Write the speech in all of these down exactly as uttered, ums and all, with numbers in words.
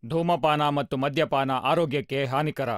ಧೂಮಪಾನ ಮತ್ತು ಮದ್ಯಪಾನ ಆರೋಗ್ಯಕ್ಕೆ ಹಾನಿಕರ.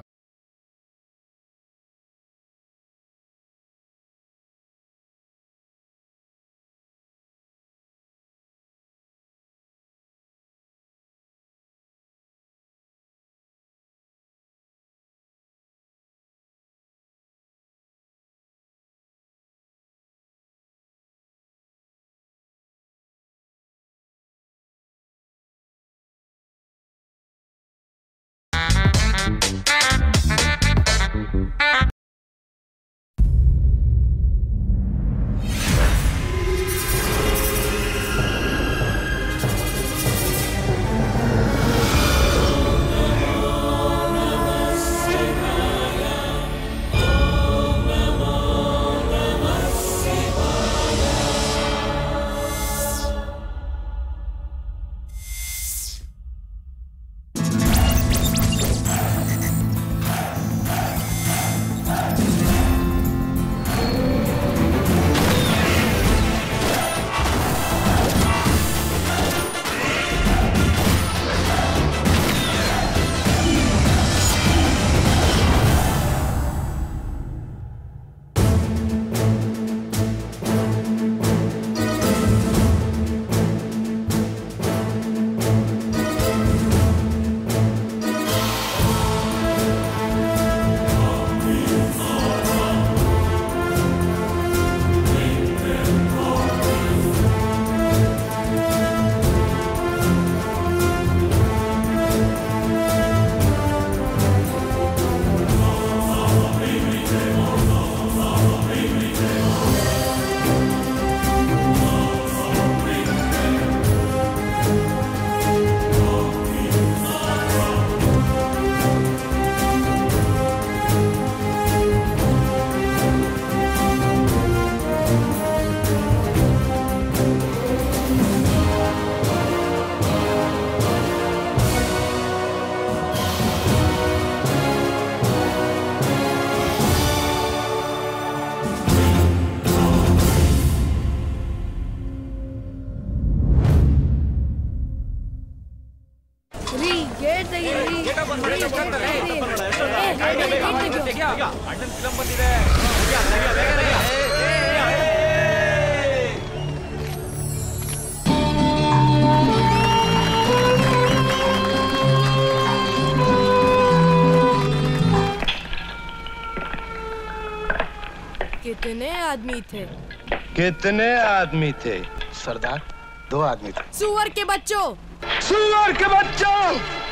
कितने आदमी थे? कितने आदमी थे? सरदार, दो आदमी थे। सुअर के बच्चों! सुअर के बच्चों!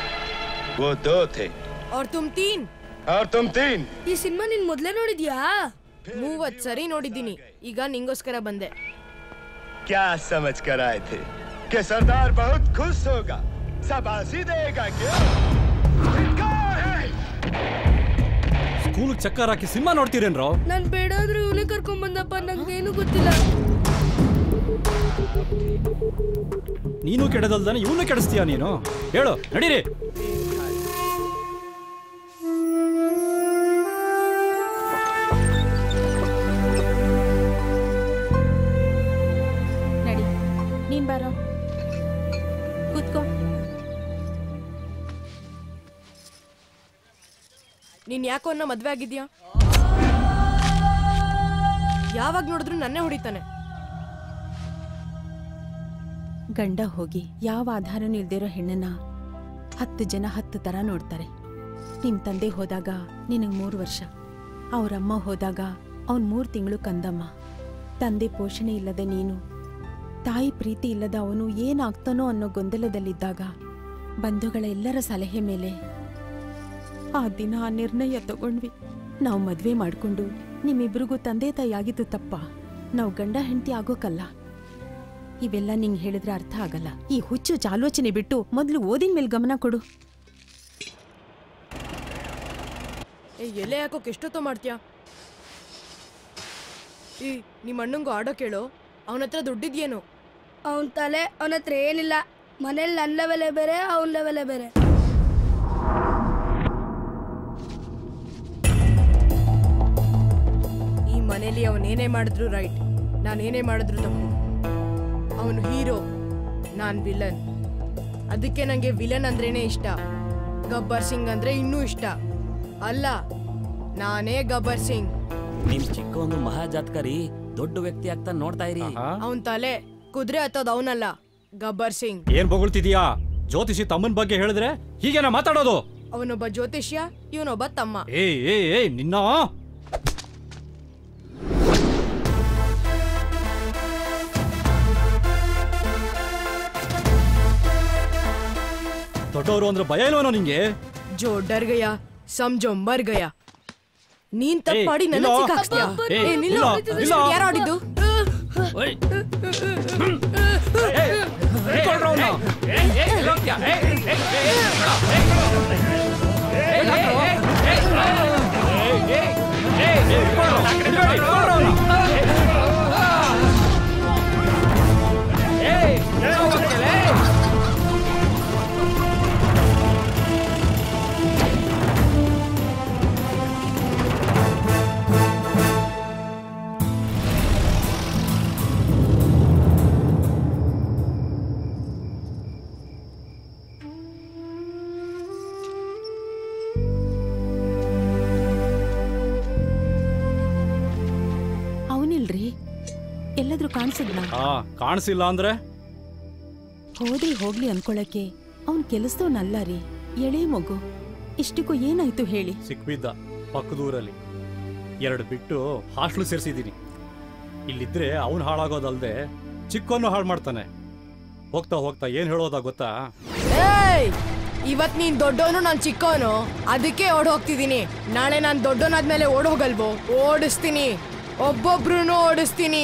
वो दो थे। और तुम तीन? और तुम तीन? ಈ ಸಿನಿಮಾ ನೀನ್ ಮೊದಲೇ ನೋಡಿದ್ಯಾ? ಮೂವತ್ತು ಸರಿ ನೋಡಿದ್ದೀನಿ. ಈಗ ನಿಂಗೋಸ್ಕರ ಬಂದೆ. क्या समझ कर आए थे कि सरदार बहुत खुश होगा, शाबाशी देगा क्या? ಸ್ಕೂಲ್ ಚಕ್ಕರ್ ಹಾಕಿ ಸಿನಿಮಾ ನೋಡ್ತೀರೇನ್ರೋ? ನಾನು ಬೇಡಾದ್ರೂ ಇವನೇ ಕರ್ಕೊಂಡ್ ಬಂದಪ್ಪ, ನಂಗೇನು ಗೊತ್ತಿಲ್ಲ. ನೀನು ಕೆಡದಲ್ದಾನೆ ಇವನು ಕೆಡಿಸ್ತೀಯ ನೀನು? ಹೇಳು, ನಡೀರಿ. ನಡಿ, ನೀನ್ ಬಾರೋ, ಕೂತ್ಕೋ. ನೀನ್ ಯಾಕೋ ಅನ್ನ ಮದ್ವೆ ಆಗಿದ್ಯಾ? ಯಾವಾಗ ನೋಡಿದ್ರು ನನ್ನೇ ಹೊಡಿತಾನೆ. ಗಂಡ ಹೋಗಿ ಯಾವ ಆಧಾರನೂ ಇಲ್ದಿರೋ ಹೆಣ್ಣನ್ನ ಹತ್ತು ಜನ ಹತ್ತು ತರ ನೋಡ್ತಾರೆ. ನಿಮ್ ತಂದೆ ಹೋದಾಗ ನಿನಗ್ ಮೂರು ವರ್ಷ, ಅವ್ರಮ್ಮ ಹೋದಾಗ ಅವನ್ ಮೂರು ತಿಂಗಳು ಕಂದಮ್ಮ. ತಂದೆ ಪೋಷಣೆ ಇಲ್ಲದ ನೀನು, ತಾಯಿ ಪ್ರೀತಿ ಇಲ್ಲದ ಅವನು ಏನಾಗ್ತಾನೋ ಅನ್ನೋ ಗೊಂದಲದಲ್ಲಿದ್ದಾಗ ಬಂಧುಗಳ ಎಲ್ಲರ ಸಲಹೆ ಮೇಲೆ ಆ ದಿನ ಆ ನಿರ್ಣಯ ತಗೊಂಡ್ವಿ. ನಾವು ಮದ್ವೆ ಮಾಡ್ಕೊಂಡು ನಿಮ್ಮಿಬ್ರಿಗೂ ತಂದೆ ತಾಯಿ ಆಗಿದ್ದು ತಪ್ಪ, ನಾವು ಗಂಡ ಹೆಂಡತಿ ಆಗೋಕಲ್ಲ. ಇವೆಲ್ಲ ನಿಂಗೆ ಹೇಳಿದ್ರೆ ಅರ್ಥ ಆಗಲ್ಲ. ಈ ಹುಚ್ಚು ಆಲೋಚನೆ ಬಿಟ್ಟು ಮೊದಲು ಓದಿನ ಮೇಲೆ ಗಮನ ಕೊಡು. ಎಲೆ ಯಾಕೋಕೆ ಎಷ್ಟೊತ್ತೋ ಮಾಡ್ತೀಯಾ? ಈ ನಿಮ್ಮ ಅಣ್ಣಂಗೂ ಆಡೋ ಕೇಳು, ಅವನ ಹತ್ರ ದುಡ್ಡಿದ್ಯೇನು? ಅವನ ತಲೆ ಅವನ ಹತ್ರ ಏನಿಲ್ಲ. ಮನೇಲಿ ನನ್ನ ಲೆವೆಲೇ ಬೇರೆ, ಅವನ ಲೆವೆಲೇ ಬೇರೆ. ಈ ಮನೇಲಿ ಅವನೇನೇ ಮಾಡಿದ್ರು ರೈಟ್, ನಾನೇನೇ ಮಾಡಿದ್ರು ತಪ್ಪು. ಅವನು ಹೀರೋ, ನಾನ್ ವಿಲನ್. ಅದಕ್ಕೆ ನಂಗೆ ವಿಲನ್ ಅಂದ್ರೇನೆ ಇಷ್ಟ. ಗಬ್ಬರ್ ಸಿಂಗ್ ಅಂದ್ರೆ ಇನ್ನೂ ಇಷ್ಟ. ಅಲ್ಲ, ನಾನೇ ಗಬ್ಬರ್ ಸಿಂಗ್. ನಿಮ್ ಚಿಕ್ಕ ಒಂದು ಮಹಾಜಾತ್ಕರಿ ದೊಡ್ಡ ವ್ಯಕ್ತಿ ಆಗ್ತಾ ನೋಡ್ತಾ ಇರಿ. ಅವನ್ ತಲೆ ಕುದುರೆ ಹತ್ತೋದ್ ಅವನಲ್ಲ, ಗಬ್ಬರ್ ಸಿಂಗ್. ಏನ್ ಬೊಗಳ್ತಿದೀಯಾ? ಜ್ಯೋತಿಷಿ ತಮ್ಮನ್ ಬಗ್ಗೆ ಹೇಳಿದ್ರೆ ಹೀಗೇನ ಮಾತಾಡೋದು? ಅವನೊಬ್ಬ ಜ್ಯೋತಿಷ್ಯ, ಇವನೊಬ್ಬ ತಮ್ಮ. ಏ ಏ ಏ ನಿನ್ನ ದೊಡ್ಡವರು ಅಂದ್ರೆ ಭಯ ಇಲ್ವನೋ ನಿಂಗೆ? ಜೋ ಡರ್ ಗಯಾ ಸಮझो ಮರ್ ಗಯಾ. ನೀನ್ ತಪ್ಪು ಮಾಡಿ ನನ್ನ ಸಿಕ್ಕಾಕ್ಸ್ತೀಯ. ಏ ನಿಲ್ಲು, ಯಾರು ಆಡಿದ್ದು? ಎಲ್ಲಾದ್ರೂ ಕಾಣಿಸಿದ್ನ? ಕಾಣಿಸಿಲ್ಲ ಅಂದ್ರೆ ಹೋದ್ರೆ ಹೋಗ್ಲಿ ಅನ್ಕೊಳಕ್ಕೆ ಅವನ್ ಕೆಲಸದವನಲ್ಲ ರೀ, ಎಳೆ ಮಗು. ಇಷ್ಟಕ್ಕೂ ಏನಾಯ್ತು ಹೇಳಿ? ಸಿಕ್ಬಿದ್ದ ಪಕ್ಕದೂರಲ್ಲಿ. ಎರಡು ಬಿಟ್ಟು ಹಾಸ್ಟೆಲ್ ಸೇರಿಸಿದೀನಿ. ಇಲ್ಲಿದ್ರೆ ಅವನು ಹಾಳಾಗೋದಲ್ದೆ ಚಿಕ್ಕವನ್ನು ಹಾಳು ಮಾಡ್ತಾನೆ. ಹೋಗ್ತಾ ಹೋಗ್ತಾ ಏನ್ ಹೇಳೋದ ಗೊತ್ತಾ? ಇವತ್ ನೀನ್ ದೊಡ್ಡವನು, ನಾನ್ ಚಿಕ್ಕವನು, ಅದಕ್ಕೆ ಓಡ್ ಹೋಗ್ತಿದೀನಿ. ನಾಳೆ ನಾನ್ ದೊಡ್ಡವನಾದ್ಮೇಲೆ ಓಡ್ ಹೋಗಲ್ವೋ? ಓಡಿಸ್ತೀನಿ, ಒಬ್ಬೊಬ್ರು ಓಡಿಸ್ತೀನಿ.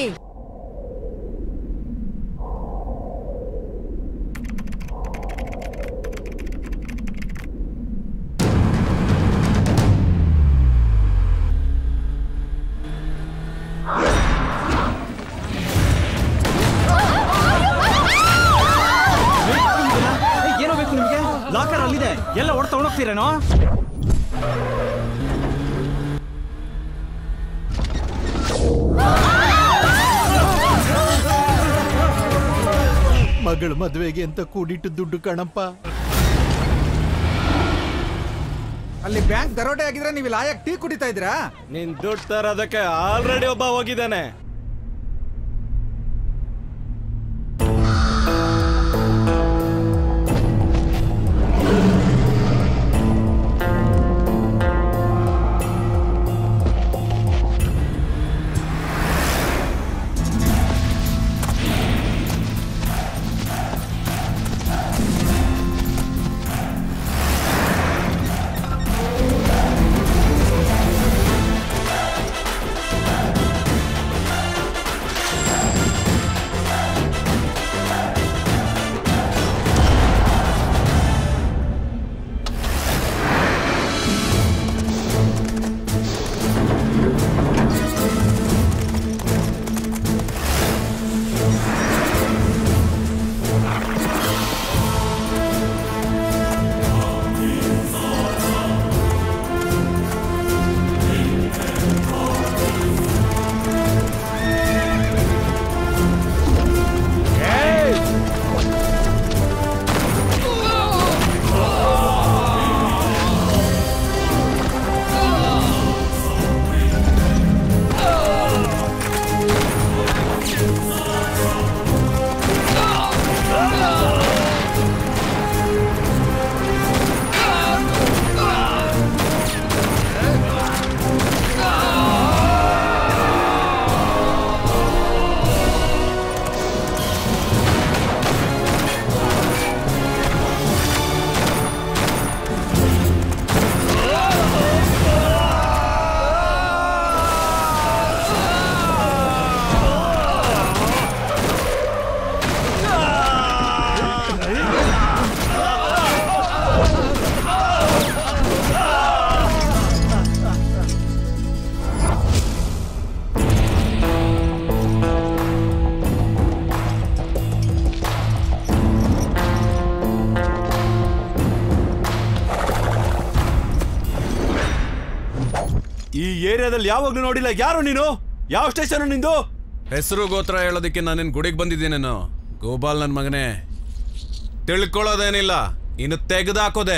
ಏನೋ ಬೇಕು ನಿಮ್ಗೆ? ಲಾಕರ್ ಅಲ್ಲಿದೆ, ಎಲ್ಲ ಹೊಡ್ ತಗೊಂಡೋಗ್ತೀರೇನೋ? ಮಗಳ ಮದ್ವೆಗೆ ಅಂತ ಕೂಡಿಟ್ಟು ದುಡ್ಡು ಕಣಪ್ಪ. ಅಲ್ಲಿ ಬ್ಯಾಂಕ್ ದರೋಡೆ ಆಗಿದ್ರೆ ನೀವು ಲಾಯಕ್ ಟೀ ಕುಡಿತಾ ಇದ್ರಾ? ನಿನ್ ದುಡ್ಡು ತರೋದಕ್ಕೆ ಆಲ್ರೆಡಿ ಒಬ್ಬ ಹೋಗಿದ್ದಾನೆ. ಈ ಏರಿಯಾದಲ್ಲಿ ಯಾವಾಗ್ಲೂ ನೋಡಿಲ್ಲ. ಯಾರು ನೀನು? ಯಾವ ಸ್ಟೇಷನ್ ನಿಂದು? ಹೆಸರು ಗೋತ್ರ ಹೇಳೋದಕ್ಕೆ ನಾನೇನ್ ಗುಡಿಗೆ ಬಂದಿದ್ದೀನೇನು? ಗೋಪಾಲ್ ನನ್ ಮಗನೇ. ತಿಳ್ಕೊಳ್ಳೋದೇನಿಲ್ಲ, ಇನ್ನು ತೆಗೆದಾಕೋದೆ.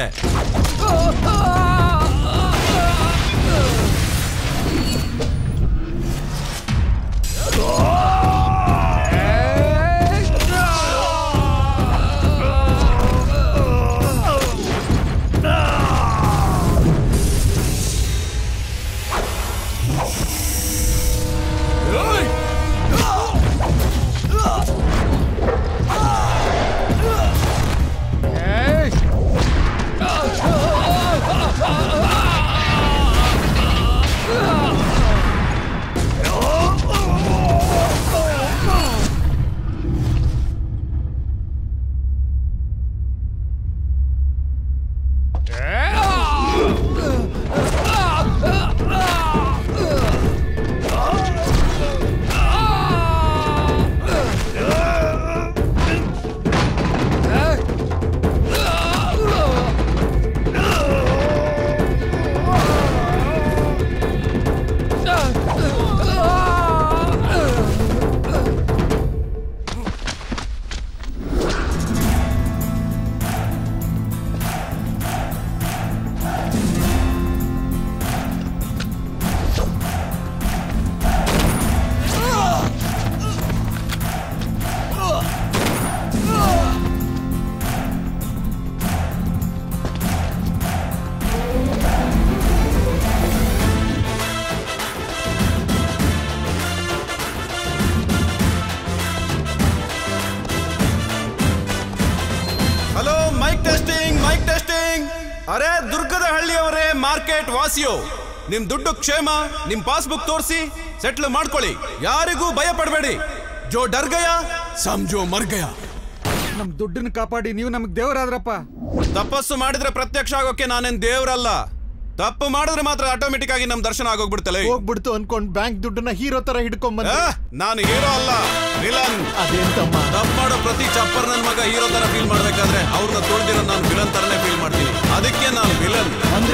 ಅರೆ ದುರ್ಗದ ಹಳ್ಳಿಯವರೇ, ಮಾರ್ಕೆಟ್ ವಾಸಿಯೋ, ನಿಮ್ ದುಡ್ಡು ಕ್ಷೇಮ, ನಿಮ್ ಪಾಸ್ಬುಕ್ ತೋರಿಸಿ ಸೆಟ್ಲ್ ಮಾಡ್ಕೊಳ್ಳಿ. ಯಾರಿಗೂ ಭಯ ಪಡಬೇಡಿ. ಜೋ ಡರ್ ಗಯಾ ಸಮಜೋ ಮರ್ ಗಯಾ. ನಮ್ ದುಡ್ಡನ್ನ ಕಾಪಾಡಿ ನೀವು ನಮಗ್ ದೇವರಾದ್ರಪ್ಪ. ತಪಸ್ಸು ಮಾಡಿದ್ರೆ ಪ್ರತ್ಯಕ್ಷ ಆಗೋಕೆ ನಾನೇನ್ ದೇವ್ರಲ್ಲ. ತಪ್ಪು ಮಾಡಿದ್ರೆ ಮಾತ್ರ ಆಟೋಮೆಟಿಕ್ ಆಗಿ ನಮ್ ದರ್ಶನ ಆಗೋಗ್ಬಿಡ್ತಲ್ಲ. ಹೋಗ್ಬಿಡ್ತು ಅನ್ಕೊಂಡ್ ಬ್ಯಾಂಕ್ ದುಡ್ಡನ್ನ ಹೀರೋ ತರ ಹಿಡ್ಕೊಂಡ್ ಬಂದ. ನಾನು ಹೀರೋ ಅಲ್ಲ, ವಿಲನ್. ಅದೇಂತಮ್ಮ ತಪ್ಪು ಮಾಡೋ ಪ್ರತಿ ಚಪ್ಪರ್ ನನ್ ಮಗ ಹೀರೋ ತರ ಫೀಲ್ ಮಾಡ್ಬೇಕಾದ್ರೆ ಅವ್ರನ್ನ ತೊಳ್ದಿರೋ ನಾನು ವಿಲನ್ ತರನೇ ಫೀಲ್ ಮಾಡ್ತೀನಿ. ಅದಕ್ಕೆ ನಾನು ವಿಲನ್.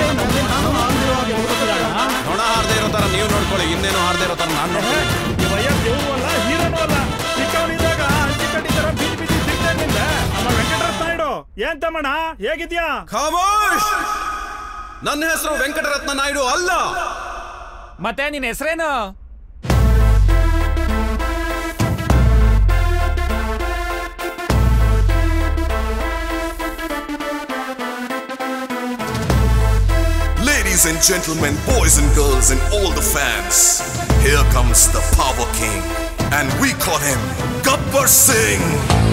ನೊಣ ಹಾರ್ದೇ ಇರೋ ತರ ನೀವು ನೋಡ್ಕೊಳ್ಳಿ, ಇನ್ನೇನು ಹಾರ್ದೇ ಇರೋ ತರ ನಾನು ನೋಡ್ತೀನಿ. ಏನ್ ತಮ್ಮಣ್ಣ ಹೇಗಿದ್ಯಾ? ಖಾಮೋಶ್! ನನ್ನ ಹೆಸರು ವೆಂಕಟರತ್ನ ನಾಯ್ಡು ಅಲ್ಲ. ಮತ್ತೆ ನಿನ್ನ ಹೆಸರೇನು? Ladies and gentlemen, boys and girls and all the fans, here comes the Power King, and we call him Gabbar Singh.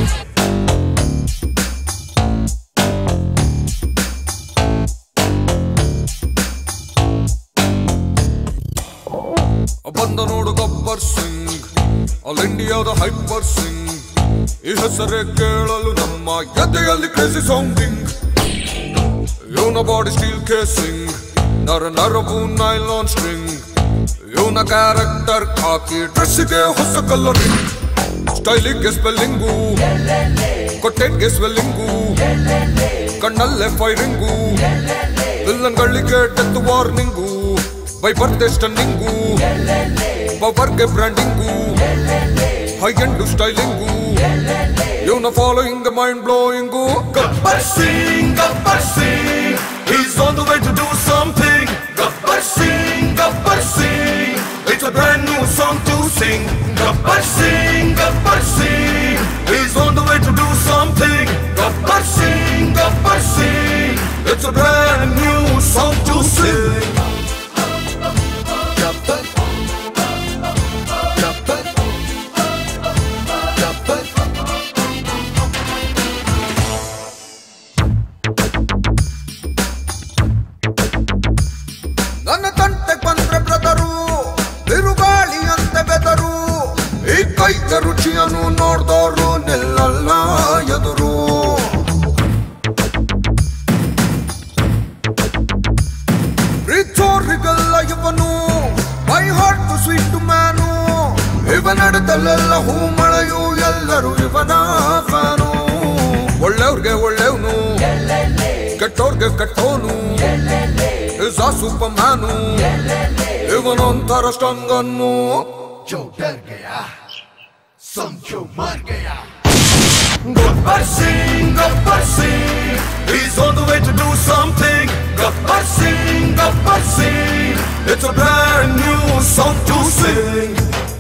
ಬಂದ ನೋಡು ಗಬ್ಬರ್ ಸಿಂಗ್, ಆಲ್ ಇಂಡಿಯಾದ ಹೈಪರ್ ಸಿಂಗ್. ಈ ಹೆಸರೇ ಕೇಳಲು ನಮ್ಮ ಎದೆಯಲ್ಲಿ ಕ್ರೇಜಿ ಸೌಂಡಿಂಗ್. ಇವನ ಬಾಡಿ ಸ್ಟೀಲ್ ಕೇಸಿಂಗ್, ನರ ನರವು ನೈಲಾನ್ ಸ್ಟ್ರಿಂಗ್. ಇವನ ಕ್ಯಾರೆಕ್ಟರ್ ಹಾಕಿ ಡ್ರೆಸ್ಸಿಗೆ ಹೊಸ ಕಲರಿಂಗ್. ಸ್ಟೈಲಿಗೆ ಸ್ಪೆಲ್ಲಿಂಗು, ಕೊಟ್ಟೆಗೆ ಸ್ವೆಲ್ಲಿಂಗು, ಕಣ್ಣಲ್ಲೇ ಫೈರಿಂಗು. ವಿಲ್ಲನ್ಗಳಿಗೆ death warning, by birth stunning, ಪವರ್ಗೆ ಬ್ರ್ಯಾಂಡಿಂಗು, ಹೈ ಎಂಡ್ ಸ್ಟೈಲಿಂಗು. ಇವನ following mind blowing. Gabbar Singh, Gabbar Singh, he's on the way to do something. Gabbar Singh, Gabbar Singh, it's a brand new song to sing. Gabbar Singh, Gabbar Singh, he's on the way to do something. Gabbar Singh, Gabbar Singh, it's a brand new song to sing. Gabbar, Gabbar, Gabbar. ನನ್ನ ತಂಟೆ ಬಂದ್ರೆ brother, ಬಿರುಗಾಳಿ ಅಂತ ಬೆದರು. ಈ ಕೈಗ ರುಚಿಯನ್ನು ನೋಡ್ದವರು ನಿಲ್ಲಲ್ಲ ಎದುರು. ರಿಚೋರಿಗಲ್ಲ ಇವನು, my heart to sweet man. ಇವನಡದಲ್ಲೆಲ್ಲ ಹೂ ಮಳೆಯು, ಎಲ್ಲರೂ ಇವನ ಫ್ಯಾನು. ಒಳ್ಳೆಯವ್ರಿಗೆ ಒಳ್ಳೆಯವನು, ಕೆಟ್ಟವ್ರಿಗೆ ಕೆಟ್ಟವನು. ಇಸ್ ಆ ಸೂಪರ್ ಮ್ಯಾನು, ಇವನೊಂಥರ ಸ್ಟಂಗನ್ನು. जो डर गया समझो मर गया. Gabbar Singh, Gabbar Singh, he's on the way to do something. Gabbar Singh, Gabbar Singh, it's a brand new song to sing.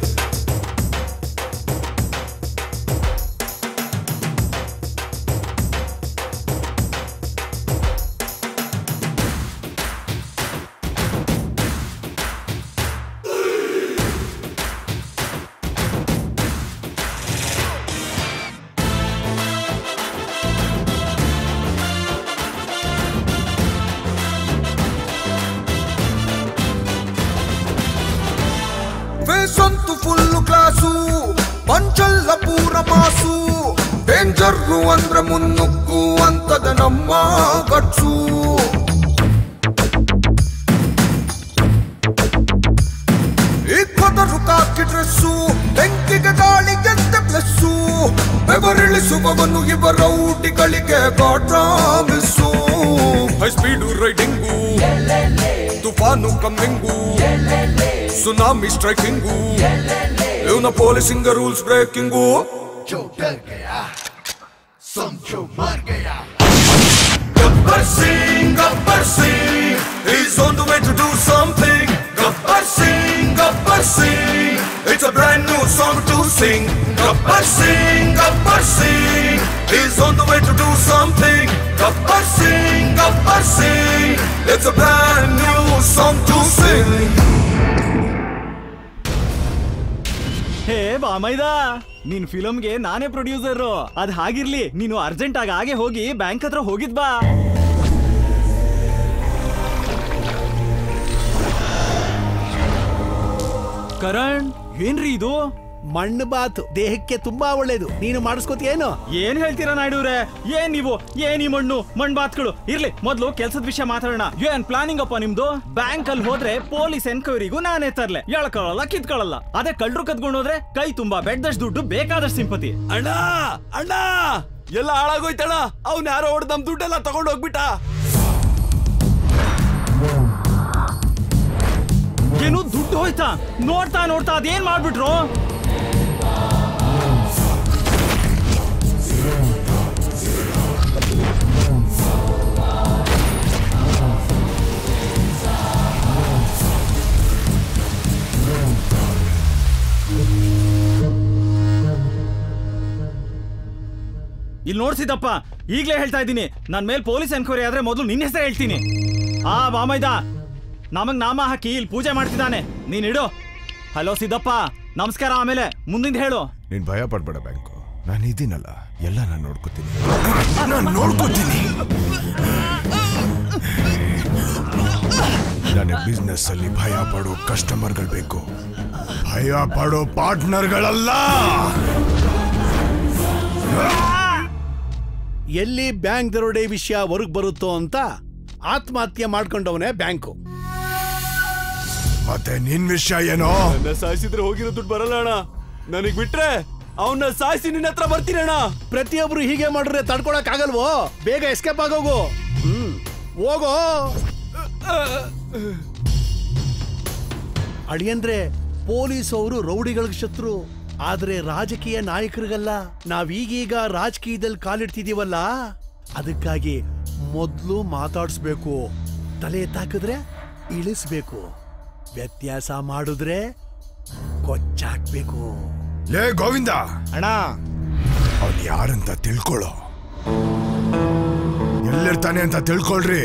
Santu full class ಪಂಚಲ್ಲ ಪೂರ ಮಾಸು ಡೇಂಜರ್ರು ಅಂದ್ರೆ ಮುನ್ನುಗ್ಗು ಅಂತದ ನಮ್ಮ ಗಟ್ಸು ಈ ಕೊದರು ಕಾಕಿ ಡ್ರೆಸ್ಸು ಬೆಂಕಿಗೆ ಗಾಳಿಗೆಂತ ಪ್ಲಸ್ಸು ಬೆವರಿಳಿಸುವವನು ಇವರ ಊಟಿಗಳಿಗೆ ಗಾಡ್ರಾಮಿಸು ಹೈ ಸ್ಪೀಡು ರೈಡಿಂಗು ತುಫಾನು ಕಮ್ಮಿಂಗು ಸುನಾಮಿ ಸ್ಟ್ರೈಕಿಂಗು ಇವನ ಪೊಲೀಸಿಂಗ ರೂಲ್ಸ್ ಬ್ರೇಕಿಂಗು जो डर गया समझो मर गया Gabbar Singh, Gabbar Singh, he's on the way to do something. Gabbar Singh, Gabbar Singh, it's a brand new song to sing. Gabbar Singh, Gabbar Singh, he's on the way to do something. Gabbar Singh, Gabbar Singh, it's a brand new song to sing. ಹೇ ಬಾಮೈದ ನಿನ್ ಫಿಲಮ್ಗೆ ನಾನೇ producer. ಅದ್ ಹಾಗಿರ್ಲಿ, ನೀನು urgent ಆಗಿ ಹಾಗೆ ಹೋಗಿ bank ಹತ್ರ ಹೋಗಿದ್ ಬಾ. ಕರಣ್, ಏನ್ರಿ ಇದು? ಮಣ್ಣು ಬಾತು ದೇಹಕ್ಕೆ ತುಂಬಾ ಒಳ್ಳೇದು. ನೀನು ಮಾಡಿಸ್ಕೋತಿಯೇನು? ಏನ್ ಹೇಳ್ತೀರಾ ನಾಯ್ಡುವ್ರೆ? ಏನ್ ನೀವು ಏನ್ ಈ ಮಣ್ಣು ಮಣ್ ಬಾತ್ಗಳು? ಇರ್ಲಿ, ಮೊದ್ಲು ಕೆಲ್ಸದ ವಿಷಯ ಮಾತಾಡೋಣ. ಏನ್ ಪ್ಲಾನಿಂಗ್ ಅಪ್ಪ ನಿಮ್ದು? ಬ್ಯಾಂಕ್ ಅಲ್ಲಿ ಹೋದ್ರೆ ಪೊಲೀಸ್ ಎನ್ಕ್ವೈರಿಗೂ ನಾನೇ ತರ್ಲೆ, ಎಳ್ಕೊಳ್ಳಲ್ಲ ಕಿತ್ಕೊಳ್ಳಲ್ಲ. ಅದೇ ಕಳ್ರು ಕದ್ಕೊಂಡು ಹೋದ್ರೆ ಕೈ ತುಂಬಾ ಬೆಡ್ದಷ್ಟು ದುಡ್ಡು, ಬೇಕಾದಷ್ಟು ಸಿಂಪತಿ. ಅಣ್ಣ ಅಣ್ಣ ಎಲ್ಲ ಹಾಳಾಗೋಯ್ತಣ್ಣ. ಅವ್ನ ಯಾರೋ ಹೊಡೆದ್ ನಮ್ ದುಡ್ಡೆಲ್ಲ ತಗೊಂಡು ಹೋಗ್ಬಿಟ್ಟ. ಏನು ದುಡ್ಡು ಹೋಯ್ತಾ? ನೋಡ್ತಾ ನೋಡ್ತಾ ಅದೇನ್ ಮಾಡ್ಬಿಟ್ರು? ಇಲ್ಲಿ ನೋಡ್ಸಿದಪ್ಪ, ಈಗ್ಲೇ ಹೇಳ್ತಾ ಇದ್ದೀನಿ, ನನ್ ಮೇಲೆ ಪೊಲೀಸ್ ಎನ್ಕ್ವೈರಿ ಆದ್ರೆ ಮೊದಲು ನಿನ್ನ ಹೆಸರು ಹೇಳ್ತೀನಿ. ಆ ಬಾಮೈದ ನಮಗ್ ನಾಮ ಹಾಕಿ ಇಲ್ಲಿ ಪೂಜೆ ಮಾಡ್ತಿದ್ದಾನೆ, ನೀನ್ ಇಡು. ಹಲೋ ಸಿದ್ದಪ್ಪ, ನಮಸ್ಕಾರ. ಆಮೇಲೆ ಮುಂದಿನ ಹೇಳು. ನೀನ್ ಭಯ ಪಡ್ಬೇಡ ಬ್ಯಾಂಕು, ನಾನು ಇದೀನಲ್ಲ, ಎಲ್ಲ ನಾನು ನೋಡ್ಕೋತೀನಿ ನಾನು ನೋಡ್ಕೋತೀನಿ ನನಗೆ ಬಿಸ್ನೆಸ್ ಅಲ್ಲಿ ಭಯ ಪಡೋ ಕಸ್ಟಮರ್ಗಳು ಬೇಕು, ಭಯ ಪಡೋ ಪಾರ್ಟ್ನರ್ಗಳಲ್ಲ. ಎಲ್ಲಿ ಬ್ಯಾಂಕ್ ದರೋಡೆ ವಿಷಯ ಹೊರಗ್ ಬರುತ್ತೋ ಅಂತ ಆತ್ಮಹತ್ಯೆ ಮಾಡ್ಕೊಂಡವನೇ ಬ್ಯಾಂಕು. ಮತ್ತೆ ನಿನ್ ವಿಷಯ ಏನೋ? ನನ್ನ ಸಾಯಿಸಿದ್ರೆ ಹೋಗಿರೋ ದುಡ್ಡು ಬರಲ್ಲ ಅಣ್ಣ. ನನಗ್ ಬಿಟ್ರೆ ಅವನ್ನ ಸಾಯಿಸಿ ನಿನ್ನ ಹತ್ರ ಬರ್ತೀನಿ ಅಣ್ಣ. ಪ್ರತಿಯೊಬ್ರು ಹೀಗೆ ಮಾಡಿದ್ರೆ ತಡ್ಕೊಳಕ್ ಆಗಲ್ವೋ? ಬೇಗ ಎಸ್ಕೇಪ್ ಆಗೋಗು. ಹ್ಮ್ ಹೋಗೋ ಅಳಿಯಂದ್ರೆ ಪೊಲೀಸ್ ಅವರು ರೌಡಿಗಳಿಗೆ ಶತ್ರು, ಆದ್ರೆ ರಾಜಕೀಯ ನಾಯಕರಿಗಲ್ಲ. ನಾವೀಗೀಗ ರಾಜಕೀಯದಲ್ಲಿ ಕಾಲಿಡ್ತಿದೀವಲ್ಲ, ಅದಕ್ಕಾಗಿ ಮೊದ್ಲು ಮಾತಾಡ್ಸ್ಬೇಕು, ತಲೆ ತಾಕಿದ್ರೆ ಇಳಿಸ್ಬೇಕು, ವ್ಯತ್ಯಾಸ ಮಾಡಿದ್ರೆ ಕೊಚ್ಚಾಕ್ಬೇಕು. ಲೇ ಗೋವಿಂದ ಅಣ್ಣ, ಅವ್ನು ಯಾರಂತ ತಿಳ್ಕೊಳ್ಳೋ, ಎಲ್ಲಿರ್ತಾನೆ ಅಂತ ತಿಳ್ಕೊಳ್ರಿ.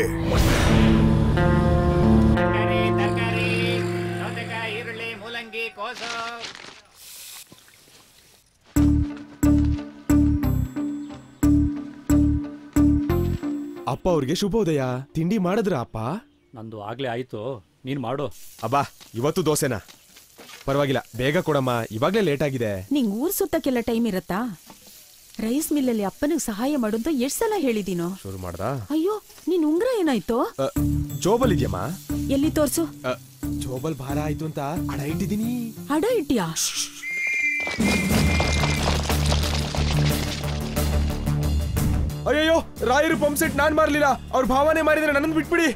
ಅಪ್ಪ ಅವ್ರಿಗೆ ಶುಭೋದಯ. ತಿಂಡಿ ಮಾಡಿದ್ರ ಅಪ್ಪ? ನಂದು ಆಗ್ಲೇ ಆಯ್ತು, ನೀನ್ ಮಾಡು. ಅಬ್ಬಾ, ಇವತ್ತು ದೋಸೆನಾ? ಪರವಾಗಿಲ್ಲ, ಬೇಗ ಕೊಡಮ್ಮ, ಇವಾಗ್ಲೇ ಲೇಟ್ ಆಗಿದೆ. ನಿಂಗ್ ಊರ್ ಸುತ್ತಕ್ಕೆಲ್ಲ ಟೈಮ್ ಇರತ್ತಾ? ರೈಸ್ ಮಿಲ್ಲಲ್ಲಿ ಅಪ್ಪನಿಗೆ ಸಹಾಯ ಮಾಡೋದು ಎಷ್ಟ್ ಸಲ ಹೇಳಿದೀನೋ? ಶುರು ಮಾಡ್ದ? ಅಯ್ಯೋ, ನಿನ್ ಉಂಗ್ರ ಏನಾಯ್ತು? ಜೋಬಲ್ ಇದೆಯಮ್ಮ? ಎಲ್ಲಿ ತೋರ್ಸು. ಜೋಬಲ್ ಭಾರ ಆಯ್ತು ಅಂತ ಅಡ ಇಟ್ಟಿದೀನಿ. ಅಡ ಇಟ್ಟಿಯಾ? ಅಯ್ಯೋ, ರಾಯರು ಪಂಪ್ ಸೆಟ್ ನಾನ್ ಮಾರ್ಲಿಲ್ಲ, ಅವ್ರ ಭಾವನೆ ಮಾರಿದ್ರೆ ನನ್ನನ್ನು ಬಿಟ್ಬಿಡಿ.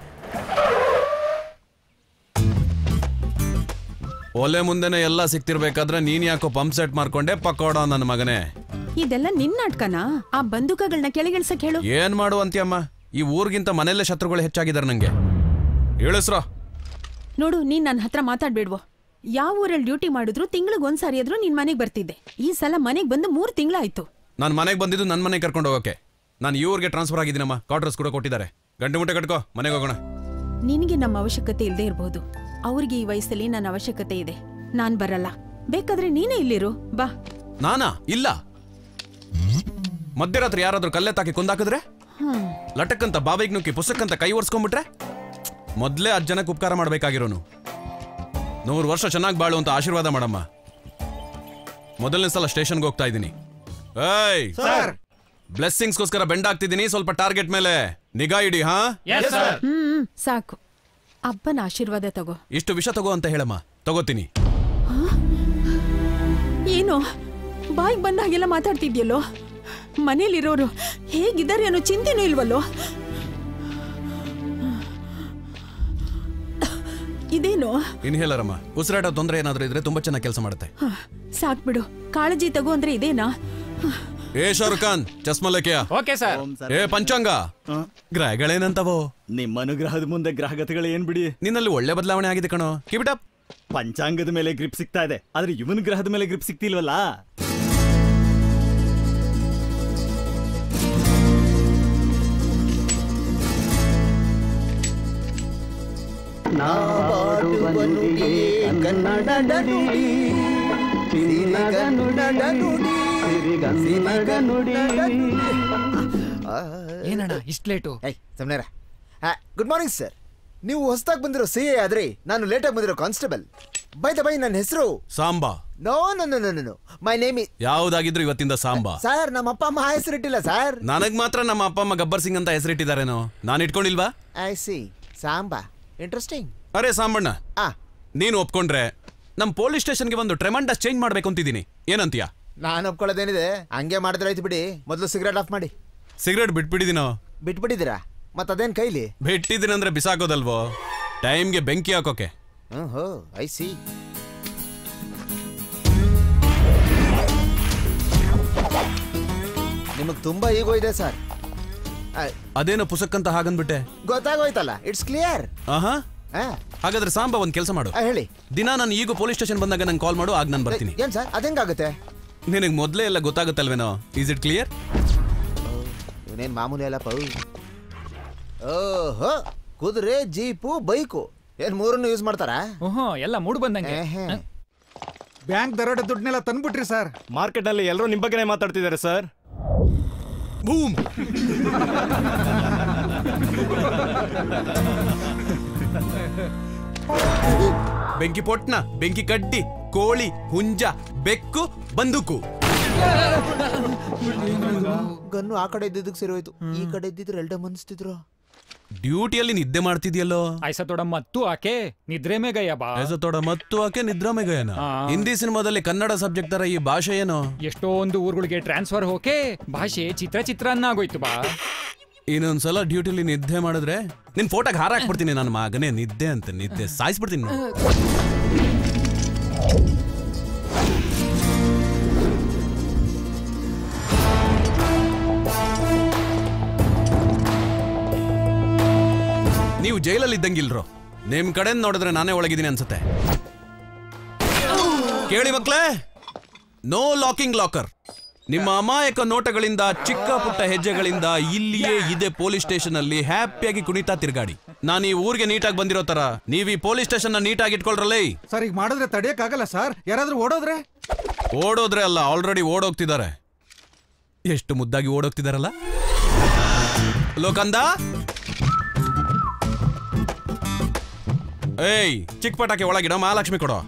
ಒಲೆ ಮುಂದೆನೆ ಎಲ್ಲ ಸಿಕ್ತಿರ್ಬೇಕಾದ್ರೆ ನೀನ್ ಯಾಕೋ ಪಂಪ್ ಸೆಟ್ ಮಾಡ್ಕೊಂಡೆ ಪಕ್ಕೋಡ ನನ್ನ ಮಗನೇ? ಇದೆಲ್ಲ ನಿನ್ ನಾಟಕನಾ? ಆ ಬಂದೂಕಗಳನ್ನ ಕೆಳಗಿಳಿಸಕ್ ಹೇಳು. ಏನ್ ಮಾಡು ಅಂತ್ಯಮ್ಮ, ಈ ಊರಿಗಿಂತ ಮನೆಯಲ್ಲೇ ಶತ್ರುಗಳು ಹೆಚ್ಚಾಗಿದ್ದಾರೆ ನಂಗೆ. ಹೇಳಿಸ್ರ ನೋಡು, ನೀನ್ ನನ್ನ ಹತ್ರ ಮಾತಾಡ್ಬೇಡ್ವೋ. ಯಾವ ಊರಲ್ಲಿ ಡ್ಯೂಟಿ ಮಾಡಿದ್ರು ತಿಂಗಳಿಗೆ ಒಂದ್ಸಾರಿ ಆದ್ರೂ ನಿನ್ ಮನೆಗ್ ಬರ್ತಿದ್ದೆ. ಈ ಸಲ ಮನೆಗ್ ಬಂದು ಮೂರ್ ತಿಂಗಳಾಯ್ತು. ನಾನು ಮನೆಗೆ ಬಂದಿದ್ದು ನನ್ನ ಮನೆಗೆ ಕರ್ಕೊಂಡು ಹೋಗೋಕೆ. ನಾನು ಈ ಊರಿಗೆ ಟ್ರಾನ್ಸ್ಫರ್ ಆಗಿದ್ದೀನಮ್ಮ. ಕ್ವಾರ್ಟರ್ಸ್ ಕೂಡ ಕೊಟ್ಟಿದ್ದಾರೆ. ಗಂಟೆ ಮುಟ್ಟೆ ಕಟ್ಕೋ, ಮನೆಗೆ ಹೋಗೋಣ. ನಿನಗೆ ನಮ್ಮ ಅವಶ್ಯಕತೆ ಇಲ್ಲದೆ ಇರಬಹುದು. ಅವ್ರಿಗೆ ಈ ವಯಸ್ಸಲ್ಲಿ ನನ್ನ ಅವಶ್ಯಕತೆ ಇದೆ. ನಾನ್ ಬರಲ್ಲ. ಬೇಕಾದ್ರೆ ನೀನೇ ಇಲ್ಲಿರು, ಬಾ. ನಾನಾ? ಇಲ್ಲ. ಮಧ್ಯರಾತ್ರಿ ಯಾರಾದ್ರೂ ಕಲ್ಲೆತ್ತಾಕಿ ಕೊಂದಾಕಿದ್ರೆ, ಲಟಕ್ಕಂತ ಬಾವಿಗೆ ನುಕ್ಕಿ ಪುಸ್ತಕಂತ ಕೈ ಒರ್ಸ್ಕೊಂಡ್ಬಿಟ್ರೆ, ಮೊದ್ಲೇ ಹತ್ತು ಜನಕ್ಕೆ ಉಪಕಾರ ಮಾಡ್ಬೇಕಾಗಿರೋನು. ನೂರು ವರ್ಷ ಚೆನ್ನಾಗಿ ಬಾಳು ಅಂತ ಆಶೀರ್ವಾದ ಮಾಡಮ್ಮ. ಮೊದಲನೇ ಸಲ ಸ್ಟೇಷನ್ಗೆ ಹೋಗ್ತಾ ಇದ್ದೀನಿ. ಏಯ್ ಬ್ಲೆಸ್ಸಿಂಗ್ಸ್ಗೋಸ್ಕರ ಬೆಂಡ್ ಆಗ್ತಿದ್ದೀನಿ. ಸ್ವಲ್ಪ ಟಾರ್ಗೆಟ್ ಮೇಲೆ ನಿಗಾ ಇಡಿ. ಹಾ, ಹ್ಮ್ ಸಾಕು. ಅಪ್ಪನ ಆಶೀರ್ವಾದ ತಗೋ. ಇಷ್ಟು ವಿಷ ತಗೋ ಅಂತ ಹೇಳಮ್ಮ. ತಗೋತೀನಿ. ಏನು ಬಾಯಿಗೆ ಬಂದಾಗೆಲ್ಲ ಮಾತಾಡ್ತಿದ್ಯಲ್ಲೋ? ಮನೇಲಿರೋರು ಹೇಗಿದ್ದಾರೆ ಅನ್ನೋ ಚಿಂತೆನೂ ಇಲ್ವಲ್ಲೋ? ಇದೇನು? ಇನ್ಹೇಲರ್ ಅಮ್ಮ. ಉಸಿರಾಟ ತೊಂದರೆ ಏನಾದ್ರೂ ಇದ್ರೆ ತುಂಬಾ ಚೆನ್ನಾಗಿ ಕೆಲಸ ಮಾಡುತ್ತೆ. ಸಾಕ್ಬಿಡು. ಕಾಳಜಿ ತಗೋ ಅಂದ್ರೆ ಇದೇನಾ? ಏ ಶಾರುಖ್ ಖಾನ್, ಚಸ್ಮಲಕ್ಕೆಯ? Okay sir. ಏ ಪಂಚಾಂಗ, ಗ್ರಹಗಳೇನಂತವೋ? ನಿಮ್ಮ ಅನುಗ್ರಹದ ಮುಂದೆ ಗ್ರಹಗತಿಗಳು ಏನ್ ಬಿಡಿ. ನಿನ್ನಲ್ಲಿ ಒಳ್ಳೆ ಬದಲಾವಣೆ ಆಗಿದೆ ಕಣೋ. ಕಿಬಿಟ. ಪಂಚಾಂಗದ ಮೇಲೆ ಗ್ರಿಪ್ ಸಿಗ್ತಾ ಇದೆ, ಆದ್ರೆ ಇವನ್ ಗ್ರಹದ ಮೇಲೆ ಗ್ರಿಪ್ ಸಿಗ್ತಿಲ್ವಲ್ಲ. ಏನಣ್ಣ ಇಷ್ಟು ಲೇಟು? ಸಮನೇರ. Good morning sir. ನೀವು ಹೊಸದಾಗಿ ಬಂದಿರೋ ಸಿ ಎ ಆದ್ರೆ ನಾನು ಲೇಟಾಗಿ ಬಂದಿರೋ ಕಾನ್ಸ್ಟೇಬಲ್. ಬೈ ದ ಬೈ, ನನ್ನ ಹೆಸರು Samba. No no no no no my name is. ಯಾವ್ದಾಗಿದ್ರು ಇವತ್ತಿಂದ ಸಾಂಬಾ. ಸರ್, ನಮ್ಮ ಅಪ್ಪ ಅಮ್ಮ ಹೆಸರಿಟ್ಟಿಲ್ಲ ಸರ್. ನನಗ್ ಮಾತ್ರ ನಮ್ಮ ಅಪ್ಪ ಅಮ್ಮ ಗಬ್ಬರ್ ಸಿಂಗ್ ಅಂತ ಹೆಸರಿಟ್ಟಿದಾರೇನೋ. ನಾನು ಇಟ್ಕೊಂಡಿಲ್ವಾ? I see. ಸಾಂಬಾ ಇಂಟ್ರೆಸ್ಟಿಂಗ್. ಅರೆ ಸಾಂಬಣ್ಣ, ನೀನು ಒಪ್ಕೊಂಡ್ರೆ ನಮ್ ಪೊಲೀಸ್ ಸ್ಟೇಷನ್ಗೆ ಒಂದು ಟ್ರೆಮಂಡಸ್ ಚೇಂಜ್ ಮಾಡ್ಬೇಕು ಅಂತಿದ್ದೀನಿ. ಏನಂತೀಯ? ನಾನು ಒಪ್ಕೊಳ್ಳೋದೇನಿದೆ, ಹಂಗೆ ಮಾಡಿದ್ರೆ ಆಯ್ತು ಬಿಡಿ. ಮೊದಲು ಸಿಗರೇಟ್ ಆಫ್ ಮಾಡಿ. ಸಿಗರೇಟ್ ಬಿಟ್ಬಿಟ್ಟಿದ್ದೀನೋ? ಬಿಟ್ಬಿಟ್ಟಿದ್ದೀರಾ? ಮತ್ತೆ ಅದೇನ್ ಕೈಲಿ? ಬಿಟ್ಟಿದ್ದೀನಂದ್ರೆ ಬಿಸಾಕೋದಲ್ವೋ, ಟೈಮ್ಗೆ ಬೆಂಕಿ ಹಾಕೋಕೆ. ಹೋ ಐ ಸಿ. ನಿಮಗ್ ತುಂಬಾ ಈಗೋ ಇದೆ ಸರ್. ಅದೇನೋ ಪುಸ್ತಕಂತ ಹಾಗಂದ್ಬಿಟ್ಟೆ. ಗೊತ್ತಾಗೋಯ್ತಲ್ಲ, ಇಟ್ಸ್ ಕ್ಲಿಯರ್. ಆಹಾ, ಹಾಗಾದ್ರೆ ಸಾಂಬಾ ಒಂದ್ ಕೆಲಸ ಮಾಡು. ಹೇಳಿ. ದಿನ ನಾನು ಈಗ ಪೊಲೀಸ್ ಸ್ಟೇಷನ್ ಬಂದಾಗ ನಂಗೆ ಕಾಲ್ ಮಾಡು, ಆಗ ನಾನು ಬರ್ತೀನಿ. ಏನ್ ಸರ್, ಅದೇಂಗಾಗುತ್ತೆ? ನಿನಗೆ ಮೊದಲೇ ಎಲ್ಲ ಗೊತ್ತಾಗುತ್ತಲ್ವೇನೋ. Is it clear? ಇವನೇನ್ ಮಾಮೂಲಿ ಅಲ್ಲ ಪೌ. ಓಹೋ, ಕುದುರೆ, ಜೀಪು, ಬೈಕು ಏನ್ ಮೂರನ್ನು ಯೂಸ್ ಮಾಡ್ತಾರಾ? ಓಹೋ, ಎಲ್ಲ ಮೂಡ್ ಬಂದಂಗೆ. ಬ್ಯಾಂಕ್ ದರೋಡೆ ದುಡ್ಡನ್ನೆಲ್ಲ ತಂದ್ಬಿಟ್ರಿ ಸರ್. ಮಾರ್ಕೆಟ್ ನಲ್ಲಿ ಎಲ್ಲರೂ ನಿಮ್ ಬಗ್ಗೆನೇ ಮಾತಾಡ್ತಿದ್ದಾರೆ ಸರ್. ಬೂಮ್. ಬೆಂಕಿ ಪೊಟ್ನ, ಬೆಂಕಿ ಕಡ್ಡಿ, ಕೋಳಿ, ಹುಂಜ, ಬೆಕ್ಕು, ಬಂದೂಕು. ಗನ್ನು ಆ ಕಡೆ ಇದ್ದಿದ್ದಕ್ಕೆ ಸರಿ ಹೋಯ್ತು. ಈ ಕಡೆ ಇದ್ದಿದ್ರೆ ಎಲ್ಡ ಮನ್ಸ್ತಿದ್ರು. ಡ್ಯೂಟಿಯಲ್ಲಿ ನಿದ್ದೆ ಮಾಡ್ತಿದ್ಯಲ್ಲೋ? ಐಸ ತೋಡ ಮತ್ತು ಆಕೆ ನಿದ್ರೆ ಮೇಗಯ್ಯ ಬಾ. ಐಸ ತೋಡ ಮತ್ತು ಆಕೆ ನಿದ್ರಾ ಮೇಗಯ್ಯನ. ಹಿಂದಿ ಸಿನಿಮಾದಲ್ಲಿ ಕನ್ನಡ ಸಬ್ಜೆಕ್ಟ್ ತರ ಈ ಭಾಷೆ ಏನೋ. ಎಷ್ಟೊಂದು ಊರುಗಳಿಗೆ ಟ್ರಾನ್ಸ್ಫರ್ ಹೋಕೆ ಭಾಷೆ ಚಿತ್ರ ಚಿತ್ರಾನ್ನ ಆಗೋಯ್ತು ಬಾ. ಇನ್ನೊಂದ್ಸಲ ಡ್ಯೂಟಿಲಿ ನಿದ್ದೆ ಮಾಡಿದ್ರೆ ನಿನ್ ಫೋಟೋಗೆ ಹಾರ ಹಾಕ್ಬಿಡ್ತೀನಿ. ನನ್ನ ಮಗನೇ ನಿದ್ದೆ ಅಂತ ನಿದ್ದೆ ಸಾಯಿಸ್ಬಿಡ್ತೀನಿ. ನೀವು ಜೈಲಲ್ಲಿ ಇದ್ದಂಗಿಲ್ರೋ. ನಿಮ್ ಕಡೆ ನೋಡಿದ್ರೆ ನಾನೇ ಒಳಗಿದ್ದೀನಿ ಅನ್ಸುತ್ತೆ. ಕೇಳಿ ಮಕ್ಳೇ, ನೋ ಲಾಕಿಂಗ್ ಲಾಕರ್. ನಿಮ್ಮ ಅಮಾಯಕ ನೋಟಗಳಿಂದ, ಚಿಕ್ಕ ಪುಟ್ಟ ಹೆಜ್ಜೆಗಳಿಂದ ಇಲ್ಲಿಯೇ ಇದೆ ಪೊಲೀಸ್ ಸ್ಟೇಷನ್ ಅಲ್ಲಿ ಹ್ಯಾಪಿಯಾಗಿ ಕುಣಿತಾ ತಿರ್ಗಾಡಿ. ನಾನು ಈ ಊರಿಗೆ ನೀಟಾಗಿ ಬಂದಿರೋ ತರ ನೀವ್ ಈ ಪೊಲೀಸ್ ಸ್ಟೇಷನ್ ನ ನೀಟಾಗಿ ಇಟ್ಕೊಳ್ರಲ್ಲೇ. ಸರ್, ಈಗ ಮಾಡಿದ್ರೆ ತಡೆಯಕ್ ಆಗಲ್ಲ ಸರ್. ಯಾರಾದ್ರೂ ಓಡೋದ್ರೆ? ಓಡೋದ್ರೆ ಅಲ್ಲ, ಆಲ್ರೆಡಿ ಓಡೋಗ್ತಿದ್ದಾರೆ. ಎಷ್ಟು ಮುದ್ದಾಗಿ ಓಡೋಗ್ತಿದಾರಲ್ಲ. ಲೋಕಂದ, ಏಯ್ ಚಿಕ್ಕ ಪಟಾಕಿ ಒಳಗಿಡ, ಮಹಾಲಕ್ಷ್ಮಿ ಕೊಡೋ.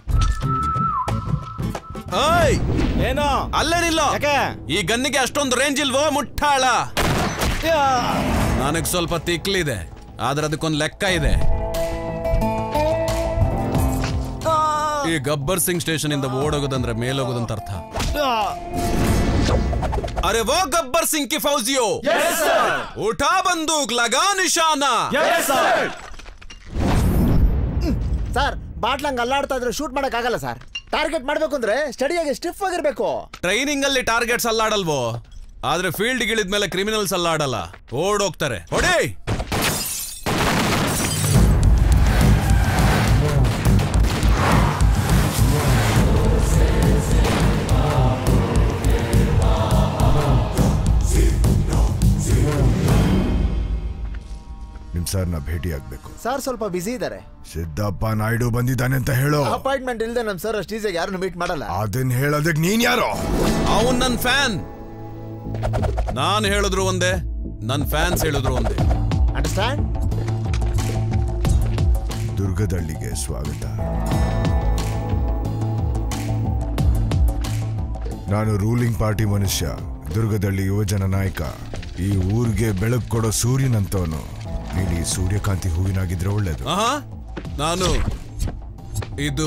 ಏಯ್ ಏನೋ ಅಲ್ಲೇನಿಲ್ಲ. ಈ ಗನ್ನಿಗೆ ಅಷ್ಟೊಂದು ರೇಂಜ್ ಇಲ್ವೋ ಮುಟ್ಟಾಳ? ನನಗ್ ಸ್ವಲ್ಪ ತಿಕ್ಲಿದೆ, ಆದ್ರೆ ಅದಕ್ಕೊಂದು ಲೆಕ್ಕ ಇದೆ. ಈ ಗಬ್ಬರ್ ಸಿಂಗ್ ಸ್ಟೇಷನ್ ಇಂದ ಓಡೋಗೋದಂದ್ರೆ ಮೇಲೋಗೋದಂತ ಅರ್ಥ. ಅರೆ ವೋ ಗಬ್ಬರ್ ಸಿಂಗ್ ಕಿ ಫೌಜಿಯೋ, ಉಠಾ ಬಂದೂಕ್ ಲಗಾ ನಿಶಾನ. ಸರ್, ಬಾಟ್ಲಂಗ್ ಅಲ್ಲಾಡ್ತಾ ಇದ್ರೆ ಶೂಟ್ ಮಾಡಕ್ ಆಗಲ್ಲ ಸರ್. ಟಾರ್ಗೆಟ್ ಮಾಡ್ಬೇಕು ಅಂದ್ರೆ ಸ್ಟಡಿಯಾಗಿ ಸ್ಟಿಫ್ ಆಗಿರ್ಬೇಕು. ಟ್ರೈನಿಂಗ್ ಅಲ್ಲಿ ಟಾರ್ಗೆಟ್ಸ್ ಅಲ್ಲಾಡಲ್ವೋ, ಆದ್ರೆ ಫೀಲ್ಡ್ ಗಿಳಿದ್ಮೇಲೆ ಕ್ರಿಮಿನಲ್ಸ್ ಅಲ್ಲಾಡಲ್ಲ, ಓಡೋಗ್ತಾರೆ. ಹೊಡಿ. ನಿಮ್ ಸರ್ ನ ಭೇಟಿ ಆಗ್ಬೇಕು. ಸರ್ ಸ್ವಲ್ಪ ಬಿಸಿ ಇದಾರೆ. ಸಿದ್ದಪ್ಪ ನಾಯ್ಡು ಬಂದಿದ್ದಾನೆ ಅಂತ ಹೇಳೋ. ಅಪಾಯಿಂಟ್ಮೆಂಟ್ ಇಲ್ಲದೆ ನಮ್ ಸರ್ ಅಷ್ಟು ಈಸಿಯಾಗಿ ಯಾರನ್ನು ಮೀಟ್ ಮಾಡಲ್ಲ. ಅದನ್ನ ಹೇಳೋದಕ್ಕೆ ನೀನ್ ಯಾರೋ? ಅವನ್ ನನ್ ಫ್ಯಾನ್. ನಾನ್ ಹೇಳಿದ್ರು ಒಂದೇ, ನನ್ ಫ್ಯಾನ್ಸ್ ಹೇಳಿದ್ರು ಒಂದೇ. ಅಂಡರ್ಸ್ಟ್ಯಾಂಡ್? ದುರ್ಗದಳ್ಳಿಗೆ ಸ್ವಾಗತ. ನಾನು ರೂಲಿಂಗ್ ಪಾರ್ಟಿ ಮನುಷ್ಯ, ದುರ್ಗದಳ್ಳಿ ಯುವಜನ ನಾಯಕ. ಈ ಊರಿಗೆ ಬೆಳಕು ಕೊಡೋ ಸೂರ್ಯನಂತವನು. ನೀನು ಈ ಸೂರ್ಯಕಾಂತಿ ಹೂವಿನಾಗಿದ್ರೆ ಒಳ್ಳೇದು. ನಾನು ಇದು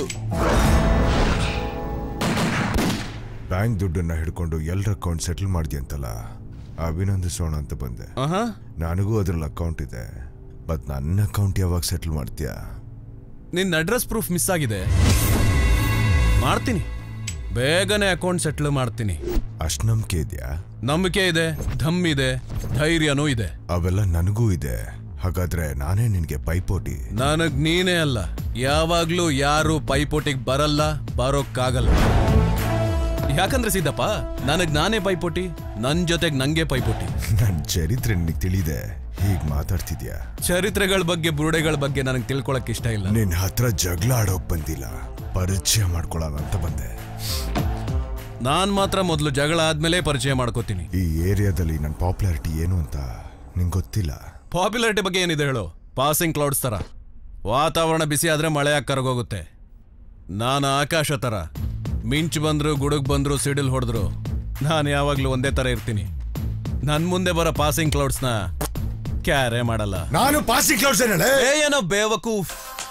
ಬ್ಯಾಂಕ್ ದುಡ್ಡನ್ನ ಹಿಡ್ಕೊಂಡು ಎಲ್ಲರ ಅಕೌಂಟ್ ಸೆಟಲ್ ಮಾಡ್ದಿಯಂತಲ್ಲ, ಅಭಿನಂದಿಸೋಣ ಅಂತ ಬಂದೆ. ನನಗೂ ಅದ್ರಲ್ಲಿ ಅಕೌಂಟ್ ಇದೆ, ಬಟ್ ನನ್ನ ಅಕೌಂಟ್ ಯಾವಾಗ ಸೆಟಲ್ ಮಾಡ್ತೀಯಾ? ನಿನ್ನ ಅಡ್ರೆಸ್ ಪ್ರೂಫ್ ಮಿಸ್ ಆಗಿದೆ, ಮಾಡ್ತೀನಿ. ಬೇಗನೆ ಅಕೌಂಟ್ ಸೆಟ್ಲ್ ಮಾಡ್ತೀನಿ. ಅಷ್ಟ್ ನಂಬಿಕೆ ಇದೆಯಾ? ನಂಬಿಕೆ ಇದೆ, ಧಮ್ ಇದೆ, ಧೈರ್ಯನೂ ಇದೆ. ಅವೆಲ್ಲ ನನಗೂ ಇದೆ. ಹಾಗಾದ್ರೆ ನಾನೇ ನಿನ್ಗೆ ಪೈಪೋಟಿ? ನನಗ್ ನೀನೇ ಅಲ್ಲ, ಯಾವಾಗ್ಲೂ ಯಾರು ಪೈಪೋಟಿಗೆ ಬರಲ್ಲ, ಬರೋಕ್ಕಾಗಲ್ಲ. ಯಾಕಂದ್ರೆ ಸಿದ್ದಪ್ಪ, ನನಗ್ ನಾನೇ ಪೈಪೋಟಿ, ನನ್ ಜೊತೆಗ್ ನಂಗೆ ಪೈಪೋಟಿ. ನನ್ ಚರಿತ್ರೆ ನಿನಗೆ ತಿಳಿದೆ, ಹೀಗ್ ಮಾತಾಡ್ತಿದ್ಯಾ? ಚರಿತ್ರೆಗಳ ಬಗ್ಗೆ, ಬುರುಡೆಗಳ ಬಗ್ಗೆ ನನಗ್ ತಿಳ್ಕೊಳಕ್ ಇಷ್ಟ ಇಲ್ಲ. ನಿನ್ ಹತ್ರ ಜಗಳ ಆಡೋಕ್ ಬಂದಿಲ್ಲ, ಪರಿಚಯ ಮಾಡ್ಕೊಳ್ಳೋಣ ಅಂತ ಬಂದೆ. ನಾನ್ ಮಾತ್ರ ಮೊದಲು ಜಗಳ ಆದ್ಮೇಲೆ ಪರಿಚಯ ಮಾಡ್ಕೋತೀನಿ. ಈ ಏರಿಯಾದಲ್ಲಿ ನನ್ನ ಪಾಪ್ಯುಲಾರಿಟಿ ಏನು ಅಂತ ನಿಂಗೆ ಗೊತ್ತಿಲ್ಲ. ಪಾಪ್ಯುಲಾರಿಟಿ ಬಗ್ಗೆ ಏನಿದೆ ಹೇಳು? ಪಾಸಿಂಗ್ ಕ್ಲೌಡ್ಸ್ ತರ. ವಾತಾವರಣ ಬಿಸಿ ಆದ್ರೆ ಮಳೆ ಕರಗೋಗುತ್ತೆ. ನಾನು ಆಕಾಶ ತರ, ಮಿಂಚು ಬಂದ್ರು, ಗುಡುಗ್ ಬಂದ್ರು, ಸಿಡಿಲ್ ಹೊಡೆದ್ರು, ನಾನು ಯಾವಾಗ್ಲೂ ಒಂದೇ ತರ ಇರ್ತೀನಿ. ನನ್ ಮುಂದೆ ಬರೋ ಪಾಸಿಂಗ್ ಕ್ಲೌಡ್ಸ್ ನ ಕ್ಯಾರೆ ಮಾಡಲ್ಲ. ನಾನು ಪಾಸಿಂಗ್ ಕ್ಲೌಡ್ಸ್ ಏನೋ ಬೇವಕೂಫ್.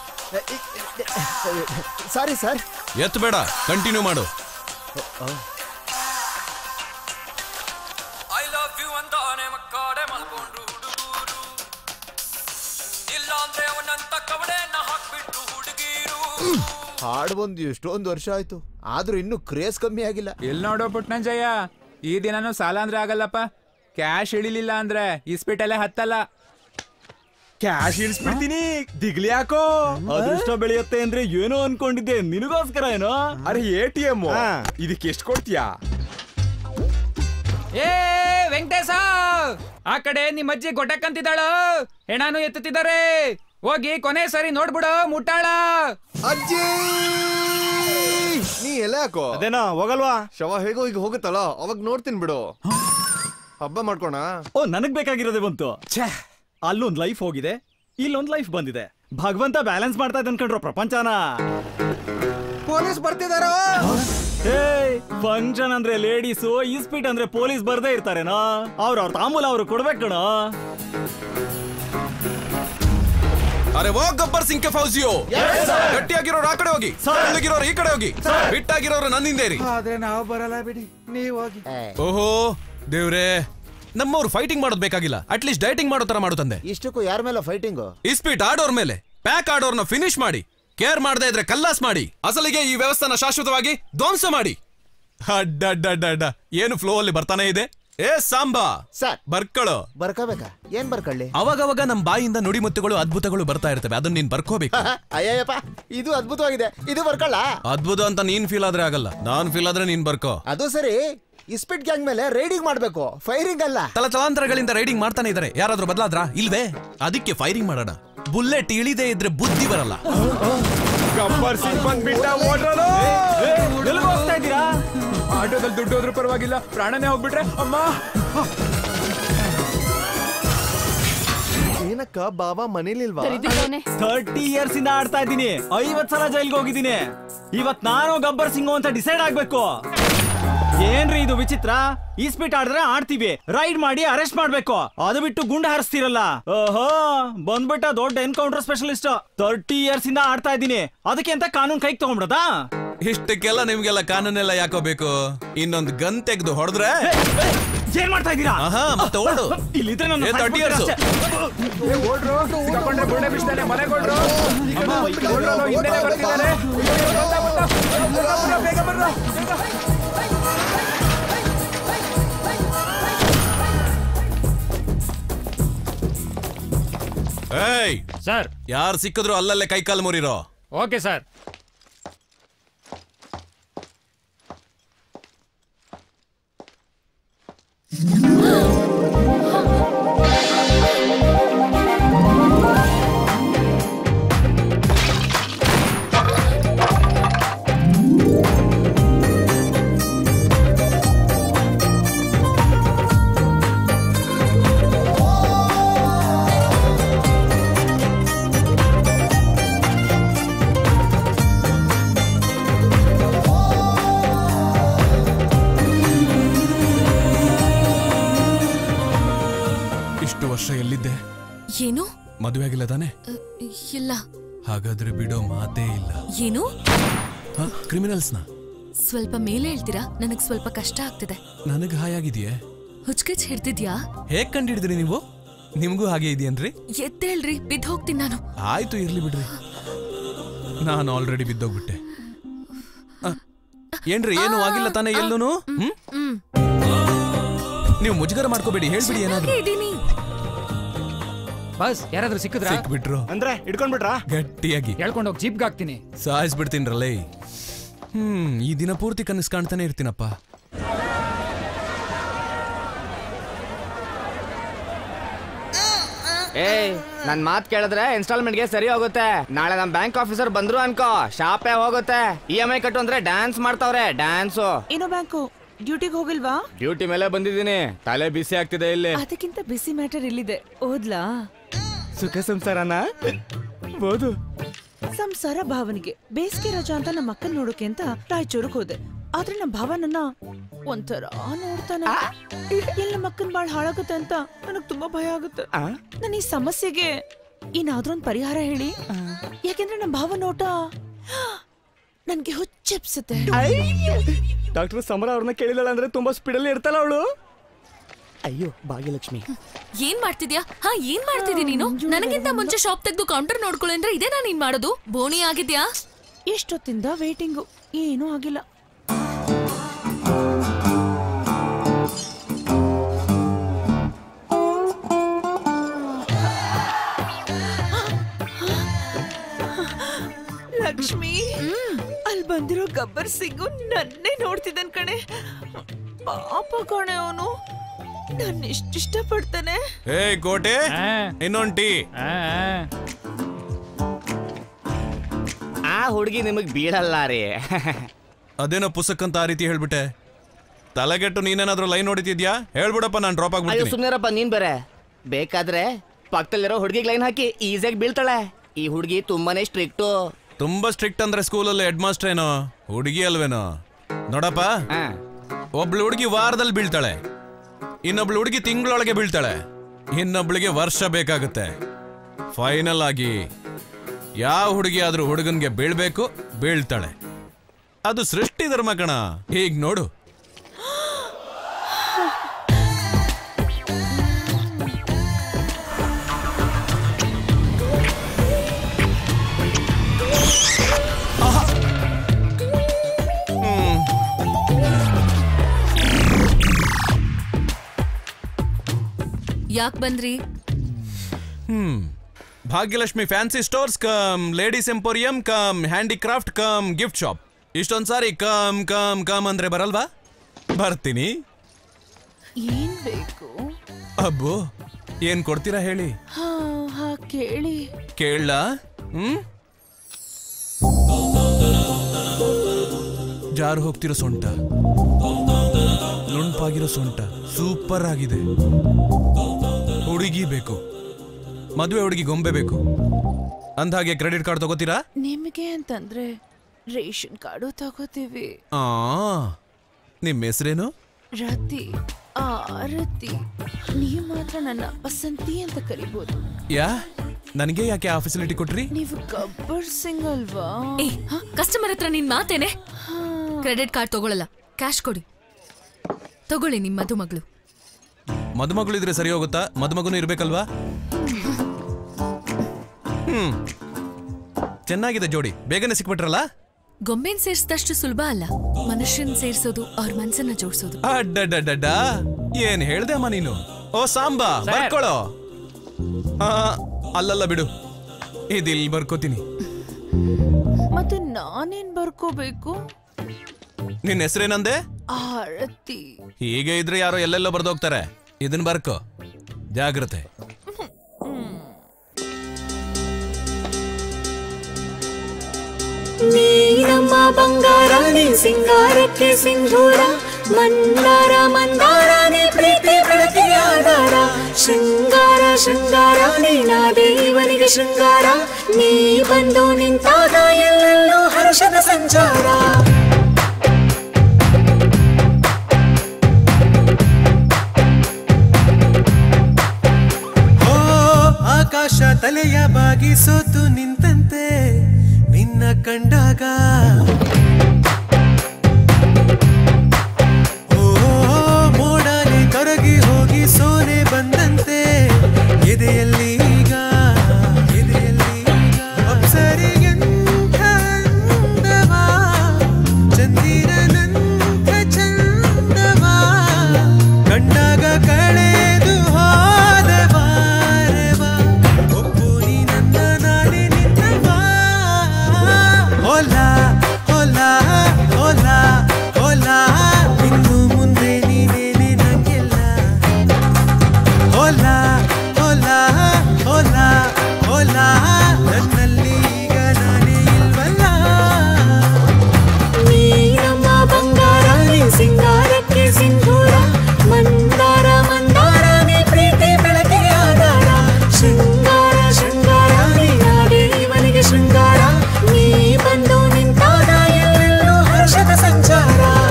Sorry sir. ಎತ್ ಬೇಡ, ಕಂಟಿನ್ಯೂ ಮಾಡು. ಹಾಡು ಬಂದು ಎಷ್ಟೊಂದು ವರ್ಷ ಆಯ್ತು, ಆದ್ರೂ ಇನ್ನೂ ಕ್ರೇಜ್ ಕಮ್ಮಿ ಆಗಿಲ್ಲ. ಎಲ್ ನೋಡೋ ಪುಟ್ನಂಜಯ್ಯ, ಈ ದಿನನೂ ಸಾಲ ಅಂದ್ರೆ ಆಗಲ್ಲಪ್ಪ. ಕ್ಯಾಶ್ ಇಳಿಲಿಲ್ಲ ಅಂದ್ರೆ ಇಸ್ಪಿಟಲ್ಲೇ ಹತ್ತಲ್ಲ. ಕ್ಯಾಶ್ ಇಳಿಸ್ಬಿಡ್ತೀನಿ, ದಿಗ್ಲಿ ಯಾಕೋ? ಅದೃಷ್ಟ ಬೆಳೆಯುತ್ತೆ ಅಂದ್ರೆ ಏನೋ ಅನ್ಕೊಂಡಿದ್ದೆ, ನಿನಗೋಸ್ಕರ ಏನೋ. ಅರೆ ಎ ಟಿ ಎಂ ಇದಕ್ಕೆ ಎಷ್ಟು ಕೊಡ್ತೀಯಾ? ಏ ವೆಂಕಟೇಶ, ಆ ಕಡೆ ನಿಮ್ಮ ಅಜ್ಜಿ ಗೊಟ್ಟಕ್ಕಂತಿದ್ದಾಳು, ಹೆಣಾನು ಎತ್ತುತ್ತಿದ್ದಾರೆ. ಹೋಗಿ ಕೊನೆ ಸರಿ ನೋಡ್ಬಿಡು, ಮುಟ್ಟಾಳ. ಅಜ್ಜಿ ನೀ ಎಲ್ಲ ಯಾಕೋ? ಅದೇನಾ ಹೋಗಲ್ವಾ? ಶವ ಹೇಗೋ ಈಗ ಹೋಗುತ್ತಲ್ಲ, ಅವಾಗ ನೋಡ್ತೀನಿ ಬಿಡು. ಹಬ್ಬ ಮಾಡ್ಕೋಣ. ಓ, ನನಗ್ ಬೇಕಾಗಿರೋದೇ ಬಂತು. ಛೇ, ಅಲ್ಲೊಂದ್ ಲೈಫ್ ಹೋಗಿದೆ, ಇಲ್ಲೊಂದ್ ಲೈಫ್ ಬಂದಿದೆ. ಭಗವಂತ ಬ್ಯಾಲೆನ್ಸ್ ಮಾಡ್ತಾ ಇದ್ದ ಅನ್ಕೊಂಡ್ರು ಪ್ರಪಂಚನ. ಪೊಲೀಸ್ ಬರ್ತಿದಾರ. ಫಂಕ್ಷನ್ ಅಂದ್ರೆ ಲೇಡೀಸು, ಇಸ್ಪೀಟ್ ಅಂದ್ರೆ ಪೊಲೀಸ್ ಬರ್ದೇ ಇರ್ತಾರೇನೋ. ಅವ್ರ ಅವ್ರ ತಾಂಬೂಲ ಅವ್ರು ಕೊಡ್ಬೇಕಣ. ಅರೆ ಓ ಗಬ್ಬರ್ ಸಿಂಗ್ ಕೆ ಫೌಜಿಯೋ, ಗಟ್ಟಿಯಾಗಿರೋರು ಆ ಕಡೆ ಹೋಗಿ, ಸಣ್ಣಗಿರೋರು ಈ ಕಡೆ ಹೋಗಿ, ಬಿಟ್ಟಾಗಿರೋರು ನನ್ನಿಂದೇರಿ. ಆದ್ರೆ ನಾವು ಬರಲ್ಲ ಬಿಡಿ, ನೀವ್ ಹೋಗಿ. ಓಹೋ ದೇವ್ರೆ, ನಮ್ಮವ್ರು ಫೈಟಿಂಗ್ ಮಾಡೋದ್ ಬೇಕಾಗಿಲ್ಲ, ಅಟ್ಲೀಸ್ಟ್ ಡೈಟಿಂಗ್ ಮಾಡೋ ತರ ಮಾಡು ತಂದೆ. ಇಷ್ಟಕ್ಕೂ ಯಾರ ಮೇಲೆ ಫೈಟಿಂಗ್? ಇಸ್ಪೀಟ್ ಆಡೋರ್ ಮೇಲೆ. ಪ್ಯಾಕ್ ಆಡೋರ್ನ ಫಿನಿಶ್ ಮಾಡಿ, ಕೇರ್ ಮಾಡದೇ ಇದ್ರೆ ಕಲ್ಲಾಸ್ ಮಾಡಿ, ಅಸಲಿಗೆ ಈ ವ್ಯವಸ್ಥೆನ ಶಾಶ್ವತವಾಗಿ ಧ್ವಂಸ ಮಾಡಿ. ಅಡ್ಡ ಏನು ಫ್ಲೋ ಅಲ್ಲಿ ಬರ್ತಾನೆ ಇದೆ. ಏ ಸಾಂಬಾ ಸರ್, ಬರ್ಕೊಳ್ಳೋ. ಬರ್ಕೋಬೇಕಾ? ಏನ್ ಬರ್ಕೊಳ್ಳಿ? ಅವಾಗವಾಗ ನಮ್ ಬಾಯಿಂದ ನುಡಿಮುತ್ತುಗಳು, ಅದ್ಭುತಗಳು ಬರ್ತಾ ಇರ್ತವೆ, ಅದನ್ನ ನೀನ್ ಬರ್ಕೋಬೇಕು. ಅಯ್ಯಪ್ಪ, ಇದು ಅದ್ಭುತವಾಗಿದೆ, ಇದು ಬರ್ಕೊಳ್ಳ. ಅದ್ಭುತ ಅಂತ ನೀನ್ ಫೀಲ್ ಆದ್ರೆ ಆಗಲ್ಲ, ನಾನ್ ಫೀಲ್ ಆದ್ರೆ ನೀನ್ ಬರ್ಕೋ. ಅದು ಸರಿ, ಇಸ್ಪಿಟ್ ಗ್ಯಾಂಗ್ ಮೇಲೆ ರೈಡಿಂಗ್ ಮಾಡ್ಬೇಕು, ಫೈರಿಂಗ್ ಅಲ್ಲ. ತಲ ತಲಾಂತರಗಳಿಂದ ರೈಡಿಂಗ್ ಮಾಡ್ತಾನೆ ಇದಾರೆ, ಯಾರಾದ್ರೂ ಬದಲಾದ್ರ? ಇಲ್ವೇ? ಅದಕ್ಕೆ ಫೈರಿಂಗ್ ಮಾಡೋಣ. ಬುಲೆಟ್ ಇಳಿದೇ ಇದ್ರೆ ಬುದ್ಧಿ ಬರಲ್ಲ. ಗಬ್ಬರ್ ಸಿಂಗ್ ಬಂದ್ಬಿಟ್ಟ, ಓಡ್ರಲ್ಲ. ಎಲ್ಲಿಗೆ ಹೋಗ್ತಾ ಇದ್ದೀರಾ? ಆಟೋದಲ್ಲಿ ದುಡ್ಡು ಹೋದ್ರೂ ಪರವಾಗಿಲ್ಲ, ಪ್ರಾಣನೇ ಹೋಗ್ಬಿಟ್ರೆ ಅಮ್ಮ. ಏನಕ್ಕ ಬಾಬಾ ಮನೇಲಿಲ್ವಾ? ಥರ್ಟಿ ಇಯರ್ಸ್ ಇಂದ ಆಡ್ತಾ ಇದ್ದೀನಿ, ಐವತ್ ಸಲ ಜೈಲ್ಗೆ ಹೋಗಿದ್ದೀನಿ. ಇವತ್ ನಾನು ಗಬ್ಬರ್ ಸಿಂಗ್ ಅಂತ ಡಿಸೈಡ್ ಆಗ್ಬೇಕು. ಏನ್ರಿ ಇದು ವಿಚಿತ್ರ? ಈಸ್ಪಿಟ್ ಆಡಿದ್ರೆ ಆಡ್ತೀವಿ, ರೈಡ್ ಮಾಡಿ ಅರೆಸ್ಟ್ ಮಾಡ್ಬೇಕು, ಅದು ಬಿಟ್ಟು ಗುಂಡು ಹಾರಿಸ್ತಿರಲ್ಲ. ಓಹೋ, ಬಂದ್ಬಿಟ್ಟ ದೊಡ್ಡ ಎನ್ಕೌಂಟರ್ ಸ್ಪೆಷಲಿಸ್ಟ್. ತರ್ಟಿ ಇಯರ್ಸ್ ಇಂದ ಆಡ್ತಾ ಇದ್ದೀನಿ, ಅದಕ್ಕೆ ಅಂತ ಕಾನೂನು ಕೈಗೆ ತಗೊಂಡ್ಬಿಡದ? ಇಷ್ಟಕ್ಕೆಲ್ಲ ನಿಮ್ಗೆಲ್ಲ ಕಾನೂನೆಲ್ಲ ಯಾಕೋ ಬೇಕು? ಇನ್ನೊಂದು ಗನ್ ತೆಗೆದು ಹೊಡೆದ್ರೆ ಏನ್ ಮಾಡ್ತಾ ಇದ್ದೀರಾ? ಮತ್ತೆ ಓಡು. ಇಲ್ಲಿದ್ರೆ ಮನೆಗೆ ಕೊಡ್ರು. ಸರ್. ಯಾರು ಸಿಕ್ಕಿದ್ರು ಅಲ್ಲಲ್ಲೇ ಕೈಕಾಲು ಮುರಿರೋ. Okay sir. ಎಲ್ಲಿದ್ದೆ? ಏನು? ಮದುವೆ ಆಗಿಲ್ಲ ತಾನೆ? ಇಲ್ಲ. ಹಾಗಾದ್ರೆ ಬಿಡೋ ಮಾತೇ ಇಲ್ಲ. ಏನು? ಕ್ರಿಮಿನಲ್ಸ್ ನ ಸ್ವಲ್ಪ ಮೇಲೆ ಹೇಳ್ತೀರಾ? ನನಗ್ ಸ್ವಲ್ಪ ಕಷ್ಟ ಆಗ್ತಿದೆ. ನನಗ್ ಹಾಯಾಗಿದೆಯೇ? ಹುಚ್ಕಚ್ ಹಿಡ್ತಿದ್ಯಾ? ಹೇಗ್ ಕಂಡಿಡಿದ್ರಿ ನೀವು? ನಿಮ್ಗೂ ಹಾಗೆ ಇದೆಯನ್ರಿ? ಎದ್ದೇಳ್ರಿ, ಬಿದ್ದು ಹೋಗ್ತೀನಿ ನಾನು. ಆಯ್ತು, ಇರ್ಲಿ ಬಿಡ್ರಿ. ನಾನು ಆಲ್ರೆಡಿ ಬಿದ್ದೋಗ್ಬಿಟ್ಟೆ. ಏನ್ರಿ, ಏನು ಆಗಿಲ್ಲ ತಾನೆ ಎಲ್ಲೂನು? ನೀವು ಮುಜುಗರ ಮಾಡ್ಕೋಬೇಡಿ, ಹೇಳ್ಬಿಡಿ ಏನಾದ್ರು. ಬಸ್ ಯಾರಾದ್ರೂ ಸಿಕ್ಕಿದ್ರ? ಸಿಕ್ಬಿಟ್ರು ಅಂದ್ರೆ ಹಿಡ್ಕೊಂಡ್ಬಿಟ್ರಾ? ಗಟ್ಟಿಯಾಗಿ ಹೇಳ್ಕೊಂಡು ಹೋಗಿ ಜೀಪ್ಗೆ ಹಾಕ್ತೀನಿ. ಸಾಯಿಸ್ಬಿಡ್ತೀನ್ರಲ್ಲೇ. ಹ್ಮ್ ಈ ದಿನ ಪೂರ್ತಿ ಕನಸು ಕಾಣ್ತಾನೆ ಇರ್ತೀನಪ್ಪ. ಏಯ್, ನನ್ ಮಾತ್ ಕೇಳಿದ್ರೆ ಇನ್ಸ್ಟಾಲ್ಮೆಂಟ್ ಗೆ ಸರಿ ಹೋಗುತ್ತೆ. ನಾಳೆ ನಮ್ ಬ್ಯಾಂಕ್ ಆಫೀಸರ್ ಬಂದ್ರು ಅನ್ಕೋ, ಶಾಪೇ ಹೋಗುತ್ತೆ. ಇ ಎಂ ಐ ಕಟ್ಟು ಅಂದ್ರೆ ಡ್ಯಾನ್ಸ್ ಮಾಡ್ತಾವ್ರೆ, ಡ್ಯಾನ್ಸು. ಏನೋ ಬ್ಯಾಂಕು ಡ್ಯೂಟಿಗೆ ಹೋಗಿಲ್ವಾ? ಡ್ಯೂಟಿ ಮೇಲೆ ಬಂದಿದ್ದೀನಿ, ತಲೆ ಬಿಸಿ ಆಗ್ತಿದೆ ಇಲ್ಲಿ. ಅದಕ್ಕಿಂತ ಬಿಸಿ ಮ್ಯಾಟರ್ ಇಲ್ಲಿದೆ, ಓದ್ಲಾ? ಸುಖ ಸಂಸಾರನ ಬೋದು. ಸಂಸಾರ ಭಾವನಿಗೆ ಬೇಸಿಗೆ ರಜಾ ಅಂತ ನಮ್ಮ ಅಕ್ಕನ್ ನೋಡೋಕೆ ಅಂತ ರಾಯಚೂರಿಗೆ ಹೋದೆ. ಆದ್ರೆ ನಮ್ಮ ಭಾವ ನನ್ನ ಒಂಥರ ನೋಡ್ತಾನೆ. ಎಲ್ಲಿ ನಮ್ಮ ಅಕ್ಕನ್ ಬಾಳ್ ಹಾಳಾಗುತ್ತೆ ಅಂತ ನನಗ್ ತುಂಬಾ ಭಯ ಆಗುತ್ತೆ. ನನ್ನ ಈ ಸಮಸ್ಯೆಗೆ ಏನಾದ್ರೂ ಒಂದ್ ಪರಿಹಾರ ಹೇಳಿ. ಯಾಕೆಂದ್ರೆ ನಮ್ಮ ಭಾವ ನೋಟ ನನ್ಗೆ ಹುಚ್ಚೆಪ್ಸುತ್ತೆ. ಡಾಕ್ಟರ್ ಸಮರ ಅವ್ರನ್ನ ಕೇಳಿದಳ ಅಂದ್ರೆ ತುಂಬಾ ಸ್ಪೀಡಲ್ಲಿ ಇರ್ತಾಳ ಅವಳು. ಅಯ್ಯೋ ಭಾಗ್ಯಲಕ್ಷ್ಮಿ, ಏನ್ ಮಾಡ್ತಿದ್ಯಾ? ಹಾ ಏನ್ ಮಾಡ್ತಿದ್ಯಾ ನೀನು? ನನಗಿಂತ ಮುಂಚೆ ಶಾಪ್ ತೆಗೆದು ಕೌಂಟರ್ ನೋಡ್ಕೊಳ್ಳಿ ಅಂದ್ರೆ ಇದೇನಾ ನೀನ್ ಮಾಡೋದು? ಬೋಣಿ ಆಗಿದ್ಯಾ? ಎಷ್ಟೊತ್ತಿಂದ ವೇಟಿಂಗು, ಏನೂ ಆಗಿಲ್ಲ. ಲಕ್ಷ್ಮಿ, ಅಲ್ಲಿ ಬಂದಿರೋ ಗಬ್ಬರ್ ಸಿಂಗು ನನ್ನೇ ನೋಡ್ತಿದ್ದಾನ ಕಣೆ. ಪಾಪ ಕಣೆ ಅವನು, ನನ್ನ ಇಷ್ಟ ಇಷ್ಟಪಡ್ತಾನೆ. ಏ ಕೋಟೆ, ಇನ್ನೊಂದ್ ಟೀ. ಆ ಹುಡುಗಿ ನಿಮಗ್ ಬೀಳಲ್ಲ ರೀ. ಅದೇನೋ ಪುಸ್ತಕಂತ ಆ ರೀತಿ ಹೇಳ್ಬಿಟ್ಟೆ. ತಲೆಗೆಟ್ಟು ನೀನೇನಾದ್ರೂ ಲೈನ್ ಹೊಡಿತಿದ್ಯಾ? ಹೇಳ್ಬಿಡಪ್ಪ, ನಾನು ಡ್ರಾಪ್ ಅಯ್ಯೋ ಆಗ್ಬಿಡ್ತೀನಿ. ಸುಮ್ನೆರಪ್ಪ, ನೀನ್ ಬೇರೆ. ಬೇಕಾದ್ರೆ ಪಕ್ಕದಲ್ಲಿರೋ ಹುಡುಗಿಗೆ ಲೈನ್ ಹಾಕಿ ಈಸಿಯಾಗಿ ಬೀಳ್ತಾಳೆ. ಈ ಹುಡುಗಿ ತುಂಬಾನೇ ಸ್ಟ್ರಿಕ್ಟು. ತುಂಬಾ ಸ್ಟ್ರಿಕ್ಟ್ ಅಂದ್ರೆ ಸ್ಕೂಲಲ್ಲಿ ಹೆಡ್ ಮಾಸ್ಟರ್ ಏನೋ, ಹುಡುಗಿ ಅಲ್ವೇನೋ? ನೋಡಪ್ಪ, ಒಬ್ಳು ಹುಡುಗಿ ವಾರದಲ್ಲಿ ಬೀಳ್ತಾಳೆ, ಇನ್ನೊಬ್ಳು ಹುಡುಗಿ ತಿಂಗಳೊಳಗೆ ಬೀಳ್ತಾಳೆ, ಇನ್ನೊಬ್ಳಿಗೆ ವರ್ಷ ಬೇಕಾಗುತ್ತೆ. ಫೈನಲ್ ಆಗಿ ಯಾವ ಹುಡುಗಿ ಆದ್ರೂ ಹುಡುಗನ್ಗೆ ಬೀಳ್ಬೇಕು, ಬೀಳ್ತಾಳೆ. ಅದು ಸೃಷ್ಟಿ ಧರ್ಮ ಕಣ. ಹೀಗ್ ನೋಡು. ಯಾಕ್ ಬಂದ್ರಿ? ಹ್ಮ್ Bhagyalakshmi fancy stores cum ladies emporium cum handicraft cum gift shop. ಇಷ್ಟೊಂದ್ ಸಾರಿ ಕಮ್ ಕಮ್ ಕಮ್ ಅಂದ್ರೆ ಬರಲ್ವಾ? ಬರ್ತೀನಿ. ಏನ್ ಬೇಕು? ಅಬ್ಬೋ, ಏನ್ ಕೊಡ್ತೀರಾ ಹೇಳಿ? ಹಾ ಹಾ ಕೇಳಿ. ಕೇಳ? ಹ್ಮ್ ಜಾರು ಹೋಗ್ತಿರೋ ಸೊಂಟ, ನುಣ್ಪಾಗಿರೋ ಸೊಂಟ, ಸೂಪರ್ ಆಗಿದೆ. ಹುಡುಗಿ ಬೇಕು, ಮದುವೆ ಹುಡುಗಿ ಗೊಂಬೆ ಬೇಕು. ಅಂದಾಗೆ ಕ್ರೆಡಿಟ್ ಕಾರ್ಡ್ ತಗೋತೀರಾ? ನಿಮಗೆ ಅಂತಂದ್ರೆ ರೇಷನ್ ಕಾರ್ಡು ತಗೋತೀವಿ. ಆ ನಿಮ್ ಹೆಸರೇನು? ರತಿ, ಆರತಿ. ನೀವು ಮಾತ್ರ ನನ್ನ ವಸಂತಿ ಅಂತ ಕರಿಬಹುದು. ಯಾ ನನಗೆ ಯಾಕೆ ಆ ಫೆಸಿಲಿಟಿ ಕೊಟ್ರಿ? ನೀವು ಗಬ್ಬರ್ ಸಿಂಗ್ ಅಲ್ವಾ? ಏ, ಕಸ್ಟಮರ್ ಹತ್ರ ನಿನ್ ಮಾತೇನೆ. ಕ್ರೆಡಿಟ್ ಕಾರ್ಡ್ ತಗೊಳ್ಳಲ್ಲ, ಕ್ಯಾಶ್ ಕೊಡಿ. ತಗೊಳ್ಳಿ ನಿಮ್ ಮದುಮಗಳು. ಮದುಮಗಳು ಇದ್ರೆ ಸರಿ ಹೋಗುತ್ತಾ? ಮದುಮಗನು ಇರ್ಬೇಕಲ್ವಾ? ಹ್ಮ್ ಚೆನ್ನಾಗಿದೆ ಜೋಡಿ, ಬೇಗನೆ ಸಿಕ್ಬಿಟ್ರಲ್ಲ. ಗೊಂಬೆನ್ ಸೇರ್ಸಿದಷ್ಟು ಸುಲಭ ಅಲ್ಲ, ಮನುಷ್ಯನ್ ಸೇರ್ಸೋದು, ಅವ್ರ ಮನ್ಸನ್ನ ಜೋಡ್ಸೋದು. ಅಡ್ಡಡ್ಡಡ್ಡ, ಏನ್ ಹೇಳ್ದೆ ಅಮ್ಮ ನೀನು? ಓ ಸಾಂಬಾ, ಬರ್ಕೊಳ್ಳೋ. ಅಲ್ಲಲ್ಲ ಬಿಡು, ಇದಿಲ್ ಬರ್ಕೋತೀನಿ. ಮತ್ತೆ ನಾನೇನ್ ಬರ್ಕೋಬೇಕು? ನಿನ್ನ ಹೆಸರೇನಂದೆ? ಆರತಿ. ಹೀಗೆ ಇದ್ರೆ ಯಾರೋ ಎಲ್ಲೆಲ್ಲೋ ಬರ್ದೋಗ್ತಾರೆ. ಇದನ್ ಬರ್ಕೋ, ಜಾಗ್ರತೆ. ನೀನಮ್ಮ ಬಂಗಾರ ನೀ ಸಿಂಗಾರಕ್ಕೆ ಸಿಂಧೂರ, ಮಂದಾರ ಮಂದಾರ ನೀ ಪ್ರೀತಿ ಬೆಳಕಿಗೆ ಆಧಾರ. ಶೃಂಗಾರ ಶೃಂಗಾರ ನೀನಾದೆ ಇವನಿಗೆ ಶೃಂಗಾರ, ನೀ ಬಂದು ನಿಂತಾಗ ಎಲ್ಲೆಲ್ಲೂ ಹರ್ಷದ ಸಂಚಾರ. ಓ ಆಕಾಶ ತಲೆಯ ಬಾಗಿ ಸೋತು ನಿಂತಂತೆ ನಿನ್ನ ಕಂಡಾಗ, ಓ ಮೋಡನೆ ಕರಗಿ ಹೋಗಿ ಸೋನೆ ಬಂದಂತೆ ಎದೆಯಲ್ಲಿ ಈಗ, ಎದೆಯಲ್ಲಿ ಅಪ್ಸರಿಯಂಥ ಅಂದವಾ, ಚಂದಿರನಂಥ ಚಂದವಾ ಕಂಡಾಗ ಕಳೆದು ಹೋದವಾ ರೆವಾ, ಒಪ್ಪು ನೀ ನನ್ನ ನಾಡಿ ನಿಂತವಾ. ಓಲಾ ಓಲಾ ಓಲಾ ಓಲಾ ಇನ್ನು ಮುಂದೆ ನೀನೇನೆ ನಂಗೆಲ್ಲ. ಓಲಾ ಓಲಾ ಓಲಾ ಓಲಾ ನನ್ನಲ್ಲಿ ಈಗ ನಾನೇ ಇಲ್ವಲ್ಲ. ನೀನಮ್ಮ ಬಂಗಾರ ನೀ ಸಿಂಗಾರಕ್ಕೆ ಸಿಂಧೂರ, ಮಂದಾರ ಮಂದಾರ ನೀ ಪ್ರೀತಿ ಬೆಳಕಿಗೆ ಆಧಾರ. ಶೃಂಗಾರ ಶೃಂಗಾರ ನೀನಾದೆ ಇವನಿಗೆ ಶೃಂಗಾರ, ನೀ ಬಂದು ನಿಂತಾಗ ಎಲ್ಲೆಲ್ಲೂ ಹರ್ಷದ ಸಂಚಾರ.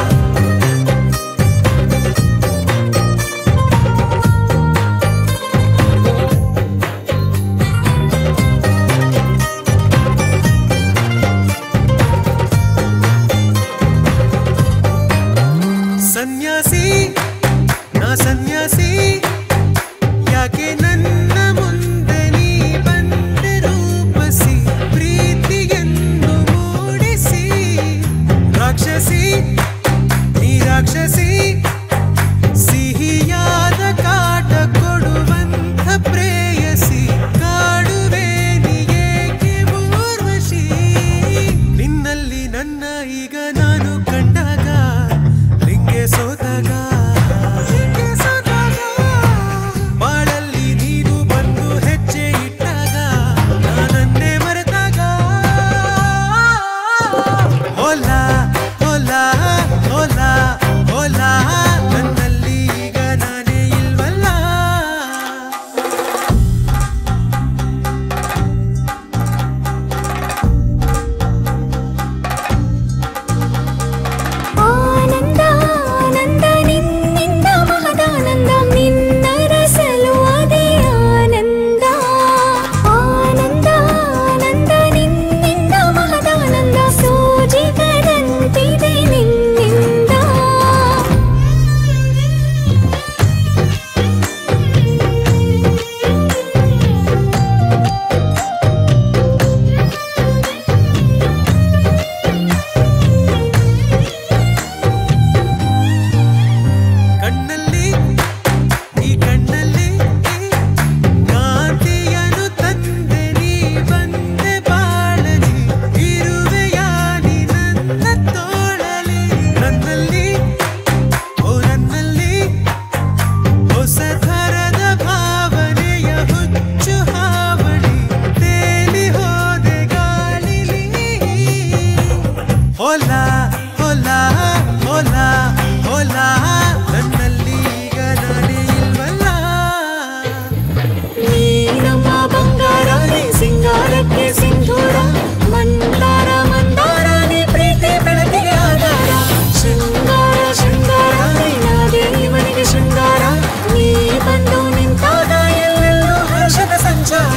ಸನ್ಯಾಸಿ ನಾ ಸನ್ಯಾಸಿ, ಯಾಕೆ ನನ್ನ ಮುಂದೆ ನೀ ಬಂದೆ ರೂಪಸಿ, ಪ್ರೀತಿಯನ್ನು ಮೂಡಿಸಿ. ರಾಕ್ಷಸಿ ನೀ ರಾಕ್ಷಸಿ, ಸಿಹಿಯಾದ ಕಾಟ ಕೊಡುವಂಥ ಪ್ರೇಯಸಿ, ಕಾಡುವೆ ನೀ ಏಕೆ ಊರ್ವಶಿ. ನಿನ್ನಲ್ಲಿ ನನ್ನ ಈಗ ನಾನು ಕಂಡಾಗ, ಲಿಂಗೆ ಸೋತಾಗ, ಲಿಂಗೆ ಸೋತಾಗ, ಬಾಳಲ್ಲಿ ನೀನು ಬಂದು ಹೆಜ್ಜೆ ಇಟ್ಟಾಗ, ನಾನನ್ನೇ ಮರೆತಾಗ. ಓಲಾ ಓಲಾ ಓಲಾ ಓಲಾ ನನ್ನಲ್ಲಿ ಈಗ ನಾನೇ ಇಲ್ವಲ್ಲ. ಆನಂದ ಆನಂದ ನಿನ್ನಿಂದ ಮಹದಾನಂದ, ನಿನ್ನ ರಸಲು ಅದೇ ಆನಂದ. ಆನಂದ ಆನಂದ ನಿನ್ನಿಂದ ಮಹದಾನಂದ, ಸೋಜಿಗದಂತಿದೆ ನಿನ್ನಿಂದ. ಕಣ್ಣಲ್ಲಿ ಈ ಕಣ್ಣಲ್ಲಿ ಕಾಂತಿಯನ್ನು ತಂದೆ ನೀ ಬಂದೆ ಬಾಳಲಿ, ಇರುವೆಯಾ ನೀ ನನ್ನ ತೋಳಲಿ. ನನ್ನಲ್ಲಿ ಓ ನನ್ನಲ್ಲಿ ಹೊಸ ಥರದ ಭಾವನೆಯ ಹುಚ್ಚು ಹಾವಳಿ, ತೇಲಿ ಹೋದೆ ಗಾಳಿಲಿ. ಓಲಾ ಓಲಾ ಓಲಾ ಓಲಾ ನನ್ನಲ್ಲಿ ಈಗ ನಾನೇ ಇಲ್ವಲ್ಲ. ನೀನಮ್ಮ ಬಂಗಾರ ನೀ ಸಿಂಗಾರಕ್ಕೆ ಸಿಂಧೂರ, ಮಂದಾರ ಮಂದಾರ ನೀ ಪ್ರೀತಿ ಬೆಳಕಿಗೆ ಆಧಾರ. ಶೃಂಗಾರ ಶೃಂಗಾರ ನೀನಾದೆ ಇವನಿಗೆ ಶೃಂಗಾರ, ನೀ ಬಂದು ನಿಂತಾಗ ಎಲ್ಲೆಲ್ಲೂ ಹರ್ಷದ ಸಂಚಾರ.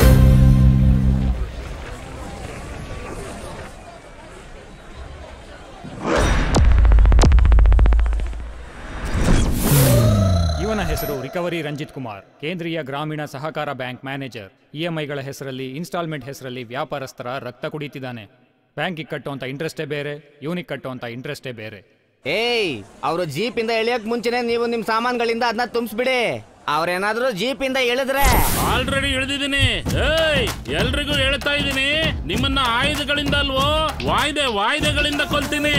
ಇವನ ಹೆಸರು ರಿಕವರಿ ರಂಜಿತ್ ಕುಮಾರ್, ಕೇಂದ್ರೀಯ ಗ್ರಾಮೀಣ ಸಹಕಾರ ಬ್ಯಾಂಕ್ ಮ್ಯಾನೇಜರ್. ಇಎಂಐಗಳ ಹೆಸರಲ್ಲಿ, ಇನ್ಸ್ಟಾಲ್ಮೆಂಟ್ ಹೆಸರಲ್ಲಿ ವ್ಯಾಪಾರಸ್ಥರ ರಕ್ತ ಕುಡಿತಿದ್ದಾನೆ. ಬ್ಯಾಂಕಿಗೆ ಕಟ್ಟುವಂತ ಇಂಟ್ರೆಸ್ಟೇ ಬೇರೆ, ಇವನಿಗೆ ಕಟ್ಟುವಂತ ಇಂಟ್ರೆಸ್ಟೇ ಬೇರೆ. ಏಯ್, ಅವರು ಜೀಪ್ ಇಂದ ಎಳಿಯಕ್ ಮುಂಚೆನೆ ನೀವು ನಿಮ್ ಸಾಮಾನ್ಗಳಿಂದ ಅದನ್ನ ತುಂಬಿಸ್ಬಿಡಿ. ಅವ್ರೇನಾದ್ರೂ ಜೀಪ್ ಇಂದ ಇಳಿದ್ರೆ ಆಲ್ರೆಡಿ ಇಳಿದಿದ್ದೀನಿ. ಏಯ್ ಎಲ್ರಿಗೂ ಹೇಳ್ತಾ ಇದ್ದೀನಿ, ನಿಮ್ಮನ್ನ ಆಯುಧಗಳಿಂದ ಅಲ್ವೋ ವಾಯ್ದೆ ವಾಯ್ದೆಗಳಿಂದ ಕೊಲ್ತೀನಿ.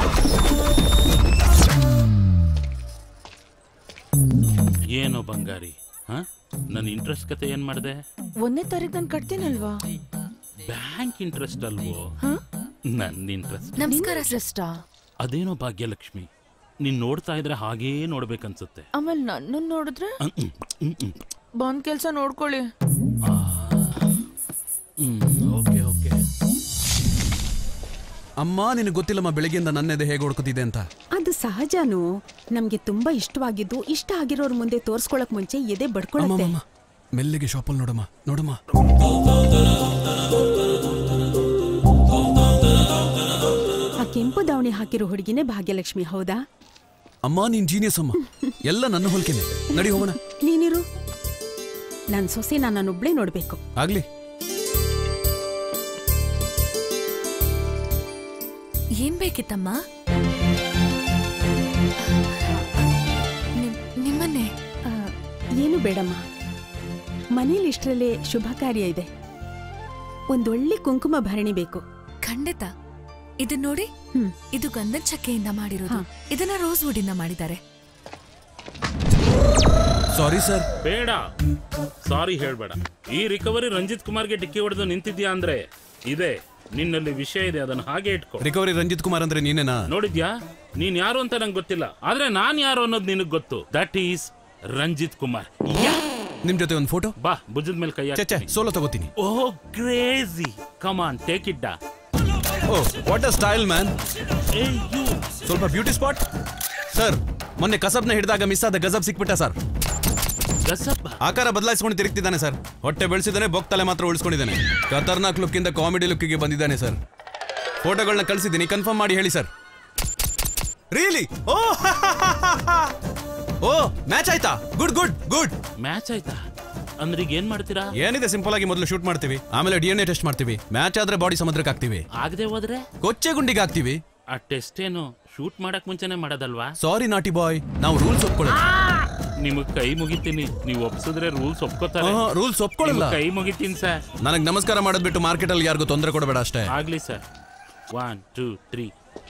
ಏನೋ ಬಂಗಾರಿ, ಹ ನನ್ನ ಇಂಟ್ರೆಸ್ಟ್ ಕತೆ ಏನ್ ಮಾಡಿದೆ? ಒಂದನೇ ತಾರೀಕು ನಾನು ಕಟ್ತೀನಲ್ವಾ? ಬ್ಯಾಂಕ್ ಇಂಟ್ರೆಸ್ಟ್ ಅಲ್ವೋ, ನನ್ನ ಇಂಟ್ರೆಸ್ಟ್. ನಮಸ್ಕಾರ ಸಿಸ್ಟಾ. ಅದೇನೋ ಭಾಗ್ಯಲಕ್ಷ್ಮಿ, ನೀನ್ ನೋಡ್ತಾ ಇದ್ರೆ ಹಾಗೇ ನೋಡ್ಬೇಕನ್ಸುತ್ತೆ. ಆಮೇಲೆ ನನ್ನ ನೋಡಿದ್ರೆ ಬಂದ್ ಕೆಲ್ಸ ನೋಡ್ಕೊಳ್ಳಿ. Okay okay. ಅಮ್ಮ ನಿನಗೆ ಗೊತ್ತಿಲ್ಲಮ್ಮ ಬೆಳಗ್ಗೆಯಿಂದ ನನ್ನೆದೆ ಹೇಗೆ ಹೊಡ್ಕೊತಿದೆ ಅಂತ. ಅದು ಸಹಜನೂ. ನಮ್ಗೆ ತುಂಬಾ ಇಷ್ಟವಾಗಿದ್ದು ಇಷ್ಟ ಆಗಿರೋರ್ ಮುಂದೆ ತೋರ್ಸ್ಕೊಳಕ್ ಮುಂಚೆ ಎದೆ ಬಡ್ಕೊಳತ್ತೆ. ಮೆಲ್ಲಿಗೆ ಶಾಪಲ್ಲಿ ನೋಡಮ್ಮ ನೋಡಮ್ಮ. ಆ ಕೆಂಪು ದಾವಣಿ ಹಾಕಿರೋ ಹುಡುಗಿನೇ ಭಾಗ್ಯಲಕ್ಷ್ಮಿ, ಹೌದಾ? ಅಮ್ಮ ನೀನ್ ಜೀನಿಯಸ್ ಅಮ್ಮ, ಎಲ್ಲ ನನ್ನ ಹೋಲ್ಕೆನೆ. ನಡಿ ಹೋಗೋಣ. ನೀನಿರು, ನನ್ ಸೊಸೆ ನನ್ನೊಬ್ಳೇ ನೋಡ್ಬೇಕು. ಆಗ್ಲಿ. ಏನ್ ಬೇಕಿತ್ತಮ್ಮ? ನಿಮ್ಮನ್ನೇ. ಏನು ಬೇಡಮ್ಮ, ಮನೇಲಿ ಇಷ್ಟರಲ್ಲೇ ಶುಭ ಕಾರ್ಯ ಇದೆ. ಒಂದೊಳ್ಳೆ ಕುಂಕುಮ ಭರಣಿ ಬೇಕು. ಖಂಡಿತ. ಇದನ್ನ ನೋಡಿ, ಇದು ಗಂಧದ ಚಕ್ಕೆಯಿಂದ ಮಾಡಿರೋದು. ಇದನ್ನ ರೋಸ್ ವುಡ್ ಇಂದ ಮಾಡಿದ್ದಾರೆ. Sorry sir. ಬೇಡ, ಸಾರಿ ಹೇಳ್ಬೇಡ. ಈ ರಿಕವರಿ ರಂಜಿತ್ ಕುಮಾರ್ಗೆ ಡಿಕ್ಕಿ ಹೊಡೆದು ನಿಂತಿದ್ಯಾ ಅಂದ್ರೆ ಇದೆ, ನಿನ್ನಲ್ಲಿ ವಿಷಯ ಇದೆ, ಅದನ್ನ ಹಾಗೆ ಇಟ್ಕೋ. ರಿಕವರಿ ರಂಜಿತ್ ಕುಮಾರ್ ಅಂದ್ರೆ ನೀನೇನಾ? ನೋಡಿದ್ಯಾ, ನೀನ್ ಯಾರು ಅಂತ ನಂಗೆ ಗೊತ್ತಿಲ್ಲ, ಆದ್ರೆ ನಾನ್ ಯಾರು ಅನ್ನೋದು ನಿನಗ್ ಗೊತ್ತು. That is Ranjit Kumar. ನಿಮ್ ಜೊತೆ ಒಂದು ಫೋಟೋ. ಬಾ, ಭುಜದ ಮೇಲೆ ಕೈ ಹಾಕ್ತೀನಿ. ಸೋಲೋ ತಗೋತೀನಿ. Oh crazy, come on take it ಡಾ. Oh what a style man. ಸ್ವಲ್ಪ ಬ್ಯೂಟಿ ಸ್ಪಾಟ್ ಸರ್. ಮೊನ್ನೆ ಕಸಬ್ನ ಹಿಡಿದಾಗ ಮಿಸ್ ಆದ ಗಜಬ್ ಸಿಕ್ಬಿಟ್ಟ ಸರ್. ಆಕಾರ ಬದಲಾಯಿಸ್ಕೊಂಡು ತಿರುಗ್ತಿದ್ದಾನೆ ಸರ್. ಹೊಟ್ಟೆ ಬೆಳೆಸಿದಾನೆ, ಬೊಕ್ತಲೆ ಮಾತ್ರ ಉಳಿಸ್ಕೊಂಡಿದ್ದಾನೆ. ಖತರ್ನಾಕ್ ಲುಕ್ ಇಂದ ಕಾಮಿಡಿ ಲುಕ್ಕಿಗೆ ಬಂದಿದ್ದಾನೆ ಸರ್. ಫೋಟೋಗಳನ್ನ ಕಳಿಸಿದ್ದೀನಿ, ಕನ್ಫರ್ಮ್ ಮಾಡಿ ಹೇಳಿ sir. Really? Oh oh match ಆಯ್ತಾ? Good good good. ಮ್ಯಾಚ್ ಆಯ್ತಾ ಅಂದ್ರೆ ಈಗ ಏನ್ ಮಾಡ್ತೀರಾ? ಏನಿದೆ, ಸಿಂಪಲ್ ಆಗಿ ಮೊದಲು ಶೂಟ್ ಮಾಡ್ತೀವಿ, ಆಮೇಲೆ ಡಿ ಎನ್ ಎ ಟೆಸ್ಟ್ ಮಾಡ್ತೀವಿ. ಮ್ಯಾಚ್ ಆದ್ರೆ ಬಾಡಿ ಸಮುದ್ರಕ್ಕೆ ಹಾಕ್ತಿವಿ, ಆಗದೆ ಹೋದ್ರೆ ಕೊಚ್ಚೆ ಗುಂಡಿಗೆ ಹಾಕ್ತಿವಿ. ಆ ಟೆಸ್ಟ್ ಏನು ಶೂಟ್ ಮಾಡಕ್ ಮುಂಚೆನೆ ಮಾಡೋದಲ್ವಾ? ಸಾರಿ ನಾಟಿ ಬಾಯ್, ನಾವು ರೂಲ್ಸ್ ಒಪ್ಕೊಳ್ಳೋದು. ನಿಮಗ್ ಕೈ ಮುಗಿತೀನಿ, ನೀವು ಒಪ್ಸಿದ್ರೆ ರೂಲ್ಸ್ ಒಪ್ಕೋತಾರೆ. ರೂಲ್ಸ್ ಒಪ್ಕೊಳ್ಳಲ್ಲ. ಕೈ ಮುಗಿತೀನಿ ಸರ್. ನನಗೆ ನಮಸ್ಕಾರ ಮಾಡೋದ್ಬಿಟ್ಟು ಮಾರ್ಕೆಟ್ ಅಲ್ಲಿ ಯಾರಿಗೂ ತೊಂದರೆ ಕೊಡಬೇಡ ಅಷ್ಟೇ. ಆಗ್ಲಿ sir. One two three.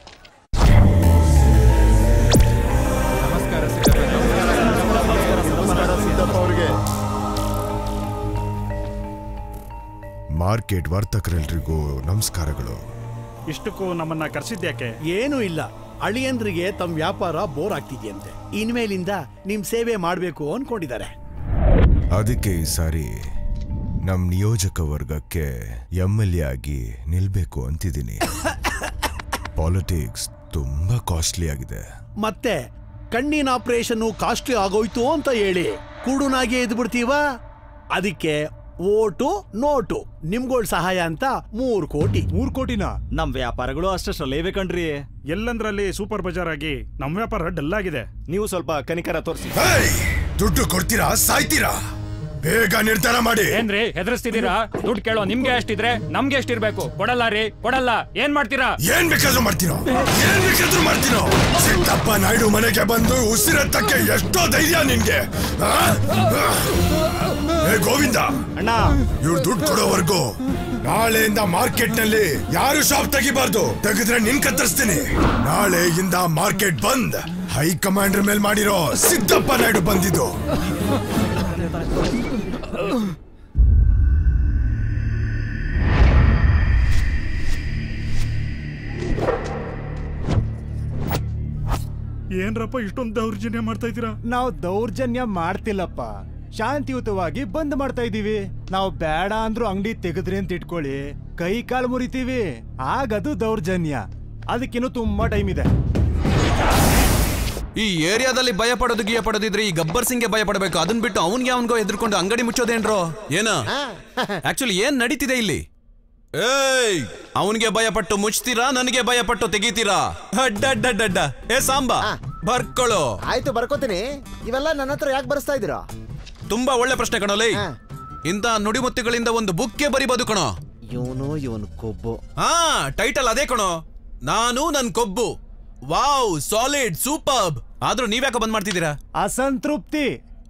Market ವರ್ತಕರೆಲ್ರಿಗೂ ನಮಸ್ಕಾರಗಳು. ಇಷ್ಟಕ್ಕೂ ನಮ್ಮನ್ನ ಕರೆಸಿದ್ಯಾಕೆ? ಏನೂ ಇಲ್ಲ, ಅಳಿಯಂದ್ರಿಗೆ ತಮ್ಮ ವ್ಯಾಪಾರ ಬೋರ್ ಆಗ್ತಿದ್ಯಂತೆ. ಇನ್ಮೇಲಿಂದ ನಿಮ್ ಸೇವೆ ಮಾಡ್ಬೇಕು ಅನ್ಕೊಂಡಿದ್ದಾರೆ. ಅದಕ್ಕೆ ಈ ಸಾರಿ ನಮ್ ನಿಯೋಜಕ ವರ್ಗಕ್ಕೆ ಎಂ ಎಲ್ ಎ ಆಗಿ ನಿಲ್ಬೇಕು ಅಂತಿದ್ದೀನಿ. ಪಾಲಿಟಿಕ್ಸ್ ತುಂಬಾ ಕಾಸ್ಟ್ಲಿ ಆಗಿದೆ. ಮತ್ತೆ ಕಣ್ಣಿನ ಆಪರೇಷನ್ ಕಾಸ್ಟ್ಲಿ ಆಗೋಯ್ತು ಅಂತ ಹೇಳಿ ಕುಡುನಾಗೆ ಎದ್ದು ಬಿಡ್ತೀವ. ಅದಕ್ಕೆ ಓಟು ನೋಟು ನಿಮ್ಗಳ ಸಹಾಯ ಅಂತ ಮೂರ್ ಕೋಟಿ. ಮೂರ್ ಕೋಟಿನ? ನಮ್ ವ್ಯಾಪಾರಗಳು ಅಷ್ಟೇ ಕಣ್ರಿ. ಎಲ್ಲಂದ್ರಲ್ಲಿ ಸೂಪರ್ ಬಜಾರ್ ಆಗಿ ನಮ್ ವ್ಯಾಪಾರ ಡಲ್ ಆಗಿದೆ. ನೀವು ಸ್ವಲ್ಪ ಕನಿಕರ ತೋರಿಸಿ. ದುಡ್ಡು ಕೊಡ್ತೀರಾ ಸಾಯ್ತೀರಾ? ಬೇಗ ನಿರ್ಧಾರ ಮಾಡಿ. ಏನ್ರಿ ಹೆದರ್ಸ್ತಿದ್ದೀರಾ? ದುಡ್ಡು ಕೇಳೋ ನಿಮ್ಗೆ ಎಷ್ಟಿದ್ರೆ ನಮ್ಗೆ ಎಷ್ಟಿರ್ಬೇಕು? ಕೊಡಲ್ಲ ರೀ, ಕೊಡಲ್ಲ. ಏನ್ ಮಾಡ್ತೀರಾ? ಏನ್ ಬೇಕಾದ್ರೂ ಮಾಡ್ತೀರೋ, ಏನ್ ಬೇಕಾದ್ರೂ ಮಾಡ್ತೀರೋ. ಸಿದ್ದಪ್ಪ ನಾಯ್ಡು ಮನೆಗೆ ಬಂದು ಉಸಿರತ್ತಕ್ಕೆ ಎಷ್ಟೋ ಧೈರ್ಯ ನಿನ್ಗೆ? ಏ ಗೋವಿಂದ ಅಣ್ಣ, ಇವ್ರು ದುಡ್ಡು ಕೊಡೋವರೆಗೂ ನಾಳೆಯಿಂದ ಮಾರ್ಕೆಟ್ ನಲ್ಲಿ ಯಾರು ಶಾಪ್ ತೆಗಿಬಾರ್ದು. ತೆಗೆದ್ರೆ ನಿನ್ ಕತ್ತರಿಸ್ತೀನಿ. ನಾಳೆಯಿಂದ ಮಾರ್ಕೆಟ್ ಬಂದ್. ಹೈಕಮಾಂಡರ್ ಮೇಲ್ ಮಾಡಿರೋ ಸಿದ್ದಪ್ಪ ನಾಯ್ಡು ಬಂದಿದ್ದು. ಏನ್ರಪ್ಪ ಇಷ್ಟೊಂದು ದೌರ್ಜನ್ಯ ಮಾಡ್ತಾ ಇದ್ದೀರಾ? ನಾವು ದೌರ್ಜನ್ಯ ಮಾಡ್ತಿಲ್ಲಪ್ಪ, ಶಾಂತಿಯುತವಾಗಿ ಬಂದ್ ಮಾಡ್ತಾ ಇದೀವಿ. ನಾವು ಬೇಡ ಅಂದ್ರೂ ಅಂಗಡಿ ತೆಗೆದ್ರಿ ಅಂತ ಇಟ್ಕೊಳ್ಳಿ, ಕೈ ಕಾಲು ಮುರಿತೀವಿ, ಆಗದು ದೌರ್ಜನ್ಯ. ಅದಕ್ಕಿನ್ನೂ ತುಂಬಾ ಟೈಮ್ ಇದೆ. ಈ ಏರಿಯಾದಲ್ಲಿ ಭಯ ಪಡೋದು ಗಿಯ ಪಡೋದಿದ್ರೆ ಈ ಗಬ್ಬರ್ ಸಿಂಗ್ಗೆ ಭಯ ಪಡಬೇಕು. ಅದನ್ ಬಿಟ್ಟು ಅವನ್ಗೆ ಅವನ್ಗೋ ಎದ್ರಕೊಂಡು ಅಂಗಡಿ ಮುಚ್ಚೋದೇನ್ರೋ ಏನ? ಆಕ್ಚುಲಿ ಏನ್ ನಡೀತಿದೆ ಇಲ್ಲಿ? ಏಯ್, ಅವನ್ಗೆ ಭಯ ಪಟ್ಟು ಮುಚ್ತೀರಾ, ನನಗೆ ಭಯ ಪಟ್ಟು ತೆಗಿತೀರಾ? ಅಡ್ಡಡ್ಡಡ್ಡ. ಏ ಸಾಂಬಾ, ಬರ್ಕೊಳ್ಳೋ. ಆಯ್ತು, ಬರ್ಕೋತೀನಿ. ಇವೆಲ್ಲ ನನ್ನ ಹತ್ರ ಯಾಕೆ ಬರ್ಸ್ತಾ ಇದ್ದೀರಾ? ತುಂಬಾ ಒಳ್ಳೆ ಪ್ರಶ್ನೆ ಕಣೋಲೈ. ಇಂತ ನುಡಿಮುತ್ತುಗಳಿಂದ ಒಂದು ಬುಕ್ಕೆ ಬರಿಬಹುದು ಕಣೋ. ಇವನು ಇವನು ಕೊಬ್ಬು. ಹಾ, ಟೈಟಲ್ ಅದೇ ಕಣೋ, ನಾನು ನನ್ ಕೊಬ್ಬು. Wow, solid, superb. ಆದ್ರೂ ನೀವ್ಯಾಕ ಬಂದ್ ಮಾಡ್ತಿದ್ದೀರಾ? ಅಸಂತೃಪ್ತಿ.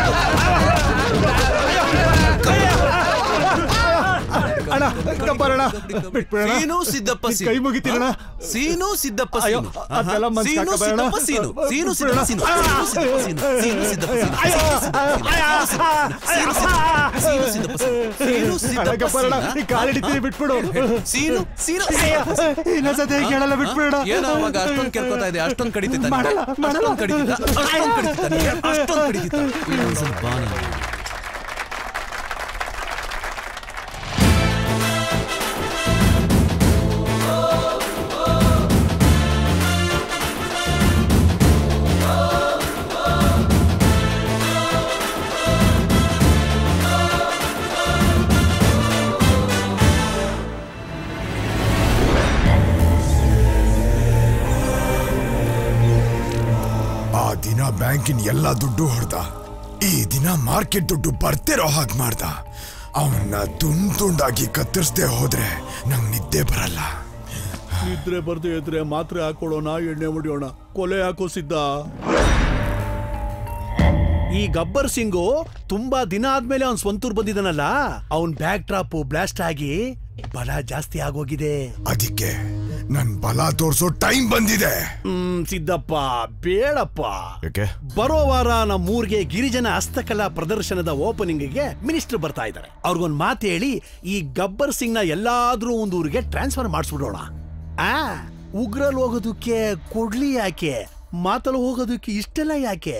ಬರೋಣ ಬಿಟ್ಬಿಡೋಣ ಸೀನು ಸಿದ್ದಪ್ಪ ಸೀನು. ಕೈ ಮುಗಿತೀರಣ ಸೀನು ಸಿದ್ದಪ್ಪ ಅಯ್ಯೋ ಸೀನು. ಅದೆಲ್ಲ ಮನ್ಸ್ ಸೀನು ಹಾಕಬೇಡ ಸಿದ್ದಪ್ಪ ಸೀನು. ಸೀನು ಸಿದ್ದಪ್ಪ ಸೀನು. ಸೀನು ಸಿದ್ದಪ್ಪ ಸೀನು. ಸೀನು ಸಿದ್ದಪ್ಪ ಸೀನು. ಸೀನು ಸಿದ್ದಪ್ಪ ಸೀನು. ಸೀನು ಸಿದ್ದಪ್ಪ ಬರೋಣ ಸೀನು. ಈ ಕಾಲಿಡಿತೀನಿ ಬಿಟ್ಬಿಡು ಸೀನು ಸೀನು ಇನ್ನೊಂದ್ಸತಿ ಹೇಳಲ್ಲ ಬಿಟ್ಬಿಡ ಏನೋ ಅವಾಗ ಅಷ್ಟೊಂದು ಕೆರ್ಕೋತಾ ಇದೆ ಅಷ್ಟೊಂದು ಕಡಿತಿದ್ದ ಮಾಡಲ್ಲ, ಮಾಡಲ್ಲ. ಅಷ್ಟೊಂದು ಕಡಿತಿದ್ದ ಅಷ್ಟೊಂದು ಕಡಿತಿದ್ದ ಅಷ್ಟೊಂದು ಕಡಿತಿದ್ದ ಇನ್ನೊಂದ್ಸಲ ಬಾ ನೀನು. ದಿನ ಬ್ಯಾಂಕಿನ ಎಲ್ಲ ದುಡ್ಡು ಹೊಡೆದ. ಈ ದಿನ ಮಾರ್ಕೆಟ್ ದುಡ್ಡು ಬರ್ತಿರೋ ಹಾಗೆ ಮಾಡ್ದ. ಅವನ್ನ ತುಂಡ್ ತುಂಡಾಗಿ ಕತ್ತರಿಸದೆ ಹೋದ್ರೆ ನಂಗೆ ನಿದ್ದೆ ಬರಲ್ಲ. ನಿದ್ರೆ ಬರ್ದೇ ಇದ್ರೆ ಮಾತ್ರೆ ಹಾಕೊಳ್ಳೋಣ, ಎಣ್ಣೆ ಹೊಡಿಯೋಣ, ಕೊಲೆ ಹಾಕೋ ಸಿದ್ಧ. ಈ ಗಬ್ಬರ್ ಸಿಂಗು ತುಂಬಾ ದಿನ ಆದ್ಮೇಲೆ ಅವ್ನ್ ಸ್ವಂತೂರ್ ಬಂದಿದ್ದಾನಲ್ಲ, ಅವನ್ ಬ್ಯಾಕ್ ಡ್ರಾಪ್ ಬ್ಲಾಸ್ಟ್ ಆಗಿ ಬಲ ಜಾಸ್ತಿ ಆಗೋಗಿದೆ. ಅದಕ್ಕೆ ನನ್ ಬಲ ತೋರ್ಸೋ ಟೈಮ್ ಬಂದಿದೆ. ಹ್ಮ್ ಸಿದ್ದಪ್ಪ ಬೇಡಪ್ಪ. ಯಾಕೆ? ಬರೋ ವಾರ ನಮ್ಮೂರ್ಗೆ ಗಿರಿಜನ ಹಸ್ತಕಲಾ ಪ್ರದರ್ಶನದ ಓಪನಿಂಗ್ ಗೆ ಮಿನಿಸ್ಟರ್ ಬರ್ತಾ ಇದ್ದಾರೆ. ಅವ್ರಿಗೊಂದ್ ಮಾತು ಹೇಳಿ ಈ ಗಬ್ಬರ್ ಸಿಂಗ್ ನ ಎಲ್ಲಾದ್ರೂ ಒಂದು ಊರಿಗೆ ಟ್ರಾನ್ಸ್ಫರ್ ಮಾಡಿಸ್ಬಿಡೋಣ. ಆ ಉಗ್ರಲ್ ಹೋಗೋದಕ್ಕೆ ಕೊಡ್ಲಿ ಯಾಕೆ, ಮಾತಲ್ ಹೋಗೋದಕ್ಕೆ ಇಷ್ಟೆಲ್ಲ ಯಾಕೆ?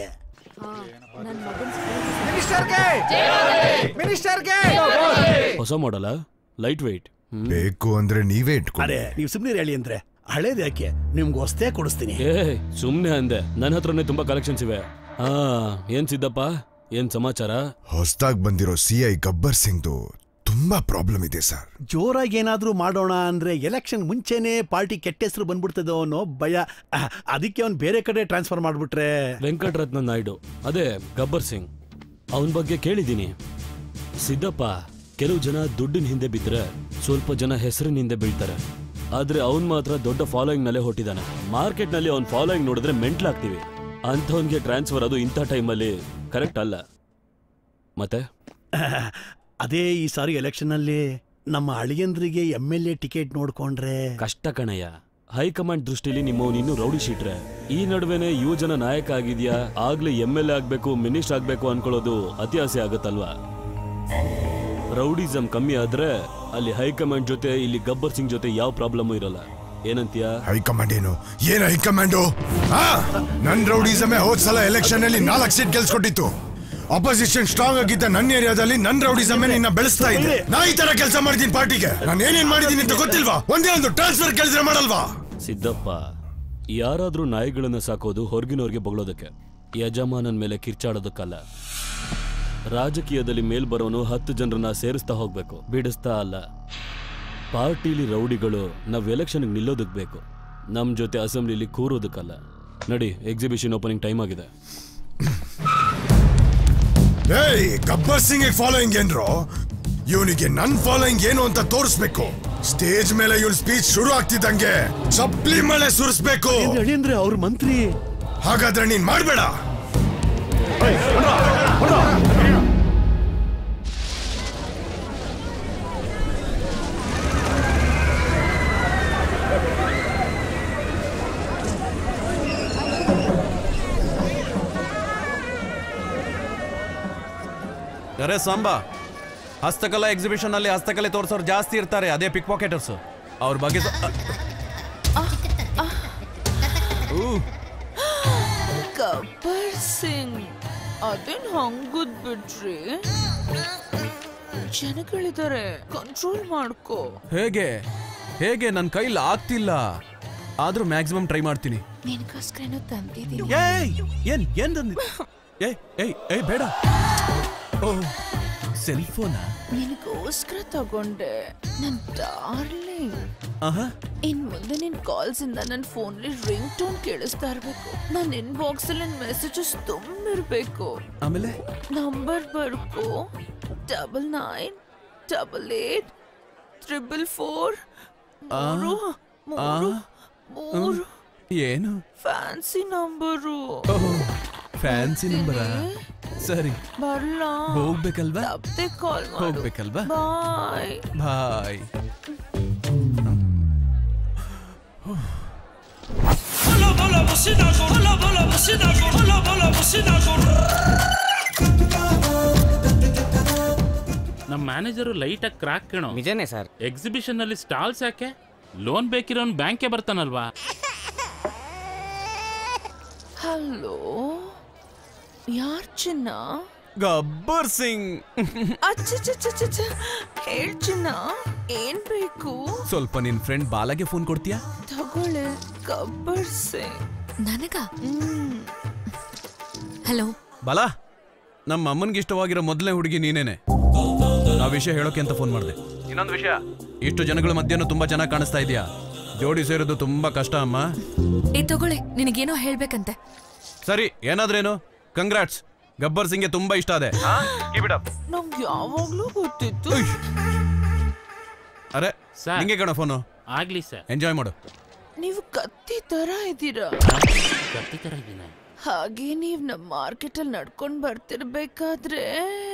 ಹೊಸ ಮಾಡಲ್ಲ, ಲೈಟ್ ವೇಟ್. ಬೇಕು ಅಂದ್ರೆ ನೀವೇ ಇಟ್ಕೊ. ಅರೆ ನೀವು ಸುಮ್ನೆ ಹೇಳಿ ಅಂದ್ರೆ ಹಳೇದ್ ಯಾಕೆ, ನಿಮ್ಗೆ ಹೊಸ್ತೇ ಕೊಡಿಸ್ತೀನಿ. ಏ ಸುಮ್ನೆ ಅಂದೆ, ನನ್ನ ಹತ್ರನೇ ತುಂಬಾ ಕಲೆಕ್ಷನ್ಸ್ ಇವೆ. ಹಾ ಏನ್ ಸಿದ್ದಪ್ಪ, ಏನ್ ಸಮಾಚಾರ? ಹೊಸದಾಗಿ ಬಂದಿರೋ ಸಿ ಐ ಗಬ್ಬರ್ ಸಿಂಗ್ದು ತುಂಬಾ ಪ್ರಾಬ್ಲಮ್ ಇದೆ ಸರ್. ಜೋರಾಗಿ ಏನಾದ್ರೂ ಮಾಡೋಣ ಅಂದ್ರೆ ಎಲೆಕ್ಷನ್ ಮುಂಚೆನೆ ಪಾರ್ಟಿ ಕೆಟ್ಟ ಹೆಸರು ಬಂದ್ಬಿಡ್ತದೋ ಅನ್ನೋ ಭಯ. ಅದಕ್ಕೆ ಅವ್ನ್ ಬೇರೆ ಕಡೆ ಟ್ರಾನ್ಸ್ಫರ್ ಮಾಡ್ಬಿಟ್ರೆ. ವೆಂಕಟರತ್ನ ನಾಯ್ಡು, ಅದೇ ಗಬ್ಬರ್ ಸಿಂಗ್, ಅವನ್ ಬಗ್ಗೆ ಕೇಳಿದೀನಿ. ಸಿದ್ದಪ್ಪ, ಕೆಲವು ಜನ ದುಡ್ಡಿನ ಹಿಂದೆ ಬಿದ್ದರೆ ಸ್ವಲ್ಪ ಜನ ಹೆಸರಿನ ಹಿಂದೆ ಬೀಳ್ತಾರೆ. ಆದ್ರೆ ಅವನ್ ಮಾತ್ರ ದೊಡ್ಡ ಫಾಲೋಯಿಂಗ್ ನಲ್ಲೇ ಹೊಟ್ಟಿದ್ದಾನೆ. ಮಾರ್ಕೆಟ್ ನಲ್ಲಿ ಅವ್ನ್ ಫಾಲೋಯಿಂಗ್ ನೋಡಿದ್ರೆ ಮೆಂಟ್ಲ್ ಆಗ್ತೀವಿ. ಅಂಥವನ್ಗೆ ಟ್ರಾನ್ಸ್ಫರ್ ಅದು ಇಂಥ ಟೈಮಲ್ಲಿ ಕರೆಕ್ಟ್ ಅಲ್ಲ. ಮತ್ತೆ ಅದೇ ಈ ಸಾರಿ ಎಲೆಕ್ಷನ್ ಅಲ್ಲಿ ನಮ್ಮ ಅಳಿಯಂದ್ರಿಗೆ ಎಂ ಎಲ್ ಎ ಟಿಕೆಟ್ ನೋಡ್ಕೊಂಡ್ರೆ ಕಷ್ಟ ಕಣಯ್ಯ. ಹೈಕಮಾಂಡ್ ದೃಷ್ಟಿಲಿ ನಿಮ್ಮವ್ನು ಇನ್ನೂ ರೌಡಿ ಶೀಟ್ರೆ. ಈ ನಡುವೆನೆ ಯುವ ಜನ ನಾಯಕ ಆಗಿದ್ಯಾ, ಆಗ್ಲೇ ಎಂ ಎಲ್ ಎ ಆಗ್ಬೇಕು, ಮಿನಿಸ್ಟರ್ ಆಗ್ಬೇಕು ಅನ್ಕೊಳ್ಳೋದು ಅತಿ ಆಸೆ ಆಗತ್ತಲ್ವಾ? ರೌಡಿಸಂ ಕಮ್ಮಿ ಆದ್ರೆ ಅಲ್ಲಿ ಹೈಕಮಾಂಡ್ ಜೊತೆ, ಇಲ್ಲಿ ಗಬ್ಬರ್ ಸಿಂಗ್ ಜೊತೆ ಯಾವ ಪ್ರಾಬ್ಲಮ್ ಇರಲ್ಲ. ಏನಂತೀಯ? ಹೈಕಮಾಂಡ್ ಏನು ಏನ್ ಹೈಕಮಾಂಡು? ನನ್ ರೌಡಿಸಮೇ ಹೋದ್ ಸಲ ಎಲೆಕ್ಷನ್ ಅಲ್ಲಿ ನಾಲ್ಕು ಸೀಟ್ ಗೆಲ್ಸ್ಕೊಟ್ಟಿತ್ತು. ಅಪೋಸಿಷನ್ ಸ್ಟ್ರಾಂಗ್ ಆಗಿದ್ದ ನನ್ನ ಏರಿಯಾದಲ್ಲಿ ನನ್ನ ರೌಡಿಸಮೇ ನಿನ್ನ ಬೆಳೆಸ್ತಾ ಇದ್ದೆ. ನಾ ಈ ತರ ಕೆಲಸ ಮಾಡ್ತೀನಿ ಪಾರ್ಟಿಗೆ. ನಾನು ಏನೇನ್ ಮಾಡಿದೀನಿ ಅಂತ ಗೊತ್ತಿಲ್ವಾ? ಒಂದೇ ಒಂದು ಟ್ರಾನ್ಸ್ಫರ್ ಕೆಲಸ ಮಾಡಲ್ವಾ? ಸಿದ್ದಪ್ಪ, ಯಾರಾದ್ರೂ ನಾಯಿಗಳನ್ನ ಸಾಕೋದು ಹೊರಗಿನವ್ರಿಗೆ ಬಗಳೋದಕ್ಕೆ, ಯಜಮಾನನ ಮೇಲೆ ಕಿರ್ಚಾಡೋದಕ್ಕಲ್ಲ. ರಾಜಕೀಯದಲ್ಲಿ ಮೇಲ್ ಬರೋನು ಹತ್ತು ಜನರನ್ನ ಸೇರಿಸ್ತಾ ಹೋಗ್ಬೇಕು, ಬಿಡಿಸ್ತಾ ಅಲ್ಲ. ಪಾರ್ಟಿಲಿ ರೌಡಿಗಳು ನಾವ್ ಎಲೆಕ್ಷನ್ ನಿಲ್ಲೋದಕ್ ಬೇಕು, ನಮ್ ಜೊತೆ ಅಸೆಂಬ್ಲಿಲಿ ಕೂರೋದಕ್ಕಲ್ಲ. ನಡಿ, ಎಕ್ಸಿಬಿಷನ್ ಓಪನಿಂಗ್ ಟೈಮ್ ಆಗಿದೆ. ಏಯ್ ಗಬ್ಬರ್ ಸಿಂಗ್ ಫಾಲೋಯಿಂಗ್ ಏನ್ರೋ? ಇವನಿಗೆ ನನ್ ಫಾಲೋಯಿಂಗ್ ಏನು ಅಂತ ತೋರಿಸ್ಬೇಕು. ಸ್ಟೇಜ್ ಮೇಲೆ ಇವನ್ ಸ್ಪೀಚ್ ಶುರು ಆಗ್ತಿದ್ದಂಗೆ ಚಪ್ಲಿ ಮಳೆ ಸುರಿಸ್ಬೇಕು. ಅಂದ್ರೆ ಅವ್ರ ಮಂತ್ರಿ. ಹಾಗಾದ್ರೆ ನೀನ್ ಮಾಡ್ಬೇಡ. ಅರೆ ಸಾಂಬಾ, ಹಸ್ತಕಲಾ ಎಕ್ಸಿಬಿಷನ್ ಅಲ್ಲಿ ಹಸ್ತಕಲೆ ತೋರಿಸೋರು ಜಾಸ್ತಿ ಇರ್ತಾರೆ, ಅದೇ ಪಿಕ್ ಪಾಕೆಟರ್ಸ್. ಅವ್ರ ಬಗ್ಗೆ ಗಬ್ಬರ್ ಸಿಂಗ್ ಅದೇನ್ ಹಂಗುದ್ ಬಿಟ್ರಿ? ಜನಗಳಿದ್ದಾರೆ, ಕಂಟ್ರೋಲ್ ಮಾಡ್ಕೋ. ಹೇಗೆ ಹೇಗೆ ನನ್ನ ಕೈಲಿ ಆಗ್ತಿಲ್ಲ, ಆದ್ರೂ ಮ್ಯಾಕ್ಸಿಮಮ್ ಟ್ರೈ ಮಾಡ್ತೀನಿ. ನಿನ್ಗೋಸ್ಕರನೂ ತಂದಿದ್ದೀನಿ. ಏಯ್ ಏನ್ ಏನ್ ತಂದಿ? ಏಯ್ ಏಯ್ ಏಯ್ ಬೇಡ. ಓಹ್ ಸೆಲ್ ಫೋನ್ ನಿನಗೋಸ್ಕರ ತಗೊಂಡೆ ನನ್ ಡಾರ್ಲಿಂಗ್. ಇನ್ ಮುಂದೆ ನಿನ್ ಕಾಲ್ಸ್ ಇಂದ ನನ್ ಫೋನ್ ರಿಂಗ್ ಟೋನ್ ಕೇಳಿಸ್ತಾ ಇರ್ಬೇಕು. ನನ್ ಇನ್ ಬಾಕ್ಸ್ ಅಲ್ಲಿ ಮೆಸೇಜಸ್ ತುಂಬಿರ್ಬೇಕು. ಆಮೇಲೆ ನಂಬರ್ ಬರ್ಕೋ, double nine double eight triple four ಮೂರು ಮೂರು ಮೂರು. ಏನು ಫ್ಯಾನ್ಸಿ ನಂಬರು? ಫ್ಯಾನ್ಸಿ ನಂಬರಾ? ಸರಿ ಬರ್ಲಾ ಹೋಗ್ಬೇಕಲ್ವಾ ತಪ್ಪದೆ ಕಾಲ್ ಮಾಡು ಹೋಗ್ಬೇಕಲ್ವಾ ಬಾಯ್ ಬಾಯ್ ನಮ್ಮ ಮ್ಯಾನೇಜರು ಲೈಟ್ ಆಗಿ ಕ್ರಾಕ್ ಕಣೋ. ನಿಜನೇ ಸರ್. ಎಕ್ಸಿಬಿಷನ್ ಅಲ್ಲಿ ಸ್ಟಾಲ್ಸ್ ಯಾಕೆ? ಲೋನ್ ಬೇಕಿರೋನ್ ಬ್ಯಾಂಕ್ಗೆ ಬರ್ತಾನಲ್ವಾ? ಹಲೋ, ಯಾರ್ ಚಿನ್ನ? ಗಬ್ಬರ್ ಸಿಂಗ್. ಅಚ್ಚ ಹೇಳ್ ಚಿನ್ನ, ಏನ್ ಬೇಕು? ಸ್ವಲ್ಪ ನಿನ್ ಫ್ರೆಂಡ್ ಬಾಲಾಗೆ ಫೋನ್ ಕೊಡ್ತೀಯಾ? ತಗೊಳ್ಳೆ. ಗಬ್ಬರ್ ಸಿಂಗ್. ನನಗ? ಹಲೋ ಬಾಲಾ, ನಮ್ಮ ಅಮ್ಮನ್ಗೆ ಇಷ್ಟವಾಗಿರೋ ಮೊದಲನೇ ಹುಡುಗಿ ನೀನೇನೆ. ಆ ವಿಷಯ ಹೇಳೋಕೆ ಅಂತ ಫೋನ್ ಮಾಡಿದೆ. ಇನ್ನೊಂದು ವಿಷಯ, ಇಷ್ಟು ಜನಗಳ ಮಧ್ಯನೂ ತುಂಬಾ ಚೆನ್ನಾಗಿ ಕಾಣಿಸ್ತಾ ಇದೆಯಾ. ಜೋಡಿ ಸೇರೋದು ತುಂಬಾ ಕಷ್ಟ ಅಮ್ಮ. ಏ ತಗೊಳ್ಳಿ, ನಿನಗೇನೋ ಹೇಳ್ಬೇಕಂತೆ. ಸರಿ, ಏನಾದ್ರೇನು. ಕಂಗ್ರಾಟ್ಸ್, ಗಬ್ಬರ್ ಸಿಂಗ್ಗೆ ತುಂಬಾ ಇಷ್ಟ ಅದೇ. ನಂಗೆ ಯಾವಾಗ್ಲೂ ಗೊತ್ತಿತ್ತು. ಅರೆ ನಿಂಗೆ ಕಣ ಫೋನು. ಆಗ್ಲಿ ಸರ್. ಎಂಜಾಯ್ ಮಾಡು. ನೀವು ಕತ್ತಿ ತರ ಇದ್ದೀರಾ. ಕತ್ತಿ ತರ ಇದೀನ. ಹಾಗೆ ನೀವ್ ನಮ್ಮ ಮಾರ್ಕೆಟ್ ಅಲ್ಲಿ ನಡ್ಕೊಂಡ್ ಬರ್ತಿರ್ಬೇಕಾದ್ರೆ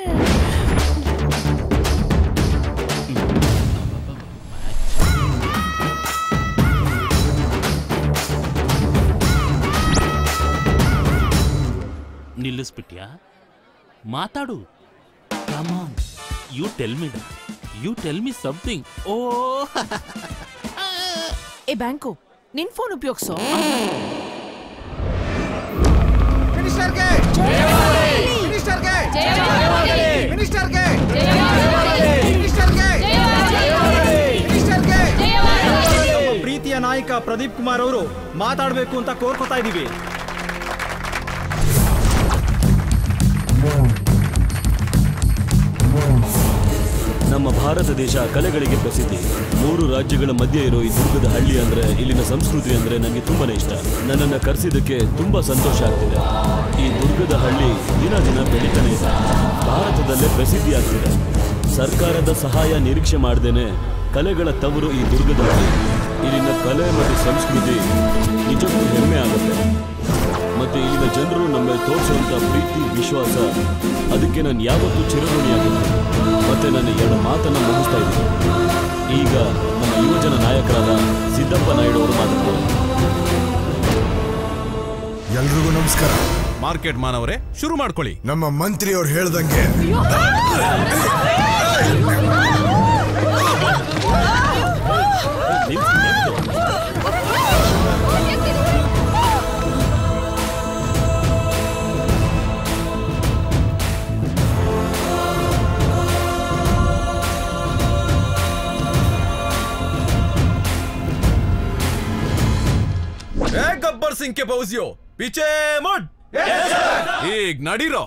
ನಿಲ್ಲಿಸ್ಬಿಟ್ಯಾ? ಮಾತಾಡು. Come on, you tell me you tell me something. Oh ಏ ಬ್ಯಾಂಕು, ನಿನ್ ಫೋನ್ ಉಪಯೋಗಿಸೋ. ಮಿನಿಸ್ಟರ್ಗೆ ಮಿನಿಸ್ಟರ್ಗೆ ಮಿನಿಸ್ಟರ್ಗೆ ಮಿನಿಸ್ಟರ್ಗೆ ಪ್ರೀತಿಯ ನಾಯಕ ಪ್ರದೀಪ್ ಕುಮಾರ್ ಅವರು ಮಾತಾಡಬೇಕು ಅಂತ ಕೋರ್ಕೋತಾ ಇದೀವಿ. ನಮ್ಮ ಭಾರತ ದೇಶ ಕಲೆಗಳಿಗೆ ಪ್ರಸಿದ್ಧಿ. ಮೂರು ರಾಜ್ಯಗಳ ಮಧ್ಯೆ ಇರೋ ಈ ದುರ್ಗದ ಹಳ್ಳಿ ಅಂದ್ರೆ, ಇಲ್ಲಿನ ಸಂಸ್ಕೃತಿ ಅಂದ್ರೆ ನನಗೆ ತುಂಬಾನೇ ಇಷ್ಟ. ನನ್ನನ್ನು ಕರೆಸಿದ್ದಕ್ಕೆ ತುಂಬಾ ಸಂತೋಷ ಆಗ್ತಿದೆ. ಈ ದುರ್ಗದ ಹಳ್ಳಿ ದಿನ ದಿನ ಬೆಳೀತಾನೆ ಇದೆ, ಭಾರತದಲ್ಲೇ ಪ್ರಸಿದ್ಧಿ ಆಗ್ತಿದೆ. ಸರ್ಕಾರದ ಸಹಾಯ ನಿರೀಕ್ಷೆ ಮಾಡ್ದೇನೆ ಕಲೆಗಳ ತವರು ಈ ದುರ್ಗದ ಹಳ್ಳಿ. ಇಲ್ಲಿನ ಕಲೆ ಮತ್ತು ಸಂಸ್ಕೃತಿ ನಿಜಕ್ಕೂ ಹೆಮ್ಮೆ ಆಗುತ್ತೆ. ಮತ್ತೆ ಇಲ್ಲಿನ ಜನರು ನಮ್ಮ ತೋರಿಸುವಂತ ಪ್ರೀತಿ, ವಿಶ್ವಾಸ, ಅದಕ್ಕೆ ನಾನು ಯಾವತ್ತೂ ಚಿರಋಣಿಯಾಗುತ್ತೆ. ಮತ್ತೆ ನನ್ನ ಎರಡು ಮಾತನ್ನ ಮುಗಿಸ್ತಾ ಇದ್ದೀನಿ. ಈಗ ನಮ್ಮ ಯುವಜನ ನಾಯಕರಾದ ಸಿದ್ದಪ್ಪ ನಾಯ್ಡು ಅವರು ಮಾತಾಡ್ತಾರೆ. ಎಲ್ರಿಗೂ ನಮಸ್ಕಾರ. ಮಾರ್ಕೆಟ್ ಮಾನವರೇ, ಶುರು ಮಾಡ್ಕೊಳ್ಳಿ. ನಮ್ಮ ಮಂತ್ರಿ ಅವ್ರು ಹೇಳ್ದಂಗೆ ಗಬ್ಬರ್ ಸಿಂಗ್ ಕೆ ಬೌಸಿಯೋ ಪೀಚೆ ಮುಡ್. ಈಗ ನಡೀರೋ.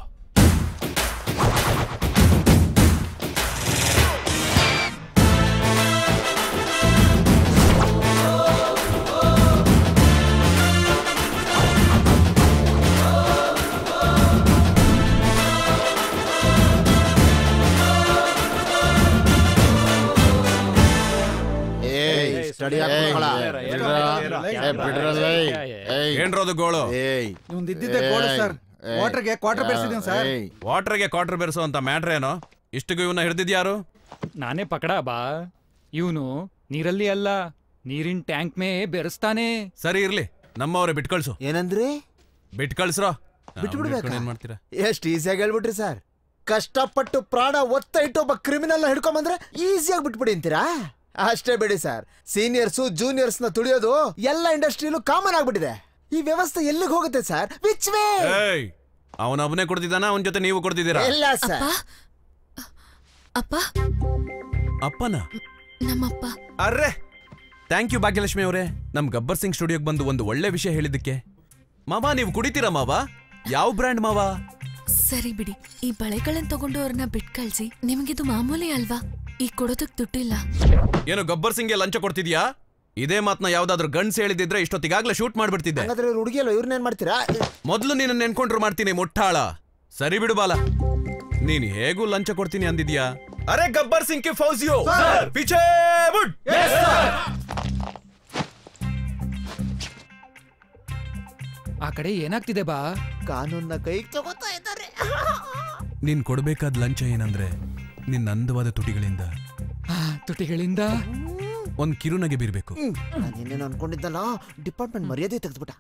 ಏನ್ರೋದು ಗೋಳು? ಇದ್ದಿದ್ದೆ ಗೋಳು ಸರ್. ವಾಟರ್ಗೆ ಕ್ವಾರ್ಟರ್ ಬೆರೆಸಿದೀನಿ ಸರ್. ವಾಟರ್ಗೆ ಕ್ವಾರ್ಟರ್ ಬೆರೆಸೋ ಅಂತ ಮ್ಯಾಟ್ರ್ ಏನೋ? ಇಷ್ಟಿಗೂ ಇವನ್ನ ಹಿಡಿದಿದ್ಯಾರು? ನಾನೇ ಪಕಡ ಬಾ. ಇವನು ನೀರಲ್ಲಿ ಅಲ್ಲ, ನೀರಿನ ಟ್ಯಾಂಕ್ ಮೇ ಬೆರೆಸ್ತಾನೆ. ಸರಿ ಇರ್ಲಿ, ನಮ್ಮವ್ರೆ ಬಿಟ್ ಕಳ್ಸು. ಏನಂದ್ರಿ? ಬಿಟ್ ಕಳ್ಸ್ರೋ. ಬಿಟ್ಬಿಡ್ಬೇಕಾ? ಏನ್ ಮಾಡ್ತೀರಾ? ಎಷ್ಟು ಈಸಿಯಾಗಿ ಹೇಳ್ಬಿಟ್ರಿ ಸರ್. ಕಷ್ಟಪಟ್ಟು ಪ್ರಾಣ ಒತ್ತ ಇಟ್ಟು ಒಬ್ಬ ಕ್ರಿಮಿನಲ್ ಹಿಡ್ಕೊಂಬಂದ್ರೆ ಈಸಿಯಾಗಿ ಬಿಟ್ಬಿಡಿ ಅಂತೀರಾ? ಅಷ್ಟೇ ಬಿಡಿ ಸರ್, ಸೀನಿಯರ್ಸು ಜೂನಿಯರ್ಸ್ ನ ತುಳಿಯೋದು ಎಲ್ಲ ಇಂಡಸ್ಟ್ರಿಯಲ್ಲೂ ಕಾಮನ್ ಆಗ್ಬಿಟ್ಟಿದೆ. ಈ ವ್ಯವಸ್ಥೆ ಎಲ್ಲಿಗೆ ಹೋಗುತ್ತೆ ಸರ್? Which way? ಅವನೊಬ್ಬನೇ ಕೊಡ್ತಿದ್ದಾನ, ಅವನ ಜೊತೆ ನೀವು ಕೊಡ್ತಿದ್ದೀರಾ? ಇಲ್ಲ ಸರ್. ಅಪ್ಪ ಅಪ್ಪನ ನಮ್ಮಪ್ಪ. ಅರ್ರೆ, ಥ್ಯಾಂಕ್ ಯು ಭಾಗ್ಯಲಕ್ಷ್ಮಿ ಅವರೇ, ನಮ್ ಗಬ್ಬರ್ ಸಿಂಗ್ ಸ್ಟುಡಿಯೋಗೆ ಬಂದು ಒಂದು ಒಳ್ಳೆ ವಿಷಯ ಹೇಳಿದ್ದಕ್ಕೆ. ಮಾವ, ನೀವು ಕುಡಿತೀರಾ ಮಾವ? ಯಾವ ಬ್ರ್ಯಾಂಡ್ ಮಾವ? ಸರಿ ಬಿಡಿ, ಈ ಬಳೆಗಳನ್ನ ತಗೊಂಡು ಅವ್ರನ್ನ ಬಿಟ್ ಕಳ್ಸಿ. ನಿಮ್ಗಿದು ಮಾಮೂಲಿ ಅಲ್ವಾ? ಈಗ ಕೊಡೋದಕ್ ದುಡ್ಡಿಲ್ಲ. ಏನು ಗಬ್ಬರ್ ಸಿಂಗ್ಗೆ ಲಂಚ ಕೊಡ್ತಿದ್ಯಾ? ಇದೇ ಮಾತ್ನ ಯಾವ್ದಾದ್ರು ಗಂಡ್ಸ್ ಹೇಳಿದಿದ್ರೆ ಇಷ್ಟೊತ್ತಿಗಾಗ್ಲೇ ಶೂಟ್ ಮಾಡ್ಬಿಡ್ತಿದ್ದೆ. ಹುಡುಗಿಯಲ್ಲ, ಇವ್ರನ್ನೇನ್ ಮಾಡ್ತೀರಾ? ಮೊದ್ಲು ನಿನ್ನ ನೆನ್ಕೊಂಡ್ರು ಮಾಡ್ತೀನಿ ಮುಟ್ಟಾಳ. ಸರಿ ಬಿಡು ಬಾಲ, ನೀನ್ ಹೇಗೂ ಲಂಚ ಕೊಡ್ತೀನಿ ಅಂದಿದ್ಯಾ? ಅರೆ ಗಬ್ಬರ್ ಸಿಂಗ್ ಕೆ ಫೌಜಿಯೋ ಪೀಛೆ ಮುಡ್. ಆ ಕಡೆ ಏನಾಗ್ತಿದೆ ಬಾ? ಕಾನೂನ್ನ ಕೈಗೆ ತಗೋತಾ ಇದ್ದಾರೆ. ನೀನ್ ಕೊಡ್ಬೇಕಾದ ಲಂಚ ಏನಂದ್ರೆ ನಿನ್ನ ಅಂದವಾದ ತುಟಿಗಳಿಂದ ತುಟಿಗಳಿಂದ ಒಂದ್ ಕಿರುನಗೆ ಬೀರ್ಬೇಕು. ನಾನೇನೇನು ಅನ್ಕೊಂಡಿದ್ದಲ್ಲ, ಡಿಪಾರ್ಟ್ಮೆಂಟ್ ಮರ್ಯಾದೆ ತೆಗೆದ್ಬಿಟ್ಟ.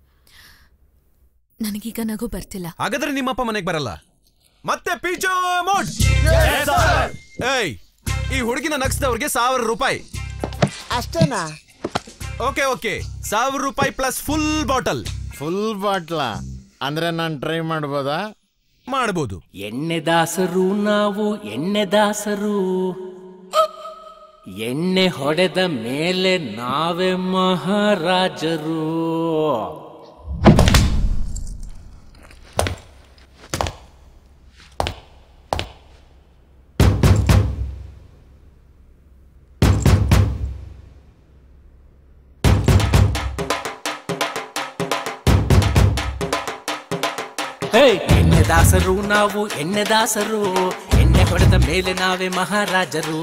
ನನಗೀಗ ನಗು ಬರ್ತಿಲ್ಲ. ಹಾಗಾದ್ರೆ ನಿಮ್ಮಪ್ಪ ಮನೆಗೆ ಬರಲ್ಲ. ಮತ್ತೆ ಪಿಚೋ ಮೋಡ್. ಏಯ್, ಈ ಹುಡುಗಿನ ನಗ್ಸಿದವ್ರಿಗೆ ಸಾವಿರ ರೂಪಾಯಿ ಅಷ್ಟೇನಾ? ಓಕೆ ಓಕೆ, ಸಾವಿರ ರೂಪಾಯಿ ಪ್ಲಸ್ ಫುಲ್ ಬಾಟಲ್. ಫುಲ್ ಬಾಟ್ಲ ಅಂದ್ರೆ ನಾನು ಟ್ರೈ ಮಾಡ್ಬೋದಾ? ಮಾಡಬಹುದು. ಎಣ್ಣೆ ದಾಸರು ನಾವು, ಎಣ್ಣೆ ದಾಸರು. ಎಣ್ಣೆ ಹೊಡೆದ ಮೇಲೆ ನಾವೇ ಮಹಾರಾಜರು. ಎಣ್ಣೆ ದಾಸರು ನಾವು, ಎಣ್ಣೆ ದಾಸರು. ಎಣ್ಣೆ ಹೊಡೆದ ಮೇಲೆ ನಾವೇ ಮಹಾರಾಜರು.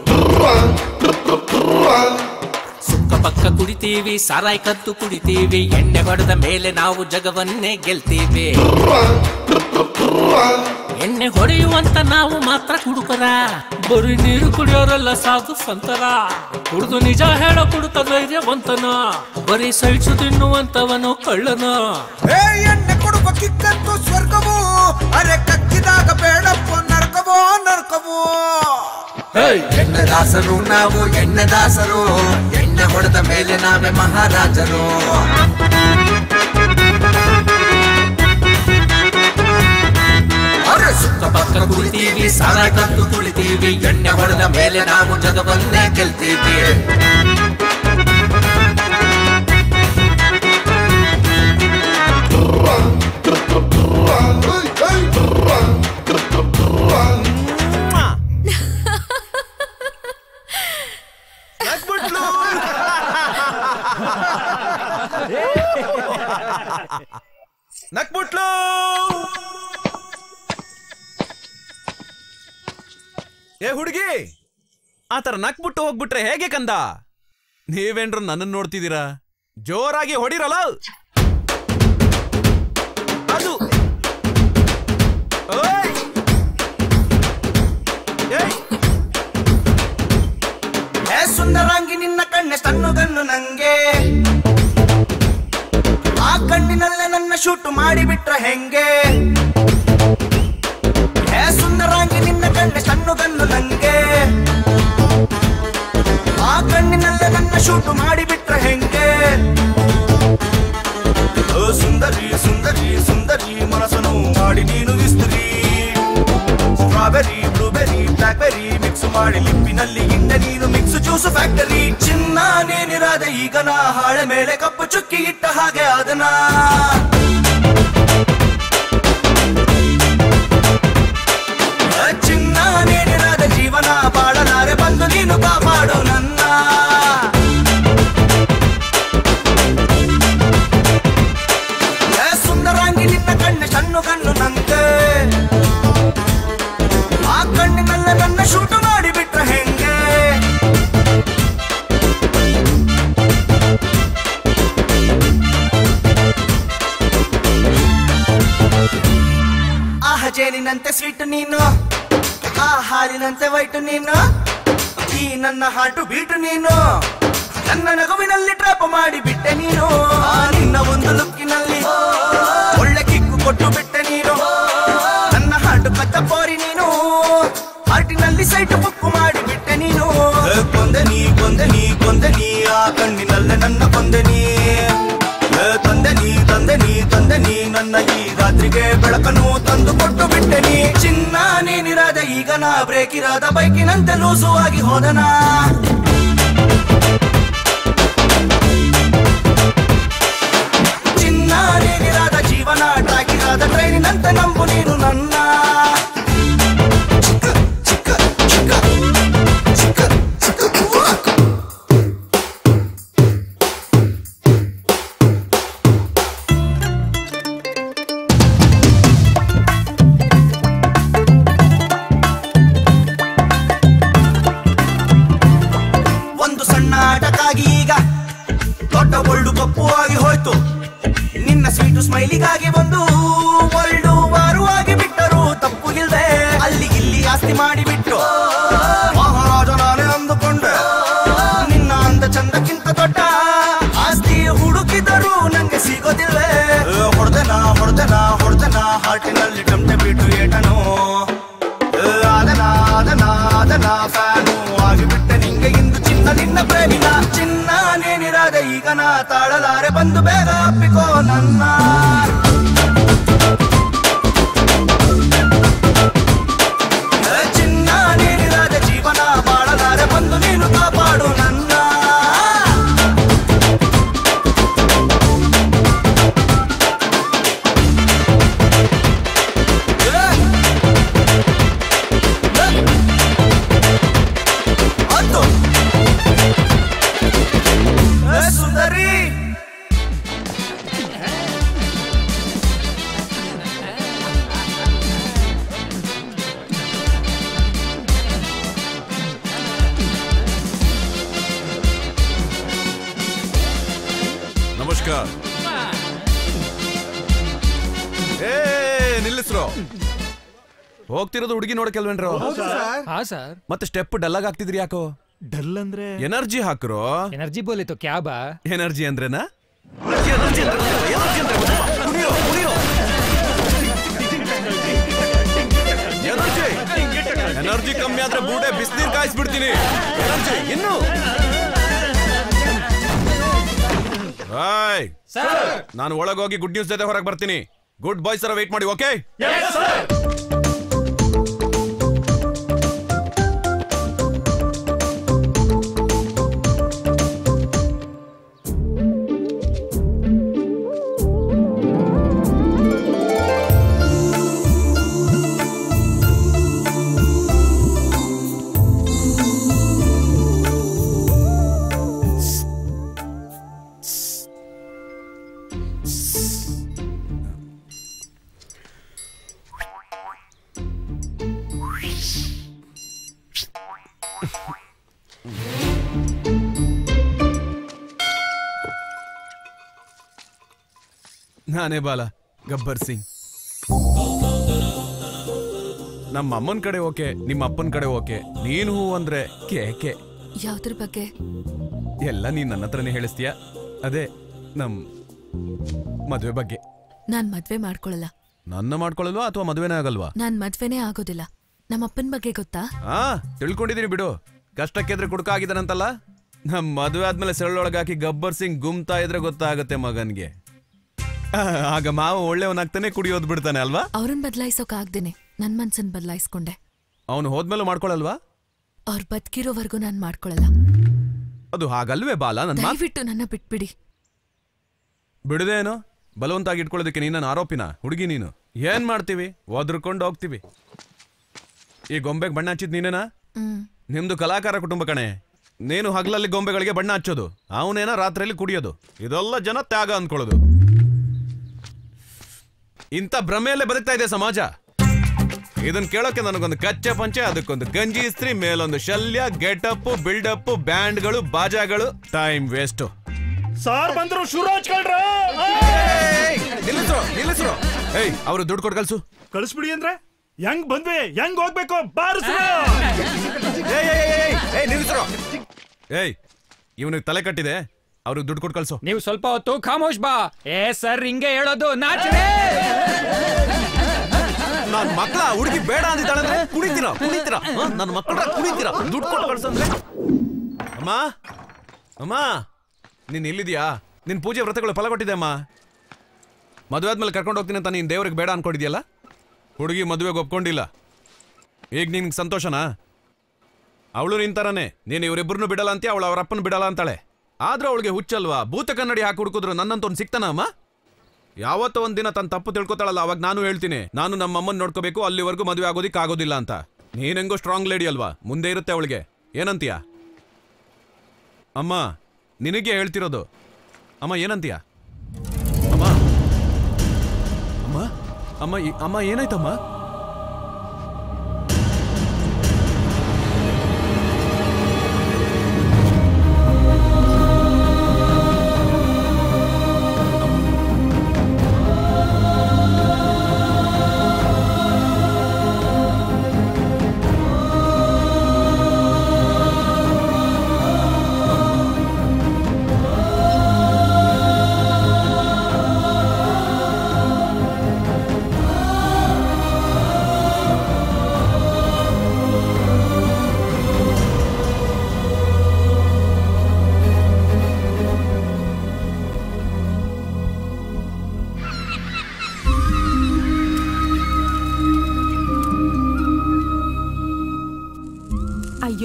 ಸುಕ್ಕ ಪಕ್ಕ ಕುಡಿತೀವಿ, ಸಾರಾಯಿ ಕದ್ದು ಕುಡಿತೀವಿ. ಎಣ್ಣೆ ಹೊಡೆದ ಮೇಲೆ ನಾವು ಜಗವನ್ನೇ ಗೆಲ್ತೀವಿ. ಎಣ್ಣೆ ಹೊಡೆಯುವಂತ ನಾವು ಮಾತ್ರ ಕುಡುಕರ, ಬರೀ ನೀರು ಕುಡಿಯೋರೆಲ್ಲ ಸಾಧು ಸಂತರ. ಕುಡಿದು ನಿಜ ಹೇಳೋ ಕುಡುಕ ಧೈರ್ಯವಂತನ, ಬರೀ ಸೈಡ್ಸು ತಿನ್ನುವಂತವನು ಕಳ್ಳನ. ಎಣ್ಣೆ ಕೊಡುವ ಕಿಕ್ಕಂತೂ ಸ್ವರ್ಗವು, ಅರೆ ಕಕ್ಕಿದಾಗ ಬೇಡಪ್ಪ ನರ್ಕವೋ ನರ್ಕವೋ. ಎಣ್ಣೆ ದಾಸರು ನಾವು, ಎಣ್ಣೆ ದಾಸರು. ಎಣ್ಣೆ ಹೊಡೆದ ಮೇಲೆ ನಾವೇ ಮಹಾರಾಜರು. ಸುತ್ತ ಪಕ್ಕ ಕುಳಿತೀವಿ, ಸಾಲ ಕದ್ದು ಕುಳಿತೀವಿ. ಎಣ್ಣೆ ಹೊಡೆದ ಮೇಲೆ ನಾವು ಜಗವನ್ನೇ ಗೆಲ್ತೀವಿ. ನಕ್ಬಿಟ್ಲು. ಏ ಹುಡುಗಿ, ಆತರ ನಕ್ಬಿಟ್ಟು ಹೋಗ್ಬಿಟ್ರೆ ಹೇಗೆ ಕಂದ? ನೀವೇನ್ರು ನನ್ನನ್ನು ನೋಡ್ತಿದ್ದೀರಾ? ಜೋರಾಗಿ ಹೊಡಿರಲ್ಲ. ಅದು ಏ ಸುಂದರಾಂಗಿ, ನಿನ್ನ ಕಣ್ಣೆ ಸಣ್ಣಗನ್ನು ನಂಗೆ. ಆ ಕಣ್ಣಿನಲ್ಲೇ ನನ್ನ ಶೂಟು ಮಾಡಿಬಿಟ್ರ ಹೆಂಗೆ? ಏ ಸುಂದರಾಂಗಿ, ನಿನ್ನ ಕಣ್ಣೆ ಸಣ್ಣಗನ್ನು ನಂಗೆ. ಆ ಕಣ್ಣಿನಲ್ಲೇ ನನ್ನ ಶೂಟು ಮಾಡಿಬಿಟ್ರ ಹೆಂಗೆ? ಸುಂದರಿ ಸುಂದರಿ ಸುಂದರಿ, ಮನಸ್ಸನ್ನು ಮಾಡಿ ನೀನು ಇಸ್ತ್ರಿ. ಸ್ಟ್ರಾಬೆರಿ ಬ್ಲೂಬೆರಿ ಬ್ಲಾಕ್ಬೆರಿ ಮಿಕ್ಸ್ ಮಾಡಿ ಲಿಪ್ಪಿನಲ್ಲಿ ಇಂಡ ನೀನು ಮಿಕ್ಸ್ ಜ್ಯೂಸ್ ಫ್ಯಾಕ್ಟರಿ. ಚಿನ್ನ ನೇನಿರಾದ ಈಗ ನಾ, ಹಾಳೆ ಮೇಲೆ ಕಪ್ಪು ಚುಕ್ಕಿ ಇಟ್ಟ ಹಾಗೆ ಅದನ್ನ. ಚಿನ್ನ ನೇನಿರಾದ ಜೀವನ ಬಾಳಲಾರೆ, ಬಂದು ನೀನು ಕಾಪಾಡು ನನ್ನ. ಸುಂದರಾಂಗಿ, ನಿನ್ನ ಕಣ್ಣು ಸಣ್ಣ ಕಣ್ಣು ನಂಗೆ. ಆ ಕಣ್ಣಿನಲ್ಲ ನನ್ನ ಶೂಟು ಮಾಡಿಬಿಟ್ರ ಹೆಂಗೆ? ಆಹ ಜೇನಿನಂತೆ ಸ್ವೀಟ್ ನೀನು, ಆ ಹಾಲಿನಂತೆ ವೈಟ್ ನೀನು. ಈ ನನ್ನ ಹಾಟು ಬೀಟು ನೀನು, ನನ್ನ ನಗುವಿನಲ್ಲಿ ಟ್ರಾಪ್ ಮಾಡಿ ಬಿಟ್ಟೆ ನೀನು. ಆ ನಿನ್ನ ಒಂದು ಲುಕ್ಕಿನಲ್ಲಿ ಒಳ್ಳೆ ಕಿಕ್ಕು ಕೊಟ್ಟು ಬಿಟ್ಟೆ ನೀನು. ನನ್ನ ಹಾಟು ಕತ್ತ ಪೋರಿ ನೀನು, ಹಾಟಿನಲ್ಲಿ ಸೈಟು ಬುಕ್ಕು ಮಾಡಿ ಬಿಟ್ಟೆ ನೀನು. ಕೊಂದೆ ನೀ ಕೊಂದೆ ನೀ ಕೊಂದೆ ನೀ, ಆ ಕಣ್ಣಿನಲ್ಲೇ ನನ್ನ ಕೊಂದೆ ನೀ. ತಂದೆ ನೀ ತಂದೆ ನೀ ತಂದೆ ನೀ, ನನ್ನ ಈ ರಾತ್ರಿಗೆ ಬೆಳಕನ್ನು ತಂದು ಕೊಟ್ಟು ಬಿಟ್ಟೆ ನೀ. ಚಿನ್ನ ನೇನಿರಾದ ಈಗ ನಾ, ಬ್ರೇಕ್ ಇರಾದ ಬೈಕಿನಂತೆ ಲೂಸುವಾಗಿ ಹೋದನಾ. ಚಿನ್ನ ನೇನಿರಾದ ಜೀವನ, ಟ್ರ್ಯಾಕ್ ಇರಾದ ಟ್ರೈನಿನಂತೆ ನಂಬು ನೀನು ನನ್ನ. ಒಂದು ಸಣ್ಣ ಆಟಕ್ಕಾಗಿ ಈಗ ದೊಡ್ಡ ಒಳ್ಳು ಕಪ್ಪು ಆಗಿ ಹೋಯ್ತು. ನಿನ್ನ ಸ್ವೀಟು ಸ್ಮೈಲಿಗಾಗಿ ಒಂದು ಒಳ್ಳು ವಾರು ಮದುವಾಗಿ ಬಿಟ್ಟರು ತಪ್ಪು ಇಲ್ದೆ ಅಲ್ಲಿ ಇಲ್ಲಿ ಆಸ್ತಿ ಮಾಡಿಬಿಟ್ರು ಮಹಾರಾಜ ನಾನೇ ಅಂದುಕೊಂಡೆ ನಿನ್ನ ಅಂದ ಚಂದಕ್ಕಿಂತ ದೊಡ್ಡ ಆಸ್ತಿ ಹುಡುಕಿದರು ನಂಗೆ ಸಿಗೋದಿಲ್ವೇ ಹೊಡೆದನ ಹೊಡೆದನ ಹೊಡೆದನ ಹಾರ್ಟಿನಲ್ಲಿ ಟಮಟೆ ಬಿಟ್ಟು ಏಟನು ಆದನ ಆದನ ಆದನ ಫ್ಯಾನು ಆಗಿಬಿಟ್ಟೆ ನಿಂಗೆ ಇಂದು ಚಿನ್ನ ನಿನ್ನ ಪ್ರೇಮಿನ ಚಿನ್ನ ನೇನಿರಾದೆ ಈಗ ನಾ ತಾಳಲಾರೆ ಬಂದು ಬೇಗ ಅಪ್ಪಿಕೋ ನನ್ನ ಚಿನ್ನ ನೇನಿರಾದೆ ಜೀವನ ಬಾಳಲಾರೆ ಬಂದು ನೀನು ಕಾಪಾಡು ನನ್ನ ಸುಂದರಿ ನಮಸ್ಕಾರ. ಏ ನಿಲ್ಲಿಸ್ರು, ಹೋಗ್ತಿರೋದು ಹುಡುಗಿ ನೋಡಕ್ಕೆಲ್ವೇನ್ರು? ಹಾ ಸರ್. ಮತ್ತೆ ಸ್ಟೆಪ್ ಡಲ್ಲಾಗ್ ಆಗ್ತಿದ್ರಿ ಯಾಕೋ? ಡಲ್ ಅಂದ್ರೆ ಎನರ್ಜಿ ಹಾಕ್ರೋ. ಎನರ್ಜಿ ಬೋಲಿತ್ತು ಕ್ಯಾಬಾ? ಎನರ್ಜಿ ಅಂದ್ರೇನಾ? ಎನರ್ಜಿ ಕಮ್ಮಿ ಆದ್ರೆ ಬೂಡೆ ಬಿಸಿನೀರ್ ಕಾಯಿಸ್ಬಿಡ್ತೀನಿ. ಎನರ್ಜಿ ಇನ್ನು ನಾನು ಒಳಗೋಗಿ ಗುಡ್ ನ್ಯೂಸ್ ಜೊತೆ ಹೊರಗೆ ಬರ್ತೀನಿ. ಗುಡ್ ಬಾಯ್ಸ್ ತರ ವೇಟ್ ಮಾಡಿ, ಓಕೆ? ನಾನೇ ಬಾಲ, ಗಬ್ಬರ್ ಸಿಂಗ್. ನಮ್ಮ ಅಮ್ಮನ ಕಡೆ ಓಕೆ, ನಿಮ್ಮ ಅಪ್ಪನ ಕಡೆ ಓಕೆ, ನೀನು ಹೂ ಅಂದ್ರೆ ಕೇಕೆ. ಯಾವ್ದ್ರ ಬಗ್ಗೆ? ಎಲ್ಲ ನೀನ್ ನನ್ನ ಹತ್ರನೇ ಹೇಳಿಸ್ತೀಯ. ಅದೇ ನಮ್ ಮದ್ವೆ ಬಗ್ಗೆ. ನಾನ್ ಮದ್ವೆ ಮಾಡ್ಕೊಳಲ್ಲ. ನನ್ನ ಮಾಡ್ಕೊಳ್ಳಲ್ವಾ ಅಥವಾ ಮದ್ವೆನೇ ಆಗಲ್ವಾ? ನಾನ್ ಮದ್ವೆನೇ ಆಗೋದಿಲ್ಲ. ನಮ್ಮ ಅಪ್ಪನ ಬಗ್ಗೆ ಗೊತ್ತಾ? ಹಾ ತಿಳ್ಕೊಂಡಿದೀನಿ ಬಿಡು. ಕಷ್ಟಕ್ಕೆದ್ರೆ ಕುಡ್ಕ ಆಗಿದಾನಂತಲ್ಲ. ನಮ್ ಮದ್ವೆ ಆದ್ಮೇಲೆ ಸೆರಳೊಳಗಾಕಿ ಗಬ್ಬರ್ ಸಿಂಗ್ ಗುಮ್ತಾ ಇದ್ರೆ ಗೊತ್ತಾಗುತ್ತೆ ಮಗನ್ಗೆ. ಆಗ ಮಾವ ಒಳ್ಳೆಯವನಾಗ್ತಾನೆ, ಕುಡಿಯೋದ್ ಬಿಡ್ತಾನೆ ಅಲ್ವಾ? ಅವ್ರನ್ ಬದಲಾಯಿಸೋಕ್ ಆಗ್ದೇನೆ ನನ್ ಮನ್ಸನ್ ಬದಲಾಯಿಸ್ಕೊಂಡೆ. ಅವನು ಹೋದ್ಮೇಲೆ ಮಾಡ್ಕೊಳಲ್ವಾ? ಅವ್ರ ಬದುಕಿರೋವರೆಗೂ ನಾನ್ ಮಾಡ್ಕೊಳಲ್ಲ. ಅದು ಹಾಗಲ್ವೇ ಬಾಲ? ನನ್ನ ದಯವಿಟ್ಟು ನನ್ನ ಬಿಟ್ಬಿಡಿ. ಬಿಡದೇನೋ ಬಲವಂತಾಗಿ ಇಟ್ಕೊಳ್ಳೋದಕ್ಕೆ ನೀನು ಆರೋಪಿನ? ಹುಡುಗಿ ನೀನು. ಏನ್ ಮಾಡ್ತೀವಿ, ಒದ್ರಕೊಂಡು ಹೋಗ್ತೀವಿ. ಈ ಗೊಂಬೆಗೆ ಬಣ್ಣ ಹಚ್ಚಿದ್ ನೀನೇನಾ? ನಿಮ್ದು ಕಲಾಕಾರ ಕುಟುಂಬ ಕಣೆ. ನೀನು ಹಗಲಲ್ಲಿ ಗೊಂಬೆಗಳಿಗೆ ಬಣ್ಣ ಹಚ್ಚೋದು, ಅವನೇನ ರಾತ್ರಿಯಲ್ಲಿ ಕುಡಿಯೋದು. ಇದೆಲ್ಲ ಜನ ತ್ಯಾಗ ಅಂದ್ಕೊಳ್ಳೋದು. ಇಂಥ ಭ್ರಮೆಯಲ್ಲೇ ಬದುಕ್ತಾ ಇದೆ ಸಮಾಜ. ಇದನ್ ಕೇಳೋಕೆ ನನಗೊಂದು ಕಚ್ಚೆ ಪಂಚೆ, ಅದಕ್ಕೊಂದು ಗಂಜಿ ಇಸ್ತ್ರಿ, ಮೇಲೊಂದು ಶಲ್ಯ, ಗೆಟಪ್, ಬಿಲ್ಡಪ್, ಬ್ಯಾಂಡ್ಗಳು, ಬಾಜಾಗಳು. Time waste. ಸಾರ್ ಬಂದ್ರು ಶುರು ಹಚ್ಕೊಳ್ರ. ನಿಲ್ಲಿಸ್ರು ನಿಲ್ಲಿಸ್ರು. ಏಯ್ ಅವ್ರು ದುಡ್ಡು ಕೊಟ್ಟು ಕಳ್ಸು. ಕಳಿಸ್ಬಿಡಿ ಅಂದ್ರೆ ಹೆಂಗ್ ಬಂದ್ವಿ, ಹೆಂಗ್ ಹೋಗ್ಬೇಕು? ಬಾರಿಸ್ರು. ಏಯ್ ನಿಲ್ಲಿಸ್ರು. ಏಯ್ ಇವನಿಗೆ ತಲೆ ಕಟ್ಟಿದೆ, ಅವ್ರಿಗೆ ದುಡ್ಡು ಕೊಟ್ಟು ಕಳ್ಸು. ನೀವು ಸ್ವಲ್ಪ ಹೊತ್ತು ಖಾಮೋಶ್ ಬಾ. ಏ ಸರ್ ಹಿಂಗೆ ಹೇಳೋದು ನಾಚಿಕೆ. ನನ್ ಮಕ್ಕಳ ಹುಡುಗಿ ಬೇಡ ಅಂದಿದ್ದಾಳೆ, ಕುಡಿತೀರಾ ಕುಡಿತೀರಾ ನನ್ನ ಮಕ್ಕಳ ಕುಡಿತೀರಾ? ದುಡ್ಡು ಕೊಟ್ಟು ಕಳ್ಸಂದ್ರೆ. ಅಮ್ಮ ಅಮ್ಮ ನೀನ್ ಇಲ್ಲಿದ್ಯಾ? ನಿನ್ ಪೂಜೆ ವ್ರತಗಳು ಫಲ ಕೊಟ್ಟಿದೆ ಅಮ್ಮ. ಮದುವೆ ಆದ್ಮೇಲೆ ಕರ್ಕೊಂಡು ಹೋಗ್ತೀನಿ ಅಂತ ನೀನ್ ದೇವ್ರಿಗೆ ಬೇಡ ಅನ್ಕೊಂಡಿದ್ಯಲ್ಲ. ಹುಡುಗಿ ಮದುವೆಗೆ ಒಪ್ಕೊಂಡಿಲ್ಲ. ಈಗ ನಿನ್ಗೆ ಸಂತೋಷನಾ? ಅವಳು ನಿಂತಾರನೆ. ನೀನು ಇವರಿಬ್ಬರನ್ನು ಬಿಡಲ್ಲ ಅಂತೀಯ, ಅವಳು ಅವ್ರ ಅಪ್ಪನ ಬಿಡಲ್ಲ ಅಂತಾಳೆ. ಆದ್ರೆ ಅವಳಿಗೆ ಹುಚ್ಚಲ್ವಾ? ಭೂತ ಕನ್ನಡಿ ಹಾಕಿ ಹುಡುಕಿದ್ರು ನನ್ನಂತವ್ನು ಸಿಗ್ತಾನ ಅಮ್ಮ? ಯಾವತ್ತೋ ಒಂದಿನ ತನ್ನ ತಪ್ಪು ತಿಳ್ಕೊತಾಳಲ್ಲ, ಅವಾಗ ನಾನು ಹೇಳ್ತೀನಿ ನಾನು ನಮ್ಮ ಅಮ್ಮನ್ ನೋಡ್ಕೋಬೇಕು, ಅಲ್ಲಿವರೆಗೂ ಮದುವೆ ಆಗೋದಿಕ್ ಆಗೋದಿಲ್ಲ ಅಂತ. ನೀನೆಂಗೋ ಸ್ಟ್ರಾಂಗ್ ಲೇಡಿ ಅಲ್ವಾ, ಮುಂದೆ ಇರುತ್ತೆ ಅವಳಿಗೆ. ಏನಂತೀಯ ಅಮ್ಮ? ನಿನಗೆ ಹೇಳ್ತಿರೋದು ಅಮ್ಮ. ಏನಂತೀಯ ಅಮ್ಮ? ಅಮ್ಮ ಅಮ್ಮ ಅಮ್ಮ ಏನಾಯ್ತಮ್ಮ?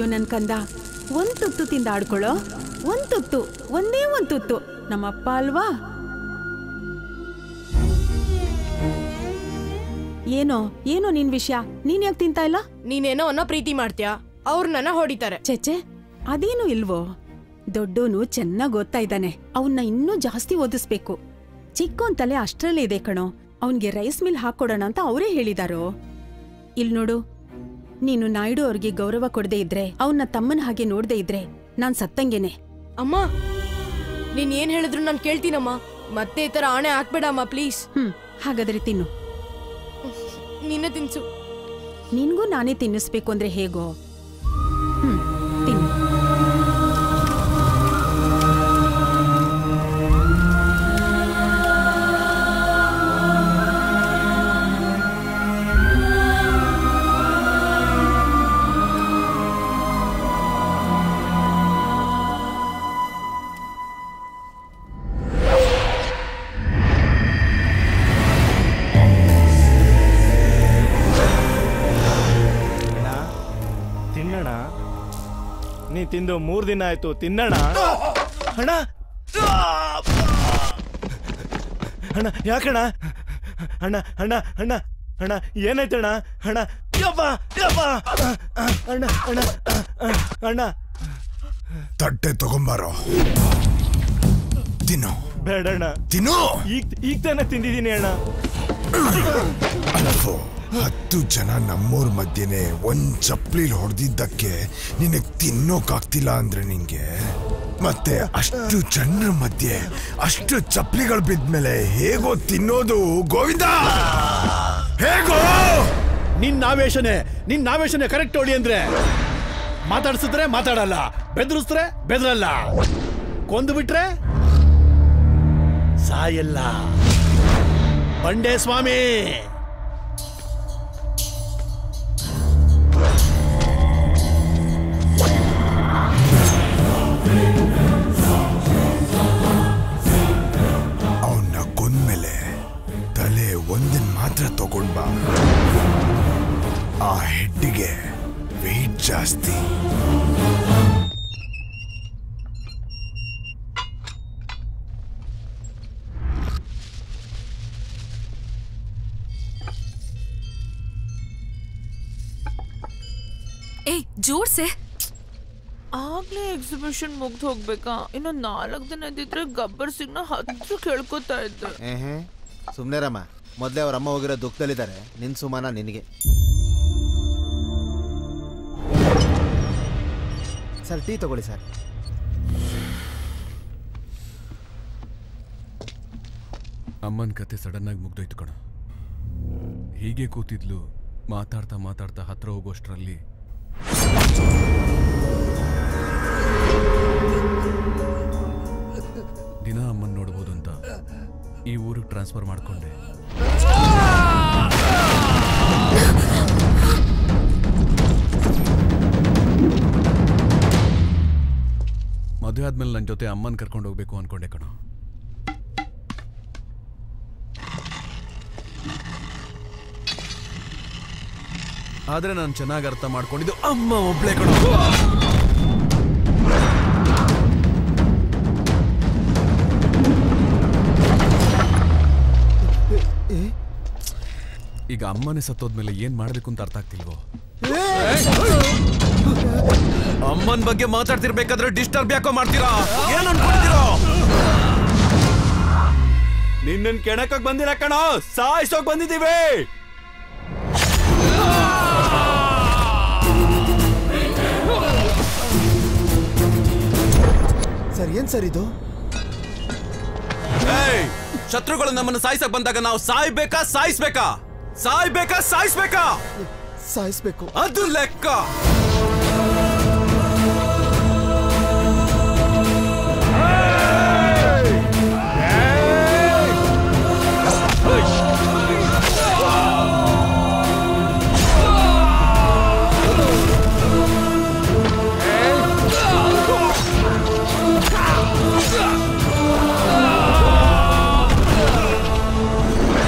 ನನ್ ಕಂದ ಒಂದ್ ತುತ್ತು ತಿಂದ ಆಡ್ಕೊಳ್ಳೋ. ಒಂದ್ ತುತ್ತು, ಒಂದೇ ಒಂದ್ ತುತ್ತು. ನಮ್ಮಪ್ಪ ಅಲ್ವಾ? ಏನೋ ಏನೋ ನಿನ್ ವಿಷಯ, ನೀನ್ ಯಾಕೆ ತಿಂತಾ ಇಲ್ಲ? ನೀನೇನೋ ಅನ್ನೋ ಪ್ರೀತಿ ಮಾಡ್ತೀಯಾ, ಅವ್ರು ನನ್ನ ಹೊಡಿತಾರೆ. ಚೆಚ್ಚೆ ಅದೇನು ಇಲ್ವೋ. ದೊಡ್ಡೋನು ಚೆನ್ನಾಗ್ ಓದ್ತಾ ಇದ್ದಾನೆ, ಅವನ್ನ ಇನ್ನೂ ಜಾಸ್ತಿ ಓದಿಸ್ಬೇಕು. ಚಿಕ್ಕೋನ್ ತಲೆ ಅಷ್ಟ್ರಲ್ಲೇ ಇದೆ ಕಣೋ. ಅವನ್ಗೆ ರೈಸ್ ಮಿಲ್ ಹಾಕೊಡೋಣ ಅಂತ ಅವರೇ ಹೇಳಿದಾರೋ. ಇಲ್ ನೋಡು, ನೀನು ನಾಯ್ಡು ಅವ್ರಿಗೆ ಗೌರವ ಕೊಡದೆ ಇದ್ರೆ, ಅವನ್ನ ತಮ್ಮನ ಹಾಗೆ ನೋಡ್ದೆ ಇದ್ರೆ ನಾನ್ ಸತ್ತಂಗೆನೆ. ಅಮ್ಮ, ನೀನ್ ಏನ್ ಹೇಳಿದ್ರು ನಾನ್ ಕೇಳ್ತೀನಮ್ಮ. ಮತ್ತೆ ಈ ತರ ಆಣೆ ಹಾಕ್ಬೇಡಮ್ಮ ಪ್ಲೀಸ್. ಹ್ಮ್ ಹಾಗಾದ್ರೆ ತಿನ್ನು. ನಿನ್ನೆ ತಿನ್ಸು. ನಿನ್ಗೂ ನಾನೇ ತಿನ್ನಿಸ್ಬೇಕು ಅಂದ್ರೆ ಹೇಗೋ? ಹ್ಮ್ ತಿನ್ನು. ನೀ ತಿಂದು ಮೂರ್ ದಿನ ಆಯ್ತು, ತಿನ್ನಣ. ಅಣ್ಣ ಅಣ್ಣ ಯಾಕಣ್ಣ? ಅಣ್ಣ ಅಣ್ಣ ಅಣ್ಣ ಅಣ್ಣ ಏನಾಯ್ತಣ್ಣ? ಅಣ್ಣ ಯಪ್ಪ ಯಪ್ಪ ಅಣ್ಣ ಅಣ್ಣ ಅಣ್ಣ ತಟ್ಟೆ ತಗೊಂಬಾರೋ, ತಿನ್ನು. ಬೇಡಣ್ಣ, ತಿನ್ನು. ಈಗ ಈಗ ತಾನೇ ತಿಂದಿದ್ದೀನಿ ಅಣ್ಣ. ಅಲ್ಲೋ, ಹತ್ತು ಜನ ನಮ್ಮೂರ್ ಮಧ್ಯೆನೆ ಒಂದ್ ಚಪ್ಲಿಲ್ ಹೊಡೆದಿದ್ದಕ್ಕೆ ನಿನಗ್ ತಿನ್ನೋಕಾಗ್ತಿಲ್ಲ ಅಂದ್ರೆ ನಿಂಗೆ, ಮತ್ತೆ ಅಷ್ಟು ಜನರ ಮಧ್ಯೆ ಅಷ್ಟು ಚಪ್ಲಿಗಳು ಬಿದ್ಮೇಲೆ ಹೇಗೋ ತಿನ್ನೋದು ಗೋವಿಂದ? ಹೇಗೋ? ನಿನ್ನ ಆವೇಶನೆ ನಿನ್ನ ಆವೇಶನೆ ಕರೆಕ್ಟ್ ಹೊಡಿ ಅಂದ್ರೆ ಮಾತಾಡ್ಸಿದ್ರೆ ಮಾತಾಡಲ್ಲ, ಬೆದರಿಸಿದ್ರೆ ಬೆದರಲ್ಲ, ಕೊಂದು ಬಿಟ್ರೆ ಸಾಯಲ್ಲ. ಬಂಡೆ ಸ್ವಾಮಿ ಅವನ್ನ ಕೊಂದ್ಮೇಲೆ ತಲೆ ಒಂದಿನ ಮಾತ್ರ ತಗೊಂಡ್ ಬಾ. ಆ ಹೆಡ್ಡಿಗೆ ವೆಯ್ಟ್ ಜಾಸ್ತಿ. ಏ ಜೋಡ್ಸೆ. ಆಗ್ಲೇ ಎಕ್ಸಿಬಿಷನ್ ಮುಗ್ದು ಹೋಗ್ಬೇಕಾ? ಇನ್ನು ನಾಲ್ಕು ದಿನ ಇದ್ದಿದ್ರೆ ಗಬ್ಬರ್ ಸಿಂಗ್ ನ ಹತ್ರ ಕೇಳ್ಕೊತಾ ಇದ್ದೆ. ಏಹೇ ಸುಮ್ನೆ ರಮ್ಮ, ಮೊದ್ಲೇ ಅವ್ರ ಅಮ್ಮ ಹೋಗಿರೋ ದುಃಖದಲ್ಲಿದ್ದಾರೆ. ನಿನ್ ಸುಮಾನ ನಿನಗೆ. ಸರ್ ಟೀ ತಗೊಳ್ಳಿ ಸರ್. ಅಮ್ಮನ ಕತೆ ಸಡನ್ ಆಗಿ ಮುಗ್ದೋಯ್ತು ಕಣ. ಹೀಗೆ ಕೂತಿದ್ಲು, ಮಾತಾಡ್ತಾ ಮಾತಾಡ್ತಾ ಹತ್ರ ಹೋಗೋಷ್ಟರಲ್ಲಿ ದಿನ ಅಮ್ಮನ್ ನೋಡ್ಬೋದು ಅಂತ ಈ ಊರಿಗೆ ಟ್ರಾನ್ಸ್ಫರ್ ಮಾಡ್ಕೊಂಡೆ. ಮದುವೆ ಆದ್ಮೇಲೆ ನನ್ನ ಜೊತೆ ಅಮ್ಮನ್ ಕರ್ಕೊಂಡು ಹೋಗ್ಬೇಕು ಅನ್ಕೊಂಡೆ ಕಣ. ಆದ್ರೆ ನಾನು ಚೆನ್ನಾಗಿ ಅರ್ಥ ಮಾಡ್ಕೊಂಡಿದ್ದು ಅಮ್ಮ ಒಬ್ಳೆ ಕಣ. ಈಗ ಅಮ್ಮನೇ ಸತ್ತೋದ್ಮೇಲೆ ಏನ್ ಮಾಡ್ಬೇಕು ಅಂತ ಅರ್ಥ ಆಗ್ತಿಲ್ವೋ? ಅಮ್ಮನ ಬಗ್ಗೆ ಮಾತಾಡ್ತಿರ್ಬೇಕಾದ್ರೆ ಡಿಸ್ಟರ್ಬ್ ಯಾಕೋ ಮಾಡ್ತೀರಾ? ಏನ್ ಅನ್ಕೊಳ್ತೀರೋ? ನಿನ್ನನ್ ಕೆಣಕಕ್ ಬಂದಿಲ್ಲ ಕಣೋ, ಸಾಯಿಸೋಕ್ ಬಂದಿದ್ದೀವಿ. ಸರ್ ಏನ್ ಸರ್ ಇದು? ಶತ್ರುಗಳು ನಮ್ಮನ್ನು ಸಾಯಿಸಕ್ ಬಂದಾಗ ನಾವು ಸಾಯ್ಬೇಕಾ ಸಾಯಿಸ್ಬೇಕಾ? ಸಾಯ್ಬೇಕಾ ಸಾಯಿಸ್ಬೇಕಾ? ಸಾಯಿಸ್ಬೇಕು. ಅದು ಲೆಕ್ಕ.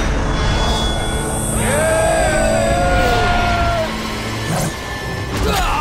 Ah!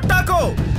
ಸುಟ್ಟಾಕು.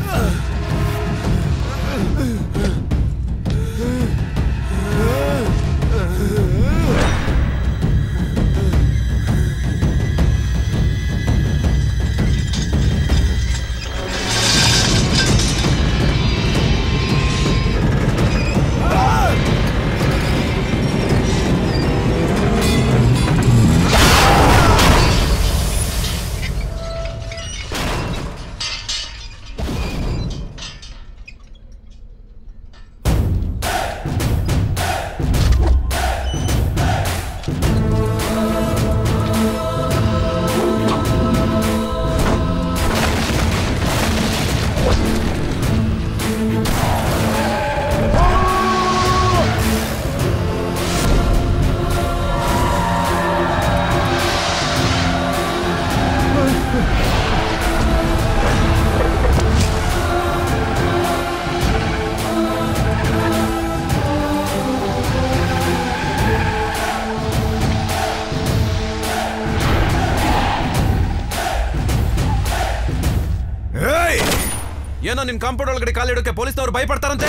ಏನೋ ನಿನ್ ಕಾಂಪೌಂಡ್ ಒಳಗಡೆ ಕಾಲಿಡೋಕೆ ಪೊಲೀಸ್ನವರು ಭಯಪಡ್ತಾರಂತೆ.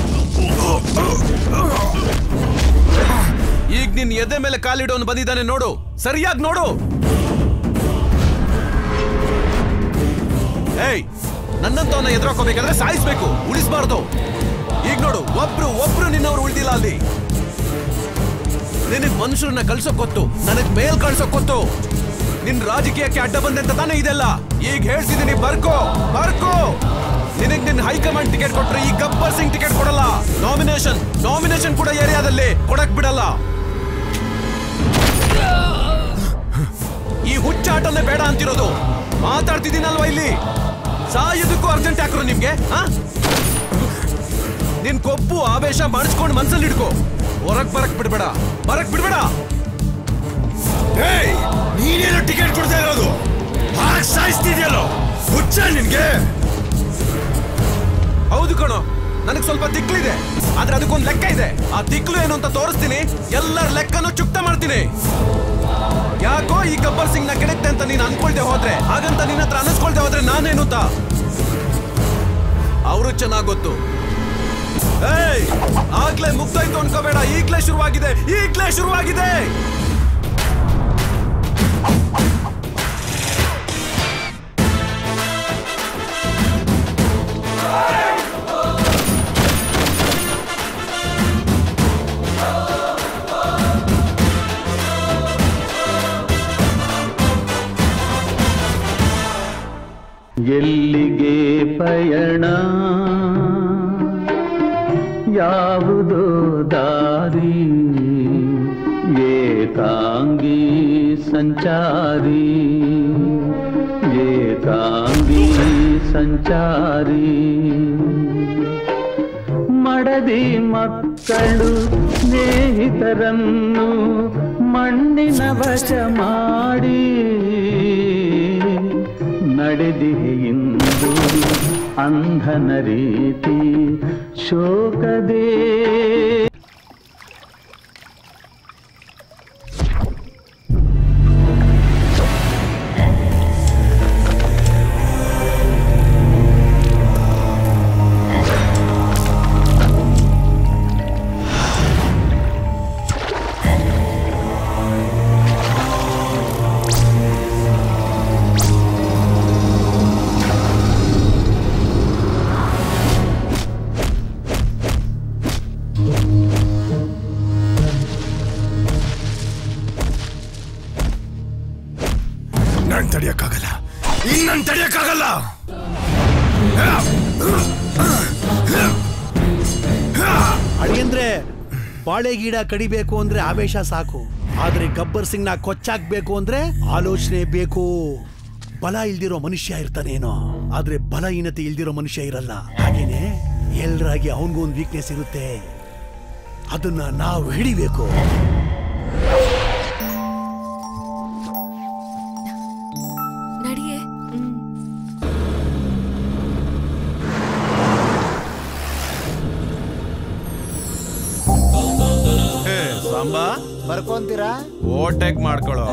ಈಗ ನಿನ್ ಎದೆ ಮೇಲೆ ಕಾಲಿಡೋನು ಬಂದಿದ್ದಾನೆ ನೋಡು, ಸರಿಯಾಗಿ ನೋಡು. ಏಯ್, ನನ್ನಂತವನ್ನ ಎದುರಾಕೋಬೇಕಾದ್ರೆ ಸಾಯಿಸ್ಬೇಕು, ಉಳಿಸ್ಬಾರ್ದು. ಈಗ ನೋಡು, ಒಬ್ರು ಒಬ್ರು ನಿನ್ನವ್ರು ಉಳಿದಿಲ್ಲ ಅಲ್ಲಿ. ನಿನಗ್ ಮನುಷ್ಯರನ್ನ ಕಳ್ಸೋಕ್ ಗೊತ್ತು, ನನಗ್ ಮೇಲ್ ಕಳ್ಸೋಕ್ ಗೊತ್ತು. ನಿನ್ ರಾಜಕೀಯಕ್ಕೆ ಅಡ್ಡ ಬಂದಂತ ತಾನೇ ಇದೆಲ್ಲ. ಈಗ ಹೇಳ್ತಿದ್ದೀನಿ, ಬರ್ಕೋ ಬರ್ಕೋ. ನಿನಗ್ ನಿನ್ ಹೈಕಮಾಂಡ್ ಟಿಕೆಟ್ ಕೊಟ್ರೆ ಈ ಗಬ್ಬರ್ ಸಿಂಗ್ ಟಿಕೆಟ್ ಕೊಡಲ್ಲ. ನಾಮಿನೇಷನ್ ನಾಮಿನೇಷನ್ ಕೂಡ ಏರಿಯಾದಲ್ಲಿ ಕೊಡಕ್ ಬಿಡಲ್ಲ. ಈ ಹುಚ್ಚಾಟನೇ ಬೇಡ ಅಂತಿರೋದು. ಮಾತಾಡ್ತಿದ್ದೀನಲ್ವಾ ಇಲ್ಲಿ, ಸಾಯೋದಕ್ಕೂ ಅರ್ಜೆಂಟ್ ಹಾಕ್ರು ನಿಮ್ಗೆ. ನಿನ್ ಕೊಬ್ಬು ಆವೇಶ ಮಾಡಿಸ್ಕೊಂಡು ಮನ್ಸಲ್ಲಿ ಇಡ್ಕೋ. ಹೊರಗ್ ಬರಕ್ ಬಿಡ್ಬೇಡ, ಬರಕ್ ಬಿಡ್ಬೇಡ. ನೀನೇನು ಟಿಕೆಟ್ ಕೊಡ್ತಾ ಇರೋದು? ಹಾಗೆ ಸಾಯಿಸ್ತಿದ್ಯಲ್ಲೋ, ಹುಚ್ಚ ನಿನ್ಗೆ? ಹೌದು ಕಣೋ, ನನಗ್ ಸ್ವಲ್ಪ ತಿಕ್ಲಿದೆ, ಆದ್ರೆ ಅದಕ್ಕೊಂದು ಲೆಕ್ಕ ಇದೆ. ಆ ತಿಕ್ಲು ಏನು ಅಂತ ತೋರಿಸ್ತೀನಿ, ಎಲ್ಲರ ಲೆಕ್ಕನೂ ಚುಕ್ತ ಮಾಡ್ತೀನಿ. ಯಾಕೋ ಈ ಗಬ್ಬರ್ ಸಿಂಗ್ ನ ಕೆಡಕ್ತೆ ಅಂತ ನೀನ್ ಅನ್ಕೊಳ್ದೆ ಹೋದ್ರೆ, ಹಾಗಂತ ನಿನ್ನ ಹತ್ರ ಅನಿಸ್ಕೊಳ್ದೆ ಹೋದ್ರೆ ನಾನೇನು ಅಂತ ಅವರು ಚೆನ್ನಾಗ್ ಗೊತ್ತು. ಏಯ್, ಆಗ್ಲೇ ಮುಗ್ದಾಯ್ತು ಅನ್ಕೋಬೇಡ, ಈಗ್ಲೇ ಶುರುವಾಗಿದೆ, ಈಗ್ಲೇ ಶುರುವಾಗಿದೆ. ಎಲ್ಲಿಗೆ ಪಯಣ, ಯಾವುದೋ ದಾರಿ, ಏಕಾಂಗಿ ಸಂಚಾರಿ, ಏಕಾಂಗಿ ಸಂಚಾರಿ. ಮಡದಿ ಮಕ್ಕಳು ಸ್ನೇಹಿತರನ್ನು ಮಣ್ಣಿನ ವಶ ಮಾಡಿ ನಡೆದಿದೆ ಇಂದು ಅಂಧನ ರೀತಿ ಶೋಕದೇ. ನಾನ್ ತಡಿಯಕ್ಕಾಗಲ್ಲ, ಇನ್ನನ್ ತಡಿಯಕ್ಕಾಗಲ್ಲ. ಅಳಿಯಂದ್ರೆ ಬಾಳೆ ಗಿಡ ಕಡಿಬೇಕು ಅಂದ್ರೆ ಆವೇಶ ಸಾಕು, ಆದ್ರೆ ಗಬ್ಬರ್ ಸಿಂಗ್ ನ ಕೊಚ್ಚಾಕ್ಬೇಕು ಅಂದ್ರೆ ಆಲೋಚನೆ ಬೇಕು. ಬಲ ಇಲ್ದಿರೋ ಮನುಷ್ಯ ಇರ್ತಾನೇನೋ, ಆದ್ರೆ ಬಲಹೀನತೆ ಇಲ್ದಿರೋ ಮನುಷ್ಯ ಇರಲ್ಲ. ಹಾಗೇನೆ ಎಲ್ರಾಗಿ ಅವನಿಗೊಂದು ವೀಕ್ನೆಸ್ ಇರುತ್ತೆ, ಅದನ್ನ ನಾವು ಹಿಡಿಬೇಕು. ನಡಿಯೇ. ಸಾಂಬಾ ಬರ್ಕೊಂತೀರಾ? ಓಟೆಕ್ ಮಾಡ್ಕೊಳ್ಳೋ.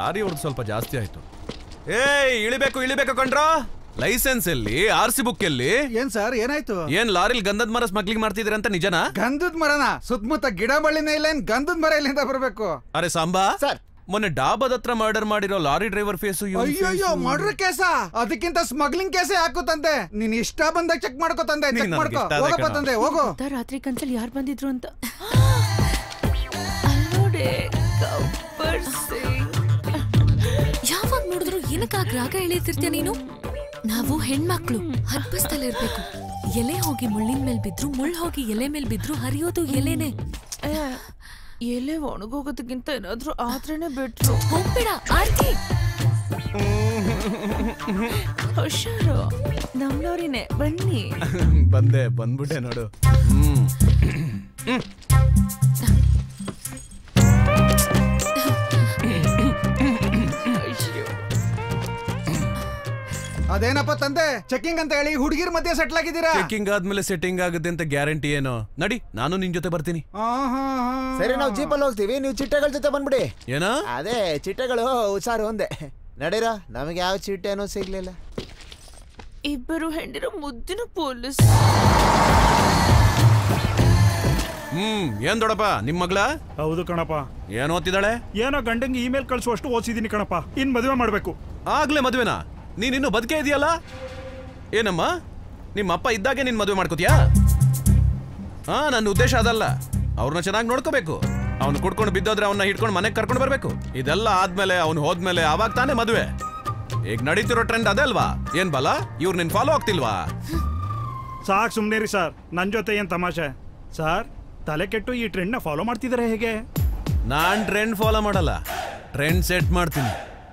ಲಾರಿ ಹೊಡೆದು ಸ್ವಲ್ಪ ಜಾಸ್ತಿ ಆಯ್ತು. ಏಯ್ ಇಳಿಬೇಕು ಇಳಿಬೇಕು ಕಣ್ರೋ. ಲೈಸೆನ್ಸ್ ಎಲ್ಲಿ, ಆರ್ ಸಿ ಬುಕ್ ಎಲ್ಲಿ? ಏನ್ ಸರ್ ಏನಾಯ್ತು? ಏನ್ ಲಾರಿಲ್ ಗಂಧದ ಮರ ಸ್ಮಗ್ಲಿಂಗ್ ಮಾಡ್ತಿದ್ದೀರ ಅಂತ ನಿಜನಾ? ಗಂಧದ ಮರನ? ಸುತ್ತಮುತ್ತ ಗಿಡ ಬಳ್ಳಿನೇ ಇಲ್ಲ, ಏನ್ ಗಂಧದ ಮರ ಇಲ್ಲಿಂದ ಬರ್ಬೇಕು? ಅರೆ ಸಾಂಬಾ ಸರ್, ಮೊನ್ನೆ ಡಾಬಾದ ಹತ್ರ ಮರ್ಡರ್ ಮಾಡಿರೋ ಲಾರಿ ಡ್ರೈವರ್ ಫೇಸು. ಅಯ್ಯೋ ಮರ್ಡರ್ ಕೇಸ? ಅದಕ್ಕಿಂತ ಸ್ಮಗ್ಲಿಂಗ್ ಕೇಸೇ ಹಾಕುತ್ತಂತೆ. ನೀನ್ ಇಷ್ಟ ಬಂದಾಗ ಚೆಕ್ ಮಾಡ್ಕೋ ತಂದೆ, ಚೆಕ್ ಮಾಡ್ಕೋ. ಹೋಗಪ್ಪ ತಂದೆ ಹೋಗು. ರಾತ್ರಿ ಕನ್ಸಲ್ಲಿ ಯಾರು ಬಂದಿದ್ರು ಅಂತ ಅಲ್ಲೋಡೆ ಗಬ್ಬರ್ ಸಿಂಗ್. ಯಾವಾಗ ನೋಡಿದ್ರು ಏನಕ್ಕಾಗ ರಾಗ ಎಳೀತಿರ್ತೀಯ ನೀನು? ನಾವು ಹೆಣ್ಮಕ್ಳು ಹಬ್ಬಸ್ತಲ್ಲಿ ಇರ್ಬೇಕು. ಎಲೆ ಹೋಗಿ ಮುಳ್ಳಿನ ಮೇಲ್ ಬಿದ್ರು, ಮುಳ್ಳು ಹೋಗಿ ಎಲೆ ಮೇಲ್ ಬಿದ್ರು ಹರಿಯೋದು ಎಲೆನೆ. ಎಲೆ ಒಣಗೋಗೋದಕ್ಕಿಂತ ಏನಾದ್ರೂ ಆದ್ರೇನೆ ಬಿಟ್ರು. ಹೋಗ್ಬೇಡ ಆರ್ತಿ. ಹುಷಾರು, ನಮ್ನೋರಿನೇ ಬನ್ನಿ. ಬಂದೆ ಬಂದ್ಬಿಟ್ಟೆ ನೋಡು. ಹ್ಮ್ ಅದೇನಪ್ಪ ತಂದೆ, ಚೆಕಿಂಗ್ ಅಂತ ಹೇಳಿ ಹುಡುಗಿರ್ ಮಧ್ಯೆ ಸೆಟ್ಲ್ ಆಗಿದ್ದೀರಾ? ಚೆಕಿಂಗ್ ಆದ್ಮೇಲೆ ಸೆಟ್ಟಿಂಗ್ ಆಗುತ್ತೆ ಅಂತ ಗ್ಯಾರಂಟಿ ಏನೋ? ನಡಿ, ನಾನು ನಿನ್ ಜೊತೆ ಬರ್ತೀನಿ. ಸರಿ, ನಾವು ಜೀಪಲ್ಲಿ ಹೋಗ್ತೀವಿ, ನೀವು ಚಿಟ್ಟೆಗಳ ಜೊತೆ ಬಂದ್ಬಿಡಿ. ಏನೋ? ಅದೇ ಚಿಟ್ಟೆಗಳು ಹುಷಾರು ಒಂದೇ. ನಡೀರ, ನಮಗೆ ಯಾವ ಚಿಟ್ಟೆನೂ ಸಿಗ್ಲಿಲ್ಲ. ಇಬ್ಬರು ಹೆಂಡಿರೋ ಮುದ್ದಿನ ಪೊಲೀಸ್. ಹ್ಮ್ ಏನ್ ದೊಡ್ಡಪ್ಪ, ನಿಮ್ ಮಗ್ಳ? ಹೌದು ಕಣಪ್ಪ. ಏನ್ ಓದ್ತಿದ್ದಾಳೆ? ಏನೋ ಗಂಡಂಗೆ ಇಮೇಲ್ ಕಳ್ಸುವಷ್ಟು ಓದಿಸಿದೀನಿ ಕಣಪ್ಪ. ಇನ್ ಮದುವೆ ಮಾಡ್ಬೇಕು. ಆಗ್ಲೇ ಮದ್ವೆನಾ? ನೀನಿನ್ನು ಬದುಕೆ ಇದೆಯಲ್ಲ? ಏನಮ್ಮ, ನಿಮ್ಮ ಅಪ್ಪ ಇದ್ದಾಗೆ ನೀನ್ ಮದುವೆ ಮಾಡ್ಕೋತೀಯಾ? ಹಾ, ನನ್ನ ಉದ್ದೇಶ ಅದಲ್ಲ. ಅವ್ರನ್ನ ಚೆನ್ನಾಗಿ ನೋಡ್ಕೋಬೇಕು. ಅವ್ನು ಕುಡ್ಕೊಂಡು ಬಿದ್ದೋದ್ರೆ ಅವನ್ನ ಹಿಡ್ಕೊಂಡು ಮನೆಗೆ ಕರ್ಕೊಂಡು ಬರ್ಬೇಕು. ಇದೆಲ್ಲ ಆದ್ಮೇಲೆ ಅವ್ನು ಹೋದ್ಮೇಲೆ ಅವಾಗ ತಾನೇ ಮದುವೆ. ಈಗ ನಡೀತಿರೋ ಟ್ರೆಂಡ್ ಅದೇ ಅಲ್ವಾ? ಏನ್ ಬಲ, ಇವ್ರು ನಿನ್ ಫಾಲೋ ಆಗ್ತಿಲ್ವಾ? ಸಾಕ್ ಸುಮ್ನೇರಿ ಸರ್, ನನ್ ಜೊತೆ ಏನ್ ತಮಾಷೆ ಸರ್? ತಲೆ ಕೆಟ್ಟು ಈ ಟ್ರೆಂಡ್ ನ ಫಾಲೋ ಮಾಡ್ತಿದಾರೆ ಹೇಗೆ? ನಾನ್ ಟ್ರೆಂಡ್ ಫಾಲೋ ಮಾಡಲ್ಲ, ಟ್ರೆಂಡ್ ಸೆಟ್ ಮಾಡ್ತೀನಿ.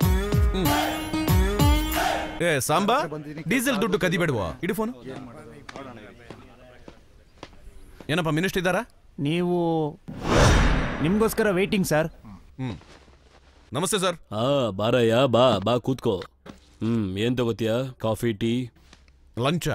ಏ ಸಾಂಬಾ, ಡೀಸೆಲ್ ದುಡ್ಡು ಕದಿಬೇಡುವ. ಇಡು ಫೋನ್. ಏನಪ್ಪ ಮಿನಿಸ್ಟರ್ ಇದ್ದಾರಾ? ನೀವು ನಿಮ್ಗೋಸ್ಕರ ವೇಟಿಂಗ್ ಸರ್. ಹ್ಮ್ ನಮಸ್ತೆ ಸರ್. ಹಾ ಬಾರಯ್ಯ, ಬಾ ಬಾ ಕೂತ್ಕೋ. ಹ್ಮ್ ಏನ್ ತಗೋತೀಯ? ಕಾಫಿ, ಟೀ, ಲಂಚ?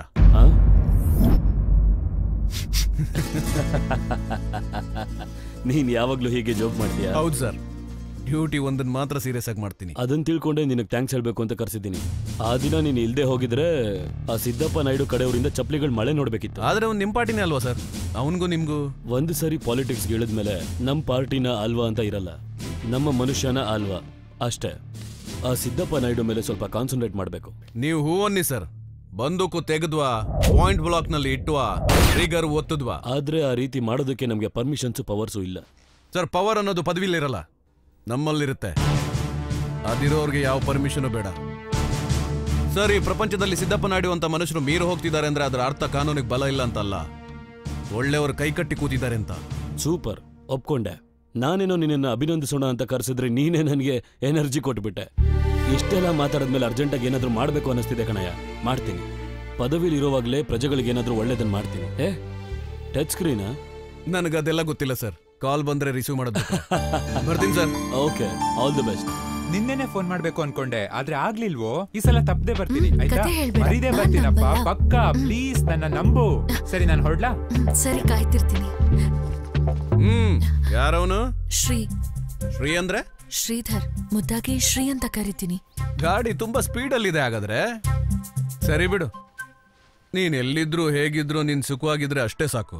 ನೀನ್ ಯಾವಾಗ್ಲೂ ಹೀಗೆ ಜೋಕ್ ಮಾಡ್ತೀಯ? ಹೌದು ಸರ್, ಡ್ಯೂಟಿ ಒಂದನ್ನ ಮಾತ್ರ ಸೀರಿಯಸ್ ಆಗಿ ಮಾಡ್ತೀನಿ. ಅದನ್ನ ತಿಳ್ಕೊಂಡೆ ನಿನಗೆ ಥ್ಯಾಂಕ್ಸ್ ಹೇಳ್ಬೇಕು ಅಂತ ಕರ್ಸಿದ್ದೀನಿ. ಆ ದಿನ ನೀನು ಇಲ್ದೆ ಹೋಗಿದ್ರೆ ಆ ಸಿದ್ದಪ್ಪ ನಾಯ್ಡು ಕಡೆಯವರಿಂದ ಚಪ್ಪಲಿಗಳು ಮಳೆ ನೋಡ್ಬೇಕಿತ್ತು. ಆದ್ರೆ ಅವ್ನು ನಿಮ್ ಪಾರ್ಟಿನೇ ಅಲ್ವಾ ಸರ್? ಅವನಿಗೂ ನಿಮ್ಗೂ ಒಂದು ಸರಿ ಪಾಲಿಟಿಕ್ಸ್ ಇಳಿದ್ಮೇಲೆ ನಮ್ ಪಾರ್ಟಿನ ಅಲ್ವಾ ಅಂತ ಇರಲ್ಲ, ನಮ್ಮ ಮನುಷ್ಯನ ಅಲ್ವಾ ಅಷ್ಟೇ. ಆ ಸಿದ್ದಪ್ಪ ನಾಯ್ಡು ಮೇಲೆ ಸ್ವಲ್ಪ ಕಾನ್ಸಂಟ್ರೇಟ್ ಮಾಡ್ಬೇಕು. ನೀವು ಹೂ ಅನ್ನಿ ಸರ್, ಬಂದೂಕು ತೆಗೆದ್ವಾ, ಪಾಯಿಂಟ್ ಬ್ಲಾಕ್ ನಲ್ಲಿ ಇಟ್ಟುವಾ, ಟ್ರಿಗರ್ ಒತ್ತದ್ವಾ. ಆದ್ರೆ ಆ ರೀತಿ ಮಾಡೋದಕ್ಕೆ ನಮ್ಗೆ ಪರ್ಮಿಷನ್ಸ್ ಪವರ್ಸು ಇಲ್ಲ ಸರ್. ಪವರ್ ಅನ್ನೋದು ಪದವಿಲಿರಲ್ಲ, ನಮ್ಮಲ್ಲಿರುತ್ತೆ. ಅದಿರೋರ್ಗೆ ಯಾವ ಪರ್ಮಿಷನ್ ಬೇಡ ಸರ್. ಈ ಪ್ರಪಂಚದಲ್ಲಿ ಸಿದ್ದಪ್ಪ ನಾಯ್ಡು ಅಂತ ಮನುಷ್ಯರು ಮೀರು ಹೋಗ್ತಿದ್ದಾರೆ ಅಂದ್ರೆ ಅದರ ಅರ್ಥ ಕಾನೂನಿಗೆ ಬಲ ಇಲ್ಲ ಅಂತಲ್ಲ, ಒಳ್ಳೆಯವರು ಕೈಕಟ್ಟಿ ಕೂತಿದ್ದಾರೆ ಅಂತ. ಸೂಪರ್, ಒಪ್ಕೊಂಡೆ. ನಾನೇನೋ ನಿನ್ನನ್ನು ಅಭಿನಂದಿಸೋಣ ಅಂತ ಕರೆಸಿದ್ರೆ ನೀನೇ ನನಗೆ ಎನರ್ಜಿ ಕೊಟ್ಬಿಟ್ಟೆ. ಇಷ್ಟೆಲ್ಲ ಮಾತಾಡಿದ್ಮೇಲೆ ಅರ್ಜೆಂಟಾಗಿ ಏನಾದರೂ ಮಾಡಬೇಕು ಅನ್ನಿಸ್ತಿದೆ ಕಣಯ್ಯ. ಮಾಡ್ತೀನಿ. ಪದವಿಲಿ ಇರೋವಾಗಲೇ ಪ್ರಜೆಗಳಿಗೆ ಏನಾದರೂ ಒಳ್ಳೇದನ್ನು ಮಾಡ್ತೀನಿ. ಏ ಟಚ್ ಸ್ಕ್ರೀನಾ? ನನಗದೆಲ್ಲ ಗೊತ್ತಿಲ್ಲ ಸರ್. ಕಾಲ್ ಬಂದ್ರೆ ರಿಸೀವ್ ಮಾಡೋದು. ಬರ್ತೀನಿ sir. Okay, all the best. ನಿನ್ನೆನೆ ಫೋನ್ ಮಾಡ್ಬೇಕು ಅನ್ಕೊಂಡೆ, ಆದ್ರೆ ಆಗ್ಲಿಲ್ವೋ? ಈ ಸಲ ತಪ್ಪದೆ ಬರ್ತೀನಿ ಆಯ್ತಾ? ಮರಿದೇ ಬರ್ತೀನಪ್ಪ ಪಕ್ಕ. ಪ್ಲೀಸ್ ನನ್ನ ನಂಬು. ಸರಿ, ನಾನು ಹೊರಡ್ಲಾ? ಸರಿ, ಕಾಯ್ತಿರ್ತೀನಿ. ಹ್ಮ್ ಯಾರವನು? ಶ್ರೀ. ಶ್ರೀ ಅಂದ್ರೆ? ಶ್ರೀಧರ್, ಮುದ್ದಾಗಿ ಶ್ರೀ ಅಂತ ಕರಿತೀನಿ. ಗಾಡಿ ತುಂಬಾ ಸ್ಪೀಡ್ ಅಲ್ಲಿ ಇದೆ ಹಾಗಾದ್ರೆ. ಸರಿ ಬಿಡು, ನೀನ್ ಎಲ್ಲಿದ್ರು ಹೇಗಿದ್ರು ನೀನ್ ಸುಖವಾಗಿದ್ರೆ ಅಷ್ಟೇ ಸಾಕು.